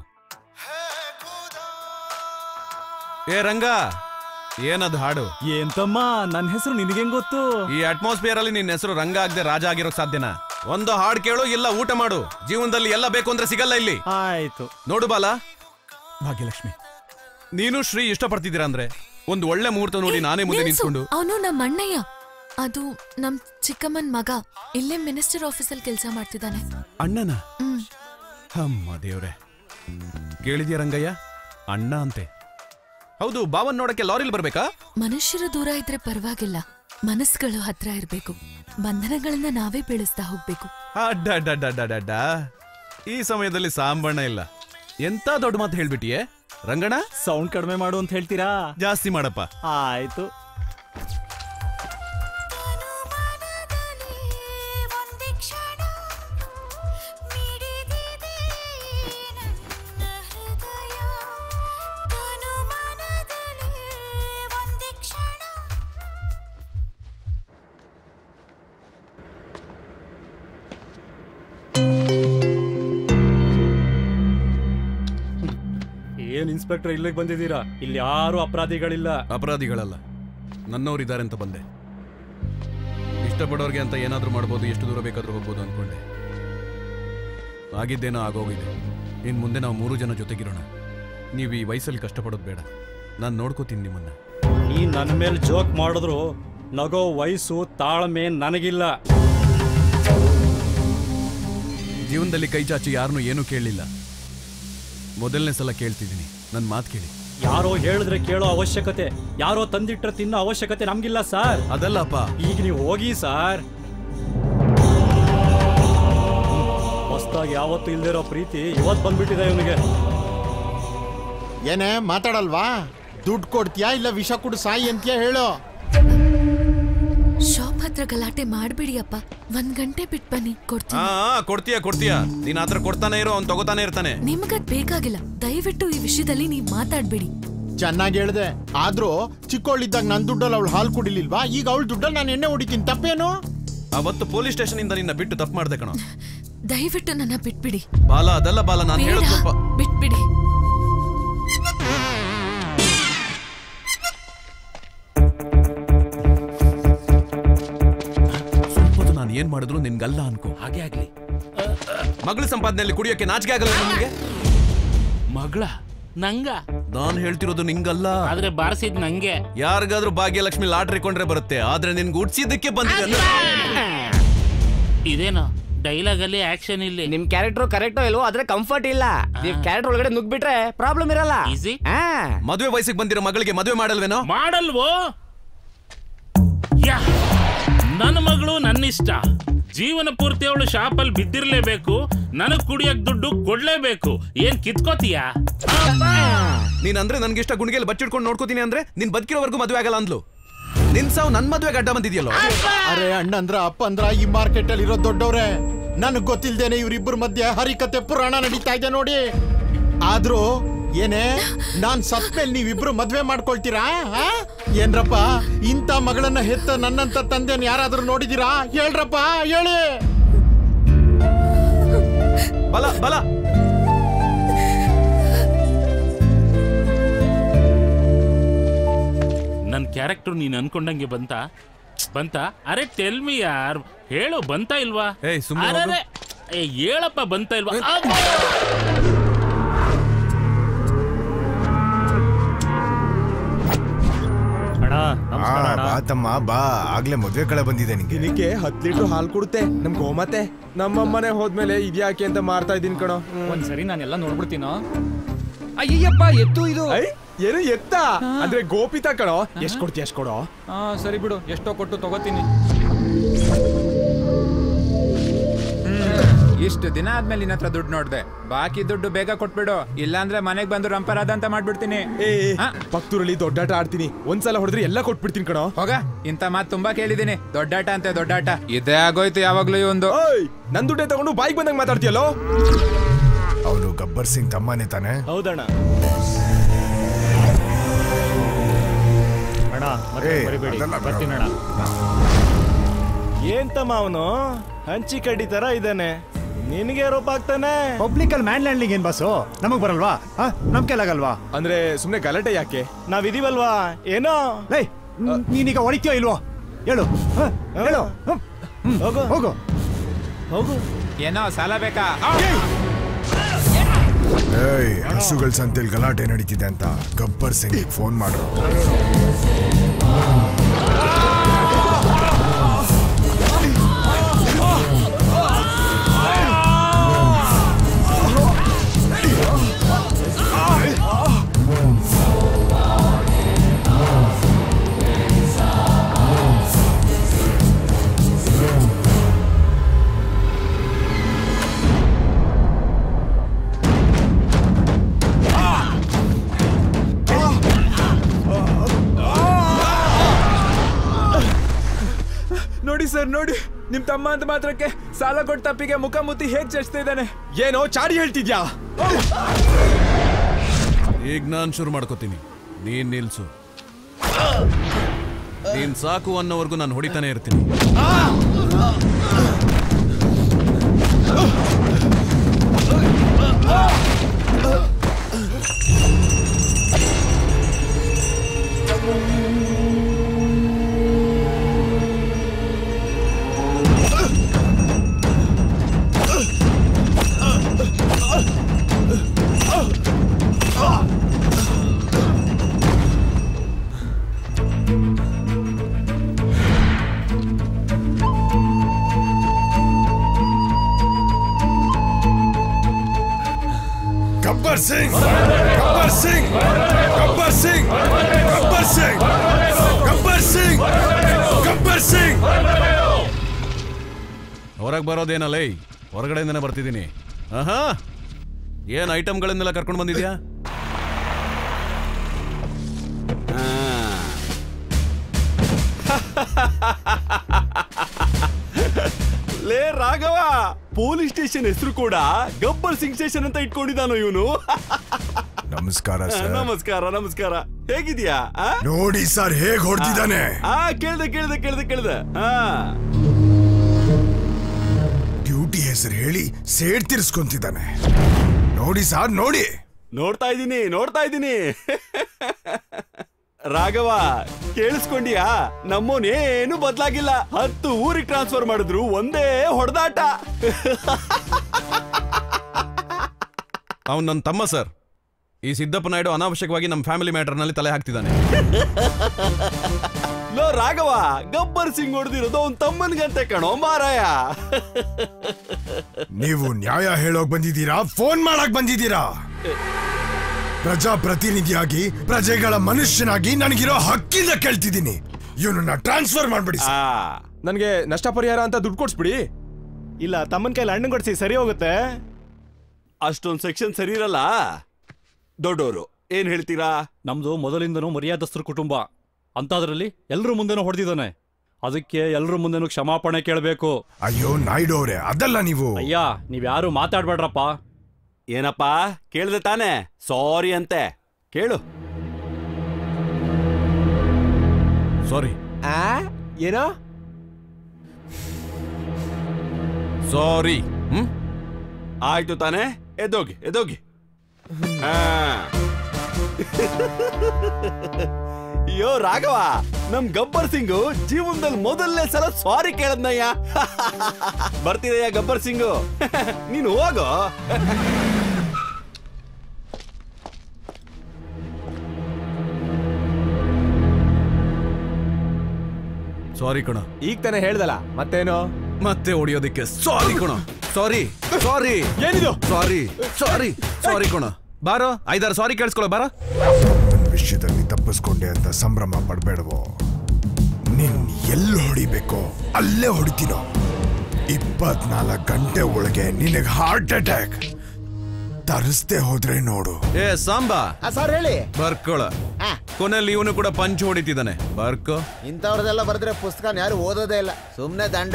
ಏ ರಂಗ, ಏನದು ಹಾಡು? ಏನ್ ತಮ್ಮ, ನನ್ನ ಹೆಸರು ನಿನಗೇನ್ ಗೊತ್ತು? ಈ ಅಟ್ಮಾಸ್ಫಿಯರ್ ಅಲ್ಲಿ ನಿನ್ನ ಹೆಸರು ರಂಗ ಆಗದೆ ರಾಜ ಆಗಿರೋಕ್ ಸಾಧ್ಯನಾ? ಒಂದು ಹಾಡು ಕೇಳು, ಇಲ್ಲ ಊಟ ಮಾಡು. ಜೀವನದಲ್ಲಿ ಎಲ್ಲ ಬೇಕು ಅಂದ್ರೆ ಸಿಗಲ್ಲ ಇಲ್ಲಿ. ಆಯ್ತು ನೋಡು ಬಾಲ, ಭಾಗ್ಯಲಕ್ಷ್ಮಿ, ನೀನು ಶ್ರೀ ಇಷ್ಟಪಡ್ತಿದ್ದೀರಾ ಅಂದ್ರೆ ಒಂದು ಒಳ್ಳೆ ಮುಹೂರ್ತ ನೋಡಿ ನಾನೇ ಮುಂದೆ ನಿಂತ್ಕೊಂಡು. ಅವನು ನಮ್ಮ ಅಣ್ಣಯ್ಯ, ಅದು ನಮ್ ಚಿಕ್ಕಮ್ಮನ್ ಮಗ. ಇಲ್ಲೇ ಮಿನಿಸ್ಟರ್ ಆಫೀಸಲ್ಲಿ ಕೆಲಸ ಮಾಡ್ತಿದ್ದಾನೆ. ಅಣ್ಣನ? ಅಮ್ಮ ದೇವ್ರೆ, ಕೇಳಿದ್ಯಾ ರಂಗಯ್ಯ? ಅಣ್ಣ ಅಂತೆ. ಹೌದು, ಬಾವನ್ ನೋಡಕ್ಕೆ ಲಾರಿಲ್ ಬರ್ಬೇಕಾ? ಮನುಷ್ಯರು ದೂರ ಇದ್ರೆ ಪರವಾಗಿಲ್ಲ, ಮನಸ್ಸುಗಳು ಹತ್ರ ಇರ್ಬೇಕು. ಬಂಧನಗಳನ್ನ ನಾವೇ ಬೆಳೆಸ್ತಾ ಹೋಗ್ಬೇಕು. ಅಡ್ಡ ಈ ಸಮಯದಲ್ಲಿ ಸಾಂಬಣ್ಣ ಇಲ್ಲ. ಎಂತ ದೊಡ್ಡ ಮಾತು ಹೇಳ್ಬಿಟ್ಟಿಯೇ ರಂಗಣ್ಣ. ಸೌಂಡ್ ಕಡಿಮೆ ಮಾಡು ಅಂತ ಹೇಳ್ತೀರಾ? ಜಾಸ್ತಿ ಮಾಡಪ್ಪ. ಆಯ್ತು. ಏನ್ ಇನ್ಸ್ಪೆಕ್ಟರ್ ಇಲ್ಲಿಗೆ ಬಂದಿದ್ದೀರಾ? ಇಲ್ಲಿ ಯಾರು ಅಪರಾಧಿಗಳಿಲ್ಲ. ಅಪರಾಧಿಗಳಲ್ಲ, ನನ್ನವರಿದ್ದಾರೆ ಅಂತ ಬಂದೆ. ಇಷ್ಟಪಡೋರ್ಗೆ ಅಂತ ಏನಾದ್ರೂ ಮಾಡ್ಬೋದು, ಎಷ್ಟು ದೂರ ಬೇಕಾದ್ರೂ ಹೋಗ್ಬೋದು ಅನ್ಕೊಂಡೆ. ಆಗಿದ್ದೇನೋ ಆಗೋಗಿದೆ. ಇನ್ ಮುಂದೆ ನಾವು ಮೂರು ಜನ ಜೊತೆಗಿರೋಣ. ನೀವು ಈ ವಯಸ್ಸಲ್ಲಿ ಕಷ್ಟಪಡೋದು ಬೇಡ, ನಾನು ನೋಡ್ಕೋತೀನಿ ನಿಮ್ಮನ್ನ. ನೀ ನನ್ನ ಮೇಲೆ ಜೋಕ್ ಮಾಡಿದ್ರು ನಗೋ ವಯಸ್ಸು ತಾಳ್ಮೆ ನನಗಿಲ್ಲ. ಜೀವನದಲ್ಲಿ ಕೈ ಚಾಚಿ ಯಾರನ್ನೂ ಏನೂ ಕೇಳಲಿಲ್ಲ. ಮೊದಲನೇ ಸಲ ಕೇಳ್ತಿದ್ದೀನಿ, ನನ್ನ ಮಾತು ಕೇಳಿ. ಯಾರೋ ಹೇಳಿದ್ರೆ ಕೇಳೋ ಅವಶ್ಯಕತೆ, ಯಾರೋ ತಂದಿಟ್ರೆ ತಿನ್ನೋ ಅವಶ್ಯಕತೆ ನಮ್ಗಿಲ್ಲ ಸರ್. ಅದಲ್ಲಪ್ಪ, ಈಗ ನೀವು ಹೋಗಿ ಸರ್. ಹೊಸ್ದಾಗಿ ಯಾವತ್ತು ಇಲ್ದಿರೋ ಪ್ರೀತಿ ಇವತ್ತು ಬಂದ್ಬಿಟ್ಟಿದೆ ಇವನಿಗೆ. ಏನೇ ಮಾತಾಡಲ್ವಾ? ದುಡ್ಡು ಕೊಡ್ತೀಯಾ ಇಲ್ಲ ವಿಷ ಕುಡು ಸಾಯಿ ಅಂತೀಯ ಹೇಳು. ಶಾಪ್ ಹತ್ರ ಗಲಾಟೆ ಮಾಡ್ಬಿಡಿ ಅಪ್ಪ, ಒಂದ್ ಗಂಟೆ ಬಿಟ್ ಬನ್ನಿ, ಕೊಡ್ತೀನಿ. ಹಾ ಕೊಡ್ತೀಯ ಕೊಡ್ತೀಯ ನೀನ್ ಆತರ ಕೊಡ್ತಾನೆ ಇರೋ, ಅವ್ನು ತಗೋತಾನೆ ಇರ್ತಾನೆ. ನಿಮ್ಗದ್ ಬೇಕಾಗಿಲ್ಲ, ದಯವಿಟ್ಟು ಈ ವಿಷಯದಲ್ಲಿ ನೀವ್ ಮಾತಾಡ್ಬೇಡಿ. ಚೆನ್ನಾಗಿ ಹೇಳ್ದೆ, ಆದ್ರೂ ಚಿಕ್ಕವಳಿದ್ದಾಗ ನನ್ ದುಡ್ಡಲ್ಲಿ ಅವಳು ಹಾಲು ಕುಡಿಲಿಲ್ವಾ? ಈಗ ಅವಳ ದುಡ್ಡಲ್ಲಿ ನಾನು ಎಣ್ಣೆ ಹೊಡಿತೀನಿ, ತಪ್ಪೇನು? ಅವತ್ತು ಪೊಲೀಸ್ ಸ್ಟೇಷನ್ ಇಂದ ನಿನ್ನ ಬಿಟ್ಟು ತಪ್ಪು ಮಾಡ್ದೆ ಕಣೋ. ದಯವಿಟ್ಟು ನನ್ನ ಬಿಟ್ಬಿಡಿ. ಬಾಲ ಅದಲ್ಲ ಬಾಲ, ನಾನು ಹೇಳೋದು ಸ್ವಲ್ಪ ಬಿಟ್ಬಿಡಿ. ನಾನು ಏನ್ ಮಾಡಿದ್ರು ನಿನ್ಗಲ್ಲ ಅನ್ಕೋ. ಹಾಗೆ ಆಗ್ಲಿ. ಮಗಳ ಸಂಪಾದನೆಯಲ್ಲಿ ಕುಡಿಯೋಕೆ ನಾಚಿಕೆ ಆಗಲ್ಲ ನಿಮಗೆ? ಮಗಳ ನಂಗ? ನಾನು ಹೇಳ್ತಿರೋದು ನಿಂಗಲ್ಲ, ಆದ್ರೆ ಬಾರಿಸಿದ್ ನಂಗೆ. ಯಾರಿಗಾದ್ರೂ ಭಾಗ್ಯಲಕ್ಷ್ಮಿ ಲಾಟ್ರಿ ಕೊಂಡ್ರೆ ಬರುತ್ತೆ, ಆದ್ರೆ ನಿನ್ಗೆ ಉಡ್ಸಿದ್ದಕ್ಕೆ ಬಂದಿದೆ. ಇದೇನೋ ಡೈಲಾಗ್ ಅಲ್ಲಿ ಆಕ್ಷನ್ ಇಲ್ಲಿ. ನಿಮ್ ಕ್ಯಾರೆಕ್ಟರ್ ಕರೆಕ್ಟೋ ಇಲ್ವೋ, ಆದ್ರೆ ಕಂಫರ್ಟ್ ಇಲ್ಲ. ನೀವ್ ಕ್ಯಾರೆಕ್ಟರ್ ಒಳಗಡೆ ನುಗ್ಬಿಟ್ರೆ ಪ್ರಾಬ್ಲಮ್ ಇರಲ್ಲ. ಮದುವೆ ವಯಸ್ಸಿಗೆ ಬಂದಿರೋ ಮಗಳಿಗೆ ಮದುವೆ ಮಾಡಲ್ವೇನೋ? ಮಾಡಲ್ವೋ? ನನ್ನ ಮಗಳು ನನ್ನ ಇಷ್ಟ. ಜೀವನ ಪೂರ್ತಿ ಅವಳು ಶಾಪಲ್ಲಿ ಬಿದ್ದಿರ್ಲೇಬೇಕು, ನನಗ್ ಕುಡಿಯಕ್ ದುಡ್ಡು ಕೊಡ್ಲೇಬೇಕು. ಏನ್ ಕಿತ್ಕೋತೀಯಾ? ನೀನ್ ಅಂದ್ರೆ ನನ್ಗೆ ಇಷ್ಟ ಗುಣಿಗೆಲ್ ಬಚ್ಚಿಡ್ಕೊಂಡು ನೋಡ್ಕೋತೀನಿ ಅಂದ್ರೆ ನಿನ್ ಬದುಕಿರೋವರೆಗೂ ಮದುವೆ ಆಗಲ್ಲ ಅಂದ್ಲು. ನಿನ್ ಸಾವು ನನ್ ಮದುವೆಗೆ ಅಡ್ಡ ಬಂದಿದ್ಯಲ್ಲೋ. ಅರೆ ಅಣ್ಣ ಅಂದ್ರ ಅಪ್ಪ ಅಂದ್ರ ಈ ಮಾರ್ಕೆಟ್ ಅಲ್ಲಿ ಇರೋ ದೊಡ್ಡವ್ರೆ. ನನಗ್ ಗೊತ್ತಿಲ್ದೇನೆ ಇವ್ರಿಬ್ಬರ ಮಧ್ಯೆ ಹರಿಕತೆ ಪುರಾಣ ನಡೀತಾ ಇದೆ ನೋಡಿ. ಆದ್ರೂ ಏನೇ ನಾನ್ ಸತ್ಮೇಲೆ ನೀವಿಬ್ರು ಮದ್ವೆ ಮಾಡ್ಕೊಳ್ತೀರಾ? ಏನ್ರಪ್ಪ, ಇಂಥ ಮಗಳನ್ನ ಹೆತ್ತ ನನ್ನಂತ ತಂದೆನ ಯಾರಾದ್ರೂ ನೋಡಿದೀರಾ? ಹೇಳ್ರಪ್ಪ ಹೇಳಿ. ಬಲ ಬಲ ನನ್ ಕ್ಯಾರೆಕ್ಟರ್ ನೀನ್ ಅನ್ಕೊಂಡಂಗೆ ಬಂತ ಬಂತ ಅರೆ ಟೆಲ್ ಮಿ ಯಾರ್, ಹೇಳು ಬಂತ ಇಲ್ವಾ? ಅರೆ ಹೇಳಪ್ಪ ಬಂತ ಇಲ್ವಾ? ತಮ್ಮ ಬಾ, ಆಗ್ಲೇ ಮದ್ವೆ ಕಡೆ ಬಂದಿದೆ. ನಿಂಗೆ ದಿನಕ್ಕೆ ಹತ್ತು ಲೀಟರ್ ಹಾಲು ಕೊಡುತ್ತೆ ನಮ್ ಗೋಮತೆ. ನಮ್ಮಮ್ಮನೆ ಹೋದ್ಮೇಲೆ ಇದ್ಯಾಕೆ ಅಂತ ಮಾಡ್ತಾ ಇದೀನಿ ಕಣೋ. ಒಂದ್ಸರಿ ನಾನೆಲ್ಲ ನೋಡ್ಬಿಡ್ತೀನೋ. ಅಯ್ಯಪ್ಪ ಎತ್ತು ಇದು. ಏನು ಎತ್ತ ಅಂದ್ರೆ ಗೋಪಿತ ಕಣೋ. ಎಷ್ಟ್ ಕೊಡ್ತೀಯ ಅಷ್ಟ್ ಕೊಡೋ. ಹಾ ಸರಿ ಬಿಡು, ಎಷ್ಟೋ ಕೊಟ್ಟು ತಗೋತೀನಿ. ಇಷ್ಟು ದಿನ ಆದ್ಮೇಲೆ ನಿನ್ನ ಹತ್ರ ದುಡ್ಡು ನೋಡ್ದೆ. ಬಾಕಿ ದುಡ್ಡು ಬೇಗ ಕೊಟ್ಬಿಡು, ಇಲ್ಲಾಂದ್ರೆ ಮನೆಗ್ ಬಂದು ರಂಪರಾದ ಅಂತ ಮಾಡ್ಬಿಡ್ತೀನಿ. ಪಕ್ತೂರಲ್ಲಿ ದೊಡ್ಡಾಟ ಆಡ್ತೀನಿ, ಒಂದ್ಸಲ ಹೊಡೆದ್ರೆ ಎಲ್ಲ ಕೊಟ್ಬಿಡ್ತೀನಿ ಕಣೋ. ಹೋಗ, ಇಂತ ಮಾತ್ ತುಂಬಾ ಕೇಳಿದೀನಿ. ದೊಡ್ಡಾಟ ಅಂತೆ ದೊಡ್ಡಾಟ, ಇದೇ ಆಗೋಯ್ತು ಯಾವಾಗ್ಲೂ ಒಂದು. ನನ್ ದುಡ್ಡೇ ತಗೊಂಡು ಬಾಯಿಗೆ ಬಂದಂಗ್ ಮಾತಾಡ್ತೀಯಲ್ಲೋ. ಅವನು ಗಬ್ಬರ್ ಸಿಂಗ್ ತಮ್ಮನೇ ತಾನೆ? ಹೌದಣ್ಣ. ಅಣ್ಣ ಮರಿಬೇಡಿ, ಬರ್ತೀನಿ ಅಣ್ಣ. ಏನ್ ತಮ್ಮ ಅವನು ಹಂಚಿ ಕಡ್ಡಿ ತರ ಇದ್ದಾನೆ, ನಿನಗೆ ರೋಪ್ ಆಗ್ತಾನೆ. ಪಬ್ಲಿಕ್ ಅಲ್ಲಿ ಮ್ಯಾನ್ ಲ್ಯಾಂಡಿಂಗ್ ಏನ್ ಬಾಸು, ನಮಗ್ ಬರಲ್ವಾ? ನಮ್ ಕೈಲಾಗಲ್ವಾ? ಅಂದ್ರೆ ಸುಮ್ನೆ ಗಲಾಟೆ ಯಾಕೆ? ನಾವ್ ಇದೀವಲ್ವಾ ಏನೋ. ಲೈ ನೀನೀಗ ಹೊಡಿತೀಯೋ ಇಲ್ವೋ ಹೇಳು. ಹೇಳು. ಹೋಗು ಹೋಗು ಹೋಗು. ಏನೋ ಸಾಲ ಬೇಕಾ? ಏಯ್, ಹಸುಗಳ ಸಂತೆಲ್ ಗಲಾಟೆ ನಡೀತಿದೆ ಅಂತ ಗಬ್ಬರ್ ಸಿಂಗ್ ಫೋನ್ ಮಾಡ್ರು. ನೋಡಿ ಸರ್, ನೋಡಿ ನಿಮ್ ತಮ್ಮ ಅಂತ ಮಾತ್ರಕ್ಕೆ ಸಾಲ ಕೊಟ್ಟ ತಪ್ಪಿಗೆ ಮುಖ ಮುತ್ತಿ ಹೇಗ್ ಚರ್ಚ್ತಾ ಇದ್ದಾನೆ. ಏನೋ ಚಾಡಿ ಹೇಳ್ತಿದ್ಯಾ? ಈಗ ನಾನ್ ಶುರು ಮಾಡ್ಕೋತೀನಿ, ನೀನ್ ನಿಲ್ಸು. ನೀನ್ ಸಾಕು ಅನ್ನೋವರೆಗೂ ನಾನು ಹೊಡಿತಾನೆ ಇರ್ತೀನಿ. ಗಬ್ಬರ್ ಸಿಂಗ್ ಗಬ್ಬರ್ ಸಿಂಗ್ ಗಬ್ಬರ್ ಸಿಂಗ್ ಗಬ್ಬರ್ ಸಿಂಗ್ ಗಬ್ಬರ್ ಸಿಂಗ್ ಗಬ್ಬರ್ ಸಿಂಗ್ ಹೊರಗೆ ಬರೋದೇನಲ್ಲ ಹೊರಗಡೆಯಿಂದನೇ ಬರ್ತಿದ್ದೀನಿ. ಆಹಾ ಏನ್ ಐಟಮ್ಗಳನ್ನೆಲ್ಲ ಕರ್ಕೊಂಡು ಬಂದಿದ್ಯಾ? ಲೇ ರಾಘವ, ಪೊಲೀಸ್ ಸ್ಟೇಷನ್ ಹೆಸರು ಕೂಡ ಗಬ್ಬರ್ ಸಿಂಗ್ ಸ್ಟೇಷನ್ ಅಂತ ಇಟ್ಕೊಂಡಿದ್ದಾನೋ ಇವನು. ನಮಸ್ಕಾರ ಸರ್. ನಮಸ್ಕಾರ ನಮಸ್ಕಾರ. ಹೇಗಿದ್ಯಾ? ನೋಡಿ ಸರ್ ಹೇಗ್ ಹೊಡ್ತಿದ್ದಾನೆ. ಆ ಕೇಳ್ದೆ ಕೇಳ್ದೆ ಕೇಳ್ದೆ ಕೇಳ್ದೆ. ಡ್ಯೂಟಿ ಹೆಸರು ಹೇಳಿ ಸೇಡ್ ತಿರ್ಸ್ಕೊಂತಿದ್ದಾನೆ. ನೋಡಿ ಸರ್ ನೋಡಿ. ನೋಡ್ತಾ ಇದ್ದೀನಿ ನೋಡ್ತಾ ಇದ್ದೀನಿ. ರಾಘವ ಕೇಳಿಸ್ಕೊಂಡಿಯಾ? ನಮ್ಮೋನೇನು ಬದಲಾಗಿಲ್ಲ. ಹತ್ತು ಊರಿಗೆ ಟ್ರಾನ್ಸ್ಫರ್ ಮಾಡಿದ್ರು ಒಂದೇ ಹೊಡೆದಾಟ. ಅವನ್ ನನ್ನ ತಮ್ಮ ಸರ್. ಈ ಸಿದ್ದಪ್ಪ ನಾಯ್ಡು ಅನಾವಶ್ಯಕವಾಗಿ ನಮ್ಮ ಫ್ಯಾಮಿಲಿ ಮ್ಯಾಟರ್ ನಲ್ಲಿ ತಲೆ ಹಾಕ್ತಿದ್ದಾನೆ. ಲೋ ರಾಘವ, ಗಬ್ಬರ್ ಸಿಂಗ್ ಹೊಡೆದಿರೋದು ಅವನ್ ತಮ್ಮನ್ಗಂತೆ ಕಣೋ ಮಾರಾಯ. ನೀವು ನ್ಯಾಯ ಹೇಳೋಕ್ ಬಂದಿದ್ದೀರಾ ಫೋನ್ ಮಾಡಕ್ ಬಂದಿದ್ದೀರಾ? ಪ್ರಜಾಪ್ರತಿನಿಧಿಯಾಗಿ ಪ್ರಜೆಗಳ ಮನುಷ್ಯನಾಗಿ ನನಗಿರೋ ಹಕ್ಕಿಂದ ಕೇಳ್ತಿದ್ದೀನಿ. ಇವನನ್ನ ಟ್ರಾನ್ಸ್ಫರ್ ಮಾಡ್ಬಿಡಿ. ನನಗೆ ನಷ್ಟ ಪರಿಹಾರ ಅಂತ ದುಡ್ಡು ಕೊಡ್ಸ್ಬಿಡಿ. ಇಲ್ಲ ತಮ್ಮನ ಕೈಲಿ ಹಣ್ಣು ಕೊಡ್ಸಿ ಸರಿ ಹೋಗುತ್ತೆ. ಅಷ್ಟೊಂದು ಸೆಕ್ಷನ್ ಸರಿ ಇರಲ್ಲ. ದೊಡ್ಡವರು ಏನ್ ಹೇಳ್ತೀರಾ? ನಮ್ದು ಮೊದಲಿಂದನೂ ಮರ್ಯಾದಸ್ಥರ ಕುಟುಂಬ ಅಂತದ್ರಲ್ಲಿ ಎಲ್ರ ಮುಂದೆನೂ ಹೊಡೆದಿದ್ದಾನೆ. ಅದಕ್ಕೆ ಎಲ್ರ ಮುಂದೆನೂ ಕ್ಷಮಾಪಣೆ ಕೇಳಬೇಕು. ಅಯ್ಯೋ ನಾಯ್ಡು ಅವ್ರೆ, ಅದಲ್ಲ ನೀವು. ಅಯ್ಯ ನೀವ್ಯಾರು ಮಾತಾಡ್ಬೇಡ್ರಪ್ಪ. ಏನಪ್ಪ ಕೇಳ್ದೆ ತಾನೆ? ಸಾರಿ ಅಂತೆ ಕೇಳು. ಸಾರಿ ಏನೋ ಸಾರಿ. ಹ್ಮ್ ಆಯ್ತು ತಾನೆ, ಎದ್ದೋಗಿ ಎದ್ದೋಗಿ. ಅಯ್ಯೋ ರಾಘವ, ನಮ್ ಗಬ್ಬರ್ ಸಿಂಗು ಜೀವನದಲ್ಲಿ ಮೊದಲನೇ ಸಲ ಸಾರಿ ಕೇಳದ್ನಯ್ಯ. ಬರ್ತಿದೆಯಾ ಗಬ್ಬರ್ ಸಿಂಗು? ನೀನು ಹೋಗೋ. ಸಾರಿ ಕಣ. ಈಗ ತಾನೇ ಹೇಳ್ದಲ್ಲ ಮತ್ತೇನು? ಮತ್ತೆ ಹೊಡಿಯೋದಕ್ಕೆ ಸಾರಿ ಕಣ. ಸಾರಿ ಸಾರಿ. ಏನಿದು? ಸಾರಿ ಸಾರಿ ಸಾರಿ ಕಣ. ಬಾರೋ ಐದಾರು ಸಾರಿ ಕೇಳಿಸ್ಕೊಳ್ಳೋ ಬಾರ. ವಿಷಯದಲ್ಲಿ ತಪ್ಪಿಸ್ಕೊಂಡೆ ಅಂತ ಸಂಭ್ರಮ ಪಡ್ಬೇಡವೋ. ನಿನ್ ಎಲ್ಲಿ ಹೊಡಿಬೇಕೋ ಅಲ್ಲೇ ಹೊಡಿತೀನೋ. ಇಪ್ಪತ್ನಾಲ್ಕು ಗಂಟೆ ಒಳಗೆ ನಿನಗೆ ಹಾರ್ಟ್ ಅಟ್ಯಾಕ್ ತರಿಸ್ದೆ ಹೋದ್ರೆ ನೋಡು. ಏ ಸಾಂಬಾ ಸರ್ ಹೇಳಿ. ಬರ್ಕೊಳ. ಕೊನೆಯಲ್ಲಿ ಇವನು ಕೂಡ ಪಂಚ್ ಹೊಡಿತಿದ್ದಾನೆ. ಬರ್ಕೋ. ಇಂಥವ್ರದೆಲ್ಲ ಬರೆದ್ರೆ ಪುಸ್ತಕ ಯಾರು ಓದೋದೇ ಇಲ್ಲ, ಸುಮ್ನೆ ದಂಡ.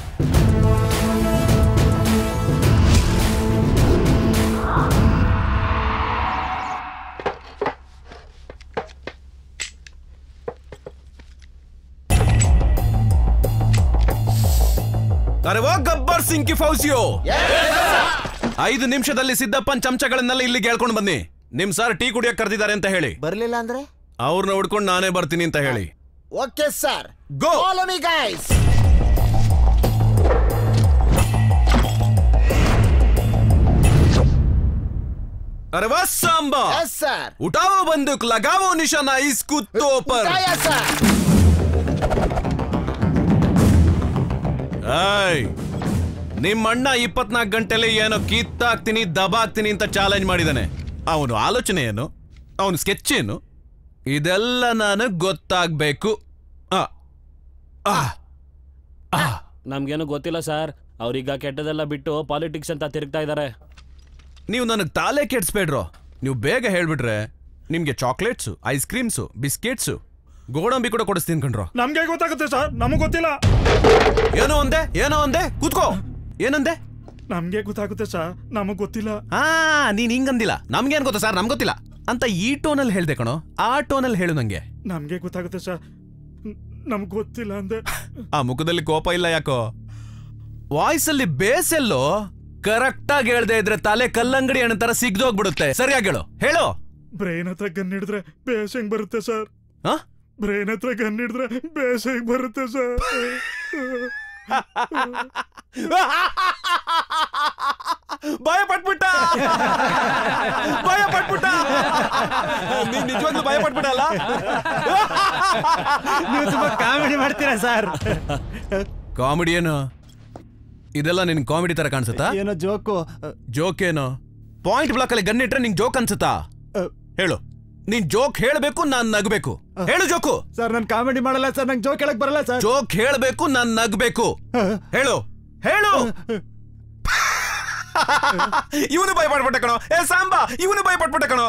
ಅರೆ ವಾ ಗಬ್ಬರ್ ಸಿಂಗ್ ಕಿ ಫೌಸಿಯೋ. ಐದು ನಿಮಿಷದಲ್ಲಿ ಸಿದ್ದಪ್ಪನ್ ಚಮಚಗಳನ್ನೆಲ್ಲ ಇಲ್ಲಿಗೆ ಹೇಳ್ಕೊಂಡು ಬನ್ನಿ. ನಿಮ್ ಸರ್ ಟೀ ಕುಡಿಯಕ್ ಕರೆದಿದ್ದಾರೆ ಅಂತ ಹೇಳಿ. ಬರ್ಲಿಲ್ಲ ಅಂದ್ರೆ ಅವ್ರನ್ನ ಹುಡ್ಕೊಂಡು ನಾನೇ ಬರ್ತೀನಿ ಅಂತ ಹೇಳಿ. Okay sir, go. Follow me guys. अरे वाह सांबा। Yes sir. उठाओ बंदूक, लगाओ निशाना इस कुत्तों पर। उठाया सर। ಏಯ್ ನಿಮ್ಮ ಅಣ್ಣ ಇಪ್ಪತ್ನಾಲ್ಕು ಗಂಟೆಲಿ ಏನೋ ಕಿತ್ತಾಕ್ತೀನಿ ದಬಾಕ್ತೀನಿ ಅಂತ ಚಾಲೆಂಜ್ ಮಾಡಿದಾನೆ. ಅವನು ಆಲೋಚನೆ ಏನು, ಅವನು ಸ್ಕೆಚ್ ಏನು, ಇದೆಲ್ಲ ನನಗೆ ಗೊತ್ತಾಗಬೇಕು. ನಮ್ಗೇನು ಗೊತ್ತಿಲ್ಲ ಸರ್. ಅವ್ರೀಗ ಕೆಟ್ಟದೆಲ್ಲ ಬಿಟ್ಟು ಪಾಲಿಟಿಕ್ಸ್ ಅಂತ ತಿರುಗ್ತಾ ಇದ್ದಾರೆ. ನೀವು ನನಗೆ ತಾಲೆ ಕೆಡ್ಸ್ಬೇಡ್ರೋ. ನೀವು ಬೇಗ ಹೇಳ್ಬಿಟ್ರೆ ನಿಮ್ಗೆ ಚಾಕ್ಲೇಟ್ಸು, ಐಸ್ ಕ್ರೀಮ್ಸು, ಬಿಸ್ಕೆಟ್ಸು, ಗೋಡಂಬಿ ಕೂಡ ಕೊಡಿಸ್ತೀನಿ ಕಣ್ರೋ. ನಮ್ಗೆ ಗೊತ್ತಾಗುತ್ತೆ ಸರ್, ನಮಗ್ ಗೊತ್ತಿಲ್ಲ. ಏನೋ ಒಂದೇ ಏನೋ ಒಂದೇ ಕೂತ್ಕೋ. ಏನಂದೆ? ನಮ್ಗೆ ಗೊತ್ತಾಗುತ್ತೆ ಸರ್, ನಮಗ್ ಗೊತ್ತಿಲ್ಲ. ಹಾ ನೀನ್ ಹಿಂಗಂದಿಲ್ಲ. ನಮ್ಗೇನ್ ಗೊತ್ತಾ ಸರ್, ನಮ್ಗೆ ಗೊತ್ತಿಲ್ಲ ಅಂತ ಈ ಟೋನಲ್ಲಿ ಹೇಳ್ದೆ ಕಣೋ. ಆ ಟೋನಲ್ಲಿ ಹೇಳು ನಂಗೆ. ನಮ್ಗೆ ಗೊತ್ತಾಗುತ್ತೆ ಸರ್, ನಮ್ಗೆ ಗೊತ್ತಿಲ್ಲ ಅಂದೆ. ಆ ಮುಖದಲ್ಲಿ ಕೋಪ ಇಲ್ಲ ಯಾಕೋ? ವಾಯ್ಸ್ ಅಲ್ಲಿ ಬೇಸ್ ಎಲ್ಲೋ ಕರೆಕ್ಟ್ ಆಗಿ ಹೇಳ್ದೆ ಇದ್ರೆ ತಲೆ ಕಲ್ಲಂಗಡಿ ಹಣ್ಣು ತರ ಸಿಗ್ದೋಗ್ಬಿಡುತ್ತೆ. ಸರಿಯಾಗಿ ಹೇಳು ಹೇಳು. ಬ್ರೈನ್ ಹತ್ರ ಗನ್ ಹಿಡಿದ್ರೆ ಬೇಸ್ ಹೆಂಗ್ ಬರುತ್ತೆ ಸರ್? ಬ್ರೈನ್ ಹತ್ರ ಗನ್ ಹಿಡಿದ್ರೆ ಬೇಸ್ ಹೆಂಗ್ ಬರುತ್ತೆ ಸರ್? ಭಯ ಪಟ್ಬಿಟ್ಟ ಭಯ ಪಟ್ಬಿಟ್ಟ ನೀನ್ ನಿಜವಾಗ್ಲೂ ಭಯ ಪಟ್ಬಿಟ್ಟಲ್ಲ. ನೀವು ತುಂಬಾ ಕಾಮಿಡಿ ಮಾಡ್ತೀರಾ ಸರ್. ಕಾಮಿಡಿ ಏನು? ಇದೆಲ್ಲ ನಿನ್ ಕಾಮಿಡಿ ತರ ಕಾಣಿಸುತ್ತಾ? ಏನೋ ಜೋಕು. ಜೋಕ್ ಏನು? ಪಾಯಿಂಟ್ ಬ್ಲಾಕ್ ಅಲ್ಲಿ ಗನ್ ಇಟ್ರೆ ನಿಂಗೆ ಜೋಕ್ ಅನ್ಸುತ್ತಾ? ಹೇಳು, ನೀನ್ ಜೋಕ್ ಹೇಳ್ಬೇಕು, ನಾನ್ ನಗಬೇಕು. ಹೇಳು ಜೋಕು. ಸರ್ ನಾನು ಕಾಮಿಡಿ ಮಾಡಲ್ಲ ಸರ್, ನಂಗೆ ಜೋಕ್ ಹೇಳಕ್ ಬರಲ್ಲ ಸರ್. ಜೋಕ್ ಹೇಳ್ಬೇಕು, ನಾನ್ ನಗಬೇಕು. ಹೇಳು ಹೇಳು. ಇವನು ಭಯ ಪಡ್ಬಿಟ್ಟೆ ಕಣೋ. ಏ ಸಾಂಬಾ, ಇವನು ಭಯ ಪಡ್ಬಿಟ್ಟೆ ಕಣೋ.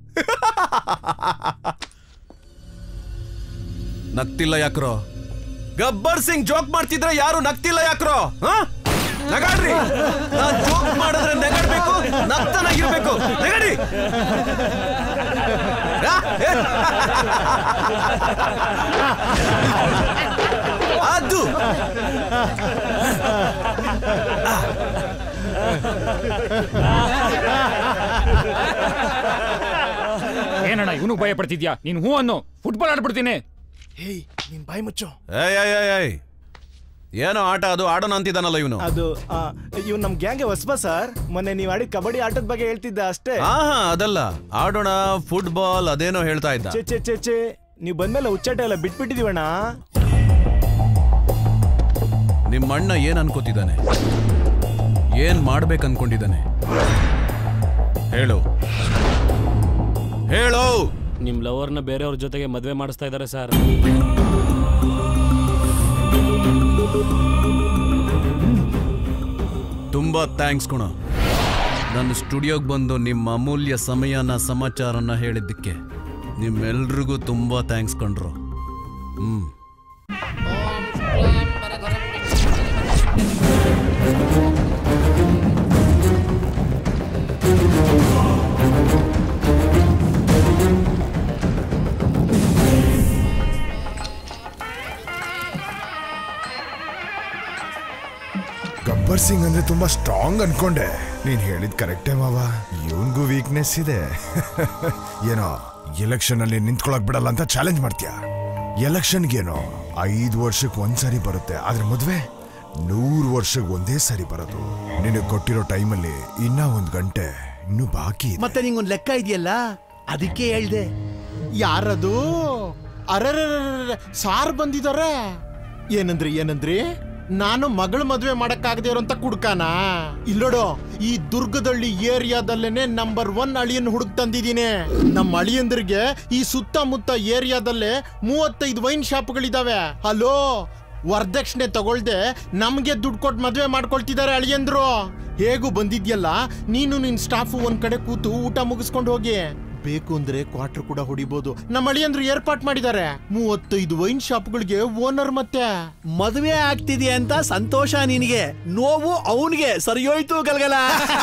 ನಗ್ತಿಲ್ಲ ಯಾಕ್ರೋ? ಗಬ್ಬರ್ ಸಿಂಗ್ ಜೋಕ್ ಮಾಡ್ತಿದ್ರೆ ಯಾರು ನಗ್ತಿಲ್ಲ ಯಾಕ್ರೋ? ನಗಾಡ್ರಿ. ನಾನ್ ಜೋಕ್ ಮಾಡಿದ್ರೆ ನಗಾಡ್ಬೇಕು, ನಗ್ತಾನಾಗಿರ್ಬೇಕು. ನಗಾಡಿ. ಅದು ಏನಣ್ಣ ಇವನು ಭಯ ಪಡ್ತಿದ್ಯಾ? ನೀನ್ ಹೂ ಅನ್ನು ಫುಟ್ಬಾಲ್ ಆಡ್ಬಿಡ್ತೀನಿ. ಹೇಯ್ ನೀನ್ ಬಾಯ್ ಮುಚ್ಚು. ಏನೋ ಆಟ ಅದು, ಆಡೋಣ ಅಂತಿದ್ದಾನಲ್ಲ ಇವನು. ಅದು ಇವ್ ನಮ್ ಗ್ಯಾಂಗ್ಗೆ ಹೊಸಬ ಸರ್. ಮೊನ್ನೆ ನೀವ್ ಆಡಿದ ಕಬಡ್ಡಿ ಆಟದ ಬಗ್ಗೆ ಹೇಳ್ತಿದ್ದ ಅಷ್ಟೇ. ಹಾ ಅದಲ್ಲ, ಆಡೋಣ ಫುಟ್ಬಾಲ್ ಅದೇನೋ ಹೇಳ್ತಾ ಇದ್ದ. ಚೆ ಚೆ ಚೆ ಚೆ ನೀವ್ ಬಂದ್ಮೇಲೆ ಹುಚ್ಚಾಟ ಎಲ್ಲ ಬಿಟ್ಬಿಟ್ಟಿದೀವಣ್ಣ. ನಿಮ್ಮ ಅಣ್ಣ ಏನ್ ಅನ್ಕೋತಿದ್ದಾನೆ? ಏನ್ ಮಾಡ್ಬೇಕು ಅನ್ಕೊಂಡಿದ್ದಾನೆ? ಹೇಳು ಹೇಳು. ನಿಮ್ ಲವರ್ನ ಬೇರೆಯವ್ರ ಜೊತೆಗೆ ಮದ್ವೆ ಮಾಡಿಸ್ತಾ ಇದ್ದಾರೆ ಸರ್. ತುಂಬಾ ಥ್ಯಾಂಕ್ಸ್ ಕಣ. ನನ್ನ ಸ್ಟುಡಿಯೋಗೆ ಬಂದು ನಿಮ್ಮ ಅಮೂಲ್ಯ ಸಮಯನ ಸಮಾಚಾರನ ಹೇಳಿದ್ದಕ್ಕೆ ನಿಮ್ಮೆಲ್ರಿಗೂ ತುಂಬಾ ಥ್ಯಾಂಕ್ಸ್ ಕಣ್ರು. ಹ್ಮ್ ಗಬ್ಬರ್ ಸಿಂಗ್ ಅಂದ್ರೆ ತುಂಬಾ ಸ್ಟ್ರಾಂಗ್ ಅನ್ಕೊಂಡೆ. ನೀನ್ ಹೇಳಿದ್ ಕರೆಕ್ಟೇ ಮಾವ, ಇವನ್ಗೂ ವೀಕ್ನೆಸ್ ಇದೆ. ಏನೋ ಎಲೆಕ್ಷನ್ ಅಲ್ಲಿ ನಿಂತ್ಕೊಳಕ್ ಬಿಡಲ್ಲ ಅಂತ ಚಾಲೆಂಜ್ ಮಾಡ್ತೀಯ. ಎಲೆಕ್ಷನ್ಗೇನೋ ಐದು ವರ್ಷಕ್ಕೆ ಒಂದ್ಸರಿ ಬರುತ್ತೆ, ಆದ್ರೆ ಮದ್ವೆ ನೂರು ವರ್ಷಕ್ಕೆ ಒಂದೇ ಸರಿ ಬರೋದು. ನಿನಗೆ ಕೊಟ್ಟಿರೋ ಟೈಮಲ್ಲಿ ಇನ್ನ ಒಂದ್ ಗಂಟೆ ಇನ್ನು ಬಾಕಿ. ಮತ್ತೆ ನಿಂಗೊಂದ್ ಲೆಕ್ಕ ಇದೆಯಲ್ಲ, ಅದಕ್ಕೆ ಹೇಳ್ದೆ. ಯಾರದು? ಅರರ ಸಾರ್ ಬಂದಿದ್ದಾರೆ. ಏನಂದ್ರಿ ಏನಂದ್ರಿ? ನಾನು ಮಗಳ ಮದ್ವೆ ಮಾಡಕ್ಕಾಗದೆ ಇರೋಂತ ಕುಡ್ಕಾನ ಇಲ್ಲೋಡು. ಈ ದುರ್ಗದಳ್ಳಿ ಏರಿಯಾದಲ್ಲೇನೆ ನಂಬರ್ ಒನ್ ಅಳಿಯನ್ ಹುಡುಕ್ ತಂದಿದ್ದೀನಿ. ನಮ್ಮ ಅಳಿಯಂದ್ರಿಗೆ ಈ ಸುತ್ತಮುತ್ತ ಏರಿಯಾದಲ್ಲೇ ಮೂವತ್ತೈದು ವೈನ್ ಶಾಪ್ಗಳಿದಾವೆ. ಹಲೋ, ವರದಕ್ಷಿಣೆ ತಗೊಳ್ದೆ ನಮ್ಗೆ ದುಡ್ಡು ಕೊಟ್ಟು ಮದ್ವೆ ಮಾಡ್ಕೊಳ್ತಿದ್ದಾರೆ ಅಳಿಯಂದ್ರು. ಹೇಗೂ ಬಂದಿದ್ಯಲ್ಲ, ನೀನು ನಿನ್ ಸ್ಟಾಫ್ ಒಂದ್ ಕಡೆ ಕೂತು ಊಟ ಮುಗಿಸ್ಕೊಂಡು ಹೋಗಿ. ಬೇಕು ಅಂದ್ರೆ ಕ್ವಾರ್ಟರ್ ಕೂಡ ಹೊಡಿಬಹುದು. ನಮ್ಮ ಅಳಿಯಂದ್ರು ಏರ್ಪಾಟ್ ಮಾಡಿದ್ದಾರೆ. ಮೂವತ್ತೈದು ವೈನ್ ಶಾಪ್ಗಳಿಗೆ ಓನರ್. ಮತ್ತೆ ಮದುವೆ ಆಗ್ತಿದೆ ಅಂತ ಸಂತೋಷ ನಿನಗೆ, ನೋವು ಅವನಿಗೆ. ಸರಿಯೋಯ್ತು ಗಲ್ಗಲ.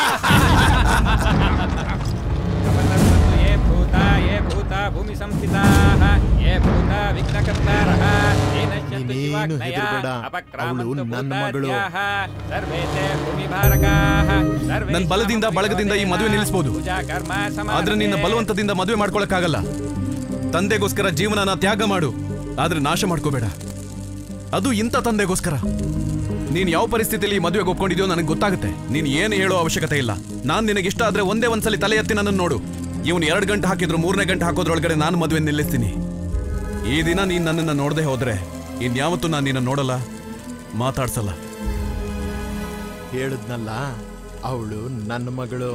ಭೂಮಿ ಸಂಸ್ಥಿತಾ ಯೇ ಭೂತ ವಿಘ್ನಕರ್ತಾರಃ ಏನಶ್ಯಂತು ಶಿವಾಗ್ನಯ ಅಪಕ್ರಾಮಂತು ಭೂತಾದ್ಯಾಃ ಸರ್ವೇತೆ ಭೂಮಿಭಾರಕಾಃ. ನನ್ನ ಬಲದಿಂದ ಬಳಗದಿಂದ ಈ ಮದುವೆ ನಿಲ್ಲಿಸಬಹುದು, ಆದ್ರೆ ನಿನ್ನ ಬಲವಂತದಿಂದ ಮದುವೆ ಮಾಡ್ಕೊಳಕ್ಕಾಗಲ್ಲ. ತಂದೆಗೋಸ್ಕರ ಜೀವನನ ತ್ಯಾಗ ಮಾಡು, ಆದ್ರೆ ನಾಶ ಮಾಡ್ಕೋಬೇಡ. ಅದು ಇಂಥ ತಂದೆಗೋಸ್ಕರ. ನೀನ್ ಯಾವ ಪರಿಸ್ಥಿತಿಯಲ್ಲಿ ಈ ಮದುವೆಗೆ ಒಪ್ಕೊಂಡಿದ್ಯೋ ನನಗೆ ಗೊತ್ತಾಗುತ್ತೆ. ನೀನ್ ಏನು ಹೇಳೋ ಅವಶ್ಯಕತೆ ಇಲ್ಲ. ನಾನ್ ನಿನಗೆ ಇಷ್ಟ ಆದ್ರೆ ಒಂದೇ ಒಂದ್ಸಲಿ ತಲೆ ಎತ್ತಿ ನನ್ನನ್ನು ನೋಡು. ಇವನು ಎರಡು ಗಂಟೆ ಹಾಕಿದ್ರು ಮೂರನೇ ಗಂಟೆ ಹಾಕೋದ್ರೊಳಗಡೆ ನಾನು ಮದುವೆ ನಿಲ್ಲಿಸ್ತೀನಿ. ಈ ದಿನ ನೀನ್ ನನ್ನನ್ನು ನೋಡದೆ ಹೋದ್ರೆ ಇನ್ಯಾವತ್ತೂ ನಾನು ನಿನ್ನ ನೋಡಲ್ಲ, ಮಾತಾಡ್ಸಲ್ಲ. ಹೇಳಿದ್ನಲ್ಲ, ಅವಳು ನನ್ನ ಮಗಳು.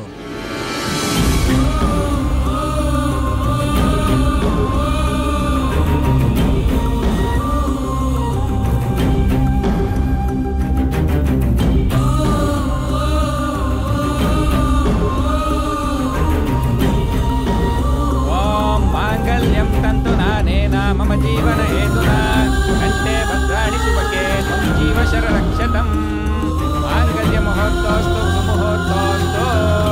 ಮಮ ಜೀವನ ಹೇತುನಾ ಕಂಠೆ ಭದ್ರಾಣಿ ಸುಭಗೆ ತ್ವಂ ಜೀವ ಶರರಕ್ಷತಂ ಮಾಂಗಲ್ಯ ಮುಹೂರ್ತೋಸ್ತು ಸುಮುಹೂರ್ತೋಸ್ತು.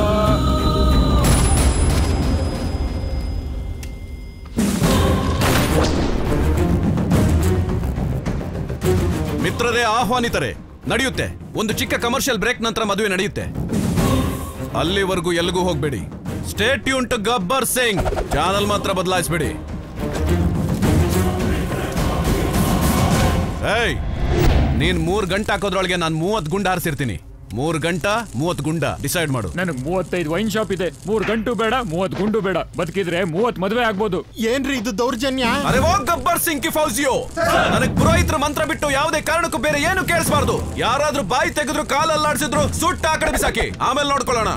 ಮಿತ್ರರೇ, ಆಹ್ವಾನಿತರೆ, ನಡೆಯುತ್ತೆ. ಒಂದು ಚಿಕ್ಕ ಕಮರ್ಷಿಯಲ್ ಬ್ರೇಕ್ ನಂತರ ಮದುವೆ ನಡೆಯುತ್ತೆ. ಅಲ್ಲಿವರೆಗೂ ಎಲ್ಲಿಗೂ ಹೋಗ್ಬೇಡಿ. Stay tuned to Gabbar Singh. Channel ಮಾತ್ರ ಬದಲಾಯಿಸಬೇಡಿ. ಏಯ್, ನೀನ್ ಮೂರ್ ಗಂಟೆ ಹಾಕೋದ್ರೊಳಗೆ ನಾನು ಮೂವತ್ ಗುಂಡು ಹಾರಿಸಿರ್ತೀನಿ. ಮೂರ್ ಗಂಟಾ ಮೂವತ್ ಗುಂಡ ಡಿಸೈಡ್ ಮಾಡು. ನನಗ್ ಮೂವತ್ತೈದು ವೈನ್ ಶಾಪ್ ಇದೆ. ಮೂರ್ ಗಂಟು ಬೇಡ, ಮೂವತ್ ಗುಂಡು ಬೇಡ. ಬದುಕಿದ್ರೆ ಮೂವತ್ ಮದ್ವೆ ಆಗ್ಬೋದು. ಏನ್ರಿ ಇದು ದೌರ್ಜನ್ಯ? ಅರೆ ಓ ಗಬ್ಬರ್ ಸಿಂಗ್ ಕಿ ಫೌಜಿಯೋ, ನನಗ್ ಪುರೋಹಿತರ ಮಂತ್ರ ಬಿಟ್ಟು ಯಾವುದೇ ಕಾರಣಕ್ಕೂ ಬೇರೆ ಏನು ಕೇಳಿಸಬಾರ್ದು. ಯಾರಾದ್ರೂ ಬಾಯಿ ತೆಗೆದ್ರು ಕಾಲಲ್ಲಾಡ್ಸಿದ್ರು ಸುಟ್ಟ ಆ ಕಡೆ ಬಿಸಾಕಿ, ಆಮೇಲೆ ನೋಡ್ಕೊಳ್ಳೋಣ.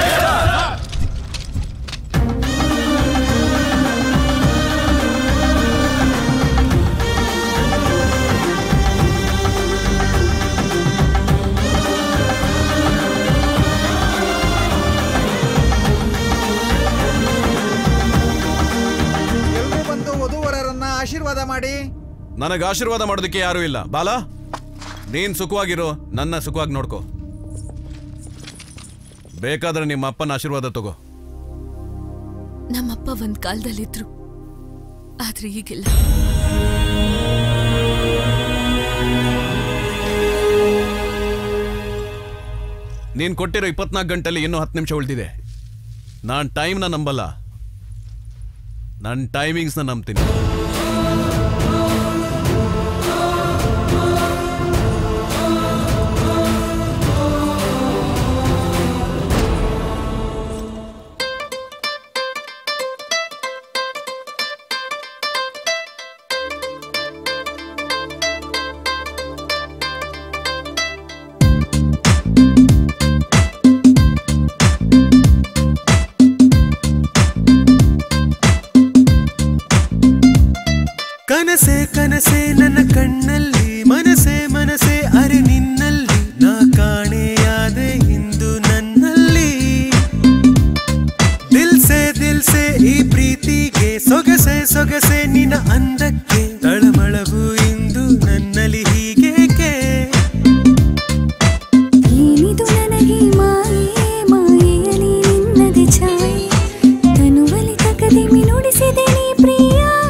ಆಶೀರ್ವಾದ ಮಾಡಿ. ನನಗೆ ಆಶೀರ್ವಾದ ಮಾಡೋದಕ್ಕೆ ಯಾರು ಇಲ್ಲ. ಬಾಲ, ನೀನ್ ಸುಖವಾಗಿರೋ, ನನ್ನ ಸುಖವಾಗಿ ನೋಡ್ಕೋ. ಬೇಕಾದ್ರೆ ನಿಮ್ಮ ಅಪ್ಪನ ಆಶೀರ್ವಾದ ತಗೋ. ನಮ್ಮಪ್ಪ ಒಂದ್ ಕಾಲದಲ್ಲಿದ್ರು, ಆದ್ರೆ ಈಗಿಲ್ಲ. ನೀನ್ ಕೊಟ್ಟಿರೋ ಇಪ್ಪತ್ನಾಲ್ಕು ಗಂಟೆಲಿ ಇನ್ನೂ ಹತ್ತು ನಿಮಿಷ ಉಳಿದಿದೆ. ನಾನ್ ಟೈಮ್ನ ನಂಬಲ್ಲ, ನನ್ನ ಟೈಮಿಂಗ್ಸ್ನ ನಂಬ್ತೀನಿ. ಕನಸೆ ಕನಸೆ ನನ್ನ ಕಣ್ಣಲ್ಲಿ, ಮನಸೆ ಮನಸೆ ಅರೆ ನಿನ್ನಲ್ಲಿ, ನಾ ಕಾಣೆಯಾದೆ ಇಂದು ನನ್ನಲ್ಲಿ. ದಿಲ್ಸೆ ದಿಲ್ಸೆ ಈ ಪ್ರೀತಿಗೆ, ಸೊಗಸೆ ಸೊಗಸೆ ನಿನ್ನ ಅಂದಕ್ಕೆ, ತಳಮಳವು ಇಂದು ನನ್ನಲ್ಲಿ ಹೀಗೇಕೆ. ಏನಿದು ನನಗೆ ಮಾಯೆ, ಮಾಯೆಯಲ್ಲಿ ನಿನ್ನದೆ ಛಾಯೆ, ತನುವಲಿ ತಕದಿಮಿ ನುಡಿಸಿದೆ ನೀ ಪ್ರಿಯ.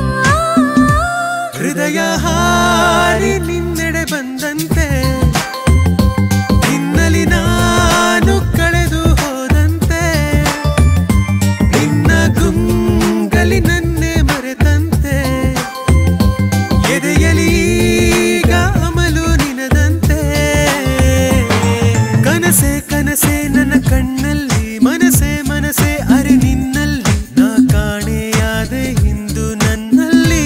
ಹೃದಯ ಹಾರಿ ನಿನ್ನೆಡೆ ಬಂದಂತೆ, ನಿನ್ನಲ್ಲಿ ನಾನು ಕಳೆದು ಹೋದಂತೆ, ನಿನ್ನ ಗುಂಗಲಿ ನನ್ನೆ ಮರೆತಂತೆ, ಎದೆಯಲಿ ಈಗ ಅಮಲು ನಿನದಂತೆ. ಕನಸೆ ಕನಸೆ ನನ್ನ ಕಣ್ಣಲ್ಲಿ, ಮನಸೆ ಮನಸೆ ಅರೆ ನಿನ್ನಲ್ಲಿ, ನಾ ಕಾಣೆಯಾದೆ ಇಂದು ನನ್ನಲ್ಲಿ.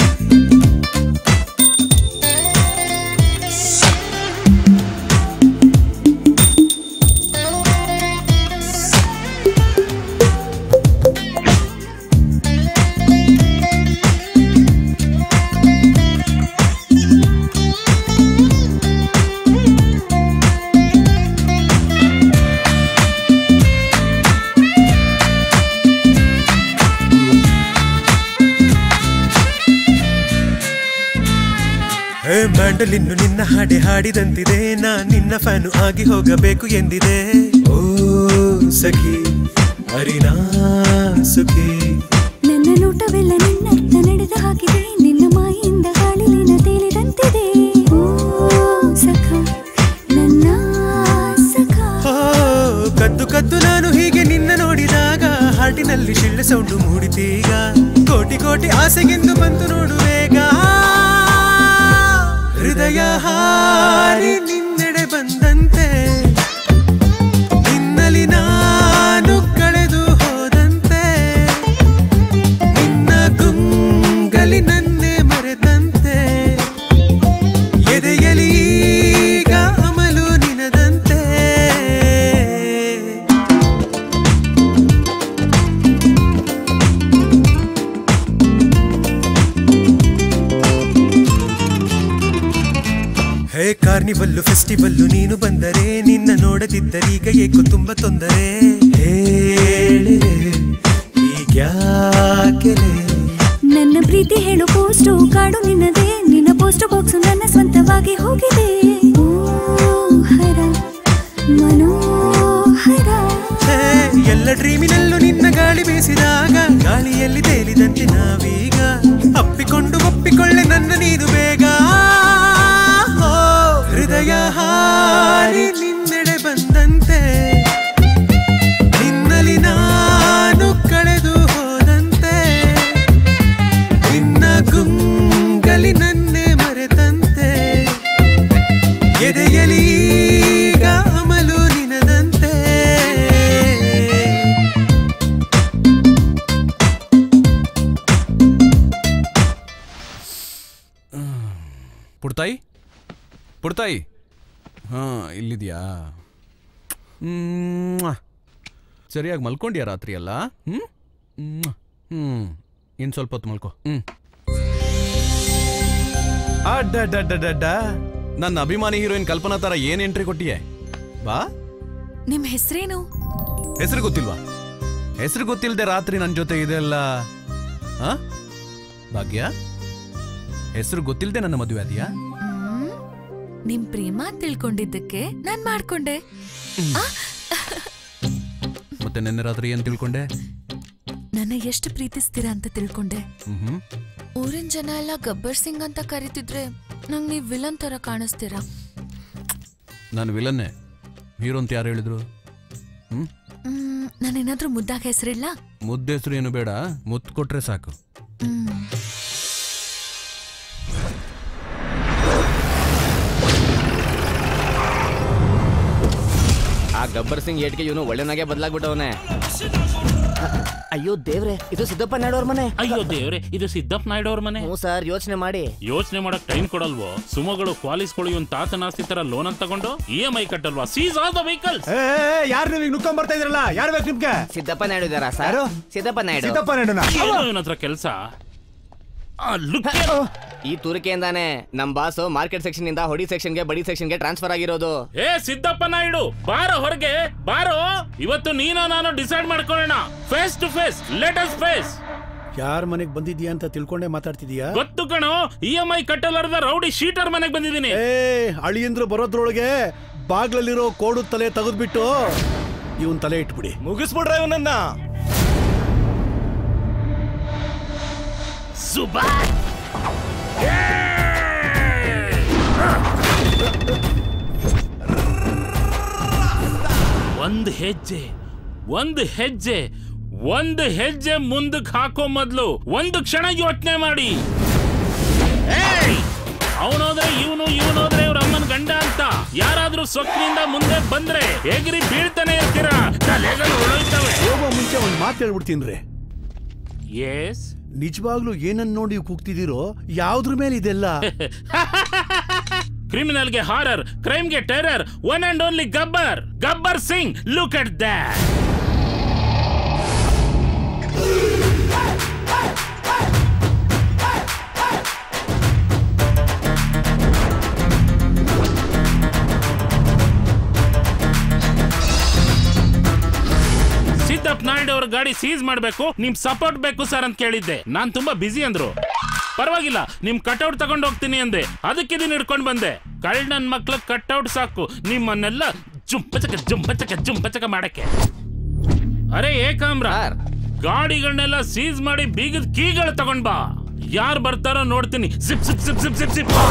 ಮ್ಯಾಂಡಲಿನ್ನು ನಿನ್ನ ಹಾಡೆ ಹಾಡಿದಂತಿದೆ, ನಾ ನಿನ್ನ ಫ್ಯಾನು ಆಗಿ ಹೋಗಬೇಕು ಎಂದಿದೆ. ಓ ಸಖಿ ಅರಿನಾ ಸುಖಿ, ನನ್ನ ನೋಟವೆಲ್ಲ ನಿನ್ನತ್ತ ನಡೆದ ಹಾಕಿದೆ, ನಿನ್ನ ಮಾಯಿಂದ ಗಾಳಿಲಿನ ತೇಲಿದಂತಿದೆ. ಓ ಸಖ ನನ್ನ ಸಖ. ಓ ಕದ್ದು ಕದ್ದು ನಾನು ಹೀಗೆ ನಿನ್ನ ನೋಡಿದಾಗ, ಹಾಟಿನಲ್ಲಿ ಶಿಳ್ಳೆ ಸೌಂಡು ಮೂಡಿತೀಗ, ಕೋಟಿ ಕೋಟಿ ಆಸೆಗೆಂದು ಬಂತು ನೋಡುವೇಗ. ಹೃದಯ ಹಾರಿ ನಿನ್ನೆಡೆ ಬಂದಂತೆ, ನಿನ್ನಲ್ಲಿ ನಾನು ಕಳೆದು ಹೋದಂತೆ, ನಿನ್ನ ಗುಂಗಲಿ ನನ್ನೆ ಮರೆತಂತೆ, ಎದೆಯಲಿ ಈಗ ಅಮಲು ನಿನದಂತೆ. ಹೇ ಕಾರ್ನಿವಲ್ಲು ಫೆಸ್ಟಿವಲ್ಲು ನೀನು ಬಂದರೆ, ನಿನ್ನ ನೋಡದಿದ್ದರೀಗ ಏಕೋ ತುಂಬ ತೊಂದರೆ. ಹೇಳಿರೆ ಈಗ್ಯಾಕೆಲೆ ನನ್ನ ಪ್ರೀತಿ ಹೇಳು ಪೋಸ್ಟು ಕಾಡು ನಿನ್ನದೇ, ನಿನ್ನ ಪೋಸ್ಟ್ ಬಾಕ್ಸ್ ನನ್ನ ಸ್ವಂತವಾಗಿ ಹೋಗಿದೆ. ಓ ಹರ ಮನೋಹರ, ಎಲ್ಲ ಡ್ರೀಮಿನಲ್ಲೂ ನಿನ್ನ ಗಾಳಿ ಬೀಸಿದಾಗ, ಗಾಳಿಯಲ್ಲಿ ತೇಲಿದಂತೆ ನಾವೀಗ, ಅಪ್ಪಿಕೊಂಡು ಒಪ್ಪಿಕೊಳ್ಳೆ ನನ್ನ ನೀನು ಬೇಗ. ಹೃದಯ ಹಾರಿ ನಿನ್ನೆಡೆ ಬಂದಂತೆ, ನಿನ್ನಲ್ಲಿ ನಾನು ಕಳೆದು ಹೋದಂತೆ, ನಿನ್ನ ಗುಂಗಲಿ ನನ್ನೆ ಮರೆತಂತೆ, ಎದೆಯಲಿ ಈಗ ಅಮಲು ಪುಡ್ತಾಯಿ ಪುಡ್ತಾಯಿ ಹಾ ಇಲ್ಲಿದ್ಯಾ? ಹ್ಮ್ ಸರಿಯಾಗಿ ಮಲ್ಕೊಂಡ್ಯಾ ರಾತ್ರಿ ಅಲ್ಲ? ಹ್ಮ್ ಹ್ಮ್ ಇನ್ ಸ್ವಲ್ಪ ಹೊತ್ತು ಮಲ್ಕೋ. ಹ್ಮ್ ಅಡ್ಡ ನನ್ನ ಅಭಿಮಾನಿ ಹೀರೋಯಿನ್ ಕಲ್ಪನಾ ತರ ಏನ್ ಎಂಟ್ರಿ ಕೊಟ್ಟಿಯೇ? ಬಾ. ನಿಮ್ ಹೆಸರೇನು? ಹೆಸರು ಗೊತ್ತಿಲ್ವಾ? ಹೆಸರು ಗೊತ್ತಿಲ್ದೆ ರಾತ್ರಿ ನನ್ ಜೊತೆ ಇದೆಲ್ಲ ಭಾಗ್ಯ? ಹೆಸರು ಗೊತ್ತಿಲ್ದೆ ನನ್ನ ಮದುವೆ ಆದ್ಯಾ? ನಿಮ್ ಪ್ರೇಮ ತಿಳ್ಕೊಂಡಿದ್ದಕ್ಕೆ ನಾನ್ ಮಾಡ್ಕೊಂಡೆ. ಮತ್ತೆ ನಿನ್ನೆ ರಾತ್ರಿ ಏನ್ ತಿಳ್ಕೊಂಡೆ? ನನ್ನ ಎಷ್ಟು ಪ್ರೀತಿಸ್ತೀರಾ ಅಂತ ತಿಳ್ಕೊಂಡೆ. ಊರಿನ ಜನ ಎಲ್ಲ ಗಬ್ಬರ್ ಸಿಂಗ್ ಅಂತ ಕರಿತಿದ್ರೆ ನಂಗ್ ನೀವ್ ವಿಲನ್ ತರ ಕಾಣಿಸ್ತೀರಾ. ನಾನು ವಿಲನ್ನೇ. ಹೀರೋ ಅಂತ ಯಾರು ಹೇಳಿದ್ರು? ಹ್ಮ್ ನಾನೇನಾದ್ರೂ ಮುದ್ದಾಗ ಹೆಸರಿಲ್ಲ? ಮುದ್ದೆ ಹೆಸರು ಏನು ಬೇಡ, ಮುತ್ತು ಕೊಟ್ರೆ ಸಾಕು. ಆ ಗಬ್ಬರ್ ಸಿಂಗ್ ಏಟ್ಗೆ ಇವನು ಒಳ್ಳೆನಾಗೆ ಬದಲಾಗ್ಬಿಟ್ಟವನೆ. ಅಯ್ಯೋ ದೇವ್ರೆ, ಇದು ಸಿದ್ದಪ್ಪ ನಾಯ್ಡು ಅವ್ರ ಮನೆ. ಅಯ್ಯೋ ದೇವ್ರೆ, ಇದು ಸಿದ್ದಪ್ಪ ನಾಯ್ಡು ಅವ್ರ ಮನೆ. ಹ್ಞೂ ಸರ್, ಯೋಚನೆ ಮಾಡಿ. ಯೋಚನೆ ಮಾಡಕ್ ಟೈಮ್ ಕೊಡಲ್ವೋ? ಸುಮಗಳು ಕ್ವಾಲಿಸ್ಗಳು ಇವನ್ ತಾತನ ಆಸ್ತಿ ತರ ಲೋನ್ ಅಂತ ತಗೊಂಡು ಇ ಎಂ ಐ ಕಟ್ಟಲ್ವಾ? Seize all the vehicles. ಯಾರು ನೀವು ನುಕ್ಕೊಂಡ್ ಬರ್ತಾ ಇದ್ರಲ್ಲ, ಯಾರು ಬೇಕು ನಿಮ್ಗೆ? ಸಿದ್ದಪ್ಪ ನಾಯ್ಡು ಇದಾರಾ ಸರ್? ಸಿದ್ದಪ್ಪ ನಾಯ್ಡು. ಸಿದ್ದಪ್ಪ ನಾಯ್ಡುನಾ? ಇವನ ಹತ್ರ ಕೆಲಸ. ಈ ತುರಿಕೆಯಿಂದಾನೆ ನಮ್ ಬಾಸು ಮಾರ್ಕೆಟ್ ಸೆಕ್ಷನ್ ಇಂದ ಹೊಡಿ ಸೆಕ್ಷನ್ ಗೆ ಬಡಿ ಸೆಕ್ಷನ್ ಗೆ ಟ್ರಾನ್ಸ್ಫರ್ ಆಗಿರೋದು. ಏ ಸಿದ್ದಪ್ಪ ನಾಯ್ಡು, ಬಾರೋ ಹೊರಗೆ ಬಾರೋ. ಇವತ್ತು ನೀನೋ ನಾನು ಡಿಸೈಡ್ ಮಾಡ್ಕೊಳ್ಳೋಣ. Face to face, let us face. ಯಾರ ಮನೆಗೆ ಬಂದಿದ್ಯಾ ಅಂತ ತಿಳ್ಕೊಂಡೆ ಮಾತಾಡ್ತಿದ್ಯಾ? ಗೊತ್ತು ಕಣೋ, ಇ ಎಂ ಐ ಕಟ್ಟಲಾರದ ರೌಡಿ ಶೀಟರ್ ಮನೆಗೆ ಬಂದಿದ್ದೀನಿ. ಏ ಅಳಿಯಂದ್ರು ಬರೋದ್ರೊಳಗೆ ಬಾಗ್ಲಲ್ಲಿರೋ ಕೋಡು ತಲೆ ತೆಗೆದ್ಬಿಟ್ಟು ಇವನ್ ತಲೆ ಇಟ್ಬಿಡಿ. ಮುಗಿಸ್ಬಿಡ್ರ ಇವನನ್ನ. ಸುಬಾ ಒಂದು ಹೆಜ್ಜೆ ಒಂದು ಹೆಜ್ಜೆ ಒಂದು ಹೆಜ್ಜೆ ಮುಂದಕ್ಕೆ ಹಾಕೋ ಮೊದ್ಲು ಒಂದು ಕ್ಷಣ ಯೋಚನೆ ಮಾಡಿ. ಅವನೋದ್ರೆ ಇವನು, ಇವನೋದ್ರೆ ಇವ್ರ ಅಮ್ಮನ ಗಂಡ ಅಂತ ಯಾರಾದ್ರೂ ಸೊಕ್ಕಿನಿಂದ ಮುಂದೆ ಬಂದ್ರೆ ಎಗಿರಿ ಬೀಳ್ತಾನೆ ಇರ್ತೀರಾ, ತಲೆಗಳು ಉಳಿತವೆ. ಹೋಗೋ ಮುಂಚೆ ಒಂದ್ ಮಾತು ಹೇಳ್ಬಿಡ್ತೀನಿ. ಎಸ್, ನಿಜವಾಗ್ಲೂ ಏನನ್ನ ನೋಡಿ ಕೂಗ್ತಿದ್ದೀರೋ? ಯಾವ್ದ್ರ ಮೇಲೆ ಇದೆಲ್ಲ? ಕ್ರಿಮಿನಲ್ಗೆ ಹಾರರ್, ಕ್ರೈಮ್ಗೆ terror, one and only Gabbar Gabbar Singh. Look at that. Siddappa Naidu ಅವ್ರ ಗಾಡಿ ಸೀಸ್ ಮಾಡ್ಬೇಕು, ನಿಮ್ ಸಪೋರ್ಟ್ ಬೇಕು ಸರ್ ಅಂತ ಕೇಳಿದ್ದೆ. ನಾನ್ ತುಂಬಾ ಬಿಸಿ ಅಂದ್ರು. ಪರವಾಗಿಲ್ಲ, ನಿಮ್ ಕಟ್ಔಟ್ ತಗೊಂಡ್ ಹೋಗ್ತೀನಿ ಅಂದೆ. ಅದಕ್ಕೆ ಇದನ್ನ ಹಿಡ್ಕೊಂಡ್ ಬಂದೆ. ಕಳ್ ನನ್ ಮಕ್ಳ ಕಟ್ಔಟ್ ಸಾಕು ನಿಮ್ಮನ್ನೆಲ್ಲ ಜುಂಪಚಕ ಜುಂಪಚಕ ಜುಂಪಚಕ ಮಾಡಕ್ಕೆ. ಅರೆ ಏಕಾಮ್ರ, ಗಾಡಿಗಳನ್ನೆಲ್ಲ ಸೀಸ್ ಮಾಡಿ ಬೀಗದ ಕೀಗಳು ತಗೊಂಡ್ ಬಾ. ಯಾರು ಬರ್ತಾರೋ ನೋಡ್ತೀನಿ. Sip sip sip sip sip sip.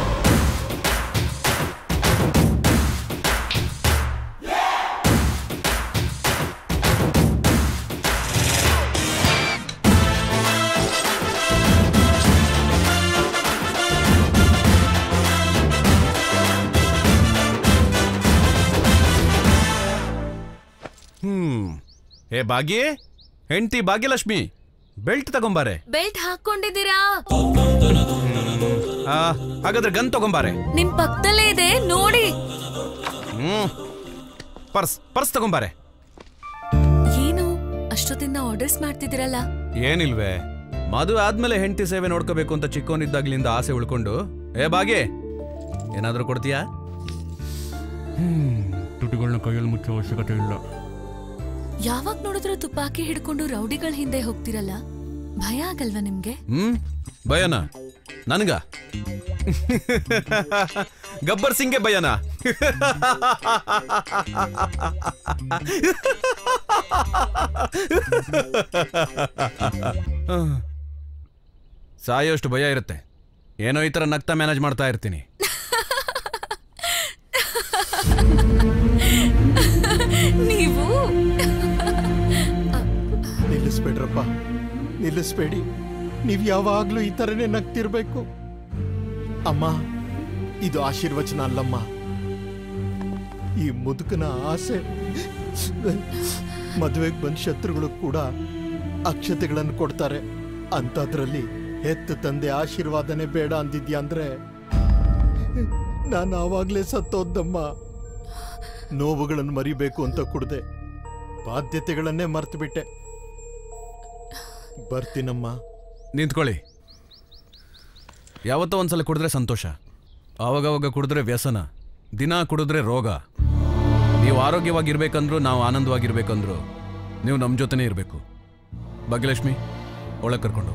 ಹ್ಮ್ ಏ ಭಾಗ್ಯ, ಹೆಂಡತಿ ಭಾಗ್ಯಲಕ್ಷ್ಮಿ, ಬೆಲ್ಟ್ ತಗೊಂಬಾರೆ. ಬೆಲ್ಟ್ ಹಾಕೊಂಡಿದ್ದೀರಾ? ಹಾಗಾದ್ರೆ ಗನ್ ತಗೊಂಬಾರೆ. ನಿಮ್ ಪಕ್ಕದಲ್ಲೇ ಇದೆ ನೋಡಿ. ಹ್ಮ್ ಪರ್ಸ್ ಪರ್ಸ್ ತಗೊಂಬಾರೆ. ಏನು ಅಷ್ಟೊತ್ತಿಂದ ಆರ್ಡರ್ಸ್ ಮಾಡ್ತಿದ್ದೀರಲ್ಲ? ಏನಿಲ್ವೇ, ಮದುವೆ ಆದ್ಮೇಲೆ ಹೆಂಡತಿ ಸೇವೆ ನೋಡ್ಕೋಬೇಕು ಅಂತ ಚಿಕ್ಕವನಿದ್ದಾಗ್ಲಿಂದ ಆಸೆ ಉಳ್ಕೊಂಡು. ಏ ಭಾಗ್ಯ, ಏನಾದ್ರೂ ಕೊಡ್ತೀಯಾ? ಹ್ಮ್ ತುಟಿಗಳನ್ನ ಕೈಯಲ್ಲಿ ಮುಚ್ಚೋ ಅವಶ್ಯಕತೆ ಇಲ್ಲ. ಯಾವಾಗ ನೋಡಿದ್ರು ತುಪಾಕಿ ಹಿಡ್ಕೊಂಡು ರೌಡಿಗಳ ಹಿಂದೆ ಹೋಗ್ತಿರಲ್ಲ, ಭಯ ಆಗಲ್ವಾ ನಿಮ್ಗೆ? ಹ್ಮ್ ಭಯನಾ ನನ್ಗ? ಗಬ್ಬರ್ ಸಿಂಗ್ಗೆ ಭಯನಾ? ಸಾಯೋಷ್ಟು ಭಯ ಇರುತ್ತೆ. ಏನೋ ಈ ತರ ನಗ್ತಾ ಮ್ಯಾನೇಜ್ ಮಾಡ್ತಾ ಇರ್ತೀನಿ. ನೀವು ನಿಲ್ಲಿಸ್ಬೇಡ್ರಪ್ಪ, ನಿಲ್ಲಿಸ್ಬೇಡಿ. ನೀವ್ ಯಾವಾಗ್ಲೂ ಈ ತರನೇ ನಗ್ತಿರ್ಬೇಕು. ಅಮ್ಮ, ಇದು ಆಶೀರ್ವಚನ ಅಲ್ಲಮ್ಮ, ಈ ಮುದುಕನ ಆಸೆ. ಮದುವೆಗೆ ಬಂದ ಶತ್ರುಗಳು ಕೂಡ ಅಕ್ಷತೆಗಳನ್ನು ಕೊಡ್ತಾರೆ. ಅಂತದ್ರಲ್ಲಿ ಹೆತ್ತ ತಂದೆ ಆಶೀರ್ವಾದನೆ ಬೇಡ ಅಂದಿದ್ಯಾ ಅಂದ್ರೆ ನಾನು ಆವಾಗ್ಲೇ ಸತ್ತೋದ್ದಮ್ಮ. ನೋವುಗಳನ್ನು ಮರಿಬೇಕು ಅಂತ ಕುಡ್ದೆ, ಬಾಧ್ಯತೆಗಳನ್ನೇ ಮರ್ತು ಬಿಟ್ಟೆ. ಬರ್ತೀನಮ್ಮ. ನಿಂತ್ಕೊಳ್ಳಿ. ಯಾವತ್ತೋ ಒಂದ್ಸಲ ಕುಡಿದ್ರೆ ಸಂತೋಷ, ಆವಾಗವಾಗ ಕುಡಿದ್ರೆ ವ್ಯಸನ, ದಿನ ಕುಡಿದ್ರೆ ರೋಗ. ನೀವು ಆರೋಗ್ಯವಾಗಿರ್ಬೇಕಂದ್ರು, ನಾವು ಆನಂದವಾಗಿರ್ಬೇಕಂದ್ರು ನೀವು ನಮ್ಮ ಜೊತೆನೇ ಇರಬೇಕು. ಭಾಗ್ಯಲಕ್ಷ್ಮಿ, ಒಳಗೆ ಕರ್ಕೊಂಡು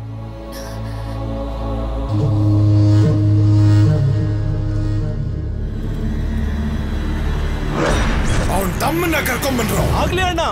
ಅವನ್ ತಮ್ಮನ್ನ ಕರ್ಕೊಂಡ್ಬಂದ್ರು. ಆಗ್ಲಿ ಅಣ್ಣ.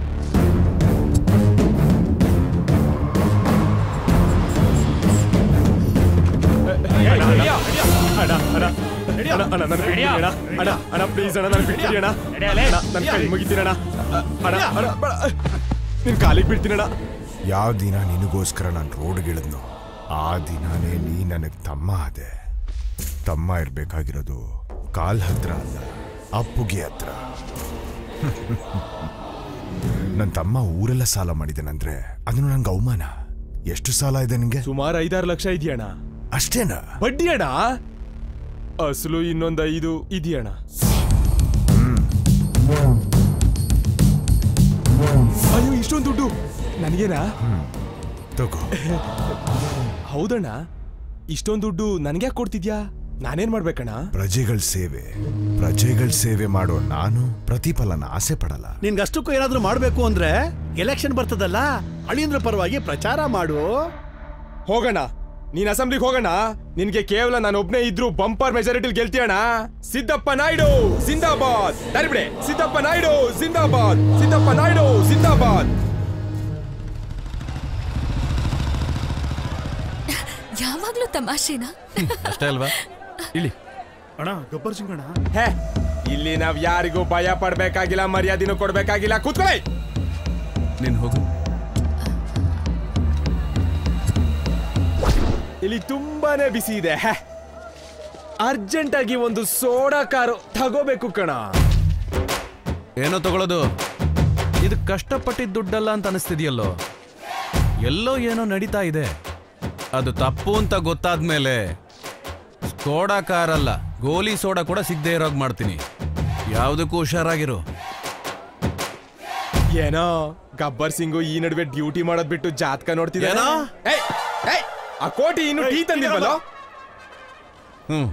ನಿನ್ ಕಾಲಿಗೆ ಬಿಡ್ತೀನಣ್ಣ. ಯಾವ ದಿನ ನಿನಗೋಸ್ಕರ ನಾನು ರೋಡ್ಗಿಳಿದ್ನೋ ಆ ದಿನಾನೇ ನೀ ನನಗ್ ತಮ್ಮ ಆದೆ. ತಮ್ಮ ಇರ್ಬೇಕಾಗಿರೋದು ಕಾಲ್ ಹತ್ರ ಅಲ್ಲ, ಅಪ್ಪುಗೆ ಹತ್ರ. ನನ್ನ ತಮ್ಮ ಊರೆಲ್ಲ ಸಾಲ ಮಾಡಿದನಂದ್ರೆ ಅದನ್ನು ನಂಗೆ ಅವಮಾನ. ಎಷ್ಟು ಸಾಲ ಇದೆ ನಿಂಗೆ? ಸುಮಾರು ಐದಾರು ಲಕ್ಷ ಇದೆಯಣ್ಣ. ಅಷ್ಟೇನಾ? ಬಡ್ಡಿ ಅಣ್ಣ, ಅಸಲು ಇನ್ನೊಂದು ಐದು ಇದೆಯಣ್ಣ. ಅಯ್ಯೋ, ಇಷ್ಟೊಂದು ದುಡ್ಡು ನನಗೇನಾ? ತಗೋ. ಹೌದಣ್ಣ, ಇಷ್ಟೊಂದು ದುಡ್ಡು ನನಗೆ ಯಾಕೆ ಕೊಡ್ತಿದ್ಯಾ? ನಾನೇನ್ ಮಾಡ್ಬೇಕಣ್ಣ? ಪ್ರಜೆಗಳ ಸೇವೆ ಪ್ರಜೆಗಳ ಸೇವೆ ಮಾಡೋ ನಾನು ಪ್ರತಿಫಲನ ಆಸೆ ಪಡಲ್ಲ. ನಿನ್ಗಷ್ಟಕ್ಕೂ ಏನಾದ್ರೂ ಮಾಡ್ಬೇಕು ಅಂದ್ರೆ ಎಲೆಕ್ಷನ್ ಬರ್ತದಲ್ಲ, ಅಳಿಯಂದ್ರ ಪರವಾಗಿ ಪ್ರಚಾರ ಮಾಡು. ಹೋಗಣ್ಣ, ನೀನ್ ಅಸೆಂಬ್ಲಿಗೆ ಹೋಗಣ್ಣ. ನಿನ್ಗೆ ಕೇವಲ ನಾನು ಒಬ್ನೇ ಇದ್ರು ಬಂಪರ್ ಮೆಜಾರಿಟಿಲಿ ಗೆಲ್ತೀಯಣ್ಣ. ಸಿದ್ದಪ್ಪ ನಾಯ್ಡು ಜಿಂದಾಬಾದ್. ಬಿಡೆ, ಸಿದ್ದಪ್ಪ ನಾಯ್ಡು ಜಿಂದಾಬಾದ್, ಸಿದ್ದಪ್ಪ ನಾಯ್ಡು ಜಿಂದಾಬಾದ್. ಯಾವಾಗ್ಲೂ ತಮಾಷೆನಾ? ಅಷ್ಟೇ ಅಲ್ವಾ? ಇಲ್ಲಿ ಅಣ್ಣ, ಗಬ್ಬರ್ ಸಿಂಗ್ ಅಣ್ಣ. ಹೇ, ಇಲ್ಲಿ ನಾವ್ ಯಾರಿಗೂ ಭಯ ಪಡ್ಬೇಕಾಗಿಲ್ಲ, ಮರ್ಯಾದಿನೂ ಕೊಡ್ಬೇಕಾಗಿಲ್ಲ. ಕೂತ್ಕೊಳ್ಳಿ. ನೀನ್ ಹೋಗು. ಇಲ್ಲಿ ತುಂಬಾನೇ ಬಿಸಿ ಇದೆ. ಅರ್ಜೆಂಟ್ ಆಗಿ ಒಂದು ಸೋಡಾ ಕಾರು ತಗೋಬೇಕು ಕಣ. ಏನೋ ತಗೊಳ್ಳೋದು? ಇದು ಕಷ್ಟಪಟ್ಟಿದ್ದ ದುಡ್ಡಲ್ಲ ಅಂತ ಅನಿಸ್ತಿದ್ಯಲ್ಲೋ. ಎಲ್ಲೋ ಏನೋ ನಡೀತಾ ಇದೆ. ಅದು ತಪ್ಪು ಅಂತ ಗೊತ್ತಾದ್ಮೇಲೆ ಸೋಡಾ ಕಾರಲ್ಲ, ಗೋಲಿ ಸೋಡಾ ಕೂಡ ಸಿಗದೆ ಇರೋಗ್ ಮಾಡ್ತೀನಿ. ಯಾವುದಕ್ಕೂ ಹುಷಾರಾಗಿರು. ಏನೋ ಗಬ್ಬರ್ ಸಿಂಗು ಈ ನಡುವೆ ಡ್ಯೂಟಿ ಮಾಡೋದ್ ಬಿಟ್ಟು ಜಾತಕ ನೋಡ್ತಿದ್ದೇನೋ. ಆ ಕೋಟಿ ಇನ್ನು ಟೀ ತಂದಿಲ್ವಲ್ಲ? ಹ್ಮ್,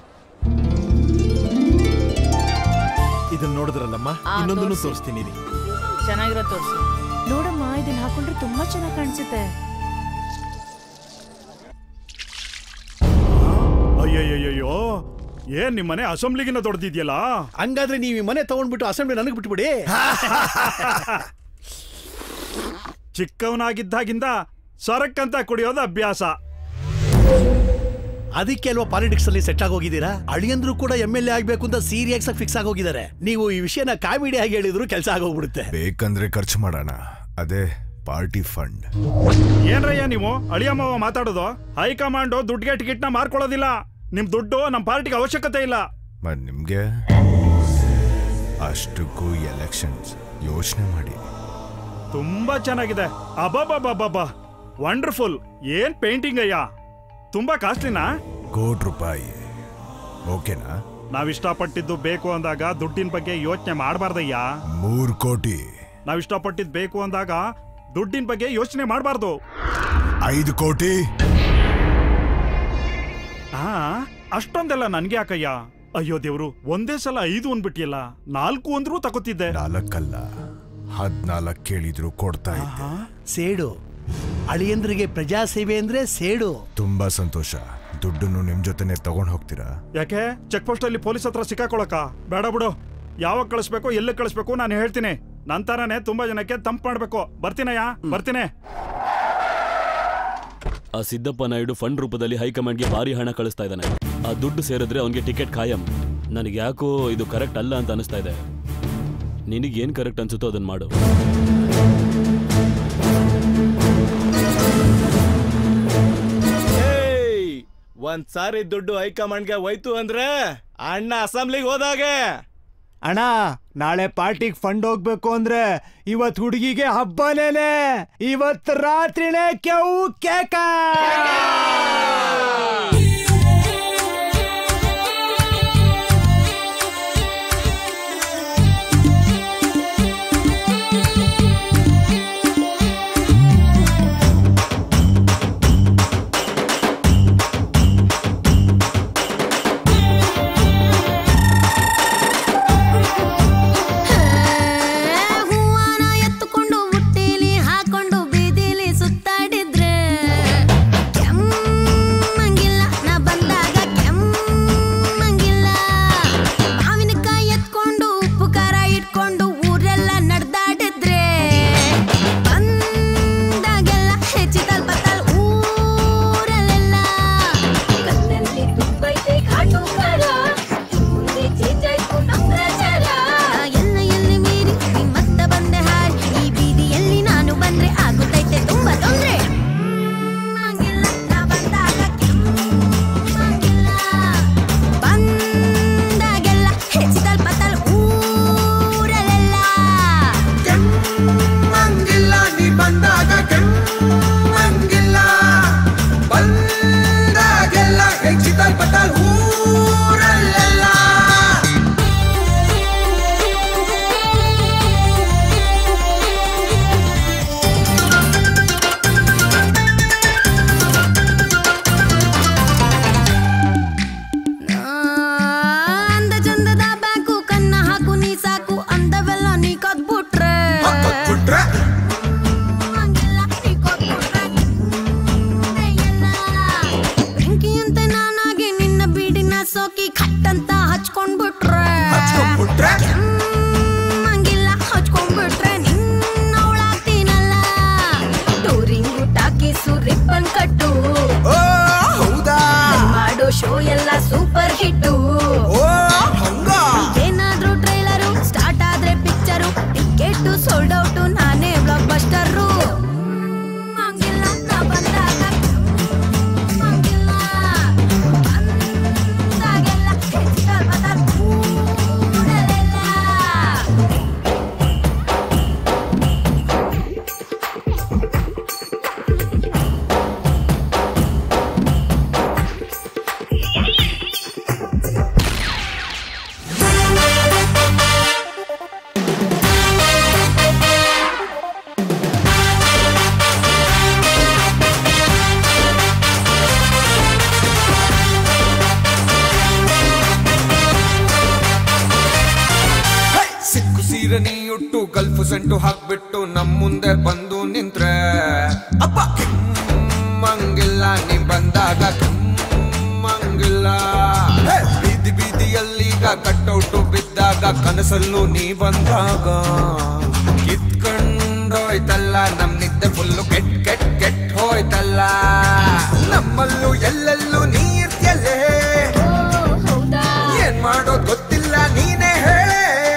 ಇದನ್ನ ನೋಡಿದ್ರಲ್ಲಮ್ಮ, ಇನ್ನೊಂದನ್ನು ತೋರಿಸ್ತೀನಿ. ಚೆನ್ನಾಗಿರೋ ತೋರಿಸಿ. ನೋಡಮ್ಮ, ಇದನ್ನ ಹಾಕೊಂಡ್ರೆ ತುಂಬಾ ಚೆನ್ನಾಗಿ ಕಾಣಿಸುತ್ತೆ. ಅಯ್ಯಯ್ಯಯ್ಯೋ, ಏನ್ ನಿಮ್ಮನೆ ಅಸೆಂಬ್ಲಿಗಿನ ದೊಡ್ಡದಿದ್ಯಲ್ಲ? ಹಂಗಾದ್ರೆ ನೀವು ಈ ಮನೆ ತಗೊಂಡ್ಬಿಟ್ಟು ಅಸೆಂಬ್ಲಿ ನನಗೆ ಬಿಟ್ಬಿಡಿ. ಚಿಕ್ಕವನಾಗಿದ್ದಾಗಿಂದ ಸರಕ್ಕಂತ ಕುಡಿಯೋದು ಅಭ್ಯಾಸ. ಅದಕ್ಕೆ ಅಲ್ವಾ ಪಾಲಿಟಿಕ್ಸ್ ಅಲ್ಲಿ ಸೆಟ್ ಆಗೋಗಿದ್ದೀರಾ? ಅಳಿಯಂದ್ರು ಕೂಡ ಎಂ ಎಲ್ ಎ ಆಗ್ಬೇಕು ಅಂತ ಸೀರಿಯಸ್ ಆಗಿ ಫಿಕ್ಸ್ ಆಗೋಗಿದ್ದಾರೆ. ನೀವು ಈ ವಿಷಯನ ಕಾಮಿಡಿ ಆಗಿ ಹೇಳಿದ್ರು ಕೆಲಸ ಆಗೋಗ್ಬಿಡುತ್ತೆ. ಬೇಕಂದ್ರೆ ಖರ್ಚು ಮಾಡೋಣ, ಅದೇ ಪಾರ್ಟಿ ಫಂಡ್. ಏನ್ರಯ್ಯ ನೀವು ಅಳಿಯಮ್ಮವ ಮಾತಾಡೋದು? ಹೈಕಮಾಂಡ್ ದುಡ್ಡಿಗೆ ಟಿಕೆಟ್ ನ ಮಾರ್ಕೊಳ್ಳೋದಿಲ್ಲ. ನಿಮ್ ದುಡ್ಡು ನಮ್ ಪಾರ್ಟಿಗೆ ಅವಶ್ಯಕತೆ ಇಲ್ಲ. ಮತ್ ನಿಮ್ಗೆ ಅಷ್ಟಕ್ಕೂ ಎಲೆಕ್ಷನ್ಸ್ ಯೋಚನೆ ಮಾಡಿ. ತುಂಬಾ ಚೆನ್ನಾಗಿದೆ. ಅಬ್ಬಬ್ಬಬ್ಬಬ್ಬ, ವಂಡರ್ಫುಲ್. ಏನ್ ಪೇಂಟಿಂಗ್ ಅಯ್ಯ, ತುಂಬಾ ಕಾಸ್ಟ್ಲಿನಾ? ಕೋಟಿ ರೂಪಾಯಿ ಓಕೆನಾ? ನಾವ್ ಇಷ್ಟಪಟ್ಟಿದ್ದು ಬೇಕು ಅಂದಾಗ ದುಡ್ಡಿನ ಬಗ್ಗೆ ಯೋಚನೆ ಮಾಡಬಾರ್ದಯ್ಯ. ಮೂರು ಕೋಟಿ. ನಾವ್ ಇಷ್ಟಪಟ್ಟಿದ್ ಬೇಕು ಅಂದಾಗ ದುಡ್ಡಿನ ಬಗ್ಗೆ ಯೋಚನೆ ಮಾಡಬಾರ್ದು. ಐದು ಕೋಟಿ. ಹಾ, ಅಷ್ಟೊಂದೆಲ್ಲ ನನ್ಗೆ ಯಾಕಯ್ಯ? ಅಯ್ಯೋ ದೇವ್ರು, ಒಂದೇ ಸಲ ಐದು ಅಂದ್ಬಿಟ್ಟಿಯಲ್ಲ. ನಾಲ್ಕು ಅಂದ್ರೂ ತಗೋತಿದ್ದೆ. ನಾಲ್ಕಲ್ಲ, ಹದ್ನಾಲ್ಕು ಕೇಳಿದ್ರು ಕೊಡ್ತಾ ಇದ್ದೆ. ಸೇಡು ಅಳಿಯಂದ್ರಿಗೆ ಪ್ರಜಾ ಸೇವೆ ಅಂದ್ರೆ ಸೇಡು. ತುಂಬಾ ಸಂತೋಷ. ದುಡ್ಡನ್ನು ನಿಮ್ ಜೊತೆನೆ ತಗೊಂಡ್ ಹೋಗ್ತೀರಾ? ಯಾಕೆ ಚೆಕ್ ಪೋಸ್ಟ್ ಅಲ್ಲಿ ಪೊಲೀಸ್ ಹತ್ರ ಸಿಕ್ಕಾಕೊಳಕ? ಬೇಡ ಬಿಡು. ಯಾವಾಗ ಕಳಿಸ್ಬೇಕು, ಎಲ್ಲಿ ಕಳಿಸ್ಬೇಕು ನಾನು ಹೇಳ್ತೀನಿ. ನಂತರನೇ ತುಂಬಾ ಜನಕ್ಕೆ ತಂಪ್ ಮಾಡ್ಬೇಕು. ಬರ್ತೀನಯ್ಯ, ಬರ್ತೀನಿ. ಆ ಸಿದ್ದಪ್ಪ ನಾಯ್ಡು ಫಂಡ್ ರೂಪದಲ್ಲಿ ಹೈಕಮಾಂಡ್ಗೆ ಭಾರಿ ಹಣ ಕಳಿಸ್ತಾ ಇದ್ದಾನೆ. ಆ ದುಡ್ಡು ಸೇರಿದ್ರೆ ಅವನಿಗೆ ಟಿಕೆಟ್ ಖಾಯಂ. ನನಗೆ ಯಾಕೋ ಇದು ಕರೆಕ್ಟ್ ಅಲ್ಲ ಅಂತ ಅನಿಸ್ತಾ ಇದೆ. ನಿನಗೇನ್ ಕರೆಕ್ಟ್ ಅನ್ಸುತ್ತೋ ಅದನ್ನ ಮಾಡು. ಒಂದ್ ಸಾರಿ ದುಡ್ಡು ಹೈಕಮಾಂಡ್ಗೆ ಹೋಯ್ತು ಅಂದ್ರೆ ಅಣ್ಣ ಅಸೆಂಬ್ಲಿಗೆ ಹೋದಾಗೆ. ಅಣ್ಣ, ನಾಳೆ ಪಾರ್ಟಿಗೆ ಫಂಡ್ ಹೋಗ್ಬೇಕು ಅಂದ್ರೆ ಇವತ್ ಹುಡುಗಿಗೆ ಹಬ್ಬನೇನೆ. ಇವತ್ ರಾತ್ರಿನೇ ಕೆವು ಕೇಕ. ಟಾಕೀಸು ರಿಬ್ಬನ್ ಕಟ್ಟು ಹೌದಾ ಮಾಡೋ ಶೋ ಎಲ್ಲ ಸೂಪರ್ ಹಿಟ್ಟು ಏನಾದ್ರೂ ಟ್ರೈಲರು ಸ್ಟಾರ್ಟ್ ಆದ್ರೆ ಪಿಕ್ಚರು ಟಿಕೆಟ್ ಸೋಲ್ಡ್ ಔಟ್ ನಾನೇ ಬ್ಲಾಕ್ ಬಸ್ಟರು ನೀಯುಟ್ಟು ಗಲ್ಫು ಸೆಂಟು ಹಾಕ್ಬಿಟ್ಟು ನಮ್ ಮುಂದೆ ಬಂದು ನಿಂತ್ರೆ ಅಪ್ಪ ಮಂಗಿಲ್ಲ ನೀ ಬಂದಾಗ ಮಂಗಿಲ್ಲ ಬೀದಿ ಬೀದಿಯಲ್ಲೀಗ ಕಟ್ಟೌಟು ಬಿದ್ದಾಗ ಕನಸಲ್ಲೂ ನೀ ಬಂದಾಗ ಕಿತ್ಕೊಂಡೋಯ್ತಲ್ಲ ನಮ್ ನಿದ್ದೆ ಫುಲ್ಲು ಕೆಟ್ ಕೆಟ್ ಕೆಟ್ ಹೋಯ್ತಲ್ಲ ನಮ್ಮಲ್ಲೂ ಎಲ್ಲೆಲ್ಲೂ ನೀ ಇರ್ತಿಯಲ್ಲೇ ಏನ್ ಮಾಡೋದ್ ಗೊತ್ತಿಲ್ಲ ನೀನೇ ಹೇಳೆ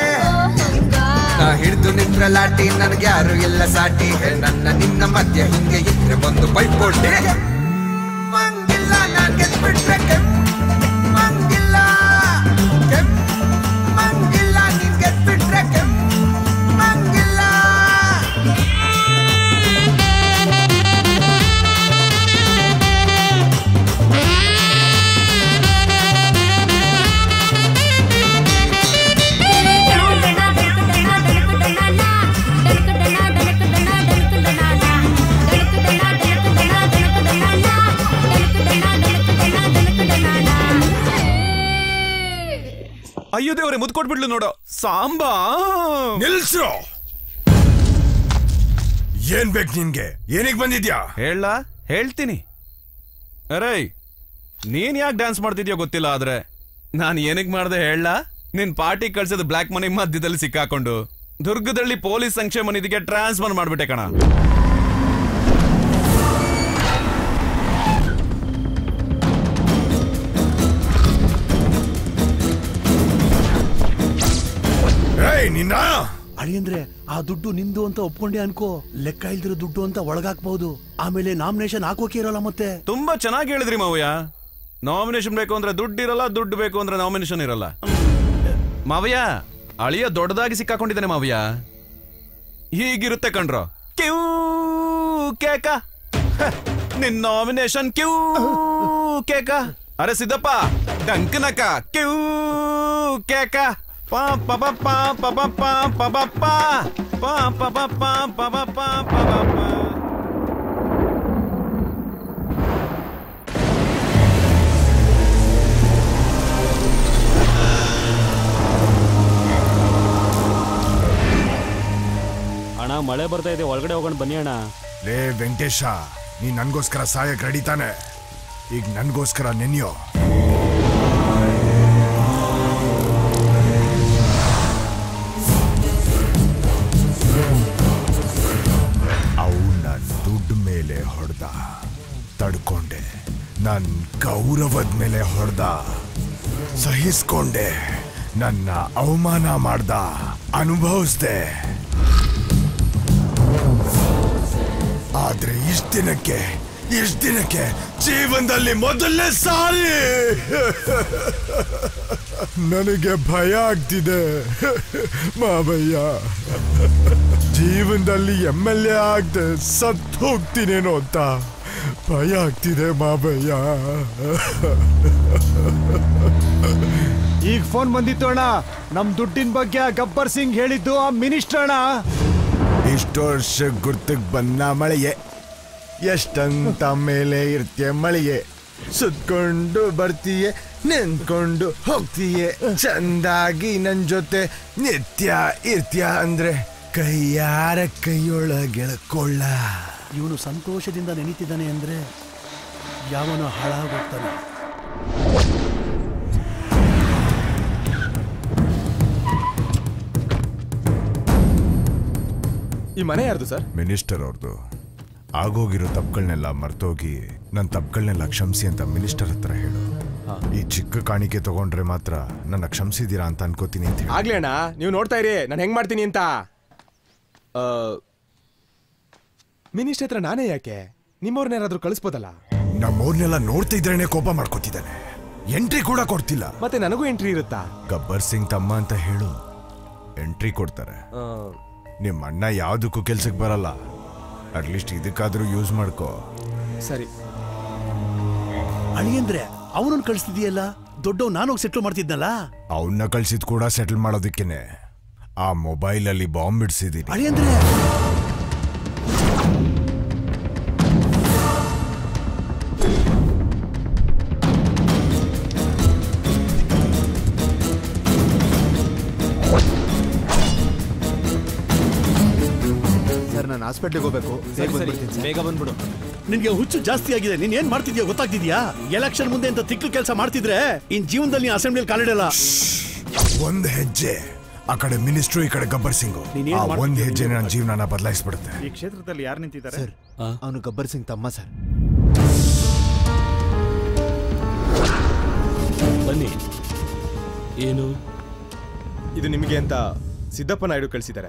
ಹಿಡಿದು ನಿಂತ್ರ ಲಾಟಿ ನನ್ಗೆ ಯಾರು ಇಲ್ಲ ಸಾಟಿ ನನ್ನ ನಿನ್ನ ಮಧ್ಯ ಹಿಂಗೆ ಇದ್ರೆ ಬಂದು ಪೈಪೋಟಿ ಮಂಗಿಲ್ಲ ನಾನ್ ಗೆದ್ಬಿಟ್ರೆ ಮಂಗಿಲ್ಲ ಮಂಗಿಲ್ಲ ನೀನ್ ಗೆದ್ಬಿಟ್ರೆ ಮಂಗಿಲ್ಲ ಅಯ್ಯೋ ದೇವ್ರೆ ಮುದ್ ಕೊಟ್ಬಿಡ್ಲು ನೋಡೋ ಸಾಂಬಾ ನಿಲ್ಸು ಏನ್ ಬೇಕು ನಿನ್ಗೆ ಏನಿಗ್ ಬಂದಿದ್ಯಾ ಹೇಳ ಹೇಳ್ತೀನಿ ಅರೇ ನೀನ್ ಯಾಕೆ ಡ್ಯಾನ್ಸ್ ಮಾಡ್ತಿದ್ಯೋ ಗೊತ್ತಿಲ್ಲ ಆದ್ರೆ ನಾನ್ ಏನಿಗ್ ಮಾಡ್ದೆ ಹೇಳ ನಿನ್ ಪಾರ್ಟಿ ಕಳ್ಸಿದ ಬ್ಲಾಕ್ ಮನಿ ಮಧ್ಯದಲ್ಲಿ ಸಿಕ್ಕಾಕೊಂಡು ದುರ್ಗದಲ್ಲಿ ಪೊಲೀಸ್ ಸಂಕ್ಷೇಮ ನಿಧಿಗೆ ಟ್ರಾನ್ಸ್ಫರ್ ಮಾಡ್ಬಿಟ್ಟೆ ಕಣ ನಿನ್ನ ಅಳಿಯಂದ್ರೆ ಆ ದುಡ್ಡು ನಿಂದು ಅಂತ ಒಪ್ಕೊಂಡೆ ಅನ್ಕೋ ಲೆಕ್ಕ ಇಲ್ದಿರೋ ದುಡ್ಡು ಅಂತ ಒಳಗಾಕ್ಬಹುದು ಆಮೇಲೆ ನಾಮಿನೇಷನ್ ಹಾಕೋಕೆ ಇರಲ್ಲ ಮತ್ತೆ ತುಂಬಾ ಚೆನ್ನಾಗಿ ಹೇಳಿದ್ರಿ ಮಾವಯ್ಯ ನಾಮಿನೇಷನ್ ಬೇಕು ಅಂದ್ರೆ ದುಡ್ಡು ಇರಲ್ಲ ದುಡ್ಡು ಬೇಕು ಅಂದ್ರೆ ನಾಮಿನೇಷನ್ ಇರಲ್ಲ ಮಾವಯ್ಯ ಅಳಿಯ ದೊಡ್ಡದಾಗಿ ಸಿಕ್ಕಾಕೊಂಡಿದ್ದಾನೆ ಮಾವಯ್ಯ ಹೀಗಿರುತ್ತೆ ಕಣ್ರೋ ಕ್ಯೂ ಕೇಕ ನಿನ್ ನಾಮಿನೇಷನ್ ಕ್ಯೂ ಕೇಕ ಅರೆ ಸಿದ್ದಪ್ಪ ಡಂಕನಕ ಕ್ಯೂ ಕೇಕ ಪಾ ಪ ಪ ಪ ಪ ಪ ಪ ಪ ಪ ಪ ಪ ಪ ಪ ಪ ಪ ಪ ಪ ಪ ಅಣ್ಣ ಮಳೆ ಬರ್ತಾ ಇದೆ ಒಳಗಡೆ ಹೋಗೋಣ ಬನ್ನಿ ಅಣ್ಣ ಲೇ ವೆಂಕಟೇಶ ನೀ ನನ್ಗೋಸ್ಕರ ಸಾಯಕ್ ರೆಡಿ ತಾನೆ ಈಗ ನನ್ಗೋಸ್ಕರ ನೆನ್ಯೋ ದುಡ್ಡು ಮೇಲೆ ಹೊಡೆದ ತಡ್ಕೊಂಡೆ ನನ್ ಗೌರವದ ಮೇಲೆ ಹೊಡೆದ ಸಹಿಸ್ಕೊಂಡೆ ನನ್ನ ಅವಮಾನ ಮಾಡ್ದ ಅನುಭವಿಸ್ದೆ ಆದ್ರೆ ಇಷ್ಟ ದಿನಕ್ಕೆ ಇಷ್ಟ ದಿನಕ್ಕೆ ಜೀವನದಲ್ಲಿ ಮೊದಲನೇ ಸಾರಿ ನನಗೆ ಭಯ ಆಗ್ತಿದೆ ಮಾವಯ್ಯ ಜೀವನದಲ್ಲಿ ಎಮ್ ಎಲ್ ಎ ಆಗದೆ ಸತ್ತು ಹೋಗ್ತೀನೇನೋ ಅಂತ ಭಯ ಆಗ್ತಿದೆ ಮಾವಯ್ಯ ಈಗ ಫೋನ್ ಬಂದಿತ್ತು ಅಣ್ಣ ನಮ್ ದುಡ್ಡಿನ ಬಗ್ಗೆ ಗಬ್ಬರ್ ಸಿಂಗ್ ಹೇಳಿದ್ದು ಆ ಮಿನಿಸ್ಟರ್ ಅಣ್ಣ ಇಷ್ಟು ವರ್ಷ ಗುರ್ತಕ್ ಬಂದ ಮಳೆಯೇ ಎಷ್ಟಂತ ಮೇಲೆ ಇರ್ತೀಯ ಮಳೆಯೇ ಸುತ್ಕೊಂಡು ಬರ್ತೀಯೆ ನೆನ್ಕೊಂಡು ಹೋಗ್ತೀಯೆ ಚಂದಾಗಿ ನನ್ ಜೊತೆ ನಿತ್ಯ ಇರ್ತೀಯ ಅಂದ್ರೆ ಕೈಯಾರ ಕೈಯೊಳಗೆಳಕೊಳ್ಳ ಇವನು ಸಂತೋಷದಿಂದ ನೆನೀತಿದ್ದಾನೆ ಅಂದ್ರೆ ಯಾವನು ಹಾಳಾಗೋಗ್ತಾನೆ ಈ ಮನೆ ಯಾರ್ದು ಸರ್ ಮಿನಿಸ್ಟರ್ ಅವ್ರದ್ದು ಆಗೋಗಿರೋ ತಪ್ಪುಗಳನ್ನೆಲ್ಲ ಮರ್ತೋಗಿ ನನ್ನ ತಪ್ಪುಗಳನ್ನೆಲ್ಲ ಕ್ಷಮಿಸಿ ಅಂತ ಮಿನಿಸ್ಟರ್ ಹತ್ರ ಹೇಳು. ಈ ಚಿಕ್ಕ ಕಾಣಿಕೆ ತಗೊಂಡ್ರೆ ಮಾತ್ರ ನನ್ನ ಕ್ಷಮಿಸಿದೀರಾ ಅಂತ ಅನ್ಕೋತೀನಿ ಅಂತ. ಆಗ್ಲೇ ಅಣ್ಣ, ನೀವು ನೋಡ್ತಾ ಇರಿ ನಾನು ಹೆಂಗ್ ಮಾಡ್ತೀನಿ ಅಂತ. ಮಿನಿಸ್ಟರ್ ಹತ್ರ ನಾನೇ ಯಾಕೆ, ನಿಮ್ಮವ್ರನ್ನೇನಾದ್ರೂ ಕಳಿಸ್ಬೋದಲ್ಲ? ನಮ್ಮವ್ರನ್ನೆಲ್ಲ ನೋಡ್ತಾ ಇದ್ರೇನೆ ಕೋಪ ಮಾಡ್ಕೋತಿದ್ದಾನೆ. ಎಂಟ್ರಿ ಕೂಡ ಕೊಡ್ತಿಲ್ಲ. ಮತ್ತೆ ನನಗೂ ಎಂಟ್ರಿ ಇರುತ್ತಾ? ಗಬ್ಬರ್ ಸಿಂಗ್ ತಮ್ಮ ಅಂತ ಹೇಳು, ಎಂಟ್ರಿ ಕೊಡ್ತಾರೆ. ನಿಮ್ಮ ಅಣ್ಣ ಯಾವ್ದಕ್ಕೂ ಕೆಲ್ಸಕ್ಕೆ ಬರಲ್ಲ, ಅಟ್ಲೀಸ್ಟ್ ಇದಕ್ಕಾದ್ರೂ ಯೂಸ್ ಮಾಡ್ಕೋ. ಸರಿ ಅಳಿಯಂದ್ರೆ ಅವನನ್ನು ಕಳಿಸ್ತಿದೀಯಲ್ಲ, ದೊಡ್ಡವ್ ನಾನು ಸೆಟ್ಲ್ ಮಾಡ್ತಿದ್ನಲ್ಲ. ಅವನ್ನ ಕಳ್ಸಿದ್ ಕೂಡ ಸೆಟಲ್ ಮಾಡೋದಕ್ಕೇನೆ ಆ ಮೊಬೈಲ್ ಅಲ್ಲಿ ಬಾಂಬ್ ಇಡ್ಸಿದೀನಿ. ಅಳಿಯಂದ್ರೆ ನಾನು ಹಾಸ್ಪಿಟ್ಲಿಗೆ ಹೋಗ್ಬೇಕು, ಬೇಗ ಬಂದ್ಬಿಡು. ನಿನ್ಗೆ ಹುಚ್ಚು ಜಾಸ್ತಿ ಆಗಿದೆ. ನೀನ್ ಏನ್ ಮಾಡ್ತಿದ್ಯಾ ಗೊತ್ತಾಗ್ತಿದ್ಯಾ? ಎಲೆಕ್ಷನ್ ಮುಂದೆ ಅಂತ ತಿಕ್ಕು ಕೆಲಸ ಮಾಡ್ತಿದ್ರೆ ಇನ್ ಜೀವನದಲ್ಲಿ ನೀನ್ ಅಸೆಂಬ್ಲಿಯಲ್ಲಿ ಕಾಲಿಡಲ್ಲ. ಒಂದ್ ಹೆಜ್ಜೆ ಆ ಕಡೆ ಮಿನಿಸ್ಟ್ರು, ಈ ಕಡೆ ಗಬ್ಬರ್ ಸಿಂಗ್. ಒಂದ್ ಹೆಜ್ಜೆ ನನ್ನ ಜೀವನ ಬದಲಾಯಿಸ್ಬಿಡುತ್ತೆ. ಈ ಕ್ಷೇತ್ರದಲ್ಲಿ ಯಾರು ನಿಂತಿದ್ದಾರೆ ಸರ್? ಅವನು ಗಬ್ಬರ್ ಸಿಂಗ್ ತಮ್ಮ ಸರ್. ಬನ್ನಿ. ಏನು ಇದು ನಿಮಗೆ ಅಂತ ಸಿದ್ದಪ್ಪ ನಾಯ್ಡು ಕಳಿಸಿದ್ದಾರೆ.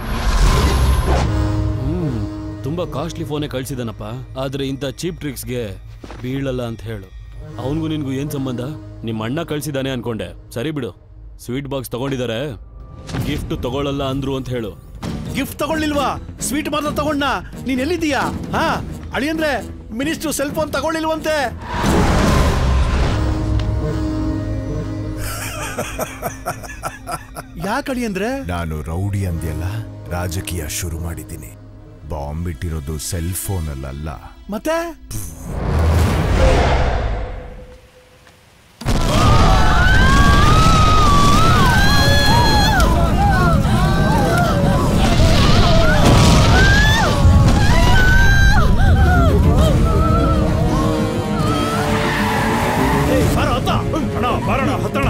ಹ್ಮ್ ತುಂಬಾ ಕಾಸ್ಟ್ಲಿ ಫೋನೇ ಕಳ್ಸಿದಾನಪ್ಪ. ಆದ್ರೆ ಇಂಥ ಚೀಪ್ ಟ್ರಿಕ್ಸ್ಗೆ ಬೀಳಲ್ಲ ಅಂತ ಹೇಳು. ಅವನಿಗೂ ನಿನ್ಗೂ ಏನ್ ಸಂಬಂಧ? ನಿಮ್ಮ ಅಣ್ಣ ಕಳ್ಸಿದಾನೆ ಅನ್ಕೊಂಡೆ. ಸರಿ ಬಿಡು, ಸ್ವೀಟ್ ಬಾಕ್ಸ್ ತಗೊಂಡಿದ್ದಾರೆ, ಗಿಫ್ಟ್ ತಗೊಳ್ಳಲ್ಲ ಅಂದ್ರು ಅಂತ ಹೇಳು. ಗಿಫ್ಟ್ ತಗೊಳ್ಳಿಲ್ವಾ? ಸ್ವೀಟ್ ಮಾತ್ರ ತಗೊಂಡ. ನೀನ್ ಎಲ್ಲಿದ್ದೀಯಾ? ಹಾ ಅಳಿಯಂದ್ರೆ ಮಿನಿಸ್ಟ್ರು ಸೆಲ್ ಫೋನ್ ತಗೊಳ್ಳಿಲ್ವಂತೆ. ಯಾಕೆ ಅಳಿಯಂದ್ರೆ? ನಾನು ರೌಡಿ ಅಂದ್ಯಲ್ಲ, ರಾಜಕೀಯ ಶುರು ಮಾಡಿದ್ದೀನಿ. ಬಾಂಬ್ ಇಟ್ಟಿರೋದು ಸೆಲ್ ಫೋನ್ ಅಲ್ಲ. ಮತ್ತೆ ಬರೋಣ ಹತ್ತಣ.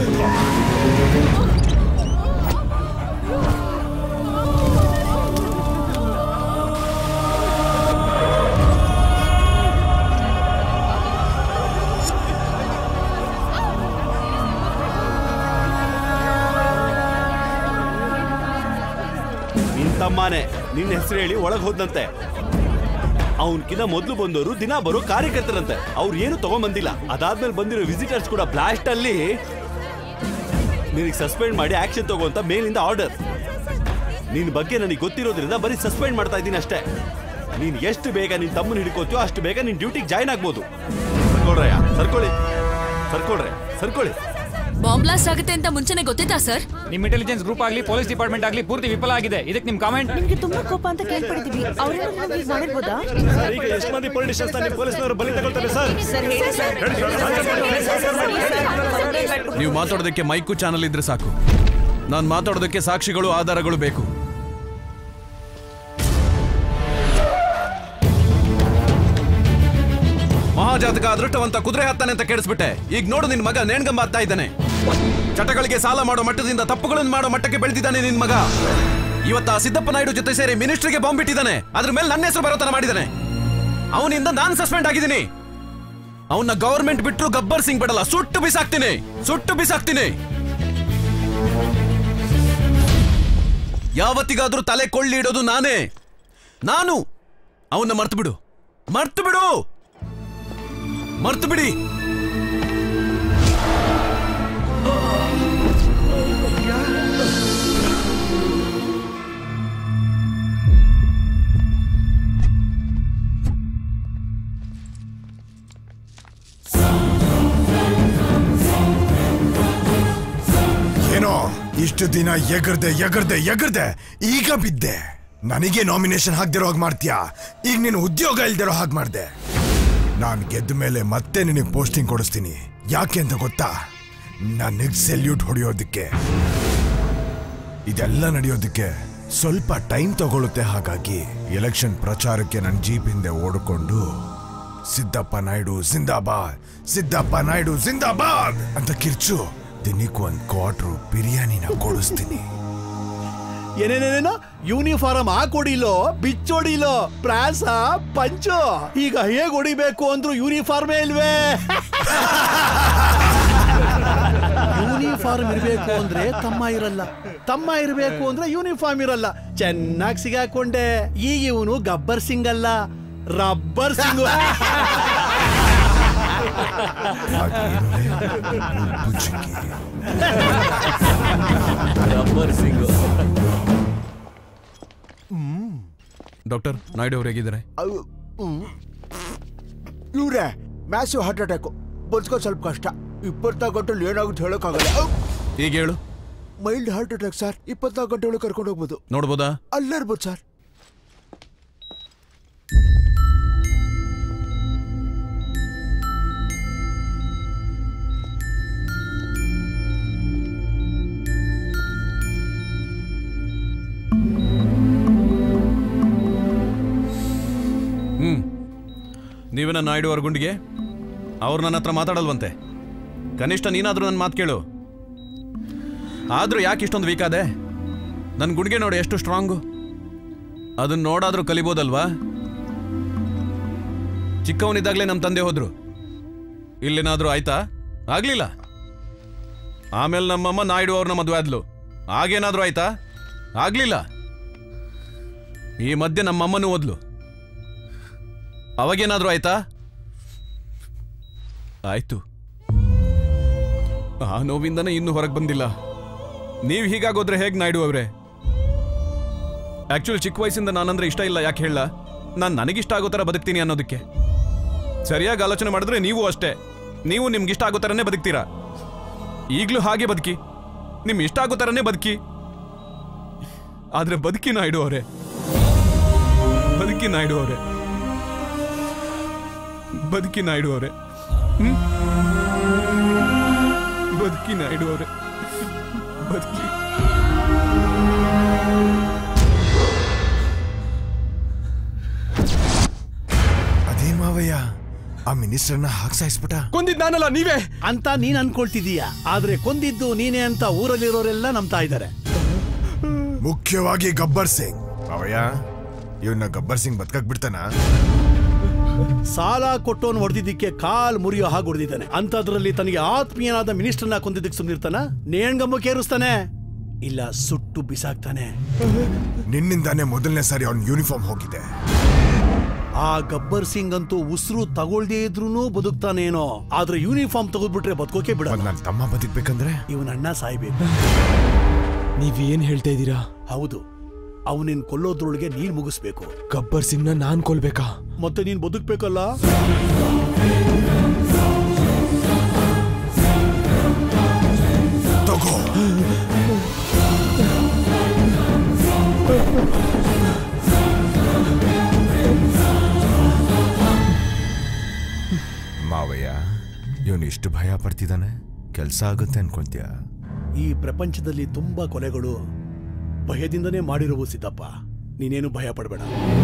ತಮ್ಮನೆ ನಿನ್ನ ಹೆಸರು ಹೇಳಿ ಒಳಗೆ ಹೋದಂತೆ. ಅವನ್ಕಿಂತ ಮೊದಲು ಬಂದವರು ದಿನ ಬರೋ ಕಾರ್ಯಕರ್ತರಂತೆ. ಅವ್ರು ಏನು ತಗೊಂಡ್ಬಂದಿಲ್ಲ. ಅದಾದ್ಮೇಲೆ ಬಂದಿರೋ ವಿಸಿಟರ್ಸ್ ಕೂಡ ಬ್ಲಾಸ್ಟ್ ಅಲ್ಲಿ ನಿನಗೆ ಸಸ್ಪೆಂಡ್ ಮಾಡಿ ಆಕ್ಷನ್ ತಗೋ ಅಂತ ಮೇಲಿಂದ ಆರ್ಡರ್. ನಿನ್ ಬಗ್ಗೆ ನನಗೆ ಗೊತ್ತಿರೋದ್ರಿಂದ ಬರೀ ಸಸ್ಪೆಂಡ್ ಮಾಡ್ತಾ ಇದ್ದೀನಿ ಅಷ್ಟೇ. ನೀನ್ ಎಷ್ಟು ಬೇಗ ನಿನ್ ತಮ್ಮನ ಹಿಡ್ಕೋತೀಯೋ ಅಷ್ಟು ಬೇಗ ನಿನ್ ಡ್ಯೂಟಿಗೆ ಜಾಯ್ನ್ ಆಗ್ಬೋದು. ಸರ್ಕೊಳ್ರಯ್ಯ, ಸರ್ಕೊಳ್ಳಿ ಸರ್ಕೊಳ್ರೆ ಸರ್ಕೊಳ್ಳಿ. ಬಾಂಬ್ ಬ್ಲಾಸ್ಟ್ ಆಗುತ್ತೆ ಅಂತ ಮುಂಚೆನೆ ಗೊತ್ತಿತ್ತಾ ಸರ್? ನಿಮ್ ಇಂಟೆಲಿಜೆನ್ಸ್ ಗ್ರೂಪ್ ಆಗ್ಲಿ ಪೊಲೀಸ್ ಡಿಪಾರ್ಟ್ಮೆಂಟ್ ಆಗ್ಲಿ ಪೂರ್ತಿ ವಿಫಲ ಆಗಿದೆ. ಇದಕ್ಕೆ ನಿಮ್ ಕಾಮೆಂಟ್? ನಿಮ್ಗೆ ತುಂಬಾ ಕೋಪ ಅಂತ ಕೇಳ್ಪಡಿದೀವಿ. ಅವರೇನಾದ್ರೂ ಹೀಗೆ ಮಾಡಿರ್ಬೋದಾ? ಸರ್ ಈಗ ಎಷ್ಟು ಮಂದಿ ಪೊಲಿಟಿಷಿಯನ್ಸ್ ನಿಮ್ಮ ಪೊಲೀಸ್ನವರು ಬಲಿ ತಗೊಳ್ತಾರೆ ಸರ್? ಸರ್ ಹೇಳಿ ಸರ್. ನೀವು ಮಾತಾಡೋದಕ್ಕೆ ಮೈಕು ಚಾನಲ್ ಇದ್ರೆ ಸಾಕು. ನಾನು ಮಾತಾಡೋದಕ್ಕೆ ಸಾಕ್ಷಿಗಳು ಆಧಾರಗಳು ಬೇಕು. ಮಹಾಜಾತಕ ಅದೃಷ್ಟವಂತ ಕುದುರೆ ಹತ್ತಾನೆ ಅಂತ ಕೇಳಿಸ್ಬಿಟ್ಟೆ. ಈಗ ನೋಡು ನಿನ್ ಮಗ ನೇಣ್ಗಂಬ ಹತ್ತಾ ಇದ್ದಾನೆ. ಚಟಗಳಿಗೆ ಸಾಲ ಮಾಡೋ ಮಟ್ಟದಿಂದ ತಪ್ಪುಗಳನ್ನು ಮಾಡೋ ಮಟ್ಟಕ್ಕೆ ಬೆಳೆದಿದ್ದಾನೆ ನಿನ್ ಮಗ. ಇವತ್ತ ಸಿದ್ದಪ್ಪ ನಾಯ್ಡು ಜೊತೆ ಸೇರಿ ಮಿನಿಸ್ಟ್ರಿಗೆ ಬಾಂಬ್ ಇಟ್ಟಿದ್ದಾನೆ. ಅದ್ರ ಮೇಲೆ ನನ್ನ ಹೆಸರು ಬರೋತನ ಮಾಡಿದ್ದಾನೆ. ಅವನಿಂದ ನಾನು ಸಸ್ಪೆಂಡ್ ಆಗಿದ್ದೀನಿ. ಅವನ್ನ ಗವರ್ಮೆಂಟ್ ಬಿಟ್ಟರು ಗಬ್ಬರ್ ಸಿಂಗ್ ಬಿಡಲ್ಲ. ಸುಟ್ಟು ಬಿಸಾಕ್ತೀನಿ, ಸುಟ್ಟು ಬಿಸಾಕ್ತೀನಿ. ಯಾವತ್ತಿಗಾದ್ರೂ ತಲೆ ಕೊಳ್ಳಿ ಇಡೋದು ನಾನೇ. ನಾನು ಅವನ್ನ ಮರ್ತು ಬಿಡು, ಮರ್ತು ಬಿಡು, ಮರ್ತು ಬಿಡಿ. ಏನೋ ಇಷ್ಟು ದಿನ ಎಗರ್ದೆ ಎಗರ್ದೆ ಎಗರ್ದೆ ಈಗ ಬಿದ್ದೆ. ನನಗೆ ನಾಮಿನೇಷನ್ ಹಾಕ್ದಿರೋ ಹಾಗೆ ಮಾಡ್ತೀಯಾ? ಈಗ ನೀನು ಉದ್ಯೋಗ ಇಲ್ದಿರೋ ಹಾಗೆ ಮಾಡ್ದೆ. ನಾನು ಗೆದ್ದ ಮೇಲೆ ಮತ್ತೆ ನಿನಗೆ ಪೋಸ್ಟಿಂಗ್ ಕೊಡಿಸ್ತೀನಿ. ಯಾಕೆ ಅಂತ ಗೊತ್ತಾ? ನನಗೆ ಸೆಲ್ಯೂಟ್ ಹೊಡೆಯೋದಕ್ಕೆ. ಇದೆಲ್ಲ ನಡೆಯೋದಕ್ಕೆ ಸ್ವಲ್ಪ ಟೈಮ್ ತಗೊಳುತ್ತೆ. ಹಾಗಾಗಿ ಎಲೆಕ್ಷನ್ ಪ್ರಚಾರಕ್ಕೆ ನನ್ನ ಜೀಪ್ ಹಿಂದೆ ಓಡಿಕೊಂಡು ಸಿದ್ದಪ್ಪ ನಾಯ್ಡು ಜಿಂದಾಬಾದ್, ಸಿದ್ದಪ್ಪ ನಾಯ್ಡು ಜಿಂದಾಬಾದ್ ಅಂತ ಕಿರ್ಚು. ದಿನಕ್ಕೆ ಒಂದು ಕ್ವಾರ್ಟ್ರು ಬಿರಿಯಾನಿನ ಕೊಡಿಸ್ತೀನಿ. ಏನೇನೇನೇನೋ ಯೂನಿಫಾರ್ಮ್ ಹಾಕೊಡಿಲೋ ಬಿಚ್ಚೊಡಿಲೋ ಪ್ರಾಸ ಪಂಚು ಈಗ ಹೇಗ್ ಹೊಡಿಬೇಕು ಅಂದ್ರು ಯೂನಿಫಾರ್ಮೇ ಇಲ್ವೇ ಯೂನಿಫಾರ್ಮ್ ಇರಬೇಕು ಅಂದ್ರೆ ತಮ್ಮ ಇರಲ್ಲ ತಮ್ಮ ಇರಬೇಕು ಅಂದ್ರೆ ಯೂನಿಫಾರ್ಮ್ ಇರಲ್ಲ ಚೆನ್ನಾಗಿ ಸಿಗಾಕೊಂಡೆ ಈಗ ಇವನು ಗಬ್ಬರ್ ಸಿಂಗ್ ಅಲ್ಲ ರಬ್ಬರ್ ಸಿಂಗ್ ಗಬ್ಬರ್ ಸಿಂಗ್ ಡಾಕ್ಟರ್ ನಾಯ್ಡು ಅವ್ರು ಹೇಗಿದ್ದಾರೆ ಇವ್ರೆ ಮ್ಯಾಸಿವ್ ಹಾರ್ಟ್ ಅಟ್ಯಾಕ್ ಬದುಕೋ ಸ್ವಲ್ಪ ಕಷ್ಟ ಇಪ್ಪತ್ನಾಲ್ಕು ಗಂಟೆಲಿ ಏನಾಗುತ್ತೆ ಹೇಳೋಕ್ಕಾಗಲ್ಲ ಈಗ ಹೇಳು ಮೈಲ್ಡ್ ಹಾರ್ಟ್ ಅಟ್ಯಾಕ್ ಸರ್ ಇಪ್ಪತ್ನಾಲ್ಕು ಗಂಟೆ ಒಳಗೆ ಕರ್ಕೊಂಡು ಹೋಗ್ಬೋದು ನೋಡ್ಬೋದಾ ಅಲ್ಲೇ ಇರ್ಬೋದು ಸರ್ ಹ್ಮ್ ನೀವೇನ ನಾಯ್ಡು ಅವ್ರ ಗುಂಡಿಗೆ ಅವ್ರು ನನ್ನ ಹತ್ರ ಮಾತಾಡಲ್ವಂತೆ ಕನಿಷ್ಠ ನೀನಾದ್ರೂ ನನ್ನ ಮಾತು ಕೇಳು ಆದ್ರೂ ಯಾಕೆ ಇಷ್ಟೊಂದು ವೀಕ್ ಆದೆ ನನ್ನ ಗುಂಡಿಗೆ ನೋಡಿ ಎಷ್ಟು ಸ್ಟ್ರಾಂಗು ಅದನ್ನ ನೋಡಾದ್ರೂ ಕಲಿಬೋದಲ್ವಾ ಚಿಕ್ಕವನಿದ್ದಾಗಲೇ ನಮ್ಮ ತಂದೆ ಹೋದ್ರು ಇಲ್ಲೇನಾದ್ರೂ ಆಯ್ತಾ ಆಗ್ಲಿಲ್ಲ ಆಮೇಲೆ ನಮ್ಮಮ್ಮ ನಾಯ್ಡು ಅವ್ರನ್ನ ಮದುವೆ ಆದ್ಲು ಆಗೇನಾದ್ರೂ ಆಯ್ತಾ ಆಗ್ಲಿಲ್ಲ ಈ ಮಧ್ಯೆ ನಮ್ಮಮ್ಮನೂ ಓದ್ಲು ಅವಾಗೇನಾದ್ರೂ ಆಯ್ತಾ ಆಯ್ತು ಆ ನೋವಿಂದನೇ ಇನ್ನೂ ಹೊರಗೆ ಬಂದಿಲ್ಲ ನೀವು ಹೀಗಾಗೋದ್ರೆ ಹೇಗೆ ನಾಯ್ಡು ಅವ್ರೆ ಆಕ್ಚುಲಿ ಚಿಕ್ಕ ವಯಸ್ಸಿಂದ ನಾನಂದ್ರೆ ಇಷ್ಟ ಇಲ್ಲ ಯಾಕೆ ಹೇಳ ನಾನು ನನಗಿಷ್ಟ ಆಗೋ ಥರ ಬದುಕ್ತೀನಿ ಅನ್ನೋದಕ್ಕೆ ಸರಿಯಾಗಿ ಆಲೋಚನೆ ಮಾಡಿದ್ರೆ ನೀವು ಅಷ್ಟೇ ನೀವು ನಿಮ್ಗೆ ಇಷ್ಟ ಆಗೋ ಥರನೇ ಬದುಕ್ತೀರಾ ಈಗಲೂ ಹಾಗೆ ಬದುಕಿ ನಿಮ್ಗೆ ಇಷ್ಟ ಆಗೋ ಥರನೇ ಬದುಕಿ ಆದ್ರೆ ಬದುಕಿ ನಾಯ್ಡು ಅವರೇ ಬದುಕಿ ನಾಯ್ಡು ಅವರೇ ಬದುಕಿ ನಾಯ್ಡು ಅವರೇ ಹ್ಮ್ ಬದುಕಿ ನಾಯ್ಡು ಅವರೇ ಬದುಕಿ ಅದೇನ್ ಮಾವಯ್ಯ ಆ ಮಿನಿಸ್ಟರ್ನ ಹಾಕ್ ಸಾಯಿಸ್ಬಿಟ್ಟ ಕೊಂದಿದ್ ನಾನಲ್ಲ ನೀವೇ ಅಂತ ನೀನ್ ಅನ್ಕೊಳ್ತಿದೀಯ ಆದ್ರೆ ಕೊಂದಿದ್ದು ನೀನೇ ಅಂತ ಊರಲ್ಲಿರೋರೆಲ್ಲ ನಂಬ್ತಾ ಇದ್ದಾರೆ ಮುಖ್ಯವಾಗಿ ಗಬ್ಬರ್ ಸಿಂಗ್ ಮಾವಯ್ಯ ಇವನ್ನ ಗಬ್ಬರ್ ಸಿಂಗ್ ಬದುಕಕ್ ಬಿಡ್ತಾನ ಸಾಲ ಕೊಟ್ಟೋನ್ ಹೊಡೆದಿದ್ದಕ್ಕೆ ಕಾಲ್ ಮುರಿಯೋ ಹಾಗೆ ಹೊಡೆದಿದ್ದಾನೆ ಅಂತದ್ರಲ್ಲಿ ತನಗೆ ಆತ್ಮೀಯನಾದ ಮಿನಿಸ್ಟರ್ನ ಕೊಂದಿದ್ದಕ್ಕೆ ಸುಮ್ನಿರ್ತಾನ ನೇಣ್ಗಂಬ ಕೇರಿಸ್ತಾನೆ ಇಲ್ಲ ಸುಟ್ಟು ಬಿಸಾಕ್ತಾನೆ ನಿನ್ನಿಂದಾನೆ ಮೊದಲನೇ ಸಾರಿ ಅವನ್ ಯೂನಿಫಾರ್ಮ್ ಹೋಗಿದೆ ಆ ಗಬ್ಬರ್ ಸಿಂಗ್ ಅಂತೂ ಉಸಿರು ತಗೊಳ್ದೇ ಇದ್ರೂ ಬದುಕ್ತಾನೇನೋ ಆದ್ರೆ ಯೂನಿಫಾರ್ಮ್ ತಗೊಂಡ್ಬಿಟ್ರೆ ಬದುಕೋಕೆ ಬಿಡ ನನ್ನ ತಮ್ಮ ಬದುಕ್ಬೇಕಂದ್ರೆ ಇವನ ಅಣ್ಣ ಸಾಯ್ಬೇಕು ನೀವೇನ್ ಹೇಳ್ತಾ ಇದ್ದೀರಾ ಹೌದು ಅವನಿನ್ ಕೊಲ್ಲೋದ್ರೊಳಗೆ ನೀನ್ ಮುಗಿಸ್ಬೇಕು ಗಬ್ಬರ್ ಸಿಂಗ್ನ ನಾನ್ ಕೊಲ್ಬೇಕಾ ಮತ್ತೆ ನೀನ್ ಬದುಕ್ಬೇಕಲ್ಲ ತಗೋ ಮಾವಯ್ಯ ಇವನು ಇಷ್ಟು ಭಯ ಪಡ್ತಿದ್ದಾನೆ ಕೆಲಸ ಆಗುತ್ತೆ ಅನ್ಕೊಂತೀಯ ಈ ಪ್ರಪಂಚದಲ್ಲಿ ತುಂಬಾ ಕೊಲೆಗಳು ಭಯದಿಂದನೇ ಮಾಡಿರುವ ಸಿದ್ದಪ್ಪ ನೀನೇನು ಭಯ ಪಡಬೇಡ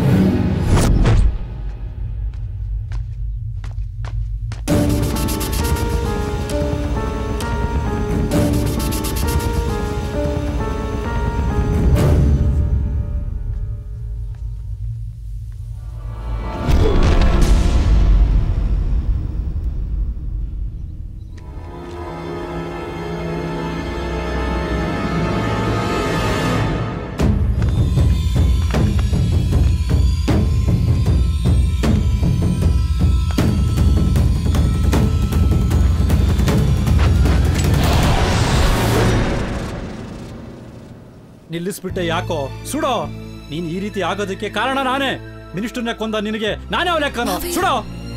ನಿಲ್ಲಿಸ್ಬಿಟ್ಟೆ ಯಾಕೋ ಸುಡೋ ನೀನ್ ಈ ರೀತಿ ಆಗೋದಕ್ಕೆ ಕಾರಣ ನಾನೇ ಮಿನಿಸ್ಟರ್ನ ಕೊಂದ ನಿನಗೆ ನಾನೇ ಅವನ ಲೆಕ್ಕನೋ ಸುಡೋ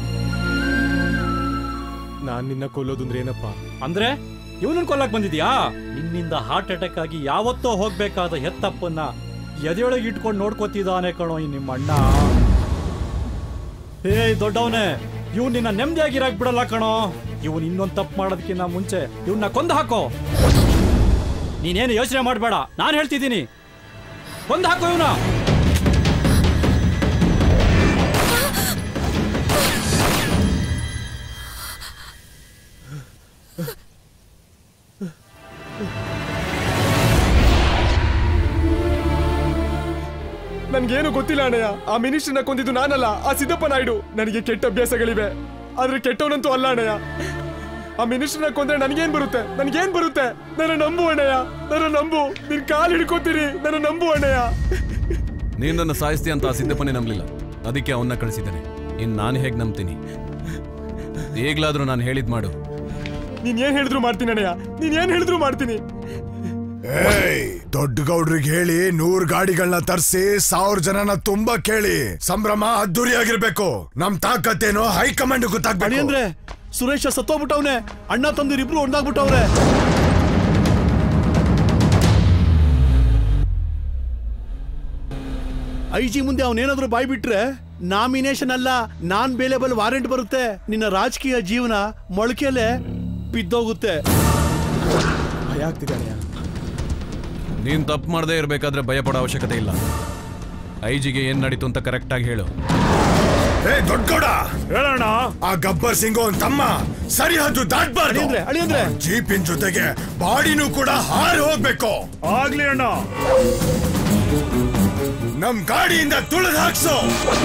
ನಾನ್ ನಿನ್ನ ಕೊಲ್ಲೋದಂದ್ರೆ ಏನಪ್ಪ ಅಂದ್ರೆ ಇವನನ್ನ ಕೊಲ್ಲಕ್ ಬಂದಿದ್ಯಾ ನಿನ್ನಿಂದ ಹಾರ್ಟ್ ಅಟ್ಯಾಕ್ ಆಗಿ ಯಾವತ್ತೋ ಹೋಗ್ಬೇಕಾದ ಹೆತ್ತಪ್ಪನ್ನ ಎದೆಯೊಳಗೆ ಇಟ್ಕೊಂಡು ನೋಡ್ಕೋತಿದ್ದಾನೆ ಕಣೋ ಈ ನಿಮ್ಮ ಅಣ್ಣ ಹೇ ದೊಡ್ಡವನೇ ಇವ್ ನಿನ್ನ ನೆಮ್ಮದಿಯಾಗಿರಾಕ್ ಬಿಡಲ್ಲ ಕಣೋ ಇವನ್ ಇನ್ನೊಂದ್ ತಪ್ಪು ಮಾಡೋದಕ್ಕಿಂತ ಮುಂಚೆ ಇವನ್ನ ಕೊಂದು ಹಾಕೋ ನೀನೇನು ಯೋಚನೆ ಮಾಡಬೇಡ ನಾನು ಹೇಳ್ತಿದ್ದೀನಿ ಕೊಂದು ಹಾಕೋ ಇವನ ಗೊತ್ತಿಲ್ಲ ಅಣ್ಣಯ್ಯ. ಆ ಮಿನಿಸ್ಟರ್ನ ಕೊಂದಿದ್ದು ನಾನಲ್ಲ, ಆ ಸಿದ್ದಪ್ಪ ನಾಯ್ಡು. ನನಗೆ ಕೆಟ್ಟ ಅಭ್ಯಾಸಗಳಿವೆ, ಆದ್ರೆ ಕೆಟ್ಟವನಂತೂ ಅಲ್ಲ ಅಣ್ಣಯ್ಯ. ಆ ಮಿನಿಸ್ಟರ್ನ ಕೊಂದ್ರೆ ನನಗೇನ್ ಬರುತ್ತೆ? ನನಗೇನ್ ಬರುತ್ತೆ? ನನ್ನ ನಂಬು ಅಣ್ಣಯ್ಯ, ನನ್ನ ನಂಬು. ನಿನ್ ಕಾಲು ಹಿಡ್ಕೋತೀರಿ, ನನ್ನ ನಂಬು ಅಣ್ಣಯ್ಯ. ನೀನ್ ನನ್ನ ಸಾಯಿಸ್ತಿ ಅಂತ ಆ ಸಿದ್ದಪ್ಪನೇ ನಂಬಲಿಲ್ಲ, ಅದಕ್ಕೆ ಅವನ್ನ ಕಳಿಸಿದ್ದೇನೆ. ಇನ್ ನಾನು ಹೇಗ್ ನಂಬ್ತೀನಿ? ಈಗ್ಲಾದ್ರೂ ನಾನು ಹೇಳಿದ್ ಮಾಡು. ನೀನ್ ಏನ್ ಹೇಳಿದ್ರು ಮಾಡ್ತೀನಿ ಅಣ್ಣಯ್ಯ, ನೀನ್ ಏನ್ ಹೇಳಿದ್ರು ಮಾಡ್ತೀನಿ. ಏಯ್, ದೊಡ್ಡ ಗೌಡ್ರಿಗೆ ಹೇಳಿ ನೂರ್ ಗಾಡಿಗಳನ್ನ ತರಿಸಿ ಸಾವಿರ ಜನನ ತುಂಬಾ ಕೇಳಿ ಸಂಭ್ರಮ ಅದ್ದೂರಿಯಾಗಿರ್ಬೇಕು. ನಮ್ ತಾಕತ್ತೇನೋ ಹೈಕಮಾಂಡ್ ಗೊತ್ತಾಗ್ಬೇಡಿ ಅಂದ್ರೆ ಸುರೇಶ ಸತ್ತೋಗ್ಬಿಟ್ಟವ್ನೆ, ಅಣ್ಣ ತಂದಿರ್ ಇಬ್ರು ಒಂದಾಗ್ಬಿಟ್ಟವ್ರೆ. ಐ ಜಿ ಮುಂದೆ ಅವನೇನಾದ್ರೂ ಬಾಯ್ ಬಿಟ್ರೆ ನಾಮಿನೇಷನ್ ಅಲ್ಲ, ನಾನ್ ಬೇಲೇಬಲ್ ವಾರೆಂಟ್ ಬರುತ್ತೆ. ನಿನ್ನ ರಾಜಕೀಯ ಜೀವನ ಮೊಳಕೆಯಲ್ಲೇ ಬಿದ್ದೋಗುತ್ತೆ. ಭಯ ಆಗ್ತಿದೆ. ನೀನ್ ತಪ್ಪು ಮಾಡದೇ ಇರ್ಬೇಕಾದ್ರೆ ಭಯ ಪಡೋ ಅವಶ್ಯಕತೆ ಇಲ್ಲ. ಐಜಿಗೆ ಏನ್ ನಡೀತು ಅಂತ ಕರೆಕ್ಟ್ ಆಗಿ ಹೇಳು. ಏ ದೊಡ್ಡಗೌಡ, ಹೇಳೋಣ. ಆ ಗಬ್ಬರ್ ಸಿಂಗ್ ಅವನ್ ತಮ್ಮ ಸರಿಹದ್ದು ದಾಟ್ಬಾರ್ದು. ಅಳಿಯಂದ್ರೆ ಜೀಪಿನ ಜೊತೆಗೆ ಬಾಡಿನೂ ಕೂಡ ಹಾರಿ ಹೋಗ್ಬೇಕು. ಆಗ್ಲಿ ಅಣ್ಣ. ನಮ್ ಗಾಡಿಯಿಂದ ತುಳಿದು ಹಾಕ್ಸೋ.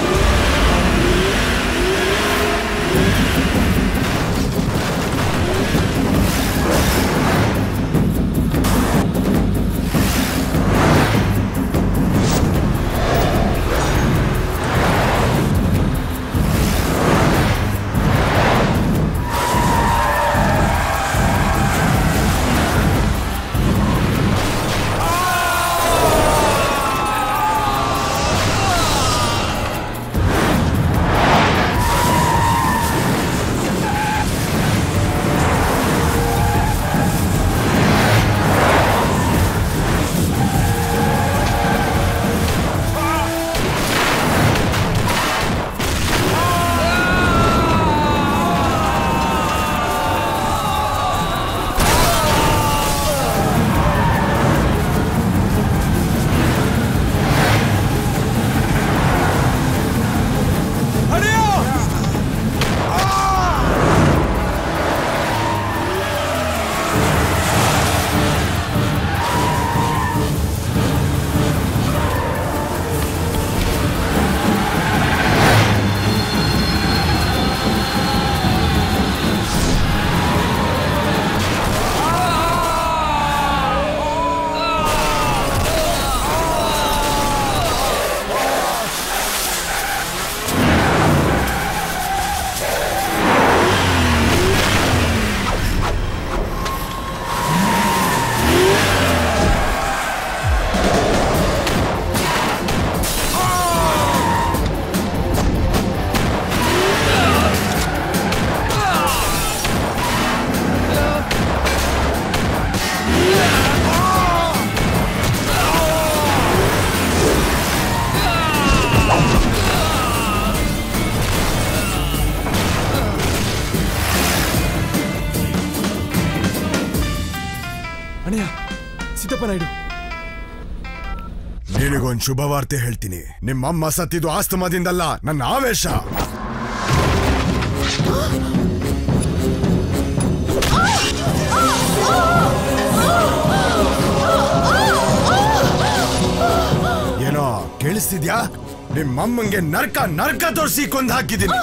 ನಿನಗೊಂದು ಶುಭ ವಾರ್ತೆ ಹೇಳ್ತೀನಿ. ನಿಮ್ಮಮ್ಮ ಸತ್ತಿದ್ದು ಆಸ್ತಮದಿಂದಲ್ಲ, ನನ್ನ ಆವೇಶ. ಏನೋ ಕೇಳಿಸ್ತಿದ್ಯಾ? ನಿಮ್ಮಮ್ಮಂಗೆ ನರ್ಕ ನರ್ಕ ತೋರಿಸಿ ಕೊಂದು ಹಾಕಿದ್ದೀನಿ.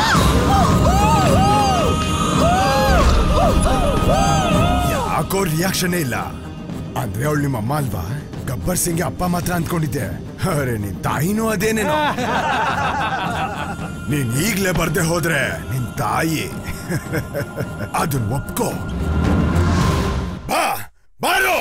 ಯಾಕೋ ರಿಯಾಕ್ಷನ್ ಇಲ್ಲ. ಅಂದ್ರೆ ಅವಳು ನಿಮ್ಮ ಅಮ್ಮ ಅಲ್ವಾ? ಗಬ್ಬರ್ ಸಿಂಗ್ ಅಪ್ಪ ಮಾತ್ರ ಅಂದ್ಕೊಂಡಿದ್ದೆ. ಅರೆ ನಿನ್ ತಾಯಿನೂ ಅದೇನೇನೋ. ನೀನ್ ಈಗ್ಲೇ ಬರ್ದೆ ಹೋದ್ರೆ ನಿನ್ ತಾಯಿ ಅದನ್ನ ಒಪ್ಕೋ. ಬಾ ಬಾರೋ.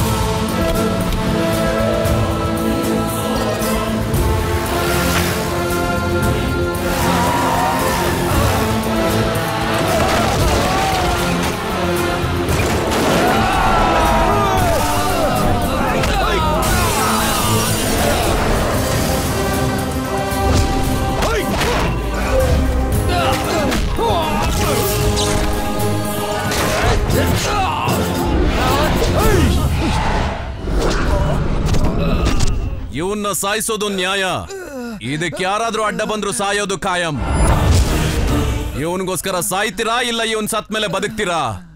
ಇವನ್ನ ಸಾಯಿಸೋದು ನ್ಯಾಯ. ಇದಕ್ಕೆ ಯಾರಾದ್ರೂ ಅಡ್ಡ ಬಂದ್ರು ಸಾಯೋದು ಖಾಯಂ. ಇವನ್ಗೋಸ್ಕರ ಸಾಯ್ತೀರಾ ಇಲ್ಲ ಇವನ್ ಸತ್ ಮೇಲೆ ಬದುಕ್ತೀರಾ?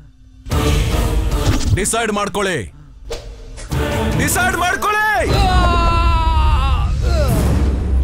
ಡಿಸೈಡ್ ಮಾಡ್ಕೊಳ್ಳಿ, ಡಿಸೈಡ್ ಮಾಡ್ಕೊಳ್ಳಿ.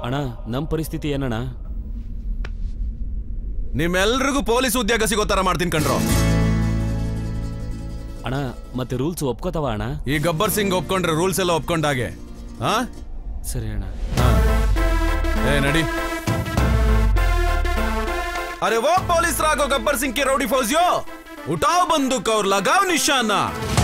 ಅಣ್ಣ ನಮ್ ಪರಿಸ್ಥಿತಿ ಏನಣ್ಣ? ನಿಮ್ಮೆಲ್ರಿಗೂ ಪೊಲೀಸ್ ಉದ್ಯೋಗ ಸಿಗೋ ತರ ಮಾಡ್ತೀನಿ ಕಣ್ರೋ. ಅಣ್ಣ ಮತ್ತೆ ರೂಲ್ಸ್ ಒಪ್ಕೋತಾವ ಅಣ್ಣ? ಈ ಗಬ್ಬರ್ ಸಿಂಗ್ ಒಪ್ಕೊಂಡ್ರೆ ರೂಲ್ಸ್ ಎಲ್ಲ ಒಪ್ಕೊಂಡಾಗೆ. ಹಾ ಸರಿ ಅಣ್ಣ. ಏ ನಡಿ. अरे वो पुलिस रागो गब्बर सिंह के रौडी फौजियों, उठाओ बंदूक और लगाओ निशाना।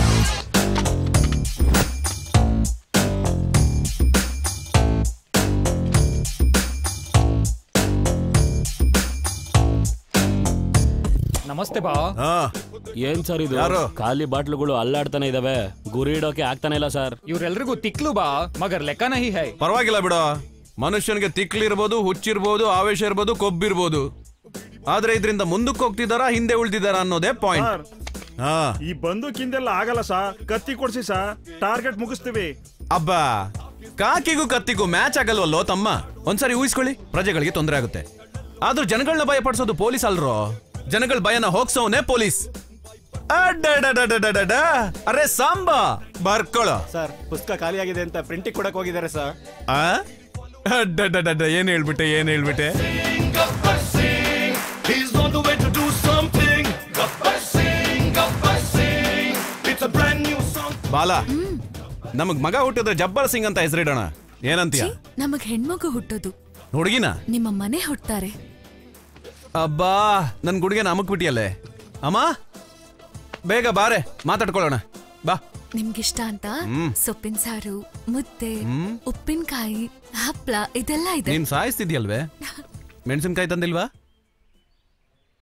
ನಮಸ್ತೆ ಬಾ. ಏನ್ ಸರ್ ಇದು? ಖಾಲಿ ಬಾಟ್ಲುಗಳು ಅಲ್ಲಾಡ್ತಾನೆ ಇದಾವೆ, ಗುರಿ ಇಡೋಕೆ ಆಗ್ತಾನೆ ಇಲ್ಲ ಸರ್. ಇವ್ರೆಲ್ರಿಗೂ ತಿಕ್ಲು ಬಾ, ಮಗರ್ ಲೆಕ್ಕ ನಹಿ ಹೈ. ಪರವಾಗಿಲ್ಲ ಬಿಡೋ, ಮನುಷ್ಯನಿಗೆ ತಿಕ್ಲಿರ್ಬೋದು, ಹುಚ್ಚಿರ್ಬೋದು, ಆವೇಶ ಇರ್ಬೋದು, ಕೊಬ್ಬಿರ್ಬೋದು, ಆದ್ರೆ ಇದರಿಂದ ಮುಂದಕ್ಕೆ ಹೋಗ್ತಿದಾರ ಹಿಂದೆ ಉಳ್ದಿದಾರ ಅನ್ನೋದೇ ಪಾಯಿಂಟ್. ಈ ಬಂದೂಕಿಂದೆಲ್ಲ ಆಗಲ್ಲ ಸಾ, ಕತ್ತಿ ಕೊಡ್ಸಿ ಸಾ, ಟಾರ್ಗೆಟ್ ಮುಗಿಸ್ತೀವಿ. ಅಬ್ಬಾ, ಕಾಕಿಗೂ ಕತ್ತಿಗೂ ಮ್ಯಾಚ್ ಆಗಲ್ವಲ್ಲೋ ತಮ್ಮ. ಒಂದ್ಸರಿ ಊಹಿಸ್ಕೊಳ್ಳಿ, ಪ್ರಜೆಗಳಿಗೆ ತೊಂದರೆ ಆಗುತ್ತೆ. ಆದ್ರೂ ಜನಗಳನ್ನ ಭಯ ಪಡಿಸೋದು ಪೊಲೀಸ್ ಅಲ್ರೋ, ಜನಗಳ ಭಯನ ಹೋಗ್ಸೋನೆ ಪೊಲೀಸ್. ಅರೆ ಸಾಂಬಾ ಬರ್ಕೊಳ್ಳೋ ಸರ್. ಪುಸ್ತಕ ಖಾಲಿ ಆಗಿದೆ ಅಂತ ಪ್ರಿಂಟಿಂಗ್ ಕೊಡಕ್ ಹೋಗಿದ್ದಾರೆ ಸರ್. ಏನ್ ಹೇಳ್ಬಿಟ್ಟೆ ಏನ್ ಹೇಳ್ಬಿಟ್ಟೆ ಬಾಲಾ, ನಮಗ್ ಮಗ ಹುಟ್ಟಿದ್ರೆ ಜಬ್ಬರ್ ಸಿಂಗ್ ಅಂತ ಹೆಸರಿಡೋಣ, ಏನಂತೀಯ? ನಮಗ್ ಹೆಣ್ಮಗು ಹುಟ್ಟೋದು. ಹುಡುಗಿನ ನಿಮ್ಮ ಮನೆ ಹುಟ್ತಾರೆ. ಅಬ್ಬಾ, ನನ್ ಗುಡಿಗೆ ನಮಕ್ ಬಿಟ್ಟಿಯಲ್ಲೇ. ಅಮ್ಮ ಬೇಗ ಬಾರೆ, ಮಾತಾಡ್ಕೊಳ್ಳೋಣ ಬಾ. ನಿಮ್ಗಿಷ್ಟ ಅಂತ ಹ್ಮ್. ಸೊಪ್ಪಿನ ಸಾರು, ಮುದ್ದೆ, ಹ್ಮ್. ಉಪ್ಪಿನಕಾಯಿ, ಹಪ್ಳ ಇದೆಲ್ಲ ಇದೆ. ನೀನ್ ಸಾಯಿಸ್ತಿದ್ಯಲ್ವೇ? ಮೆಣಸಿನ್ಕಾಯಿ ತಂದಿಲ್ವಾ?